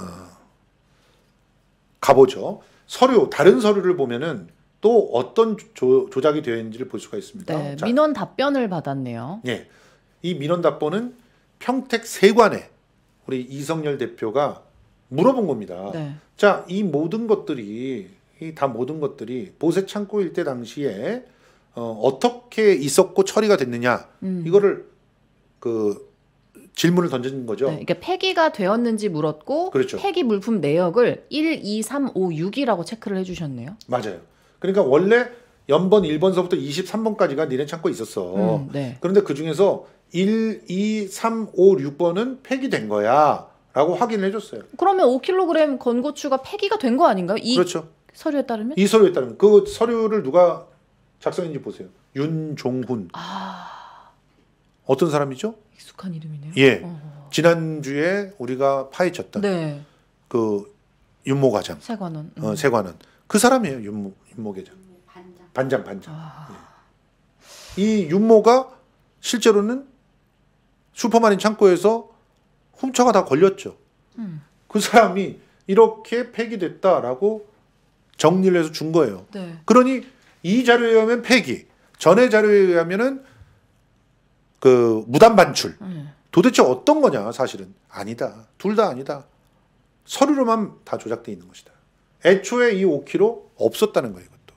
가보죠. 서류, 다른 서류를 보면은 또 어떤 조, 조작이 되어 있는지를 볼 수가 있습니다. 네, 자, 민원 답변을 받았네요. 예, 이 민원 답변은 평택 세관에 우리 이성열 대표가 물어본 겁니다. 네. 자, 이 모든 것들이 이 다 모든 것들이 보세 창고 일대 당시에 어, 어떻게 있었고 처리가 됐느냐 음. 이거를 그 질문을 던진 거죠. 네, 이게 폐기가 되었는지 물었고 그렇죠. 폐기 물품 내역을 일, 이, 삼, 오, 육이라고 체크를 해주셨네요. 맞아요. 그러니까 원래 연번 일 번서부터 이십삼 번까지가 니네 창고에 있었어. 음, 네. 그런데 그 중에서 일, 이, 삼, 오, 육 번은 폐기된 거야 라고 확인을 해줬어요. 그러면 오 킬로그램 건고추가 폐기가 된 거 아닌가요? 이 그렇죠. 서류에 따르면? 이 서류에 따르면 그 서류를 누가 작성했는지 보세요. 윤종훈. 아, 어떤 사람이죠? 익숙한 이름이네요. 예. 어. 지난주에 우리가 파헤쳤던 네, 그 윤모 과장, 세관원. 음. 어, 세관원. 그 사람이에요. 윤모, 윤모 계장. 반장. 반장, 반장. 아, 이 윤모가 실제로는 슈퍼마린 창고에서 훔쳐가 다 걸렸죠. 음. 그 사람이 이렇게 폐기됐다라고 정리를 해서 준 거예요. 네. 그러니 이 자료에 의하면 폐기, 전의 자료에 의하면은 그 무단 반출. 음. 도대체 어떤 거냐? 사실은 아니다. 둘 다 아니다. 서류로만 다 조작돼 있는 것이다. 애초에 이 오 킬로그램 없었다는 거예요. 이것도.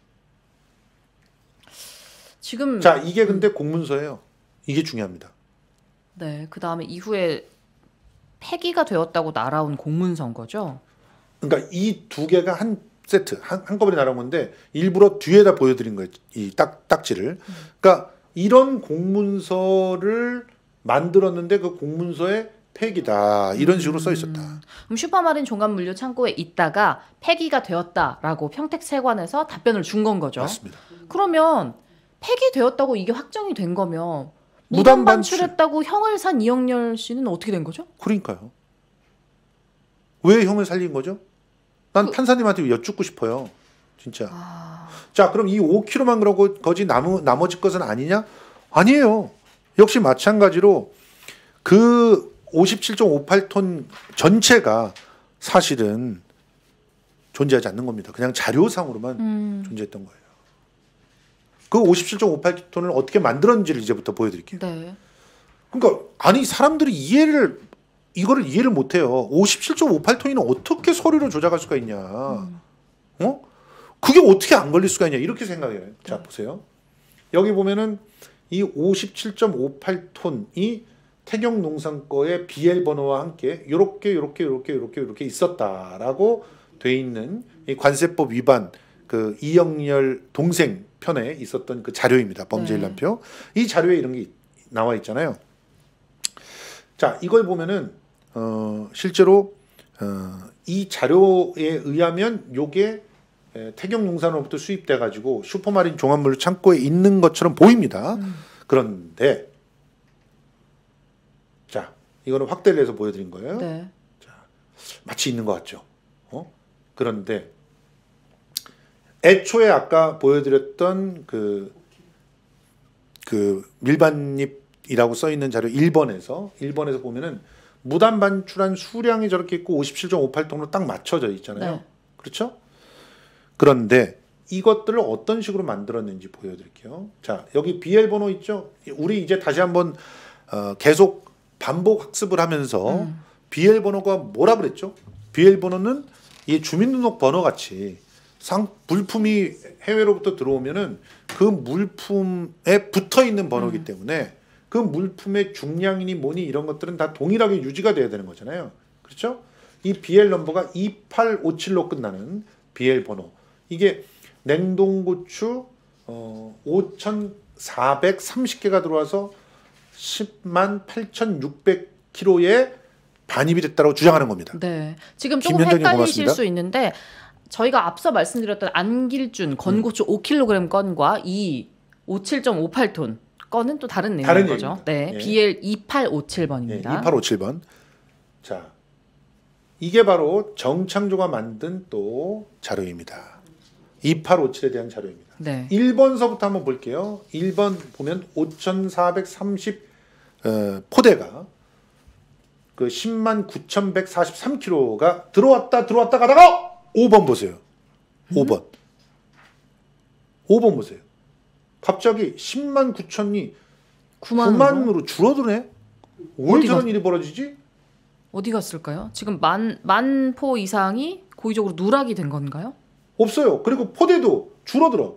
지금 자, 이게 근데 공문서예요. 이게 중요합니다. 네, 그 다음에 이후에 폐기가 되었다고 날아온 공문서인 거죠. 그러니까 이 두 개가 한 세트 한, 한꺼번에 날아온 건데 일부러 뒤에다 보여드린 거예요. 이 딱 딱지를. 그러니까 이런 공문서를 만들었는데 그 공문서에 폐기다 이런 식으로 써 있었다. 그럼 슈퍼마린 종합물류 창고에 있다가 폐기가 되었다라고 평택세관에서 답변을 준 건 거죠. 맞습니다. 그러면 폐기되었다고 이게 확정이 된 거면 무단 무단 반출. 반출했다고 형을 산 이영렬 씨는 어떻게 된 거죠? 그러니까요. 왜 형을 살린 거죠? 난 그- 판사님한테 여쭙고 싶어요. 진짜. 아, 자, 그럼 이 오 킬로그램만 그러고 거지 나무, 나머지 것은 아니냐? 아니에요. 역시 마찬가지로 그 오십칠 점 오팔 톤 전체가 사실은 존재하지 않는 겁니다. 그냥 자료상으로만 음, 존재했던 거예요. 그 오십칠 점 오팔 톤을 어떻게 만들었는지를 이제부터 보여드릴게요. 네. 그러니까 아니 사람들이 이해를 이거를 이해를 못해요. 오십칠 점 오팔 톤이나 어떻게 서류를 조작할 수가 있냐? 음. 어? 그게 어떻게 안 걸릴 수가 있냐? 이렇게 생각해요. 자 보세요. 여기 보면은 이 오십칠 점 오팔 톤이 태경농산 거의 비엘 번호와 함께 요렇게 요렇게 요렇게 요렇게 요렇게 있었다라고 돼 있는 이 관세법 위반 그 이영렬 동생 편에 있었던 그 자료입니다. 범죄일람표. 네. 이 자료에 이런 게 나와 있잖아요. 자, 이걸 보면은 어, 실제로 어, 이 자료에 의하면 요게 태경농산으로부터 수입돼 가지고 슈퍼마린 종합물류 창고에 있는 것처럼 보입니다. 음. 그런데 자, 이거는 확대를 해서 보여드린 거예요. 네. 자, 마치 있는 것 같죠. 어? 그런데 애초에 아까 보여드렸던 그, 그 밀반입이라고 써 있는 자료 일 번에서 일 번에서 보면은 무단 반출한 수량이 저렇게 있고 오십칠 점 오팔 톤으로 딱 맞춰져 있잖아요. 네. 그렇죠? 그런데 이것들을 어떤 식으로 만들었는지 보여드릴게요. 자, 여기 비엘 번호 있죠? 우리 이제 다시 한번 어, 계속 반복 학습을 하면서 음. 비엘 번호가 뭐라 그랬죠? 비엘 번호는 이 주민등록 번호 같이 상 물품이 해외로부터 들어오면은 그 물품에 붙어 있는 번호이기 음. 때문에 그 물품의 중량이니 뭐니 이런 것들은 다 동일하게 유지가 돼야 되는 거잖아요. 그렇죠? 이 비엘 넘버가 이팔오칠로 끝나는 비엘 번호. 이게 냉동고추 어, 오천사백삼십 개가 들어와서 십만 팔천육백 킬로그램에 반입이 됐다고 주장하는 겁니다. 네. 지금 조금 헷갈리실 고맙습니다. 수 있는데 저희가 앞서 말씀드렸던 안길준 건고추 음. 오 킬로그램 건과 이 오십칠 점 오팔 톤 건은 또 다른 내용인 거죠. 네. 예. 비엘 이팔오칠 번입니다. 예, 이팔오칠 번. 자, 이게 바로 정창조가 만든 또 자료입니다. 이팔오칠에 대한 자료입니다. 네. 일 번서부터 한번 볼게요. 일 번 보면 오천사백삼십 어, 포대가 그 십만 구천백사십삼 킬로그램가 들어왔다 들어왔다 가다가 오 번 보세요. 오 번. 음? 오 번 보세요. 갑자기 십만 구천이 구만으로 줄어드네. 왜 저런 일이 벌어지지? 어디 갔을까요? 지금 만, 만 포 이상이 고의적으로 누락이 된 건가요? 없어요. 그리고 포대도 줄어들어.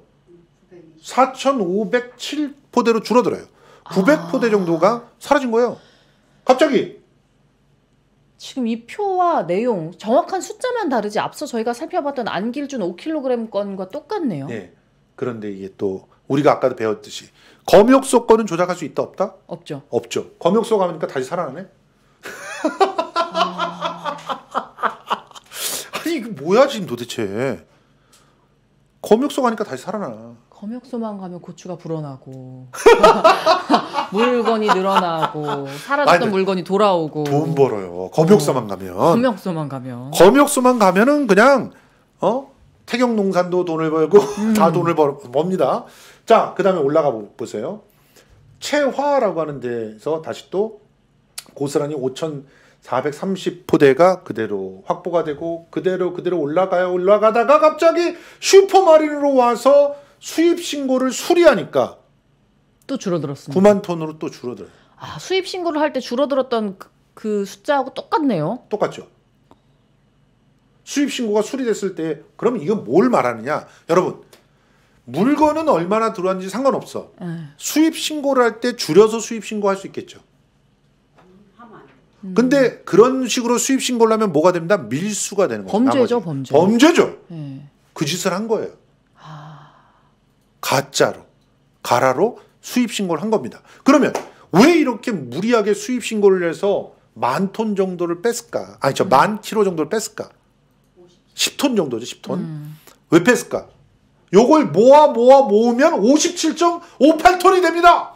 사천오백칠 포대로 줄어들어요. 구백 아. 포대 정도가 사라진 거예요. 갑자기. 지금 이 표와 내용 정확한 숫자만 다르지 앞서 저희가 살펴봤던 안길준 오 킬로그램 건과 똑같네요. 네. 그런데 이게 또 우리가 아까도 배웠듯이 검역소 건은 조작할 수 있다 없다? 없죠. 없죠. 검역소 가니까 다시 살아나네. 아... 아니 이게 뭐야 지금 도대체. 검역소 가니까 다시 살아나. 검역소만 가면 고추가 불어나고 물건이 늘어나고 사라졌던 아니, 물건이 돌아오고 돈 벌어요. 검역소만 어, 가면. 검역소만 가면. 검역소만 가면은 그냥 어 태경농산도 돈을 벌고 음. 다 돈을 벌, 법니다. 자, 그 다음에 올라가 보세요. 채화라고 하는 데서 다시 또 고스란히 오천사백삼십 포대가 그대로 확보가 되고 그대로 그대로 올라가요. 올라가다가 갑자기 슈퍼마린으로 와서 수입 신고를 수리하니까 또 줄어들었습니다. 구만 톤으로 또 줄어들어요. 아, 수입 신고를 할 때 줄어들었던 그, 그 숫자하고 똑같네요. 똑같죠. 수입 신고가 수리됐을 때 그럼 이건 뭘 말하느냐? 여러분, 물건은 얼마나 들어왔는지 상관없어. 음. 수입 신고를 할 때 줄여서 수입 신고할 수 있겠죠. 음. 근데 그런 식으로 수입 신고를 하면 뭐가 됩니다? 밀수가 되는 거죠. 범죄죠, 나머지. 범죄. 범죄죠. 네. 그 짓을 한 거예요. 아. 가짜로, 가라로 수입 신고를 한 겁니다. 그러면 왜 이렇게 무리하게 수입 신고를 해서 만 톤 정도를 뺐을까? 아니, 저 만 킬로 정도를 뺐을까? 십 톤 정도죠, 십 톤. 음. 왜 뺐을까? 요걸 모아 모아 모으면 오십칠 점 오팔 톤이 됩니다.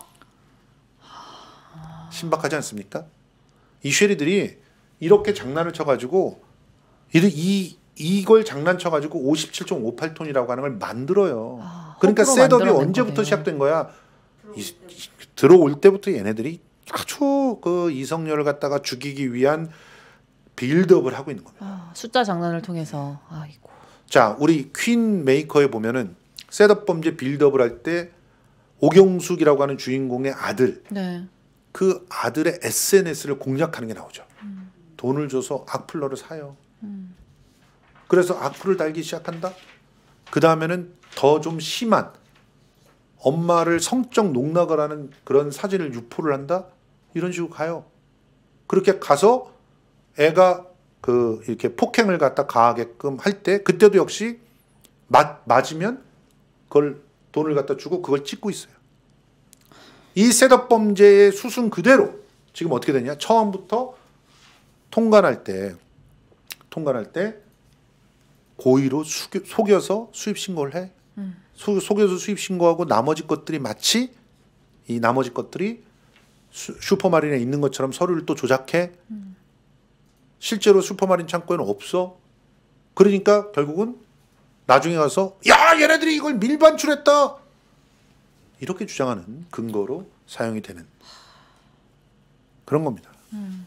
신박하지 않습니까? 이 쉐리들이 이렇게 장난을 쳐가지고 이, 이걸 장난쳐가지고 오십칠 점 오팔 톤이라고 하는 걸 만들어요. 아, 그러니까 셋업이 언제부터 거네요. 시작된 거야? 이, 들어올 때부터 얘네들이 아주 그 이성열을 갖다가 죽이기 위한 빌드업을 하고 있는 겁니다. 아, 숫자 장난을 통해서. 아이고. 자, 우리 퀸 메이커에 보면은 셋업 범죄 빌드업을 할 때 오경숙이라고 하는 주인공의 아들, 네. 그 아들의 에스엔에스를 공략하는 게 나오죠. 음. 돈을 줘서 악플러를 사요. 음. 그래서 악플을 달기 시작한다. 그 다음에는 더 좀 심한 엄마를 성적 농락을 하는 그런 사진을 유포를 한다. 이런 식으로 가요. 그렇게 가서 애가 그 이렇게 폭행을 갖다 가하게끔 할 때 그때도 역시 맞, 맞으면 그걸 돈을 갖다 주고 그걸 찍고 있어요. 이 셋업 범죄의 수순 그대로 지금 어떻게 되냐? 처음부터 통관할 때 통관할 때 고의로 숙여, 속여서 수입 신고를 해. 음. 소, 속여서 수입 신고하고 나머지 것들이 마치 이 나머지 것들이 수, 슈퍼마린에 있는 것처럼 서류를 또 조작해. 음. 실제로 슈퍼마린 창고에는 없어. 그러니까 결국은 나중에 가서 야 얘네들이 이걸 밀반출했다 이렇게 주장하는 근거로 사용이 되는 그런 겁니다. 음.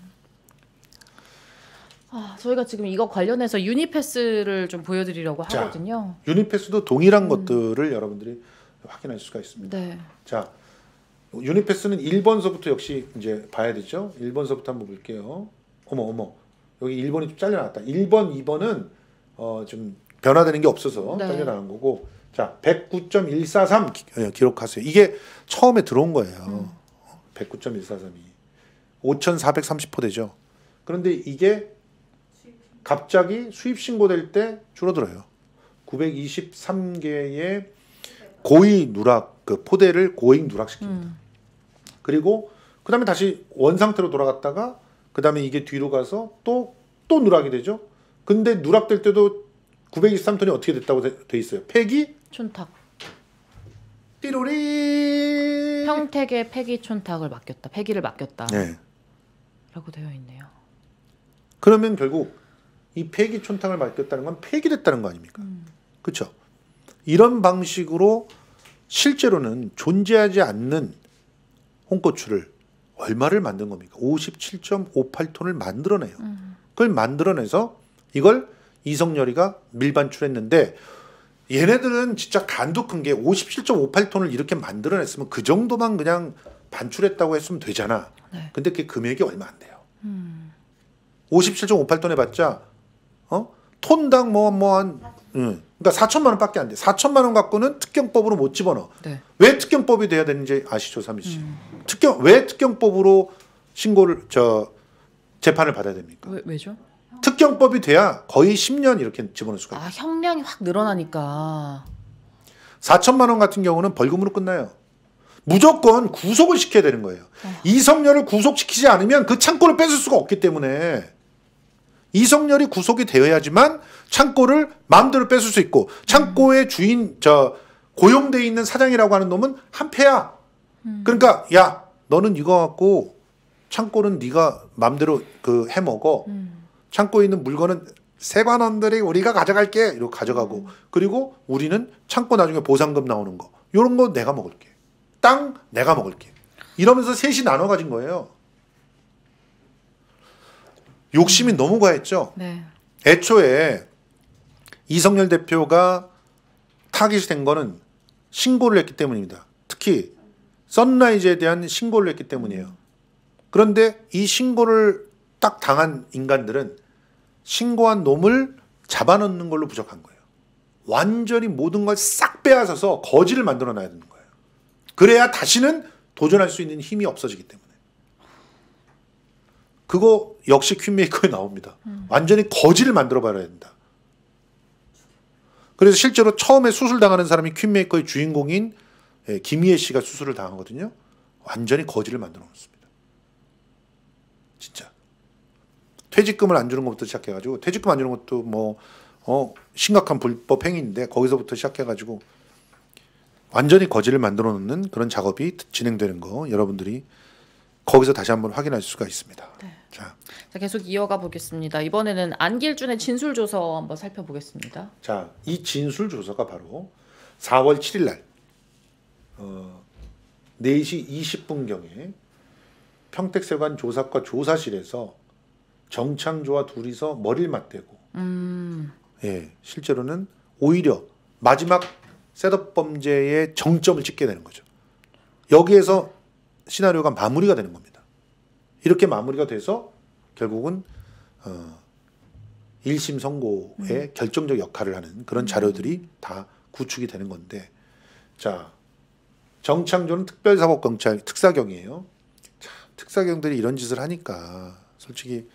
아, 저희가 지금 이거 관련해서 유니패스를 좀 보여드리려고 자, 하거든요. 유니패스도 동일한 음. 것들을 여러분들이 확인할 수가 있습니다. 네. 자, 유니패스는 일 번서부터 역시 이제 봐야 되죠. 일 번서부터 한번 볼게요. 어머 어머 여기 일 번이 좀 잘려나왔다. 일 번, 이 번은 어, 좀 변화되는 게 없어서 네. 잘려나간 거고. 자, 백구 점 일사삼 기, 기록하세요. 이게 처음에 들어온 거예요. 음. 백구 점 일사삼이 오천사백삼십 호 되죠. 그런데 이게 갑자기 수입 신고될 때 줄어들어요. 구백이십삼 개의 고의 누락 그 포대를 고의 누락시킵니다. 음. 그리고 그 다음에 다시 원상태로 돌아갔다가 그 다음에 이게 뒤로 가서 또, 또 누락이 되죠. 근데 누락될 때도 구백이십삼 톤이 어떻게 됐다고 돼, 돼 있어요. 폐기? 촌탁. 띠로리. 평택에 폐기 촌탁을 맡겼다. 폐기를 맡겼다. 네. 라고 되어 있네요. 그러면 결국 이 폐기 촌탁을 맡겼다는 건 폐기됐다는 거 아닙니까? 음. 그렇죠. 이런 방식으로 실제로는 존재하지 않는 홍고추를 얼마를 만든 겁니까? 오십칠 점 오팔 톤을 만들어내요. 음. 그걸 만들어내서 이걸 이성열이가 밀반출했는데 얘네들은 진짜 간도 큰 게 오십칠 점 오팔 톤을 이렇게 만들어냈으면 그 정도만 그냥 반출했다고 했으면 되잖아. 네. 근데 그 금액이 얼마 안 돼요. 음. 오십칠 점 오팔 톤 해봤자 어? 톤당 뭐 뭐 한 응. 그러니까 사천만 원밖에 안 돼. 사천만 원 갖고는 특경법으로 못 집어넣어. 네. 왜 특경법이 돼야 되는지 아시죠, 삼희 씨? 음. 특경 왜 특경법으로 신고를 저 재판을 받아야 됩니까? 왜, 왜죠? 특경법이 돼야 거의 십 년 이렇게 집어넣을 수가 있어요. 아, 형량이 확 늘어나니까. 사천만 원 같은 경우는 벌금으로 끝나요. 무조건 구속을 시켜야 되는 거예요. 어. 이성열을 구속시키지 않으면 그 창고를 뺏을 수가 없기 때문에 이성열이 구속이 되어야지만 창고를 마음대로 뺏을 수 있고 창고의 주인 저 고용돼 있는 사장이라고 하는 놈은 한패야. 음. 그러니까 야 너는 이거 갖고 창고는 네가 마음대로 그 해먹어. 음. 창고에 있는 물건은 세관원들이 우리가 가져갈게 이러고 가져가고 음. 그리고 우리는 창고 나중에 보상금 나오는 거 이런 거 내가 먹을게. 땅 내가 먹을게. 이러면서 셋이 나눠 가진 거예요. 욕심이 음. 너무 과했죠. 네. 애초에 이성열 대표가 타깃이 된 거는 신고를 했기 때문입니다. 특히 선라이즈에 대한 신고를 했기 때문이에요. 그런데 이 신고를 딱 당한 인간들은 신고한 놈을 잡아넣는 걸로 부족한 거예요. 완전히 모든 걸 싹 빼앗아서 거지를 만들어 놔야 되는 거예요. 그래야 다시는 도전할 수 있는 힘이 없어지기 때문에. 그거 역시 퀸메이커에 나옵니다. 음. 완전히 거지를 만들어 버려야 된다. 그래서 실제로 처음에 수술당하는 사람이 퀸메이커의 주인공인 김희애 씨가 수술을 당하거든요. 완전히 거지를 만들어 놓습니다. 진짜. 퇴직금을 안 주는 것부터 시작해가지고 퇴직금 안 주는 것도 뭐 어, 심각한 불법 행위인데 거기서부터 시작해가지고 완전히 거지를 만들어 놓는 그런 작업이 진행되는 거 여러분들이 거기서 다시 한번 확인할 수가 있습니다. 네. 자. 자, 계속 이어가 보겠습니다. 이번에는 안길준의 진술 조서 한번 살펴보겠습니다. 자, 이 진술 조서가 바로 사월 칠일 날 어, 네 시 이십 분경에 평택세관 조사과 조사실에서 정창조와 둘이서 머리를 맞대고 음. 예, 실제로는 오히려 마지막 셋업 범죄의 정점을 찍게 되는 거죠. 여기에서 시나리오가 마무리가 되는 겁니다. 이렇게 마무리가 돼서 결국은 어, 일 심 선고에 음. 결정적 역할을 하는 그런 자료들이 음. 다 구축이 되는 건데, 자, 정창조는 특별사법경찰 특사경이에요. 자, 특사경들이 이런 짓을 하니까 솔직히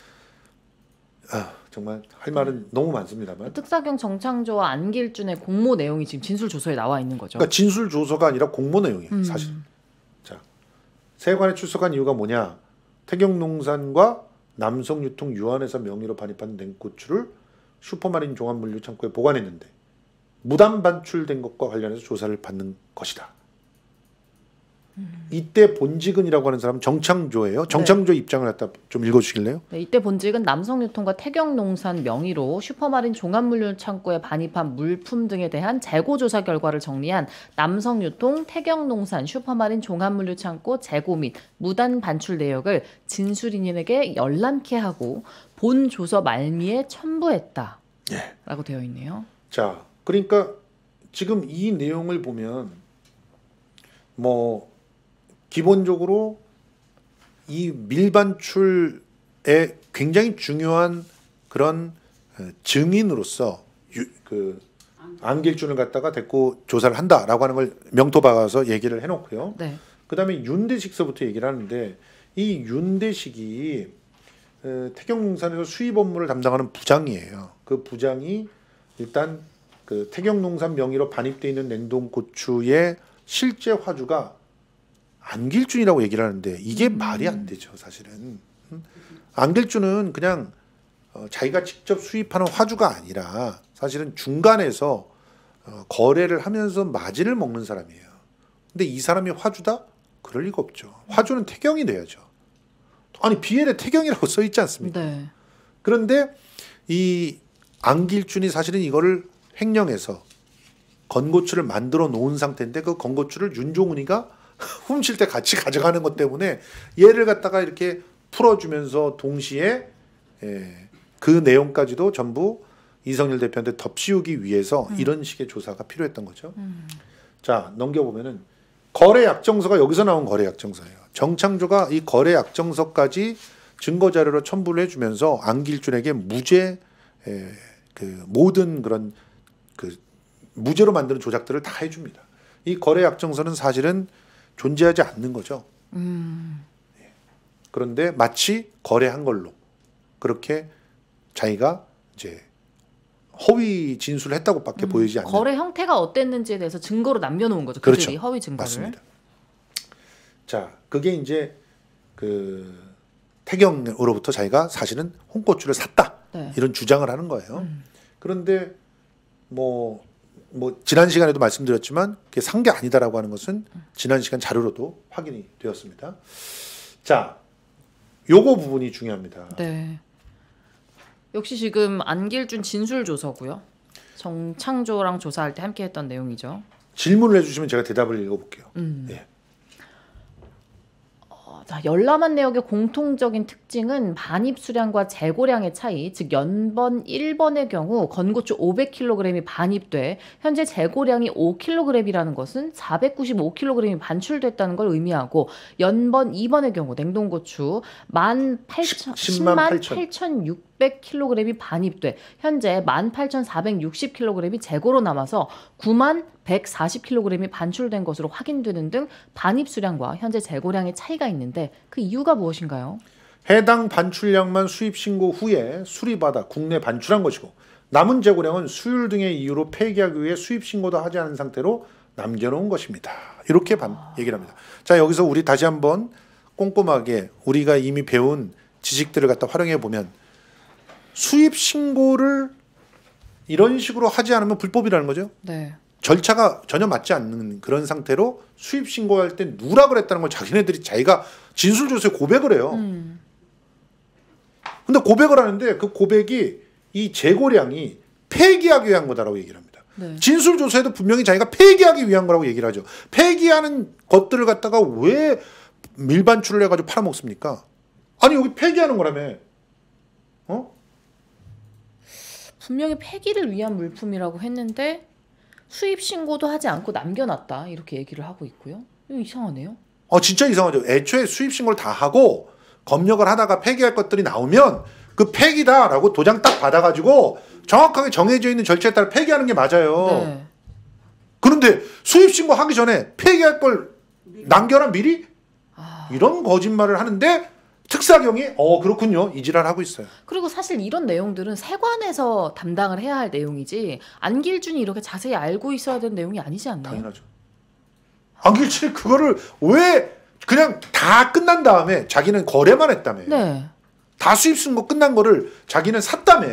아, 정말 할 말은 너무 많습니다만. 특사경 정창조와 안길준의 공모 내용이 지금 진술 조서에 나와 있는 거죠. 그러니까 진술 조서가 아니라 공모 내용이에요. 음. 사실. 자, 세관에 출석한 이유가 뭐냐? 태경농산과 남성유통 유한회사 명의로 반입한 냉고추를 슈퍼마린 종합물류 창고에 보관했는데 무단 반출된 것과 관련해서 조사를 받는 것이다. 음. 이때 본직은이라고 하는 사람은 정창조예요. 정창조 네. 입장을 갖다 좀 읽어주실래요? 네, 이때 본직은 남성유통과 태경농산 명의로 슈퍼마린 종합물류 창고에 반입한 물품 등에 대한 재고조사 결과를 정리한 남성유통, 태경농산, 슈퍼마린 종합물류 창고 재고 및 무단 반출 내역을 진술인에게 열람케 하고 본 조서 말미에 첨부했다. 예. 라고 되어 있네요. 자, 그러니까 지금 이 내용을 보면 뭐 기본적으로 이 밀반출에 굉장히 중요한 그런 증인으로서 유, 그 안길준을 갖다가 데리고 조사를 한다라고 하는 걸 명토 박아서 얘기를 해놓고요. 네. 그다음에 윤대식서부터 얘기를 하는데 이 윤대식이 태경농산에서 수입 업무를 담당하는 부장이에요. 그 부장이 일단 그 태경농산 명의로 반입돼 있는 냉동고추의 실제 화주가 안길준이라고 얘기를 하는데 이게 음. 말이 안 되죠, 사실은. 안길준은 그냥 어, 자기가 직접 수입하는 화주가 아니라 사실은 중간에서 어, 거래를 하면서 마진을 먹는 사람이에요. 근데 이 사람이 화주다? 그럴 리가 없죠. 화주는 태경이 돼야죠. 아니 비엘에 태경이라고 써 있지 않습니까? 네. 그런데 이 안길준이 사실은 이거를 횡령해서 건고추를 만들어 놓은 상태인데 그 건고추를 윤종훈이가 훔칠 때 같이 가져가는 것 때문에 얘를 갖다가 이렇게 풀어주면서 동시에 예, 그 내용까지도 전부 이성열 대표한테 덮씌우기 위해서 음. 이런 식의 조사가 필요했던 거죠. 음. 자, 넘겨보면은 거래 약정서가 여기서 나온 거래 약정서예요. 정창조가 이 거래 약정서까지 증거 자료로 첨부를 해주면서 안길준에게 무죄 에, 그 모든 그런 그 무죄로 만드는 조작들을 다 해줍니다. 이 거래 약정서는 사실은 존재하지 않는 거죠. 음. 예. 그런데 마치 거래한 걸로 그렇게 자기가 이제 허위 진술을 했다고밖에 음. 보이지 않는. 거래 형태가 어땠는지에 대해서 증거로 남겨놓은 거죠. 그들이 그렇죠. 허위 증거를. 맞습니다. 자, 그게 이제 그 태경으로부터 자기가 사실은 홍고추를 샀다 네. 이런 주장을 하는 거예요. 음. 그런데 뭐, 뭐 지난 시간에도 말씀드렸지만 그게 산 게 아니다라고 하는 것은 지난 시간 자료로도 확인이 되었습니다. 자, 요거 부분이 중요합니다. 네. 역시 지금 안길준 진술 조서고요. 정창조랑 조사할 때 함께했던 내용이죠. 질문을 해주시면 제가 대답을 읽어볼게요. 음. 예. 자, 열람한 내역의 공통적인 특징은 반입 수량과 재고량의 차이, 즉 연번 일 번의 경우 건고추 오백 킬로그램이 반입돼 현재 재고량이 오 킬로그램이라는 것은 사백구십오 킬로그램이 반출됐다는 걸 의미하고 연번 이 번의 경우 냉동고추 만 십만 팔천육백 킬로그램이 반입돼 현재 만 팔천사백육십 킬로그램이 재고로 남아서 구만 백사십 킬로그램이 반출된 것으로 확인되는 등 반입 수량과 현재 재고량의 차이가 있는데 그 이유가 무엇인가요? 해당 반출량만 수입 신고 후에 수리받아 국내 반출한 것이고 남은 재고량은 수율 등의 이유로 폐기하기 위해 수입 신고도 하지 않은 상태로 남겨놓은 것입니다. 이렇게 반, 아... 얘기를 합니다. 자, 여기서 우리 다시 한번 꼼꼼하게 우리가 이미 배운 지식들을 갖다 활용해 보면 수입 신고를 이런 식으로 하지 않으면 불법이라는 거죠. 네. 절차가 전혀 맞지 않는 그런 상태로 수입 신고할 때 누락을 했다는 걸 자기네들이 자기가 진술조서에 고백을 해요. 음. 근데 고백을 하는데 그 고백이 이 재고량이 폐기하기 위한 거다라고 얘기를 합니다. 네. 진술조서에도 분명히 자기가 폐기하기 위한 거라고 얘기를 하죠. 폐기하는 것들을 갖다가 왜 밀반출을 해가지고 팔아먹습니까? 아니 여기 폐기하는 거라며. 어? 분명히 폐기를 위한 물품이라고 했는데 수입 신고도 하지 않고 남겨놨다 이렇게 얘기를 하고 있고요. 이거 이상하네요. 어 진짜 이상하죠. 애초에 수입 신고를 다 하고 검역을 하다가 폐기할 것들이 나오면 그 폐기다라고 도장 딱 받아가지고 정확하게 정해져 있는 절차에 따라 폐기하는 게 맞아요. 네. 그런데 수입 신고 하기 전에 폐기할 걸 남겨라 미리? 아... 이런 거짓말을 하는데 특사경이 어 그렇군요 이지랄 하고 있어요. 그리고 사실 이런 내용들은 세관에서 담당을 해야 할 내용이지 안길준이 이렇게 자세히 알고 있어야 되는 내용이 아니지 않나요? 당연하죠. 안길준이 그거를 왜 그냥 다 끝난 다음에 자기는 거래만 했다며. 네. 다 수입 신고 끝난 거를 자기는 샀다며.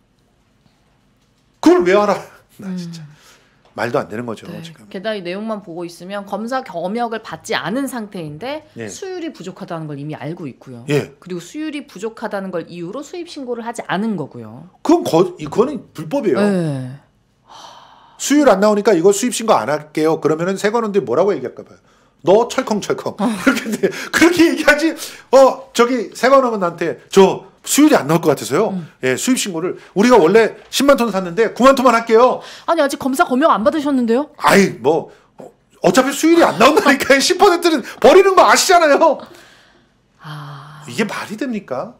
그걸 왜 알아? 나 진짜 음. 말도 안 되는 거죠. 네. 지금. 게다가 이 내용만 보고 있으면 검사 겸역을 받지 않은 상태인데 예. 수율이 부족하다는 걸 이미 알고 있고요. 예. 그리고 수율이 부족하다는 걸 이유로 수입 신고를 하지 않은 거고요. 그건 거, 이거는 불법이에요. 네. 수율 안 나오니까 이거 수입 신고 안 할게요. 그러면은 세관원들이 뭐라고 얘기할까 봐요. 너 철컹철컹 그렇게 그렇게 얘기하지. 어 저기 세관원은 나한테 저 수율이 안 나올 것 같아서요. 음. 예 수입 신고를 우리가 원래 십만 톤 샀는데 구만 톤만 할게요. 아니 아직 검사 검역 안 받으셨는데요? 아이 뭐 어, 어차피 수율이 안 나온다니까 십 퍼센트는 버리는 거 아시잖아요. 아 이게 말이 됩니까?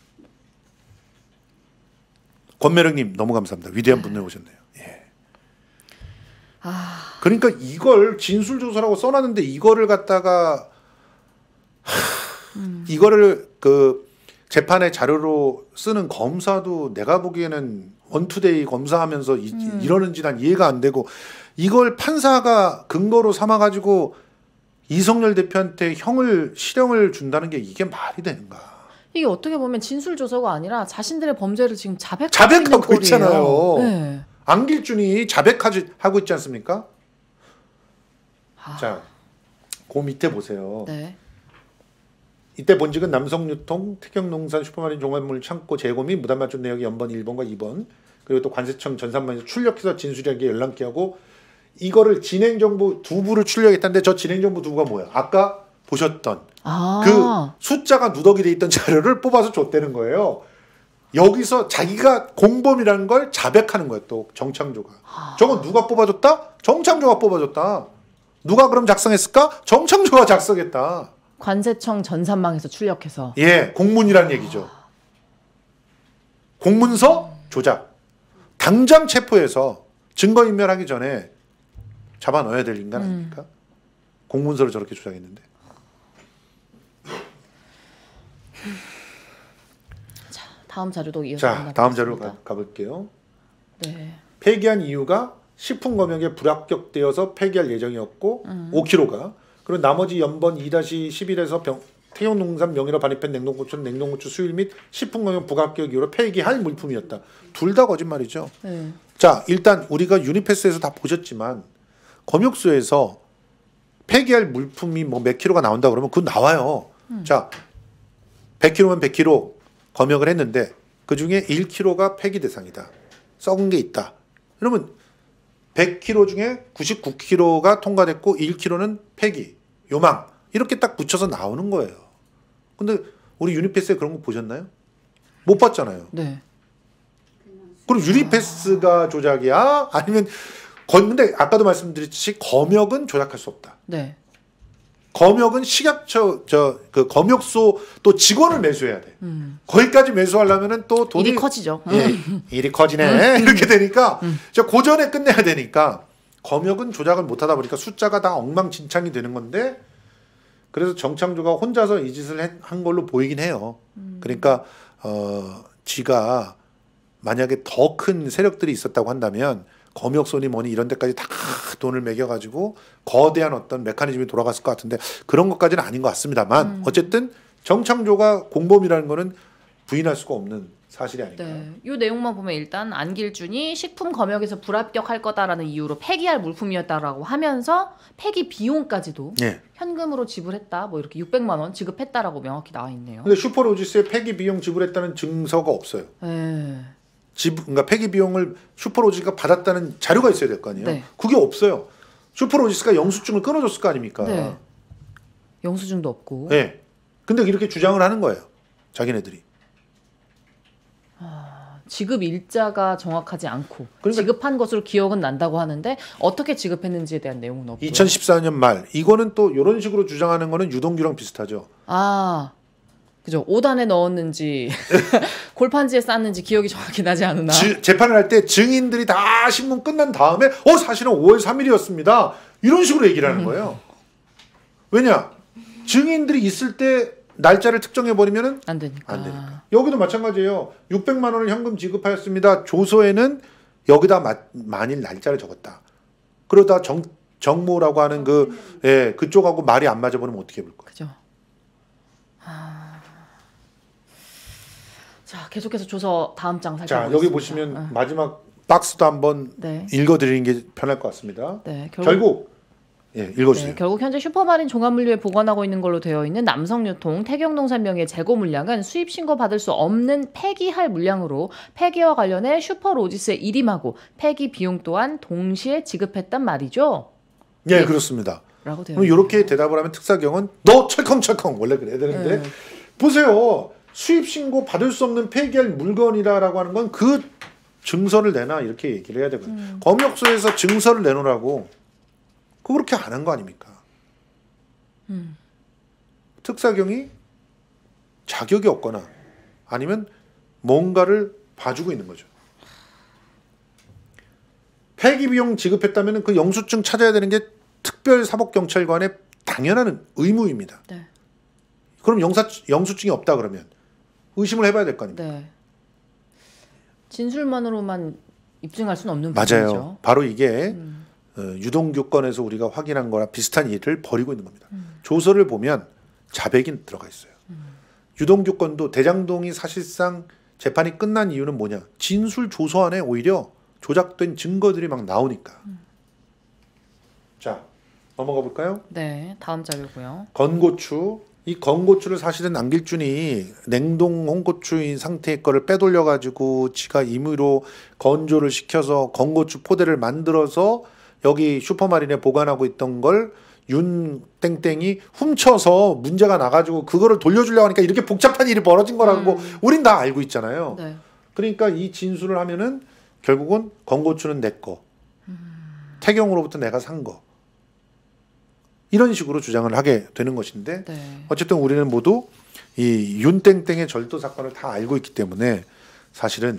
권매력님 너무 감사합니다. 위대한 분들 오셨네요. 예. 아 그러니까 이걸 진술조서라고 써놨는데 이거를 갖다가 하, 음. 이거를 그 재판의 자료로 쓰는 검사도 내가 보기에는 원투데이 검사하면서 이, 음. 이러는지 난 이해가 안 되고 이걸 판사가 근거로 삼아가지고 이성열 대표한테 형을 실형을 준다는 게 이게 말이 되는가? 이게 어떻게 보면 진술조서가 아니라 자신들의 범죄를 지금 자백하고, 자백하고 있잖아요. 네. 안길준이 자백하고 있지 않습니까? 아. 자, 그 밑에 보세요. 네. 이때 본직은 남성유통, 특경농산, 슈퍼마린 종합물 창고 재고 및 무단 맞춤 내역이 연번 일 번과 이 번 그리고 또 관세청 전산망에서 출력해서 진술하게 열람기 하고 이거를 진행정보 두 부를 출력했다는데 저 진행정보 두부가 뭐야? 아까 보셨던 아. 그 숫자가 누더기 돼 있던 자료를 뽑아서 줬다는 거예요. 여기서 자기가 공범이라는 걸 자백하는 거예요. 또 정창조가. 아. 저건 누가 뽑아줬다? 정창조가 뽑아줬다. 누가 그럼 작성했을까? 정창조가 작성했다. 관세청 전산망에서 출력해서. 예, 공문이란 얘기죠. 공문서 조작. 당장 체포해서 증거인멸하기 전에 잡아 넣어야 될 인간 아닙니까? 음. 공문서를 저렇게 조작했는데. 자, 다음 자료도 이어서 자, 다음 자료로 가, 가볼게요. 네. 폐기한 이유가 식품 검역에 불합격되어서 폐기할 예정이었고 음. 오 킬로그램가 그리고 나머지 연번 이 십일에서 태용농산 명의로 반입한 냉동고추는 냉동고추 수율 및 식품 검역 불합격 이후로 폐기할 물품이었다. 둘 다 거짓말이죠. 네. 자, 일단 우리가 유니패스에서 다 보셨지만 검역소에서 폐기할 물품이 뭐 몇 킬로가 나온다 그러면 그건 나와요. 음. 자, 백 킬로그램면 백 킬로그램 검역을 했는데 그 중에 일 킬로그램가 폐기 대상이다. 썩은 게 있다. 그러면 백 킬로그램 중에 구십구 킬로그램가 통과됐고 일 킬로그램는 폐기, 요망 이렇게 딱 붙여서 나오는 거예요. 근데 우리 유니패스에 그런 거 보셨나요? 못 봤잖아요. 네. 그럼 유니패스가 조작이야? 아니면 근데 아까도 말씀드렸듯이 검역은 조작할 수 없다. 네. 검역은 식약처 저 그 검역소 또 직원을 매수해야 돼. 음. 거기까지 매수하려면은 또 돈이 일이 커지죠. 예, 일이 커지네. 이렇게 되니까 음. 저 고전에 끝내야 되니까 검역은 조작을 못하다 보니까 숫자가 다 엉망진창이 되는 건데 그래서 정창조가 혼자서 이 짓을 한 걸로 보이긴 해요. 음. 그러니까 어 지가 만약에 더 큰 세력들이 있었다고 한다면 검역소니 뭐니 이런 데까지 다 돈을 매겨가지고 거대한 어떤 메커니즘이 돌아갔을 것 같은데 그런 것까지는 아닌 것 같습니다만 음. 어쨌든 정창조가 공범이라는 거는 부인할 수가 없는 사실이 아닐까. 네. 이 내용만 보면 일단 안길준이 식품 검역에서 불합격할 거다라는 이유로 폐기할 물품이었다라고 하면서 폐기 비용까지도 네. 현금으로 지불했다. 뭐 이렇게 육백만 원 지급했다라고 명확히 나와 있네요. 근데 슈퍼로지스에 폐기 비용 지불했다는 증서가 없어요. 네. 지불, 그러니까 폐기 비용을 슈퍼로지스가 받았다는 자료가 있어야 될 거 아니에요. 네. 그게 없어요. 슈퍼로지스가 영수증을 끊어줬을 거 아닙니까? 네. 영수증도 없고. 네. 근데 이렇게 주장을 하는 거예요. 자기네들이. 아, 지급 일자가 정확하지 않고 그러니까 지급한 것으로 기억은 난다고 하는데 어떻게 지급했는지에 대한 내용은 없고요. 이천십사 년 말 이거는 또 이런 식으로 주장하는 거는 유동규랑 비슷하죠. 아, 그죠. 오단에 넣었는지 골판지에 쌌는지 기억이 정확히 나지 않으나. 지, 재판을 할 때 증인들이 다 신문 끝난 다음에 어 사실은 오월 삼일이었습니다. 이런 식으로 얘기를 하는 거예요. 왜냐? 증인들이 있을 때 날짜를 특정해 버리면은 안 되니까. 안 되니까. 여기도 마찬가지예요. 육백만 원을 현금 지급하였습니다. 조서에는 여기다 마, 만일 날짜를 적었다. 그러다 정 정모라고 하는 그 예, 그쪽하고 말이 안 맞아 버리면 어떻게 볼 거예요? 그죠. 아... 자, 계속해서 조서 다음 장 살펴보겠습니다. 자, 여기 보시면 어. 마지막 박스도 한번 네. 읽어 드리는 게 편할 것 같습니다. 네, 결국, 결국 예, 읽어 주세요. 네, 결국 현재 슈퍼마린 종합물류에 보관하고 있는 걸로 되어 있는 남성유통 태경농산 명의 재고 물량은 수입 신고 받을 수 없는 폐기할 물량으로 폐기와 관련해 슈퍼로지스에 일임하고 폐기 비용 또한 동시에 지급했단 말이죠. 예, 네. 그렇습니다. 라고 되어 그럼 이렇게 대답을 하면 특사경은 너 철컹철컹 원래 그래야 되는데 네. 보세요. 수입 신고 받을 수 없는 폐기할 물건이라고 하는 건 그 증서를 내놔 이렇게 얘기를 해야 되거든요. 음. 검역소에서 증서를 내놓으라고 그거 그렇게 안 한 거 아닙니까? 음. 특사경이 자격이 없거나 아니면 뭔가를 봐주고 있는 거죠. 폐기 비용 지급했다면 그 영수증 찾아야 되는 게 특별사법경찰관의 당연한 의무입니다. 네. 그럼 영사, 영수증이 없다 그러면 의심을 해봐야 될 거 아닙니까? 네. 진술만으로만 입증할 수는 없는 맞아요. 부분이죠. 바로 이게 음. 어, 유동규건에서 우리가 확인한 거랑 비슷한 일을 벌이고 있는 겁니다. 음. 조서를 보면 자백이 들어가 있어요. 음. 유동규건도 대장동이 사실상 재판이 끝난 이유는 뭐냐? 진술 조서 안에 오히려 조작된 증거들이 막 나오니까. 음. 자, 넘어가 볼까요? 네, 다음 자료고요. 건고추. 이 건고추를 사실은 안길준이 냉동 홍고추인 상태의 거를 빼돌려 가지고 지가 임의로 건조를 시켜서 건고추 포대를 만들어서 여기 슈퍼마린에 보관하고 있던 걸 윤 땡땡이 훔쳐서 문제가 나가지고 그거를 돌려주려고 하니까 이렇게 복잡한 일이 벌어진 거라고 음. 우린 다 알고 있잖아요. 네. 그러니까 이 진술을 하면은 결국은 건고추는 내 거, 음. 태경으로부터 내가 산 거. 이런 식으로 주장을 하게 되는 것인데 네. 어쨌든 우리는 모두 이 윤땡땡의 절도 사건을 다 알고 있기 때문에 사실은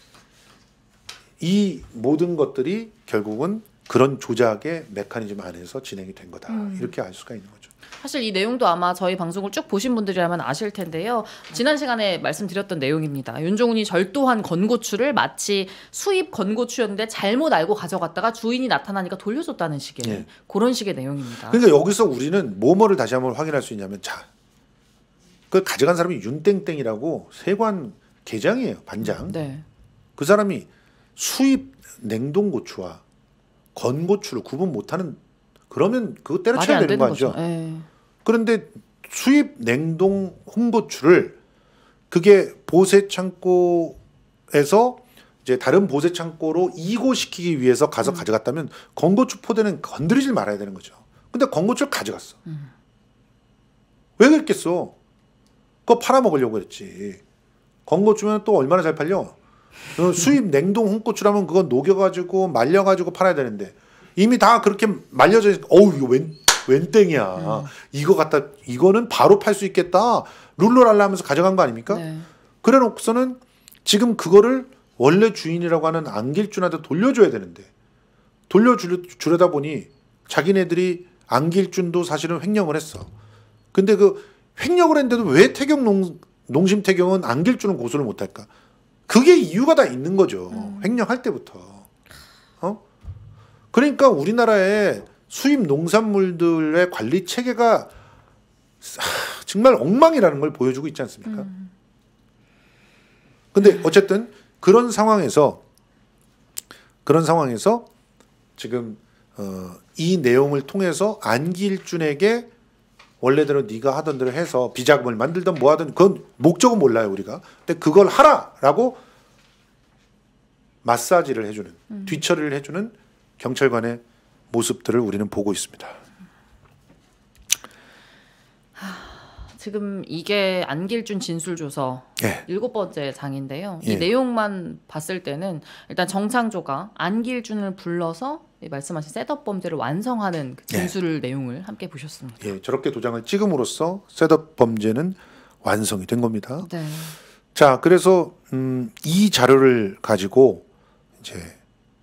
이 모든 것들이 결국은 그런 조작의 메커니즘 안에서 진행이 된 거다. 음. 이렇게 알 수가 있는 거죠. 사실 이 내용도 아마 저희 방송을 쭉 보신 분들이라면 아실 텐데요. 지난 시간에 말씀드렸던 내용입니다. 윤종훈이 절도한 건고추를 마치 수입 건고추였는데 잘못 알고 가져갔다가 주인이 나타나니까 돌려줬다는 식의 예. 그런 식의 내용입니다. 그러니까 여기서 우리는 뭐뭐를 다시 한번 확인할 수 있냐면 자, 그 가져간 사람이 윤땡땡이라고 세관 계장이에요. 반장. 네. 그 사람이 수입 냉동고추와 건고추를 구분 못하는 그러면 그거 말이 때려쳐야 안 되는 되는 거 아니죠. 거죠. 예. 그런데 수입 냉동 홍고추를 그게 보세 창고에서 이제 다른 보세 창고로 이고시키기 위해서 가서 음. 가져갔다면 건고추 포대는 건드리질 말아야 되는 거죠. 근데 건고추를 가져갔어. 음. 왜 그랬겠어? 그거 팔아먹으려고 그랬지. 건고추면 또 얼마나 잘 팔려? 어, 수입 냉동 홍고추라면 그건 녹여가지고 말려가지고 팔아야 되는데 이미 다 그렇게 말려져 있으니까 어우 이거 웬, 웬 땡이야. 음. 이거 갖다 이거는 바로 팔 수 있겠다. 룰루랄라 하면서 가져간 거 아닙니까? 네. 그래 놓고서는 지금 그거를 원래 주인이라고 하는 안길준한테 돌려줘야 되는데 돌려주려다 보니 자기네들이 안길준도 사실은 횡령을 했어. 근데 그 횡령을 했는데도 왜 태경 농, 농심 태경은 안길준은 고소를 못할까? 그게 이유가 다 있는 거죠. 음. 횡령할 때부터. 어? 그러니까 우리나라의 수입 농산물들의 관리 체계가 정말 엉망이라는 걸 보여주고 있지 않습니까? 음. 근데 어쨌든 그런 상황에서 그런 상황에서 지금 어, 이 내용을 통해서 안길준에게 원래대로 네가 하던 대로 해서 비자금을 만들든 뭐 하든 그건 목적은 몰라요 우리가. 근데 그걸 하라라고 마사지를 해주는 음. 뒤처리를 해주는 경찰관의 모습들을 우리는 보고 있습니다. 지금 이게 안길준 진술조서 예. 일곱 번째 장인데요. 예. 이 내용만 봤을 때는 일단 정창조가 안길준을 불러서 이 말씀하신 셋업 범죄를 완성하는 그 진술 내용을 함께 보셨습니다. 예, 저렇게 도장을 찍음으로써 셋업 범죄는 완성이 된 겁니다. 네. 자, 그래서 음, 이 자료를 가지고 이제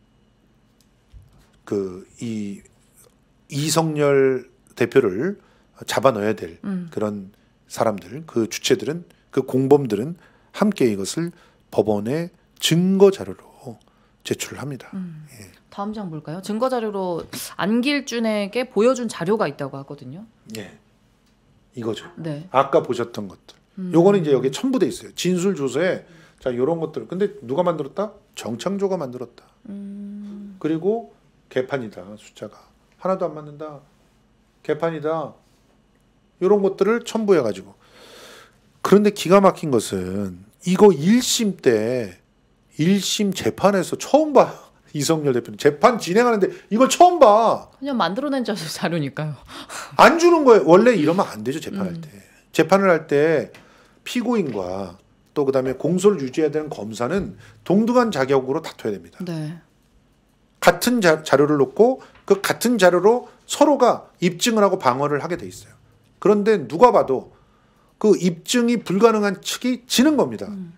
그 이 이성열 대표를 잡아 넣어야 될 음. 그런 사람들, 그 주체들은, 그 공범들은 함께 이것을 법원에 증거 자료로 제출을 합니다. 음. 예. 다음 장 볼까요? 증거 자료로 안길준에게 보여준 자료가 있다고 하거든요. 예. 이거죠. 네. 아까 보셨던 것들. 음. 요거는 이제 여기에 첨부돼 있어요. 진술 조서에 자 이런 것들. 근데 누가 만들었다? 정창조가 만들었다. 음. 그리고 개판이다. 숫자가 하나도 안 맞는다. 개판이다. 이런 것들을 첨부해 가지고. 그런데 기가 막힌 것은 이거 일 심 때 일 심 재판에서 처음 봐. 이성열 대표는 재판 진행하는데 이걸 처음 봐. 그냥 만들어낸 자- 자료니까요. 안 주는 거예요. 원래 이러면 안 되죠. 재판할 음. 때. 재판을 할 때 피고인과 또 그다음에 공소를 유지해야 되는 검사는 동등한 자격으로 다퉈야 됩니다. 네. 같은 자, 자료를 놓고 그 같은 자료로 서로가 입증을 하고 방어를 하게 돼 있어요. 그런데 누가 봐도 그 입증이 불가능한 측이 지는 겁니다. 음.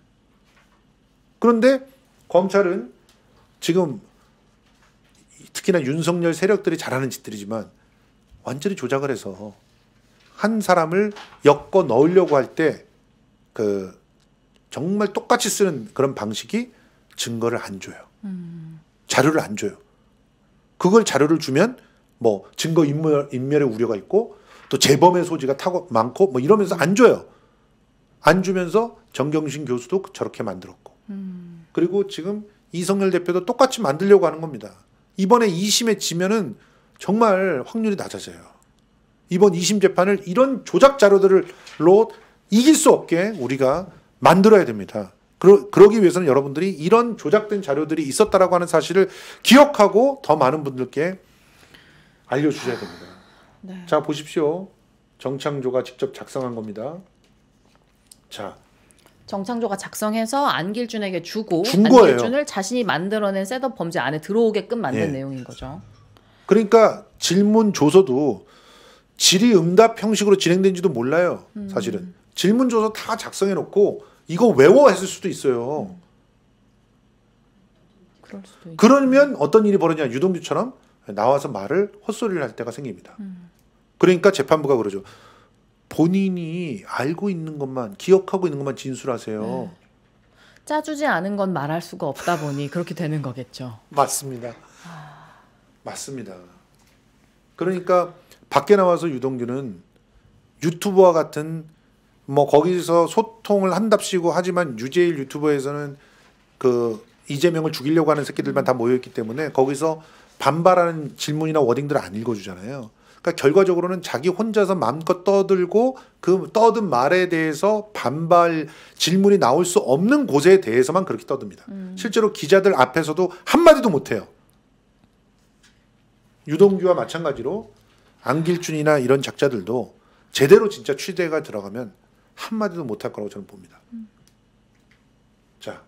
그런데 검찰은 지금 특히나 윤석열 세력들이 잘하는 짓들이지만 완전히 조작을 해서 한 사람을 엮어 넣으려고 할 때 그 정말 똑같이 쓰는 그런 방식이 증거를 안 줘요. 음. 자료를 안 줘요. 그걸 자료를 주면 뭐 증거 인멸, 인멸의 우려가 있고 또 재범의 소지가 타고 많고 뭐 이러면서 안 줘요. 안 주면서 정경심 교수도 저렇게 만들었고 음. 그리고 지금 이성열 대표도 똑같이 만들려고 하는 겁니다. 이번에 이 심에 지면은 정말 확률이 낮아져요. 이번 이 심 재판을 이런 조작 자료들로 이길 수 없게 우리가 만들어야 됩니다. 그러, 그러기 위해서는 여러분들이 이런 조작된 자료들이 있었다라고 하는 사실을 기억하고 더 많은 분들께 알려주셔야 됩니다. 네. 자 보십시오. 정창조가 직접 작성한 겁니다. 자 정창조가 작성해서 안길준에게 주고 준 거예요. 안길준을 자신이 만들어낸 셋업 범죄 안에 들어오게끔 만든 예. 내용인 거죠. 그러니까 질문 조서도 질의응답 형식으로 진행된지도 몰라요. 사실은 질문 조서 다 작성해 놓고 이거 외워 했을 수도 있어요. 그럴 수도 있죠. 그러면 어떤 일이 벌어지냐 유동규처럼 나와서 말을 헛소리를 할 때가 생깁니다. 음. 그러니까 재판부가 그러죠. 본인이 알고 있는 것만 기억하고 있는 것만 진술하세요. 네. 짜주지 않은 건 말할 수가 없다 보니 그렇게 되는 거겠죠. 맞습니다. 맞습니다. 그러니까 밖에 나와서 유동규는 유튜버와 같은 뭐 거기서 소통을 한답시고 하지만 유재일 유튜버에서는 그 이재명을 죽이려고 하는 새끼들만 다 모여있기 때문에 거기서 반발하는 질문이나 워딩들을 안 읽어주잖아요. 그러니까 결과적으로는 자기 혼자서 마음껏 떠들고 그 떠든 말에 대해서 반발 질문이 나올 수 없는 곳에 대해서만 그렇게 떠듭니다. 음. 실제로 기자들 앞에서도 한마디도 못해요. 유동규와 마찬가지로 안길준이나 이런 작자들도 제대로 진짜 취재가 들어가면 한마디도 못할 거라고 저는 봅니다. 음. 자,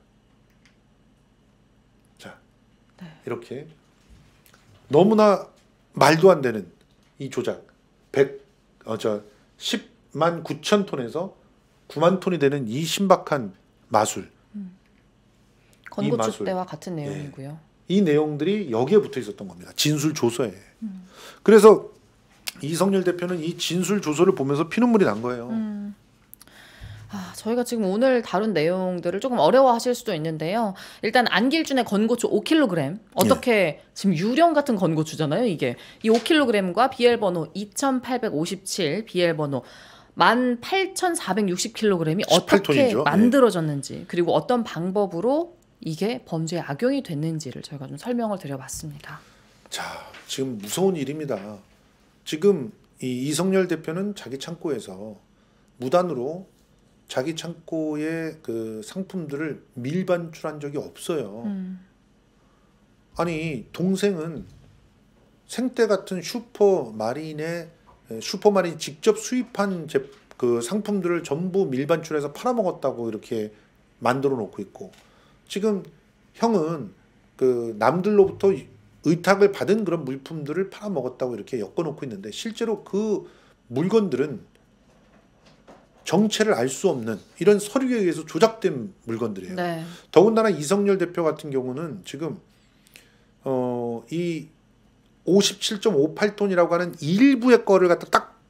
자 네. 이렇게 너무나 말도 안 되는 이 조작 백, 어, 저 십만 구천 톤에서 구만 톤이 되는 이 신박한 마술 건고추 마술. 때와 같은 내용이고요. 이 내용들이 여기에 붙어 있었던 겁니다. 진술 조서에. 음. 그래서 이성열 대표는 이 진술 조서를 보면서 피눈물이 난 거예요. 음. 아, 저희가 지금 오늘 다룬 내용들을 조금 어려워하실 수도 있는데요. 일단 안길준의 건고추 오 킬로그램 어떻게 지금 유령 같은 건고추잖아요. 이게 이 오 킬로그램과 비엘 번호 이천팔백오십칠 비엘 번호 만 팔천사백육십 킬로그램이 십팔 어떻게 톤이죠. 만들어졌는지 그리고 어떤 방법으로 이게 범죄에 악용이 됐는지를 저희가 좀 설명을 드려봤습니다. 자, 지금 무서운 일입니다. 지금 이 이성열 대표는 자기 창고에서 무단으로 자기 창고의 그 상품들을 밀반출한 적이 없어요. 음. 아니 동생은 생떼 같은 슈퍼마린의 슈퍼마린 직접 수입한 제, 그 상품들을 전부 밀반출해서 팔아먹었다고 이렇게 만들어 놓고 있고 지금 형은 그 남들로부터 의탁을 받은 그런 물품들을 팔아먹었다고 이렇게 엮어놓고 있는데 실제로 그 물건들은 정체를 알 수 없는 이런 서류에 의해서 조작된 물건들이에요. 네. 더군다나 이성열 대표 같은 경우는 지금 어, 이 오십칠 점 오팔 톤이라고 하는 일부의 거를 갖다 딱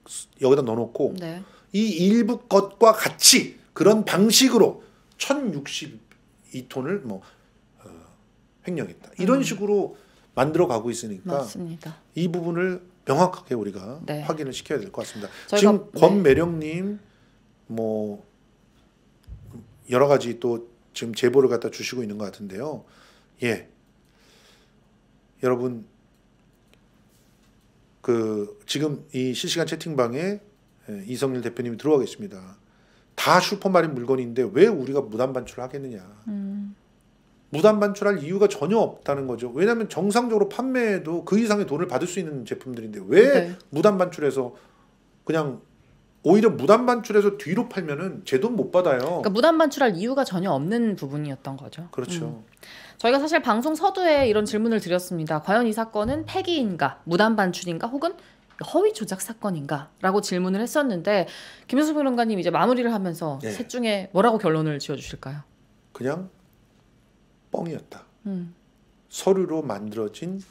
여기다 넣어놓고 네. 이 일부 것과 같이 그런 방식으로 천육십이 톤을 뭐 어, 횡령했다. 이런 음. 식으로 만들어 가고 있으니까 맞습니다. 이 부분을 명확하게 우리가 네. 확인을 시켜야 될 것 같습니다. 저희가- 지금 네. 권매령님 뭐 여러 가지 또 지금 제보를 갖다 주시고 있는 것 같은데요. 예, 여러분 그 지금 이 실시간 채팅방에 예, 이성일 대표님이 들어와 계십니다. 다 슈퍼마린 물건인데 왜 우리가 무단 반출을 하겠느냐? 음. 무단 반출할 이유가 전혀 없다는 거죠. 왜냐하면 정상적으로 판매해도 그 이상의 돈을 받을 수 있는 제품들인데 왜 네. 무단 반출해서 그냥 오히려 무단 반출해서 뒤로 팔면은 제 돈 못 받아요. 그러니까 무단 반출할 이유가 전혀 없는 부분이었던 거죠. 그렇죠. 음. 저희가 사실 방송 서두에 이런 질문을 드렸습니다. 과연 이 사건은 폐기인가, 무단 반출인가, 혹은 허위 조작 사건인가?라고 질문을 했었는데 김현수 평론가님 이제 마무리를 하면서 네. 셋 중에 뭐라고 결론을 지어주실까요? 그냥 뻥이었다. 음. 서류로 만들어진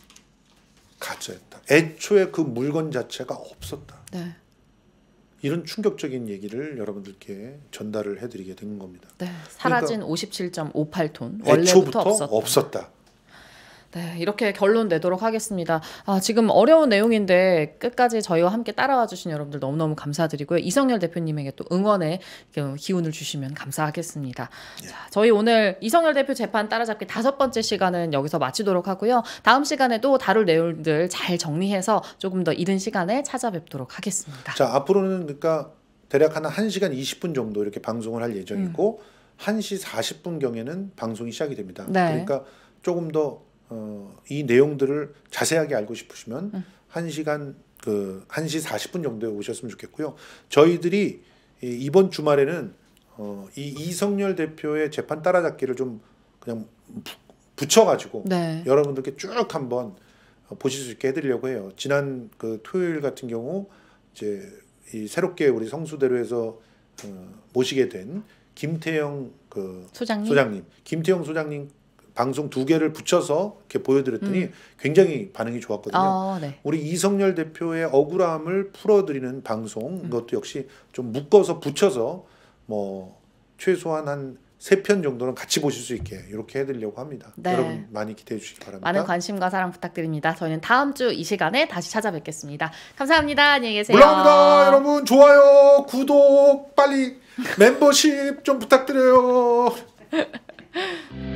가짜였다. 애초에 그 물건 자체가 없었다. 네, 이런 충격적인 얘기를 여러분들께 전달을 해드리게 된 겁니다. 네. 사라진 오십칠 점 오팔 톤 애초부터 원래부터 없었다. 없었다. 네, 이렇게 결론 내도록 하겠습니다. 아, 지금 어려운 내용인데 끝까지 저희와 함께 따라와 주신 여러분들 너무너무 감사드리고요. 이성열 대표님에게 또 응원의 기운을 주시면 감사하겠습니다. 예. 자, 저희 오늘 이성열 대표 재판 따라잡기 다섯 번째 시간은 여기서 마치도록 하고요. 다음 시간에도 다룰 내용들 잘 정리해서 조금 더 이른 시간에 찾아뵙도록 하겠습니다. 자, 앞으로는 그러니까 대략 한 1시간 이십 분 정도 이렇게 방송을 할 예정이고 음. 한 시 사십 분 경에는 방송이 시작이 됩니다. 네. 그러니까 조금 더 어, 이 내용들을 자세하게 알고 싶으시면 음. 한 시간 그 한 시 사십 분 정도에 오셨으면 좋겠고요. 저희들이 이, 이번 주말에는 어, 이 이성열 대표의 재판 따라잡기를 좀 그냥 부- 붙여가지고 네. 여러분들께 쭉 한번 보실 수 있게 해드리려고 해요. 지난 그 토요일 같은 경우 이제 이 새롭게 우리 성수대로에서 어, 모시게 된 김태영 그 소장님. 소장님, 김태영 소장님 방송 두 개를 붙여서 이렇게 보여드렸더니 음. 굉장히 반응이 좋았거든요. 아, 네. 우리 이성열 대표의 억울함을 풀어드리는 방송 음. 이것도 역시 좀 묶어서 붙여서 뭐 최소한 한 세 편 정도는 같이 보실 수 있게 이렇게 해드리려고 합니다. 네. 여러분 많이 기대해 주시기 바랍니다. 많은 관심과 사랑 부탁드립니다. 저희는 다음 주 이 시간에 다시 찾아뵙겠습니다. 감사합니다. 안녕히 계세요. 물론입니다. 여러분 좋아요, 구독, 빨리 멤버십 좀 부탁드려요.